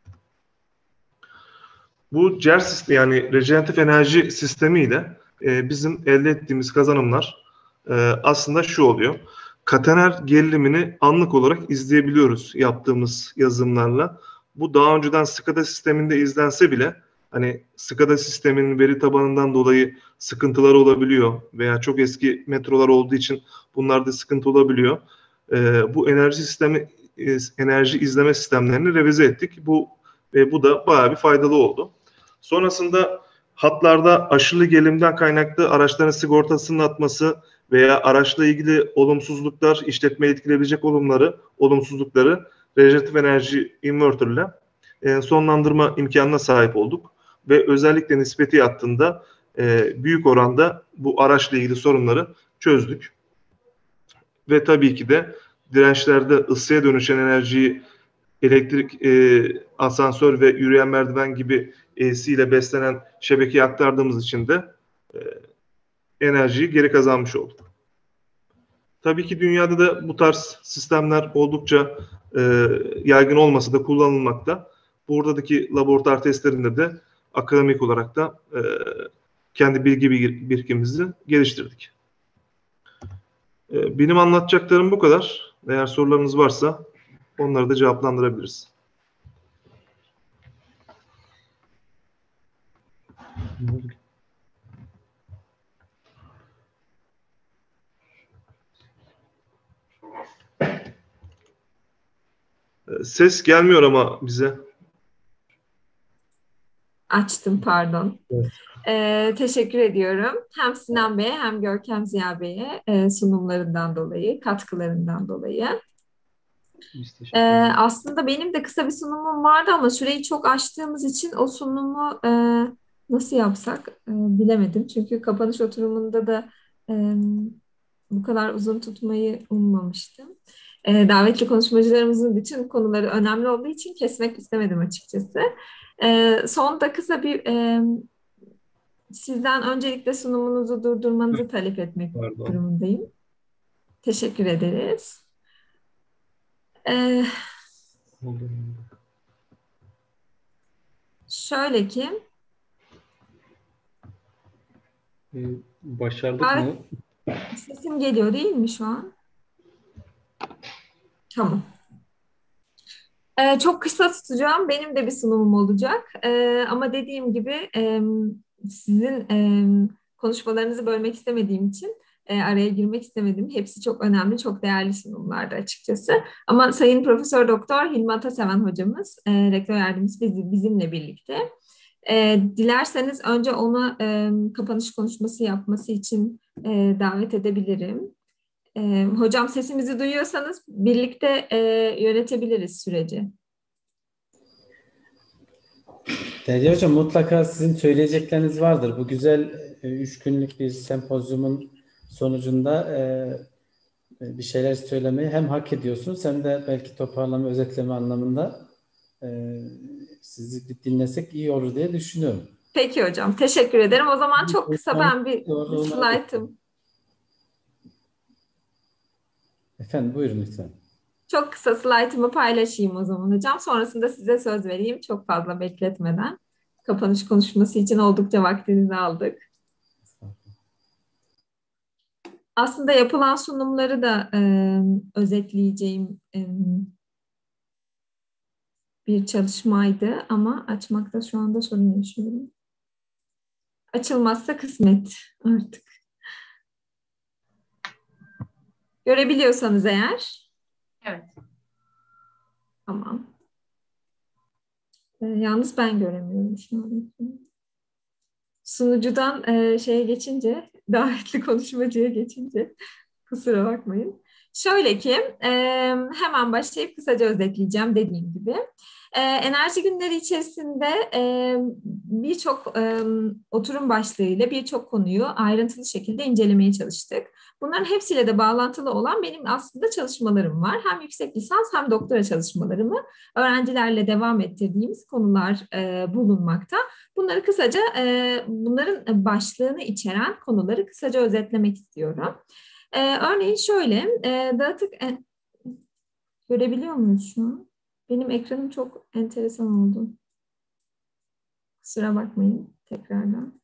Bu C E R sistemi, yani rejeneratif enerji sistemiyle e, bizim elde ettiğimiz kazanımlar e, aslında şu oluyor. Katener gerilimini anlık olarak izleyebiliyoruz yaptığımız yazılımlarla. Bu daha önceden SCADA sisteminde izlense bile hani SCADA sisteminin veri tabanından dolayı sıkıntılar olabiliyor veya çok eski metrolar olduğu için bunlarda sıkıntı olabiliyor. E, bu enerji sistemi e, enerji izleme sistemlerini revize ettik. Bu ve bu da bayağı bir faydalı oldu. Sonrasında hatlarda aşırı gerilimden kaynaklı araçların sigortasının atması veya araçla ilgili olumsuzluklar, işletmeyi etkileyebilecek olumları, olumsuzlukları rejeneratif enerji invertörle e, sonlandırma imkanına sahip olduk. Ve özellikle nispeti hattında e, büyük oranda bu araçla ilgili sorunları çözdük. Ve tabii ki de dirençlerde ısıya dönüşen enerjiyi elektrik, e, asansör ve yürüyen merdiven gibi A C ile beslenen şebekeye aktardığımız için de e, enerjiyi geri kazanmış olduk. Tabii ki dünyada da bu tarz sistemler oldukça e, yaygın olmasa da kullanılmakta. Buradaki laboratuvar testlerinde de akademik olarak da e, kendi bilgi birikimimizi geliştirdik. E, benim anlatacaklarım bu kadar. Eğer sorularınız varsa onları da cevaplandırabiliriz. Ses gelmiyor ama bize. Açtım, pardon. Evet. Ee, teşekkür ediyorum. Hem Sinan Bey'e hem Görkem Ziya Bey'e e, sunumlarından dolayı, katkılarından dolayı. Ee, aslında benim de kısa bir sunumum vardı ama süreyi çok aştığımız için o sunumu e, nasıl yapsak e, bilemedim. Çünkü kapanış oturumunda da e, bu kadar uzun tutmayı ummamıştım. E, davetli konuşmacılarımızın bütün konuları önemli olduğu için kesmek istemedim açıkçası. E, son da kısa bir e, sizden öncelikle sunumunuzu durdurmanızı talep etmek Pardon. durumundayım. Teşekkür ederiz. E, şöyle ki Ee, Başardık Evet. mı? sesim geliyor değil mi şu an? Tamam. Ee, çok kısa tutacağım. Benim de bir sunumum olacak. Ee, ama dediğim gibi e, sizin e, konuşmalarınızı bölmek istemediğim için e, araya girmek istemedim. Hepsi çok önemli, çok değerli sunumlardı açıkçası. Ama Sayın Profesör Doktor Hilmi Ataseven hocamız, e, rektör yardımcısı biz- bizimle birlikte. E, dilerseniz önce onu e, kapanış konuşması yapması için e, davet edebilirim. E, hocam sesimizi duyuyorsanız birlikte e, yönetebiliriz süreci. Derya Hocam, mutlaka sizin söyleyecekleriniz vardır. Bu güzel e, üç günlük bir sempozyumun sonucunda e, e, bir şeyler söylemeyi hem hak ediyorsunuz hem de belki toparlama, özetleme anlamında e, sizi bir dinlesek iyi olur diye düşünüyorum. Peki hocam, teşekkür ederim. O zaman çok kısa ben bir Doğru, slaytım. Efendim buyurun lütfen. Çok kısa slaytımı paylaşayım o zaman hocam. Sonrasında size söz vereyim çok fazla bekletmeden. Kapanış konuşması için oldukça vaktinizi aldık. Aslında yapılan sunumları da e, özetleyeceğim e, bir çalışmaydı ama açmakta şu anda sorun yaşıyorum. Açılmazsa kısmet artık. Görebiliyorsanız eğer. Evet. Tamam. Ee, yalnız ben göremiyorum şu an. Sunucudan e, şeye geçince, davetli konuşmacıya geçince kusura bakmayın. Şöyle ki e, hemen başlayıp kısaca özetleyeceğim dediğim gibi. E, enerji günleri içerisinde e, birçok e, oturum başlığıyla birçok konuyu ayrıntılı şekilde incelemeye çalıştık. Bunların hepsiyle de bağlantılı olan benim aslında çalışmalarım var. Hem yüksek lisans hem doktora çalışmalarımı öğrencilerle devam ettirdiğimiz konular e, bulunmakta. Bunları kısaca, e, bunların başlığını içeren konuları kısaca özetlemek istiyorum. E, örneğin şöyle, e, dağıtık, e, görebiliyor muyuz şu an? Benim ekranım çok enteresan oldu. Kusura bakmayın tekrardan.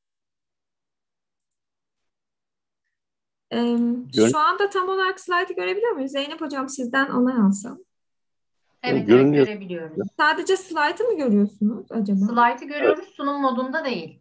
E, şu anda tam olarak slaytı görebiliyor muyuz? Zeynep Hocam sizden onay alsam. Evet, evet Görünüyor. görebiliyoruz. Sadece slaytı mı görüyorsunuz acaba? Slide'ı görüyoruz, sunum modunda değil.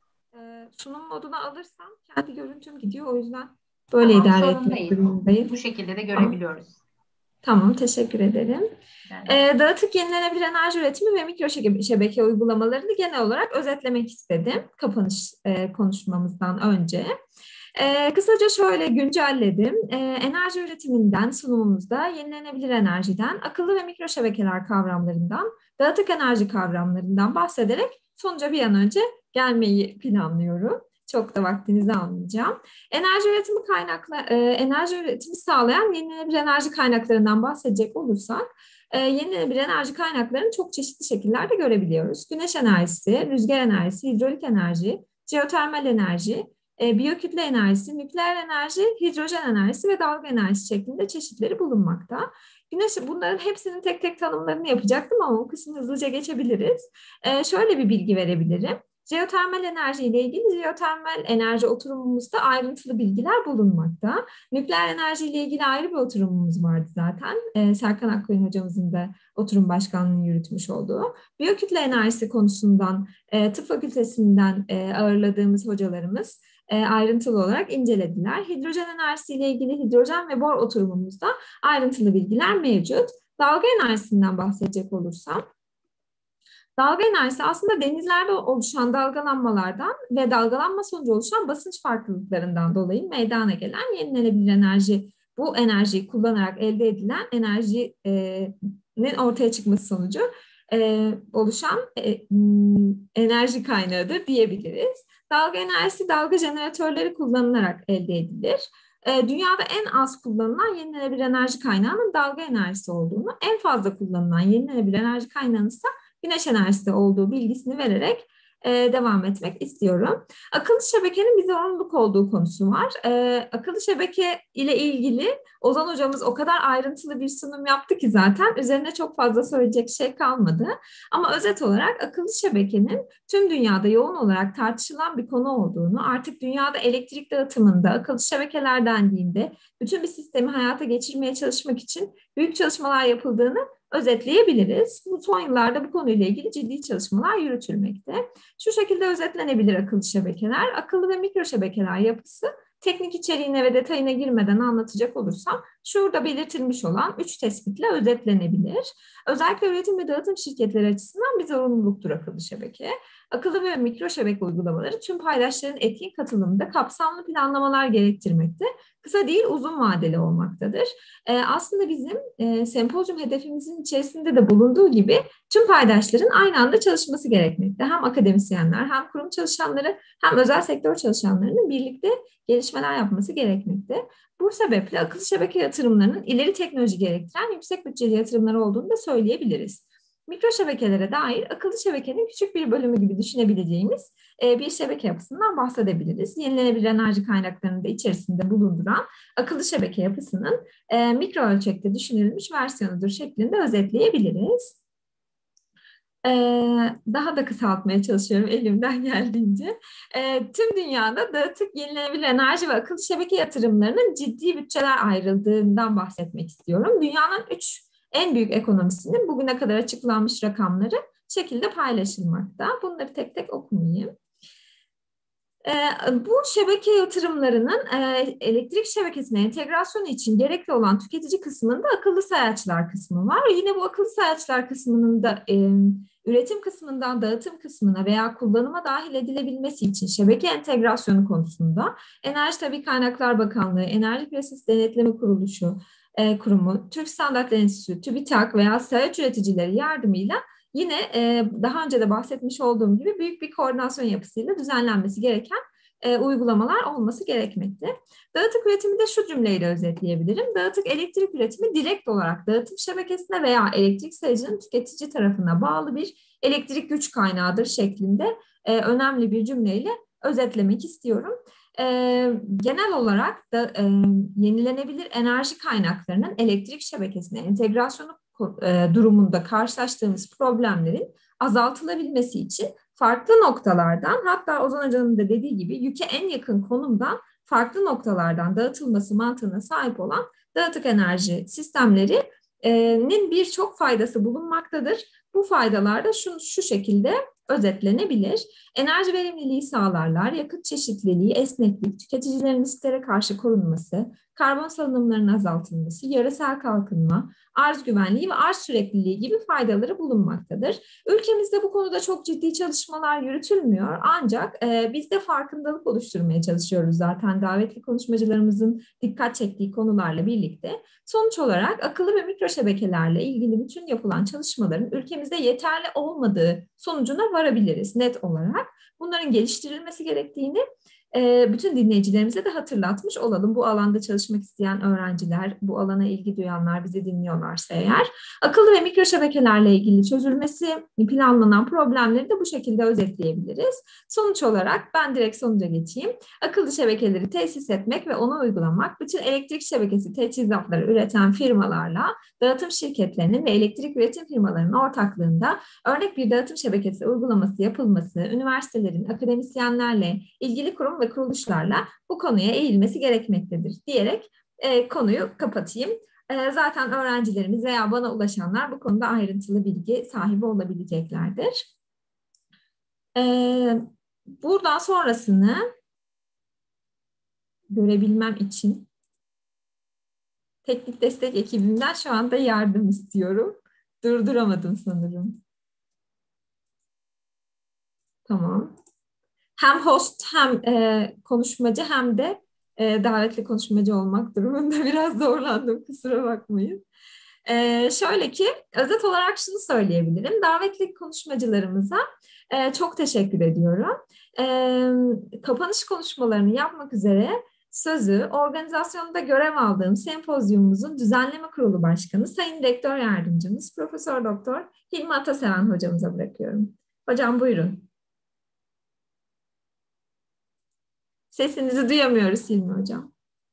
E, sunum moduna alırsam kendi görüntüm gidiyor. O yüzden böyle Tamam, idare sorun etmek değil. durumundayım. Bu şekilde de görebiliyoruz. Tamam, teşekkür ederim. Yani, E, dağıtık yenilenebilir enerji üretimi ve mikro şebeke uygulamalarını genel olarak özetlemek istedim kapanış e, konuşmamızdan önce. E, kısaca şöyle güncelledim. E, enerji üretiminden, sunumumuzda yenilenebilir enerjiden, akıllı ve mikro şebekeler kavramlarından, dağıtık enerji kavramlarından bahsederek sonuca bir an önce gelmeyi planlıyorum. Çok da vaktinizi almayacağım. Enerji üretimi kaynaklı, e, enerji üretimi sağlayan yenilenebilir enerji kaynaklarından bahsedecek olursak, e, yenilenebilir enerji kaynaklarını çok çeşitli şekillerde görebiliyoruz. Güneş enerjisi, rüzgar enerjisi, hidrolik enerji, jeotermal enerji, e, biyokütle enerjisi, nükleer enerji, hidrojen enerjisi ve dalga enerjisi şeklinde çeşitleri bulunmakta. Güneş, bunların hepsinin tek tek tanımlarını yapacaktım ama o kısmı hızlıca geçebiliriz. E, şöyle bir bilgi verebilirim. Jeotermal enerji ile ilgili jeotermal enerji oturumumuzda ayrıntılı bilgiler bulunmakta. Nükleer enerji ile ilgili ayrı bir oturumumuz vardı zaten. Ee, Serkan Akkoyun hocamızın da oturum başkanlığını yürütmüş olduğu. Biyokütle enerjisi konusundan e, tıp fakültesinden e, ağırladığımız hocalarımız e, ayrıntılı olarak incelediler. Hidrojen enerjisi ile ilgili hidrojen ve bor oturumumuzda ayrıntılı bilgiler mevcut. Dalga enerjisinden bahsedecek olursam, dalga enerjisi aslında denizlerde oluşan dalgalanmalardan ve dalgalanma sonucu oluşan basınç farklılıklarından dolayı meydana gelen yenilenebilir enerji. Bu enerjiyi kullanarak elde edilen enerjinin ortaya çıkması sonucu e, oluşan e, enerji kaynağıdır diyebiliriz. Dalga enerjisi dalga jeneratörleri kullanılarak elde edilir. E, dünyada en az kullanılan yenilenebilir enerji kaynağının dalga enerjisi olduğunu, en fazla kullanılan yenilenebilir enerji kaynağının ise güneş enerjisi olduğu bilgisini vererek e, devam etmek istiyorum. Akıllı şebekenin bir zorunluluk olduğu konusu var. E, akıllı şebeke ile ilgili Ozan hocamız o kadar ayrıntılı bir sunum yaptı ki zaten üzerine çok fazla söyleyecek şey kalmadı. Ama özet olarak akıllı şebekenin tüm dünyada yoğun olarak tartışılan bir konu olduğunu, artık dünyada elektrik dağıtımında akıllı şebekeler dendiğinde bütün bir sistemi hayata geçirmeye çalışmak için büyük çalışmalar yapıldığını özetleyebiliriz. Bu son yıllarda bu konuyla ilgili ciddi çalışmalar yürütülmekte. Şu şekilde özetlenebilir akıllı şebekeler. Akıllı ve mikro şebekeler yapısı, teknik içeriğine ve detayına girmeden anlatacak olursam, şurada belirtilmiş olan üç tespitle özetlenebilir. Özellikle üretim ve dağıtım şirketleri açısından bir zorunluluktur akıllı şebeke. Akıllı ve mikro şebeke uygulamaları tüm paydaşların etkin katılımında kapsamlı planlamalar gerektirmekte. Kısa değil, uzun vadeli olmaktadır. Ee, aslında bizim e, sempozyum hedefimizin içerisinde de bulunduğu gibi tüm paydaşların aynı anda çalışması gerekmekte. Hem akademisyenler, hem kurum çalışanları, hem özel sektör çalışanlarının birlikte gelişmeler yapması gerekmekte. Bu sebeple akıllı şebeke yatırımlarının ileri teknoloji gerektiren yüksek bütçeli yatırımlar olduğunu da söyleyebiliriz. Mikro şebekelere dair akıllı şebekenin küçük bir bölümü gibi düşünebileceğimiz bir şebeke yapısından bahsedebiliriz. Yenilenebilir enerji kaynaklarını da içerisinde bulunduran akıllı şebeke yapısının mikro ölçekte düşünülmüş versiyonudur şeklinde özetleyebiliriz. Daha da kısaltmaya çalışıyorum elimden geldiğince. Tüm dünyada dağıtık yenilenebilir enerji ve akıllı şebeke yatırımlarının ciddi bütçeler ayrıldığından bahsetmek istiyorum. Dünyanın üç en büyük ekonomisinin bugüne kadar açıklanmış rakamları şekilde paylaşılmakta. Bunları tek tek okumayayım. Bu şebeke yatırımlarının elektrik şebekesine entegrasyonu için gerekli olan tüketici kısmında akıllı sayaçlar kısmı var. Yine bu akıllı sayaçlar kısmının da üretim kısmından dağıtım kısmına veya kullanıma dahil edilebilmesi için şebeke entegrasyonu konusunda Enerji Tabii Kaynaklar Bakanlığı, Enerji Piyasası Denetleme Kuruluşu Kurumu, Türk Standartlar Enstitüsü, TÜBİTAK veya sayaç üreticileri yardımıyla yine e, daha önce de bahsetmiş olduğum gibi büyük bir koordinasyon yapısıyla düzenlenmesi gereken e, uygulamalar olması gerekmekte. Dağıtık üretimi de şu cümleyle özetleyebilirim. Dağıtık elektrik üretimi direkt olarak dağıtım şebekesine veya elektrik sayıcının tüketici tarafına bağlı bir elektrik güç kaynağıdır şeklinde e, önemli bir cümleyle özetlemek istiyorum. E, genel olarak da e, yenilenebilir enerji kaynaklarının elektrik şebekesine entegrasyonu durumunda karşılaştığımız problemlerin azaltılabilmesi için farklı noktalardan, hatta Ozan Hoca'nın da dediği gibi yüke en yakın konumdan farklı noktalardan dağıtılması mantığına sahip olan dağıtık enerji sistemlerinin birçok faydası bulunmaktadır. Bu faydalar da şu, şu şekilde özetlenebilir. Enerji verimliliği sağlarlar, yakıt çeşitliliği, esneklik, tüketicilerin risklere karşı korunması, karbon salınımlarının azaltılması, yöresel kalkınma, arz güvenliği ve arz sürekliliği gibi faydaları bulunmaktadır. Ülkemizde bu konuda çok ciddi çalışmalar yürütülmüyor, ancak e, biz de farkındalık oluşturmaya çalışıyoruz zaten davetli konuşmacılarımızın dikkat çektiği konularla birlikte. Sonuç olarak akıllı ve mikro şebekelerle ilgili bütün yapılan çalışmaların ülkemizde yeterli olmadığı sonucuna varabiliriz net olarak. Bunların geliştirilmesi gerektiğini bütün dinleyicilerimize de hatırlatmış olalım. Bu alanda çalışmak isteyen öğrenciler, bu alana ilgi duyanlar bizi dinliyorlarsa eğer, akıllı ve mikro şebekelerle ilgili çözülmesi planlanan problemleri de bu şekilde özetleyebiliriz. Sonuç olarak ben direkt sonuca geçeyim. Akıllı şebekeleri tesis etmek ve onu uygulamak, bütün elektrik şebekesi teçhizatları üreten firmalarla dağıtım şirketlerinin ve elektrik üretim firmalarının ortaklığında örnek bir dağıtım şebekesi uygulaması yapılması, üniversitelerin akademisyenlerle, ilgili kurum ve kuruluşlarla bu konuya eğilmesi gerekmektedir diyerek e, konuyu kapatayım. E, zaten öğrencilerimiz veya bana ulaşanlar bu konuda ayrıntılı bilgi sahibi olabileceklerdir. E, buradan sonrasını görebilmem için teknik destek ekibimden şu anda yardım istiyorum. Durduramadım sanırım. Tamam. Hem host hem e, konuşmacı hem de e, davetli konuşmacı olmak durumunda biraz zorlandım, kusura bakmayın. E, şöyle ki özet olarak şunu söyleyebilirim. Davetli konuşmacılarımıza e, çok teşekkür ediyorum. E, kapanış konuşmalarını yapmak üzere sözü organizasyonda görev aldığım sempozyumumuzun düzenleme kurulu başkanı Sayın Rektör Yardımcımız Profesör Doktor Hilmi Ataseven hocamıza bırakıyorum. Hocam buyurun. Sesinizi duyamıyoruz Hilmi Hocam.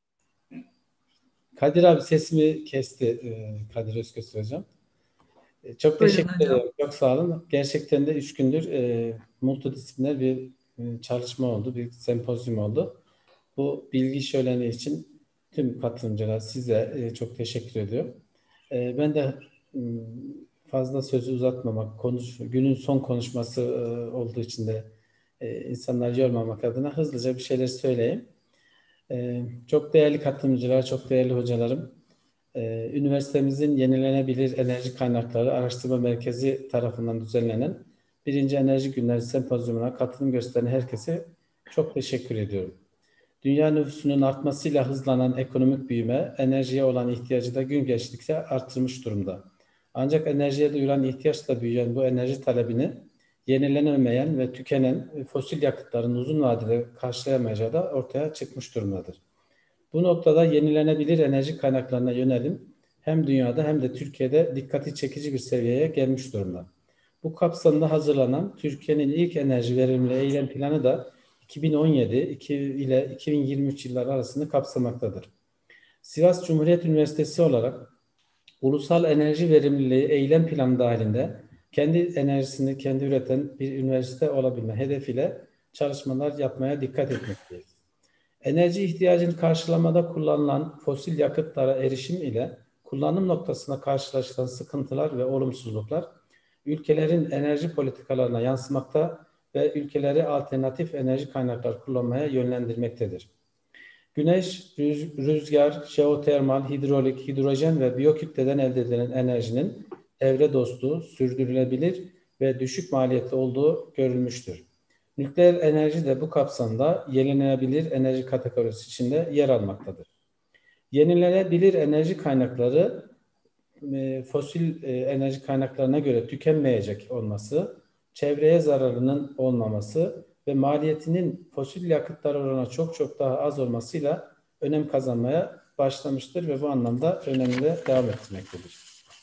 Kadir abi sesimi kesti Kadir Özköse Hocam. Çok teşekkür ederim. Çok sağ olun. Gerçekten de üç gündür e, multidisipliner bir e, çalışma oldu. Bir sempozyum oldu. Bu bilgi şöleni için tüm katılımcılar size e, çok teşekkür ediyorum. E, ben de e, fazla sözü uzatmamak, konuş, günün son konuşması e, olduğu için de e, insanları yormamak adına hızlıca bir şeyler söyleyeyim. E, çok değerli katılımcılar, çok değerli hocalarım, e, üniversitemizin Yenilenebilir Enerji Kaynakları Araştırma Merkezi tarafından düzenlenen birinci Enerji Günleri Sempozyumuna katılım gösteren herkese çok teşekkür ediyorum. Dünya nüfusunun artmasıyla hızlanan ekonomik büyüme, enerjiye olan ihtiyacı da gün geçtikçe artırmış durumda. Ancak enerjiye duyulan ihtiyaçla büyüyen bu enerji talebini yenilenemeyen ve tükenen fosil yakıtların uzun vadede karşılayamayacağı da ortaya çıkmış durumdadır. Bu noktada yenilenebilir enerji kaynaklarına yönelim hem dünyada hem de Türkiye'de dikkati çekici bir seviyeye gelmiş durumda. Bu kapsamda hazırlanan Türkiye'nin ilk enerji verimliliği eylem planı da iki bin on yedi ile iki bin yirmi üç yılları arasında kapsamaktadır. Sivas Cumhuriyet Üniversitesi olarak ulusal enerji verimliliği eylem planı dahilinde kendi enerjisini kendi üreten bir üniversite olabilme hedefiyle çalışmalar yapmaya dikkat etmekteyiz. Enerji ihtiyacını karşılamada kullanılan fosil yakıtlara erişim ile kullanım noktasına karşılaşılan sıkıntılar ve olumsuzluklar ülkelerin enerji politikalarına yansımakta ve ülkeleri alternatif enerji kaynakları kullanmaya yönlendirmektedir. Güneş, rüz- rüzgar, jeotermal, hidrolik, hidrojen ve biyokütleden elde edilen enerjinin çevre dostu, sürdürülebilir ve düşük maliyetli olduğu görülmüştür. Nükleer enerji de bu kapsamda yenilenebilir enerji kategorisi içinde yer almaktadır. Yenilenebilir enerji kaynakları e, fosil e, enerji kaynaklarına göre tükenmeyecek olması, çevreye zararının olmaması ve maliyetinin fosil yakıtlar oranına çok çok daha az olmasıyla önem kazanmaya başlamıştır ve bu anlamda önemli devam etmektedir.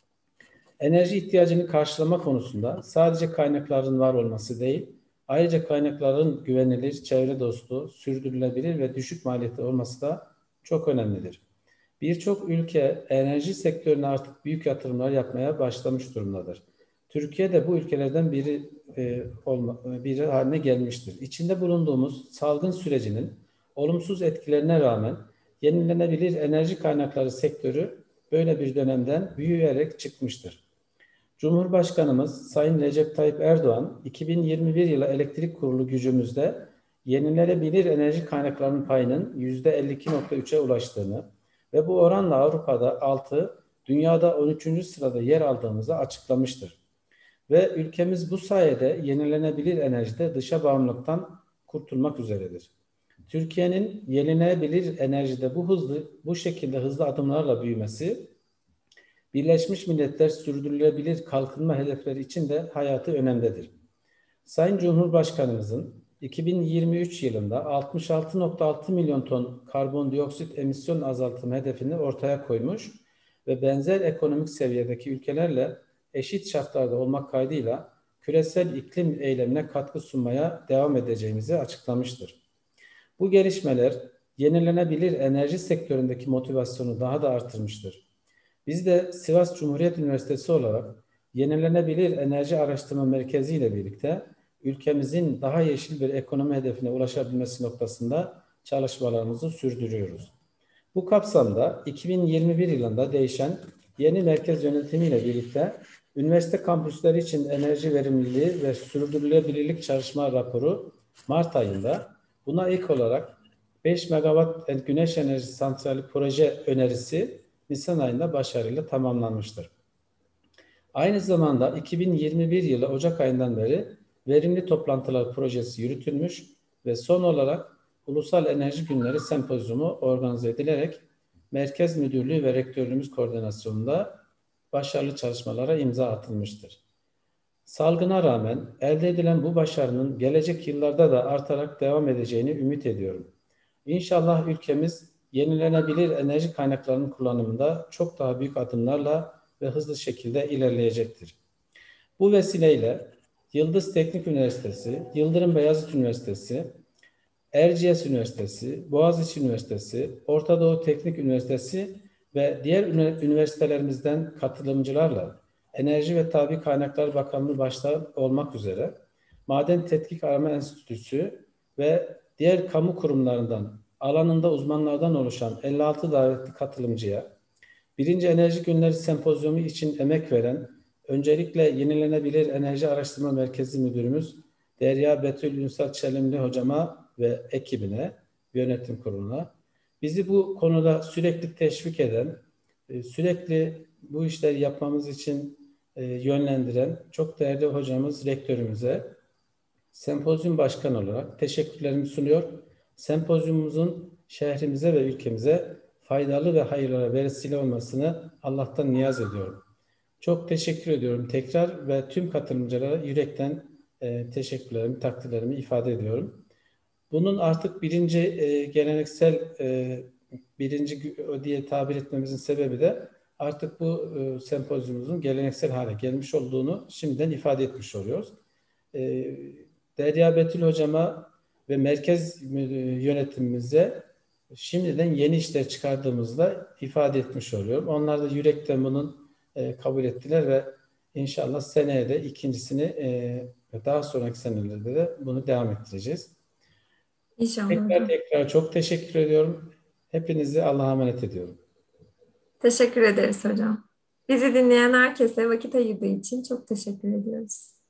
Enerji ihtiyacını karşılama konusunda sadece kaynakların var olması değil, ayrıca kaynakların güvenilir, çevre dostu, sürdürülebilir ve düşük maliyetli olması da çok önemlidir. Birçok ülke enerji sektörüne artık büyük yatırımlar yapmaya başlamış durumdadır. Türkiye de bu ülkelerden biri e, olma, biri haline gelmiştir. İçinde bulunduğumuz salgın sürecinin olumsuz etkilerine rağmen yenilenebilir enerji kaynakları sektörü böyle bir dönemden büyüyerek çıkmıştır. Cumhurbaşkanımız Sayın Recep Tayyip Erdoğan, iki bin yirmi bir yılı elektrik kurulu gücümüzde yenilenebilir enerji kaynaklarının payının yüzde elli iki nokta üçe ulaştığını ve bu oranla Avrupa'da altı, dünyada on üçüncü sırada yer aldığımızı açıklamıştır. Ve ülkemiz bu sayede yenilenebilir enerjide dışa bağımlılıktan kurtulmak üzeredir. Türkiye'nin yenilenebilir enerjide bu hızlı, bu şekilde hızlı adımlarla büyümesi, Birleşmiş Milletler Sürdürülebilir Kalkınma Hedefleri için de hayati önemdedir. Sayın Cumhurbaşkanımızın iki bin yirmi üç yılında altmış altı nokta altı milyon ton karbondioksit emisyon azaltım hedefini ortaya koymuş ve benzer ekonomik seviyedeki ülkelerle eşit şartlarda olmak kaydıyla küresel iklim eylemine katkı sunmaya devam edeceğimizi açıklamıştır. Bu gelişmeler yenilenebilir enerji sektöründeki motivasyonu daha da artırmıştır. Biz de Sivas Cumhuriyet Üniversitesi olarak Yenilenebilir Enerji Araştırma Merkezi ile birlikte ülkemizin daha yeşil bir ekonomi hedefine ulaşabilmesi noktasında çalışmalarımızı sürdürüyoruz. Bu kapsamda iki bin yirmi bir yılında değişen yeni merkez yönetimiyle birlikte üniversite kampüsleri için enerji verimliliği ve sürdürülebilirlik çalışma raporu Mart ayında, buna ek olarak beş megawatt güneş enerji santrali proje önerisi Nisan ayında başarıyla tamamlanmıştır. Aynı zamanda iki bin yirmi bir yılı Ocak ayından beri verimli toplantılar projesi yürütülmüş ve son olarak Ulusal Enerji Günleri Sempozyumu organize edilerek Merkez Müdürlüğü ve Rektörlüğümüz koordinasyonunda başarılı çalışmalara imza atılmıştır. Salgına rağmen elde edilen bu başarının gelecek yıllarda da artarak devam edeceğini ümit ediyorum. İnşallah ülkemiz yenilenebilir enerji kaynaklarının kullanımında çok daha büyük adımlarla ve hızlı şekilde ilerleyecektir. Bu vesileyle Yıldız Teknik Üniversitesi, Yıldırım Beyazıt Üniversitesi, Erciyes Üniversitesi, Boğaziçi Üniversitesi, Orta Doğu Teknik Üniversitesi ve diğer üniversitelerimizden katılımcılarla Enerji ve Tabi Kaynaklar Bakanlığı başta olmak üzere Maden Tetkik Arama Enstitüsü ve diğer kamu kurumlarından alanında uzmanlardan oluşan elli altı davetli katılımcıya birinci Enerji Günleri Sempozyumu için emek veren öncelikle Yenilenebilir Enerji Araştırma Merkezi Müdürümüz Derya Betül Ünsal Çelimli hocama ve ekibine, yönetim kuruluna, bizi bu konuda sürekli teşvik eden, sürekli bu işleri yapmamız için yönlendiren çok değerli hocamız, rektörümüze, sempozyum başkanı olarak teşekkürlerimi sunuyor. Sempozyumumuzun şehrimize ve ülkemize faydalı ve hayırlara vesile olmasını Allah'tan niyaz ediyorum. Çok teşekkür ediyorum tekrar ve tüm katılımcılara yürekten e, teşekkürlerimi, takdirlerimi ifade ediyorum. Bunun artık birinci e, geleneksel e, birinci diye tabir etmemizin sebebi de artık bu e, sempozyumumuzun geleneksel hale gelmiş olduğunu şimdiden ifade etmiş oluyoruz. E, Derya Betül hocama ve merkez yönetimimize şimdiden yeni işler çıkardığımızda ifade etmiş oluyorum. Onlar da yürekten bunun e, kabul ettiler ve inşallah seneye de ikincisini e, daha sonraki senelerde de bunu devam ettireceğiz. İnşallah. Tekrar tekrar çok teşekkür ediyorum. Hepinizi Allah'a emanet ediyorum. Teşekkür ederiz hocam. Bizi dinleyen herkese vakit ayırdığı için çok teşekkür ediyoruz.